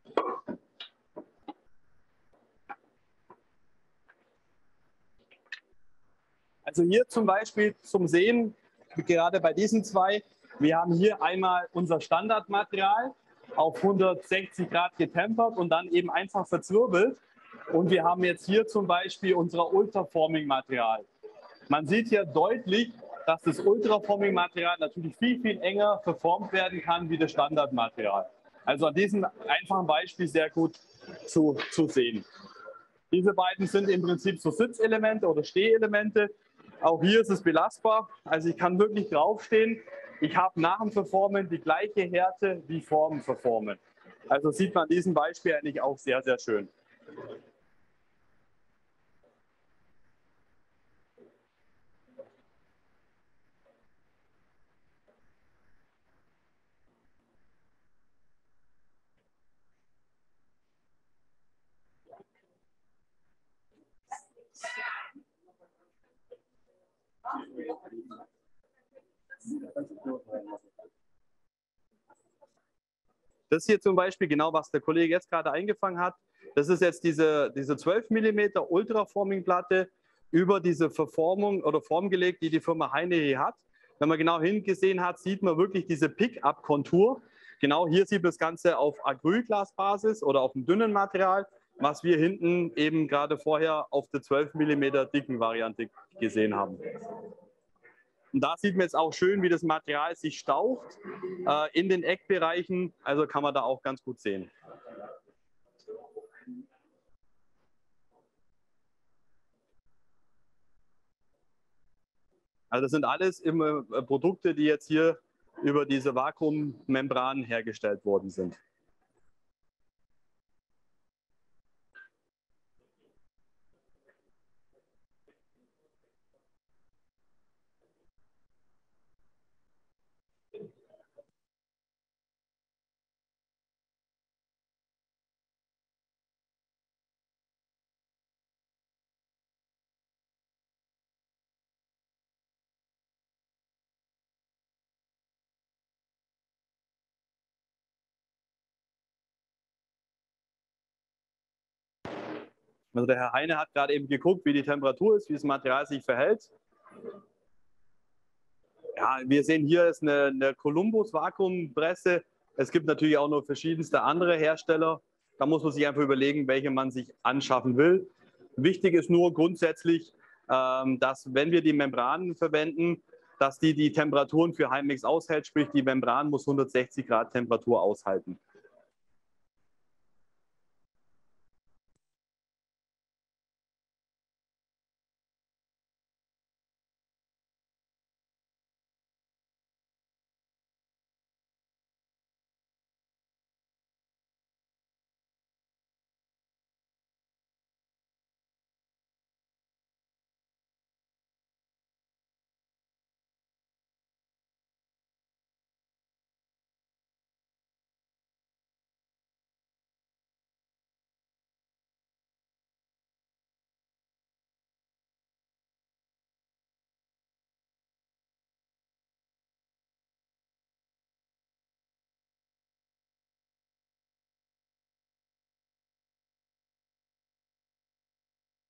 Also hier zum Beispiel zum Sehen, gerade bei diesen zwei, wir haben hier einmal unser Standardmaterial auf hundertsechzig Grad getempert und dann eben einfach verzwirbelt. Und wir haben jetzt hier zum Beispiel unser Ultraforming-Material. Man sieht hier deutlich, dass das Ultraforming-Material natürlich viel, viel enger verformt werden kann wie das Standardmaterial. Also an diesem einfachen Beispiel sehr gut zu, zu sehen. Diese beiden sind im Prinzip so Sitzelemente oder Stehelemente. Auch hier ist es belastbar. Also ich kann wirklich draufstehen. Ich habe nach dem Verformen die gleiche Härte wie vor dem Verformen. Also sieht man an diesem Beispiel eigentlich auch sehr, sehr schön. Das hier zum Beispiel, genau was der Kollege jetzt gerade eingefangen hat, das ist jetzt diese, diese zwölf Millimeter Ultraforming-Platte über diese Verformung oder Form gelegt, die die Firma Heine hier hat. Wenn man genau hingesehen hat, sieht man wirklich diese Pick-up-Kontur. Genau hier sieht man das Ganze auf Acrylglasbasis oder auf einem dünnen Material, was wir hinten eben gerade vorher auf der zwölf Millimeter dicken Variante gesehen haben. Und da sieht man jetzt auch schön, wie das Material sich staucht äh, in den Eckbereichen. Also kann man da auch ganz gut sehen. Also das sind alles immer äh, Produkte, die jetzt hier über diese Vakuummembran hergestellt worden sind. Also der Herr Heine hat gerade eben geguckt, wie die Temperatur ist, wie das Material sich verhält. Ja, wir sehen hier ist eine, eine Columbus-Vakuumpresse. Es gibt natürlich auch noch verschiedenste andere Hersteller. Da muss man sich einfach überlegen, welche man sich anschaffen will. Wichtig ist nur grundsätzlich, ähm, dass wenn wir die Membranen verwenden, dass die die Temperaturen für Heimex aushält, sprich die Membran muss hundertsechzig Grad Temperatur aushalten.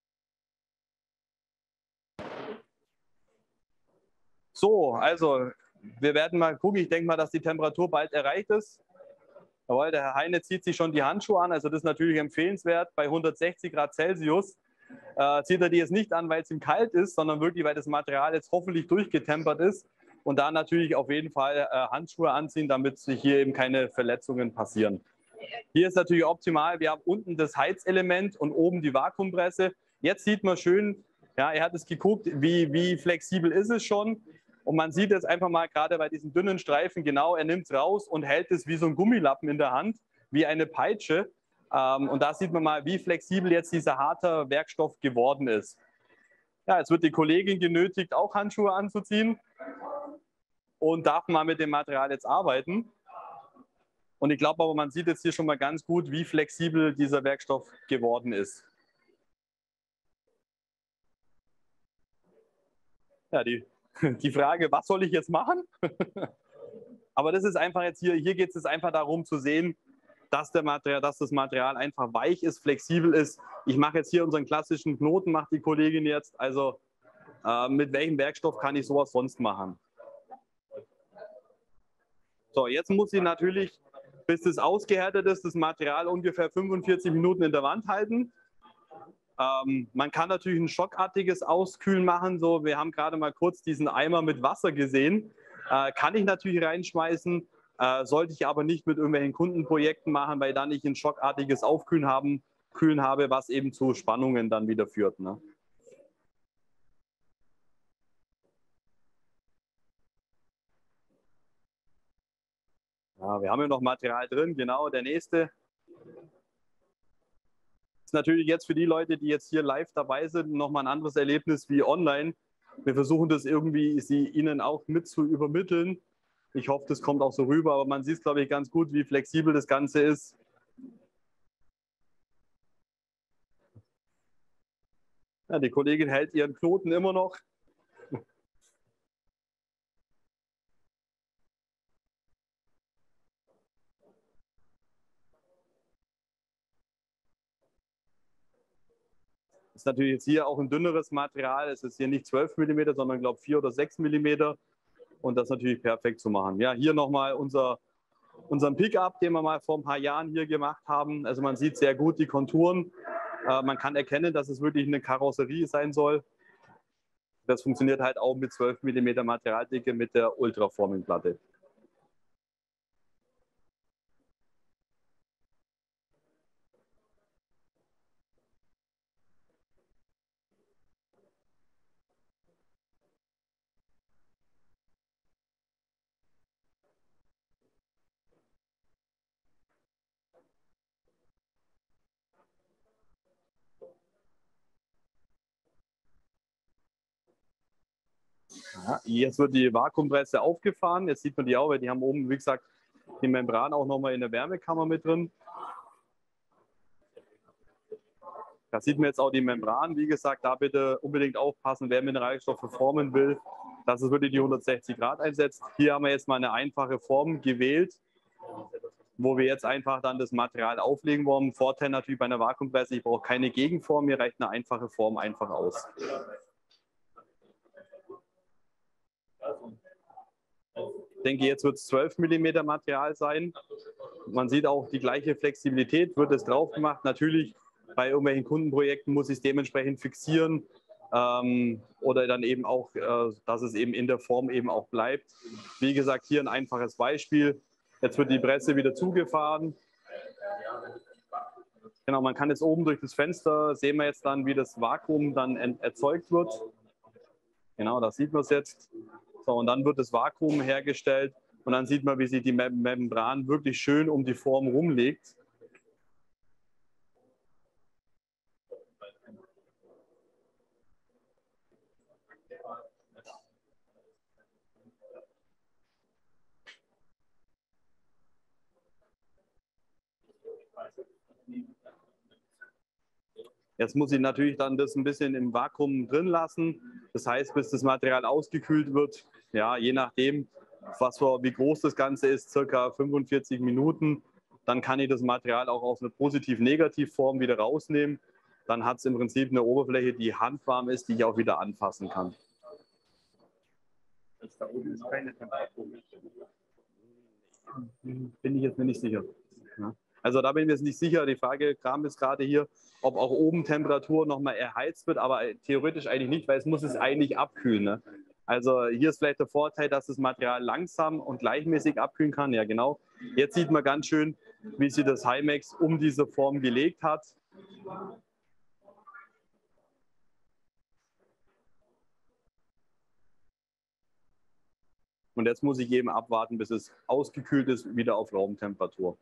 So, also wir werden mal gucken. Ich denke mal, dass die Temperatur bald erreicht ist. Jawohl, der Herr Heine zieht sich schon die Handschuhe an. Also das ist natürlich empfehlenswert. Bei hundertsechzig Grad Celsius äh, zieht er die jetzt nicht an, weil es ihm kalt ist, sondern wirklich, weil das Material jetzt hoffentlich durchgetempert ist. Und da natürlich auf jeden Fall äh, Handschuhe anziehen, damit sich hier eben keine Verletzungen passieren. Hier ist natürlich optimal. Wir haben unten das Heizelement und oben die Vakuumpresse. Jetzt sieht man schön, ja, er hat es geguckt, wie, wie flexibel ist es schon. Und man sieht jetzt einfach mal gerade bei diesen dünnen Streifen genau, er nimmt es raus und hält es wie so ein Gummilappen in der Hand, wie eine Peitsche. Ähm, und da sieht man mal, wie flexibel jetzt dieser harte Werkstoff geworden ist. Ja, jetzt wird die Kollegin genötigt, auch Handschuhe anzuziehen und darf mal mit dem Material jetzt arbeiten. Und ich glaube aber, man sieht jetzt hier schon mal ganz gut, wie flexibel dieser Werkstoff geworden ist. Ja, die, die Frage, was soll ich jetzt machen? Aber das ist einfach jetzt hier, hier geht es einfach darum zu sehen, dass, der Material, dass das Material einfach weich ist, flexibel ist. Ich mache jetzt hier unseren klassischen Knoten, macht die Kollegin jetzt. Also äh, mit welchem Werkstoff kann ich sowas sonst machen? So, jetzt muss sie natürlich, bis es ausgehärtet ist, das Material ungefähr fünfundvierzig Minuten in der Wand halten. Ähm, man kann natürlich ein schockartiges Auskühlen machen. So, wir haben gerade mal kurz diesen Eimer mit Wasser gesehen. Äh, kann ich natürlich reinschmeißen, äh, sollte ich aber nicht mit irgendwelchen Kundenprojekten machen, weil dann ich ein schockartiges Aufkühlen haben, Kühlen habe, was eben zu Spannungen dann wieder führt. Ne? Ja, wir haben ja noch Material drin, genau, der nächste. Ist natürlich jetzt für die Leute, die jetzt hier live dabei sind, nochmal ein anderes Erlebnis wie online. Wir versuchen das irgendwie sie Ihnen auch mit zu übermitteln. Ich hoffe, das kommt auch so rüber, aber man sieht, glaube ich, ganz gut, wie flexibel das Ganze ist. Ja, die Kollegin hält ihren Knoten immer noch. Ist natürlich jetzt hier auch ein dünneres Material. Es ist hier nicht zwölf Millimeter, sondern glaube ich vier oder sechs Millimeter. Und das ist natürlich perfekt zu machen. Ja, hier nochmal unser, unseren Pickup, den wir mal vor ein paar Jahren hier gemacht haben. Also man sieht sehr gut die Konturen. Äh, man kann erkennen, dass es wirklich eine Karosserie sein soll. Das funktioniert halt auch mit zwölf Millimeter Materialdicke mit der Ultraforming-Platte. Ja, jetzt wird die Vakuumpresse aufgefahren. Jetzt sieht man die auch, weil die haben oben, wie gesagt, die Membran auch nochmal in der Wärmekammer mit drin. Da sieht man jetzt auch die Membran. Wie gesagt, da bitte unbedingt aufpassen, wer Mineralstoffe formen will, dass es wirklich die hundertsechzig Grad einsetzt. Hier haben wir jetzt mal eine einfache Form gewählt, wo wir jetzt einfach dann das Material auflegen wollen. Vorteil natürlich bei einer Vakuumpresse, ich brauche keine Gegenform, mir reicht eine einfache Form einfach aus. Ich denke, jetzt wird es zwölf Millimeter Material sein. Man sieht auch die gleiche Flexibilität, wird es drauf gemacht. Natürlich bei irgendwelchen Kundenprojekten muss ich es dementsprechend fixieren ähm, oder dann eben auch, äh, dass es eben in der Form eben auch bleibt. Wie gesagt, hier ein einfaches Beispiel. Jetzt wird die Presse wieder zugefahren. Genau, man kann jetzt oben durch das Fenster, sehen wir jetzt dann, wie das Vakuum dann erzeugt wird. Genau, da sieht man es jetzt. So, und dann wird das Vakuum hergestellt und dann sieht man, wie sich die Membran wirklich schön um die Form rumlegt. Jetzt muss ich natürlich dann das ein bisschen im Vakuum drin lassen. Das heißt, bis das Material ausgekühlt wird, ja, je nachdem, was für, wie groß das Ganze ist, circa fünfundvierzig Minuten. Dann kann ich das Material auch aus einer Positiv-Negativ-Form wieder rausnehmen. Dann hat es im Prinzip eine Oberfläche, die handwarm ist, die ich auch wieder anfassen kann. Das da oben ist keine Temperatur. Bin ich jetzt mir nicht sicher. Ja. Also da bin ich mir jetzt nicht sicher. Die Frage kam jetzt gerade hier, ob auch oben Temperatur nochmal erheizt wird, aber theoretisch eigentlich nicht, weil es muss es eigentlich abkühlen. Ne? Also hier ist vielleicht der Vorteil, dass das Material langsam und gleichmäßig abkühlen kann. Ja, genau. Jetzt sieht man ganz schön, wie sich das Hymex um diese Form gelegt hat. Und jetzt muss ich eben abwarten, bis es ausgekühlt ist, wieder auf Raumtemperatur.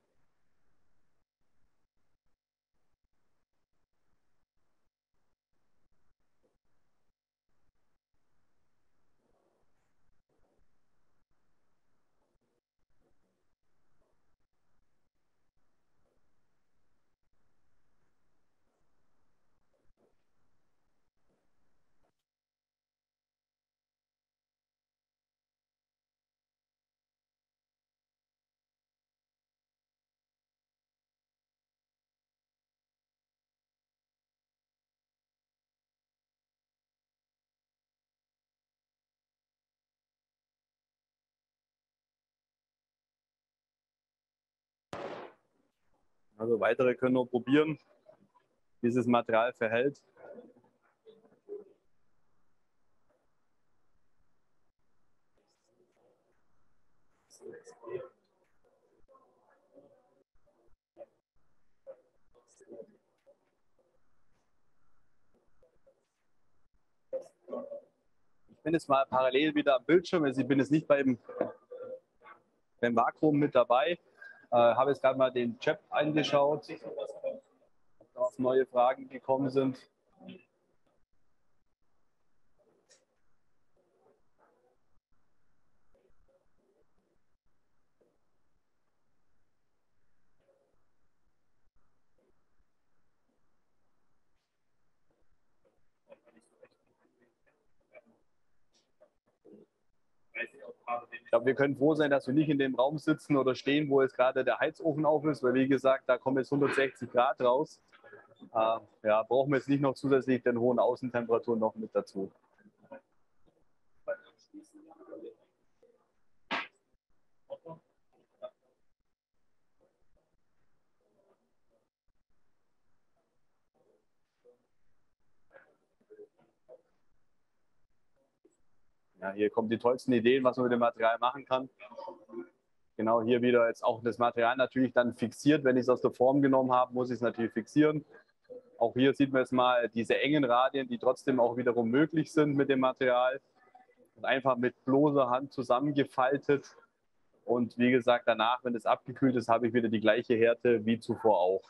Also weitere können wir probieren, wie sich das Material verhält. Ich bin jetzt mal parallel wieder am Bildschirm, also ich bin jetzt nicht beim, beim Vakuum mit dabei. Äh, habe jetzt gerade mal den Chat angeschaut, ob da auf neue Fragen gekommen sind. Ich glaube, wir können froh sein, dass wir nicht in dem Raum sitzen oder stehen, wo jetzt gerade der Heizofen auf ist, weil wie gesagt, da kommen jetzt hundertsechzig Grad raus. Äh, ja, brauchen wir jetzt nicht noch zusätzlich den hohen Außentemperaturen noch mit dazu. Ja, hier kommen die tollsten Ideen, was man mit dem Material machen kann. Genau, hier wieder jetzt auch das Material natürlich dann fixiert. Wenn ich es aus der Form genommen habe, muss ich es natürlich fixieren. Auch hier sieht man jetzt mal diese engen Radien, die trotzdem auch wiederum möglich sind mit dem Material. Und einfach mit bloßer Hand zusammengefaltet. Und wie gesagt, danach, wenn es abgekühlt ist, habe ich wieder die gleiche Härte wie zuvor auch.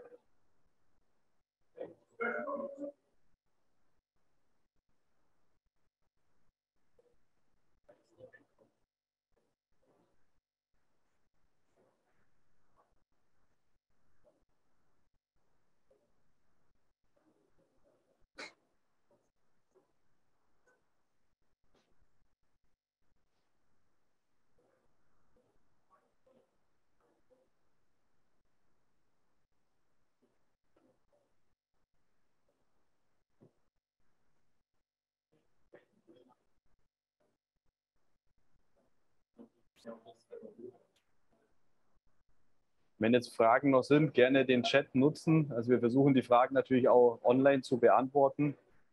Wenn jetzt Fragen noch sind, gerne den Chat nutzen. Also wir versuchen die Fragen natürlich auch online zu beantworten.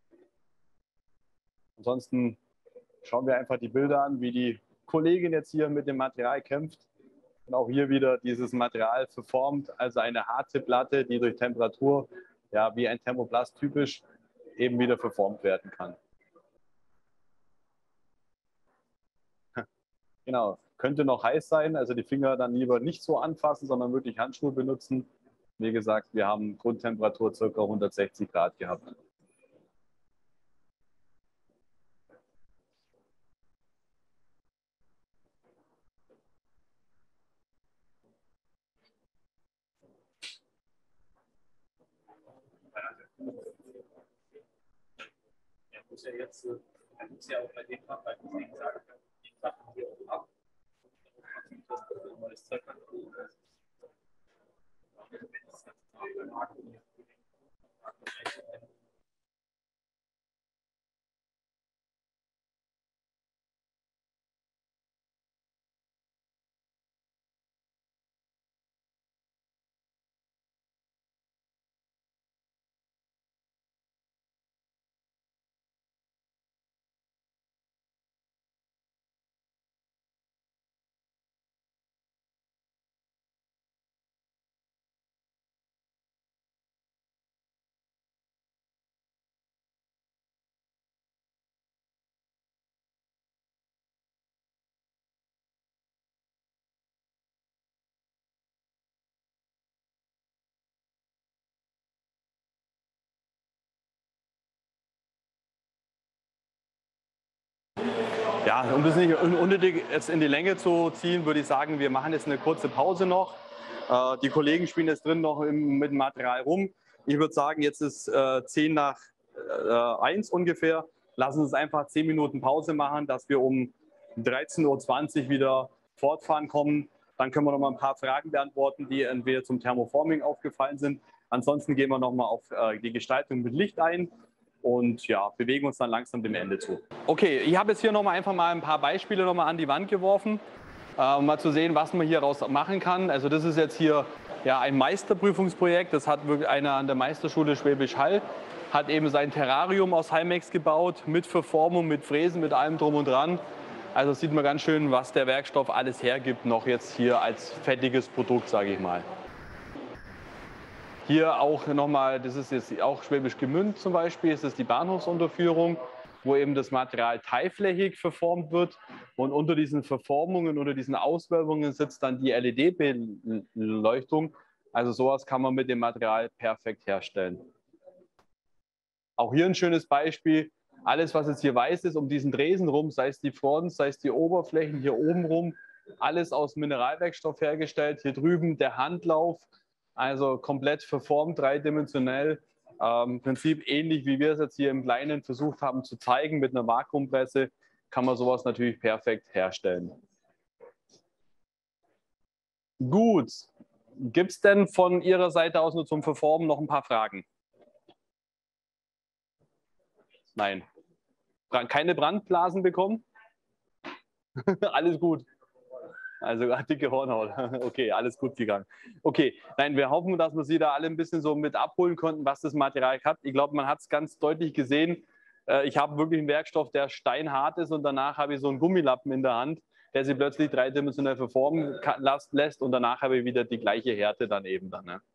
Ansonsten schauen wir einfach die Bilder an, wie die Kollegin jetzt hier mit dem Material kämpft. Und auch hier wieder dieses Material verformt, also eine harte Platte, die durch Temperatur, ja wie ein Thermoplast typisch, eben wieder verformt werden kann. Genau, könnte noch heiß sein, also die Finger dann lieber nicht so anfassen, sondern wirklich Handschuhe benutzen. Wie gesagt, wir haben Grundtemperatur ca. hundertsechzig Grad gehabt. Er muss ja jetzt, er muss ja auch bei dem Fach, weil ich gesagt habe, die Sachen hier oben ab. Das ist ein neues Zeug. Ja, um das nicht unnötig jetzt in die Länge zu ziehen, würde ich sagen, wir machen jetzt eine kurze Pause noch. Äh, die Kollegen spielen jetzt drin noch im, mit dem Material rum. Ich würde sagen, jetzt ist äh, zehn nach eins ungefähr. Lassen Sie uns einfach zehn Minuten Pause machen, dass wir um dreizehn Uhr zwanzig wieder fortfahren kommen. Dann können wir noch mal ein paar Fragen beantworten, die entweder zum Thermoforming aufgefallen sind. Ansonsten gehen wir noch mal auf äh, die Gestaltung mit Licht ein und ja, bewegen uns dann langsam dem Ende zu. Okay, ich habe jetzt hier noch mal einfach mal ein paar Beispiele noch mal an die Wand geworfen, äh, um mal zu sehen, was man hier raus machen kann. Also das ist jetzt hier ja, ein Meisterprüfungsprojekt. Das hat wirklich einer an der Meisterschule Schwäbisch Hall, hat eben sein Terrarium aus Heimex gebaut, mit Verformung, mit Fräsen, mit allem drum und dran. Also sieht man ganz schön, was der Werkstoff alles hergibt, noch jetzt hier als fettiges Produkt, sage ich mal. Hier auch nochmal, das ist jetzt auch Schwäbisch Gmünd zum Beispiel, das ist die Bahnhofsunterführung, wo eben das Material teilflächig verformt wird. Und unter diesen Verformungen, unter diesen Auswölbungen sitzt dann die L E D-Beleuchtung. Also sowas kann man mit dem Material perfekt herstellen. Auch hier ein schönes Beispiel. Alles, was jetzt hier weiß ist, um diesen Dresen rum, sei es die Fronten, sei es die Oberflächen hier oben rum, alles aus Mineralwerkstoff hergestellt. Hier drüben der Handlauf, also komplett verformt, dreidimensionell. Ähm, Im Prinzip ähnlich, wie wir es jetzt hier im Kleinen versucht haben zu zeigen, mit einer Vakuumpresse kann man sowas natürlich perfekt herstellen. Gut, gibt es denn von Ihrer Seite aus nur zum Verformen noch ein paar Fragen? Nein. Keine Brandblasen bekommen? Alles gut. Also dicke Hornhaut. Okay, alles gut gegangen. Okay, nein, wir hoffen, dass wir Sie da alle ein bisschen so mit abholen konnten, was das Material hat. Ich glaube, man hat es ganz deutlich gesehen. Ich habe wirklich einen Werkstoff, der steinhart ist und danach habe ich so einen Gummilappen in der Hand, der sie plötzlich dreidimensional verformen lässt und danach habe ich wieder die gleiche Härte dann eben dann. Ne?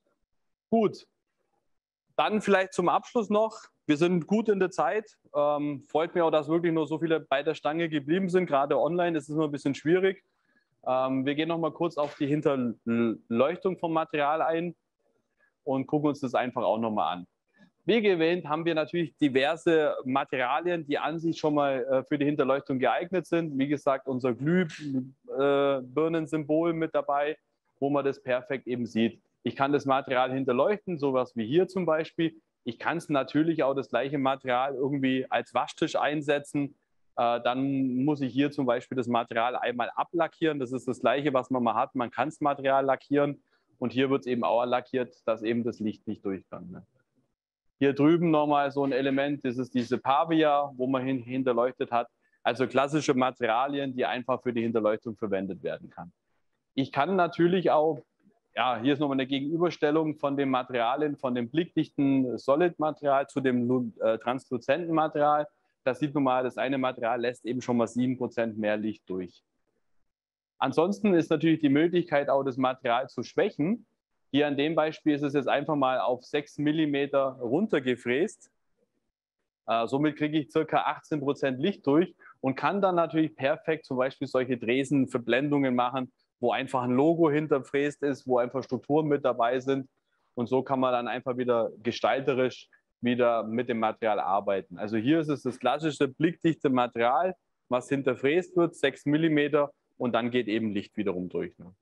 Gut, dann vielleicht zum Abschluss noch. Wir sind gut in der Zeit. Ähm, freut mich auch, dass wirklich nur so viele bei der Stange geblieben sind. Gerade online ist es nur ein bisschen schwierig. Ähm, wir gehen noch mal kurz auf die Hinterleuchtung vom Material ein und gucken uns das einfach auch noch mal an. Wie erwähnt, haben wir natürlich diverse Materialien, die an sich schon mal äh, für die Hinterleuchtung geeignet sind. Wie gesagt, unser Glühbirnensymbol äh, mit dabei, wo man das perfekt eben sieht. Ich kann das Material hinterleuchten, sowas wie hier zum Beispiel. Ich kann es natürlich auch das gleiche Material irgendwie als Waschtisch einsetzen. Äh, dann muss ich hier zum Beispiel das Material einmal ablackieren. Das ist das Gleiche, was man mal hat. Man kann das Material lackieren und hier wird es eben auch lackiert, dass eben das Licht nicht durch kann. Ne? Hier drüben nochmal so ein Element, das ist diese Pavia, wo man hin, hinterleuchtet hat. Also klassische Materialien, die einfach für die Hinterleuchtung verwendet werden kann. Ich kann natürlich auch, ja, hier ist nochmal eine Gegenüberstellung von den Materialien, von dem blickdichten Solid-Material zu dem äh, transluzenten Material. Da sieht man mal, das eine Material lässt eben schon mal sieben Prozent mehr Licht durch. Ansonsten ist natürlich die Möglichkeit, auch das Material zu schwächen. Hier an dem Beispiel ist es jetzt einfach mal auf sechs Millimeter runtergefräst. Äh, somit kriege ich ca. achtzehn Prozent Licht durch und kann dann natürlich perfekt zum Beispiel solche Dresenverblendungen machen, wo einfach ein Logo hinterfräst ist, wo einfach Strukturen mit dabei sind. Und so kann man dann einfach wieder gestalterisch wieder mit dem Material arbeiten. Also hier ist es das klassische blickdichte Material, was hinterfräst wird, sechs Millimeter, und dann geht eben Licht wiederum durch. Ne?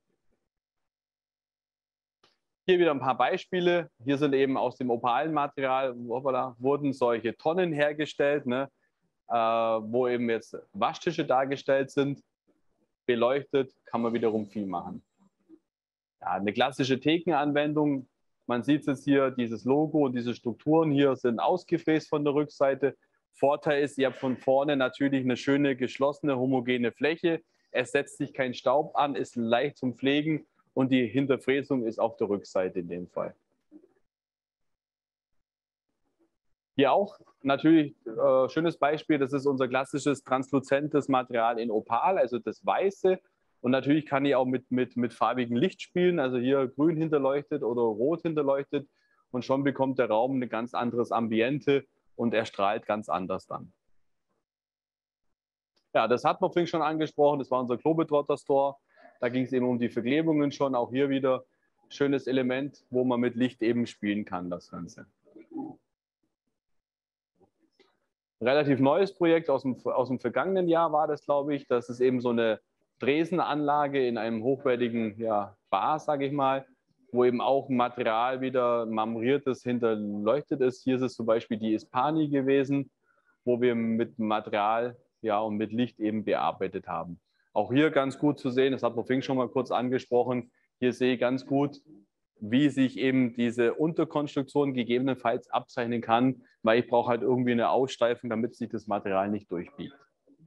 Hier wieder ein paar Beispiele. Hier sind eben aus dem opalen Material, hoppala, wurden solche Tonnen hergestellt, ne, äh, wo eben jetzt Waschtische dargestellt sind. Beleuchtet kann man wiederum viel machen. Ja, eine klassische Thekenanwendung. Man sieht jetzt hier, dieses Logo und diese Strukturen hier sind ausgefräst von der Rückseite. Vorteil ist, ihr habt von vorne natürlich eine schöne, geschlossene, homogene Fläche. Es setzt sich kein Staub an, ist leicht zum Pflegen und die Hinterfräsung ist auf der Rückseite in dem Fall. Hier auch natürlich äh, schönes Beispiel, das ist unser klassisches transluzentes Material in Opal, also das Weiße. Und natürlich kann ich auch mit, mit, mit farbigem Licht spielen, also hier grün hinterleuchtet oder rot hinterleuchtet. Und schon bekommt der Raum ein ganz anderes Ambiente und er strahlt ganz anders dann. Ja, das hat man vorhin schon angesprochen, das war unser Globetrotter Store. Da ging es eben um die Verklebungen schon, auch hier wieder schönes Element, wo man mit Licht eben spielen kann, das Ganze. relativ neues Projekt aus dem, aus dem vergangenen Jahr war das, glaube ich. Das ist eben so eine Fräsenanlage in einem hochwertigen ja, Bar, sage ich mal, wo eben auch Material wieder marmoriertes hinterleuchtet ist. Hier ist es zum Beispiel die Ispani gewesen, wo wir mit Material ja, und mit Licht eben bearbeitet haben. Auch hier ganz gut zu sehen, das hat Frau Fink schon mal kurz angesprochen, hier sehe ich ganz gut, wie sich eben diese Unterkonstruktion gegebenenfalls abzeichnen kann, weil ich brauche halt irgendwie eine Aussteifung, damit sich das Material nicht durchbiegt.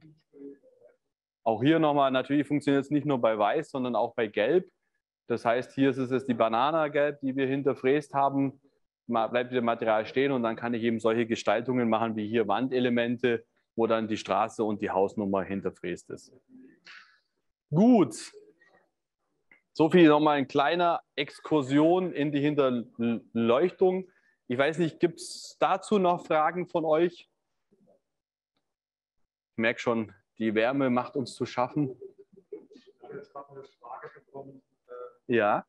Auch hier nochmal, natürlich funktioniert es nicht nur bei Weiß, sondern auch bei Gelb. Das heißt, hier ist es die Bananagelb, die wir hinterfräst haben, bleibt das Material stehen und dann kann ich eben solche Gestaltungen machen, wie hier Wandelemente, wo dann die Straße und die Hausnummer hinterfräst ist. Gut. So viel nochmal ein kleiner Exkursion in die Hinterleuchtung. Ich weiß nicht, gibt es dazu noch Fragen von euch? Ich merke schon, die Wärme macht uns zu schaffen. Ich habe jetzt gerade eine Frage bekommen. Ja.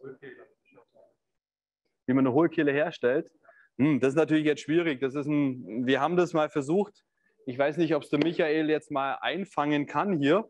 Wie man eine Hohlkehle herstellt. Hm, das ist natürlich jetzt schwierig. Das ist ein, wir haben das mal versucht. Ich weiß nicht, ob es der Michael jetzt mal einfangen kann hier.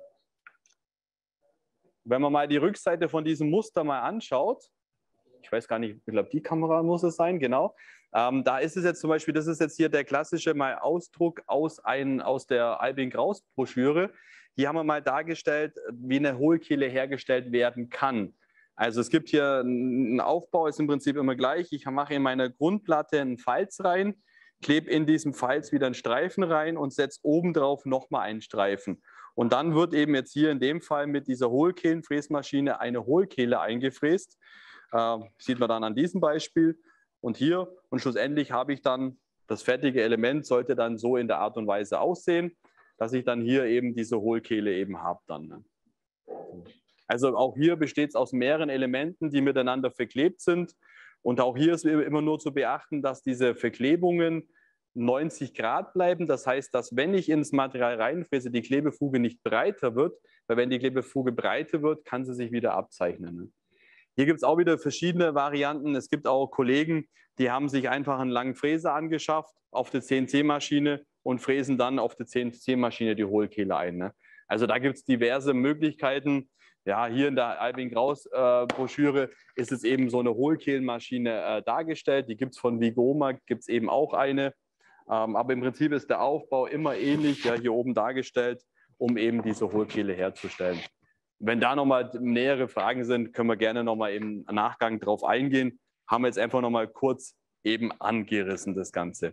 Wenn man mal die Rückseite von diesem Muster mal anschaut, ich weiß gar nicht, ich glaube, die Kamera muss es sein, genau. Ähm, da ist es jetzt zum Beispiel, das ist jetzt hier der klassische mal Ausdruck aus, ein, aus der Albin Kraus Broschüre. Hier haben wir mal dargestellt, wie eine Hohlkehle hergestellt werden kann. Also es gibt hier einen Aufbau, ist im Prinzip immer gleich. Ich mache in meine Grundplatte einen Falz rein, klebe in diesem Falz wieder einen Streifen rein und setze obendrauf nochmal einen Streifen. Und dann wird eben jetzt hier in dem Fall mit dieser Hohlkehlenfräsmaschine eine Hohlkehle eingefräst. Äh, sieht man dann an diesem Beispiel. Und hier und schlussendlich habe ich dann das fertige Element, sollte dann so in der Art und Weise aussehen, dass ich dann hier eben diese Hohlkehle eben habe dann. Ne? Also auch hier besteht es aus mehreren Elementen, die miteinander verklebt sind. Und auch hier ist immer nur zu beachten, dass diese Verklebungen neunzig Grad bleiben. Das heißt, dass wenn ich ins Material reinfräse, die Klebefuge nicht breiter wird, weil wenn die Klebefuge breiter wird, kann sie sich wieder abzeichnen. Ne? Hier gibt es auch wieder verschiedene Varianten. Es gibt auch Kollegen, die haben sich einfach einen langen Fräser angeschafft auf der C N C-Maschine und fräsen dann auf der C N C-Maschine die Hohlkehle ein. Ne? Also da gibt es diverse Möglichkeiten. Ja, hier in der Albin Kraus äh, Broschüre ist es eben so eine Hohlkehlenmaschine äh, dargestellt. Die gibt es von Vigoma, gibt es eben auch eine. Ähm, aber im Prinzip ist der Aufbau immer ähnlich, ja, hier oben dargestellt, um eben diese Hohlkehle herzustellen. Wenn da nochmal nähere Fragen sind, können wir gerne nochmal im Nachgang drauf eingehen. Haben wir jetzt einfach nochmal kurz eben angerissen, das Ganze.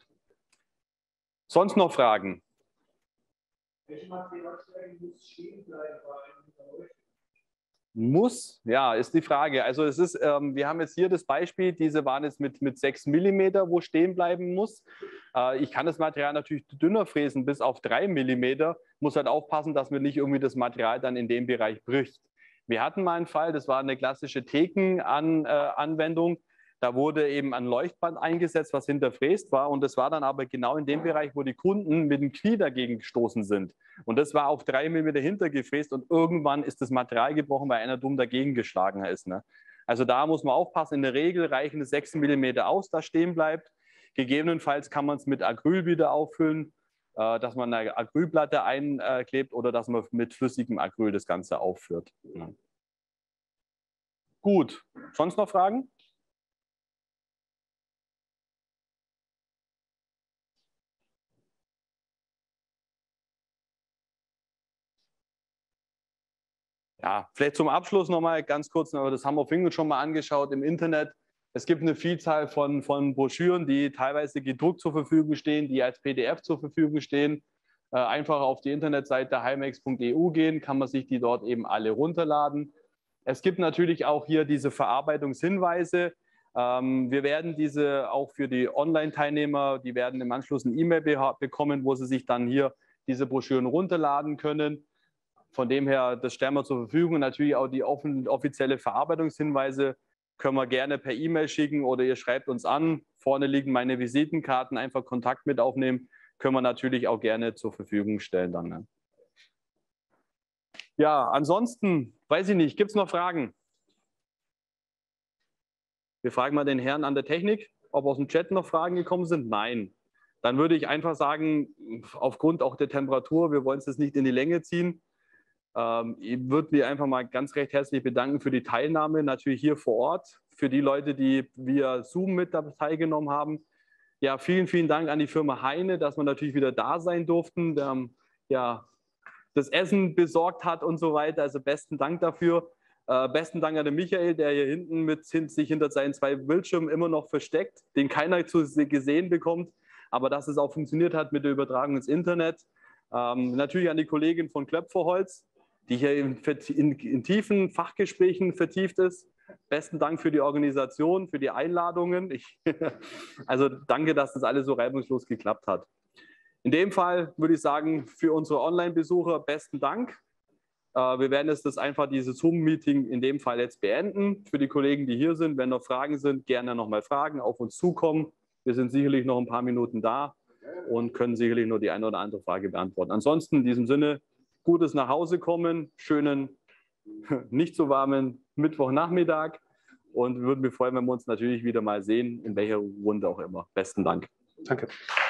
Sonst noch Fragen? Welche Materialien muss stehen bleiben bei einem Hinterleuchten? Muss, ja, ist die Frage. Also es ist, ähm, wir haben jetzt hier das Beispiel, diese waren jetzt mit, mit sechs Millimeter, wo stehen bleiben muss. Äh, ich kann das Material natürlich dünner fräsen, bis auf drei Millimeter. Muss halt aufpassen, dass mir nicht irgendwie das Material dann in dem Bereich bricht. Wir hatten mal einen Fall, das war eine klassische Thekenanwendung. Da wurde eben ein Leuchtband eingesetzt, was hinterfräst war. Und das war dann aber genau in dem Bereich, wo die Kunden mit dem Knie dagegen gestoßen sind. Und das war auf drei Millimeter hintergefräst und irgendwann ist das Material gebrochen, weil einer dumm dagegen geschlagen ist. Ne? Also da muss man aufpassen. In der Regel reichen sechs Millimeter aus, das stehen bleibt. Gegebenenfalls kann man es mit Acryl wieder auffüllen, äh, dass man eine Acrylplatte einklebt oder dass man mit flüssigem Acryl das Ganze aufführt. Ne? Gut, sonst noch Fragen? Ja, vielleicht zum Abschluss noch mal ganz kurz, aber das haben wir vorhin schon mal angeschaut im Internet. Es gibt eine Vielzahl von, von Broschüren, die teilweise gedruckt zur Verfügung stehen, die als P D F zur Verfügung stehen. Äh, einfach auf die Internetseite heimex punkt e u gehen, kann man sich die dort eben alle runterladen. Es gibt natürlich auch hier diese Verarbeitungshinweise. Ähm, wir werden diese auch für die Online-Teilnehmer, die werden im Anschluss eine E-Mail bekommen, wo sie sich dann hier diese Broschüren runterladen können. Von dem her, das stellen wir zur Verfügung. Natürlich auch die offen, offizielle Verarbeitungshinweise können wir gerne per E-Mail schicken oder ihr schreibt uns an. Vorne liegen meine Visitenkarten, einfach Kontakt mit aufnehmen. Können wir natürlich auch gerne zur Verfügung stellen dann. Ne? Ja, ansonsten, weiß ich nicht, gibt es noch Fragen? Wir fragen mal den Herrn an der Technik, ob aus dem Chat noch Fragen gekommen sind. Nein. Dann würde ich einfach sagen, aufgrund auch der Temperatur, wir wollen es jetzt nicht in die Länge ziehen, ähm, ich würde mich einfach mal ganz recht herzlich bedanken für die Teilnahme, natürlich hier vor Ort, für die Leute, die via Zoom mit teilgenommen haben. Ja, vielen, vielen Dank an die Firma Heine, dass wir natürlich wieder da sein durften, der, ja, das Essen besorgt hat und so weiter. Also besten Dank dafür. Äh, besten Dank an den Michael, der hier hinten mit sich hinter seinen zwei Bildschirmen immer noch versteckt, den keiner zu gesehen bekommt, aber dass es auch funktioniert hat mit der Übertragung ins Internet. Ähm, natürlich an die Kollegin von Klöpferholz, die hier in, in, in tiefen Fachgesprächen vertieft ist. Besten Dank für die Organisation, für die Einladungen. Ich, also danke, dass das alles so reibungslos geklappt hat. In dem Fall würde ich sagen, für unsere Online-Besucher besten Dank. Äh, wir werden jetzt das einfach, dieses Zoom-Meeting in dem Fall jetzt beenden. Für die Kollegen, die hier sind, wenn noch Fragen sind, gerne nochmal fragen, auf uns zukommen. Wir sind sicherlich noch ein paar Minuten da und können sicherlich nur die eine oder andere Frage beantworten. Ansonsten in diesem Sinne, gutes nach Hause kommen, schönen, nicht so warmen Mittwochnachmittag und würden mich freuen, wenn wir uns natürlich wieder mal sehen, in welcher Runde auch immer. Besten Dank. Danke.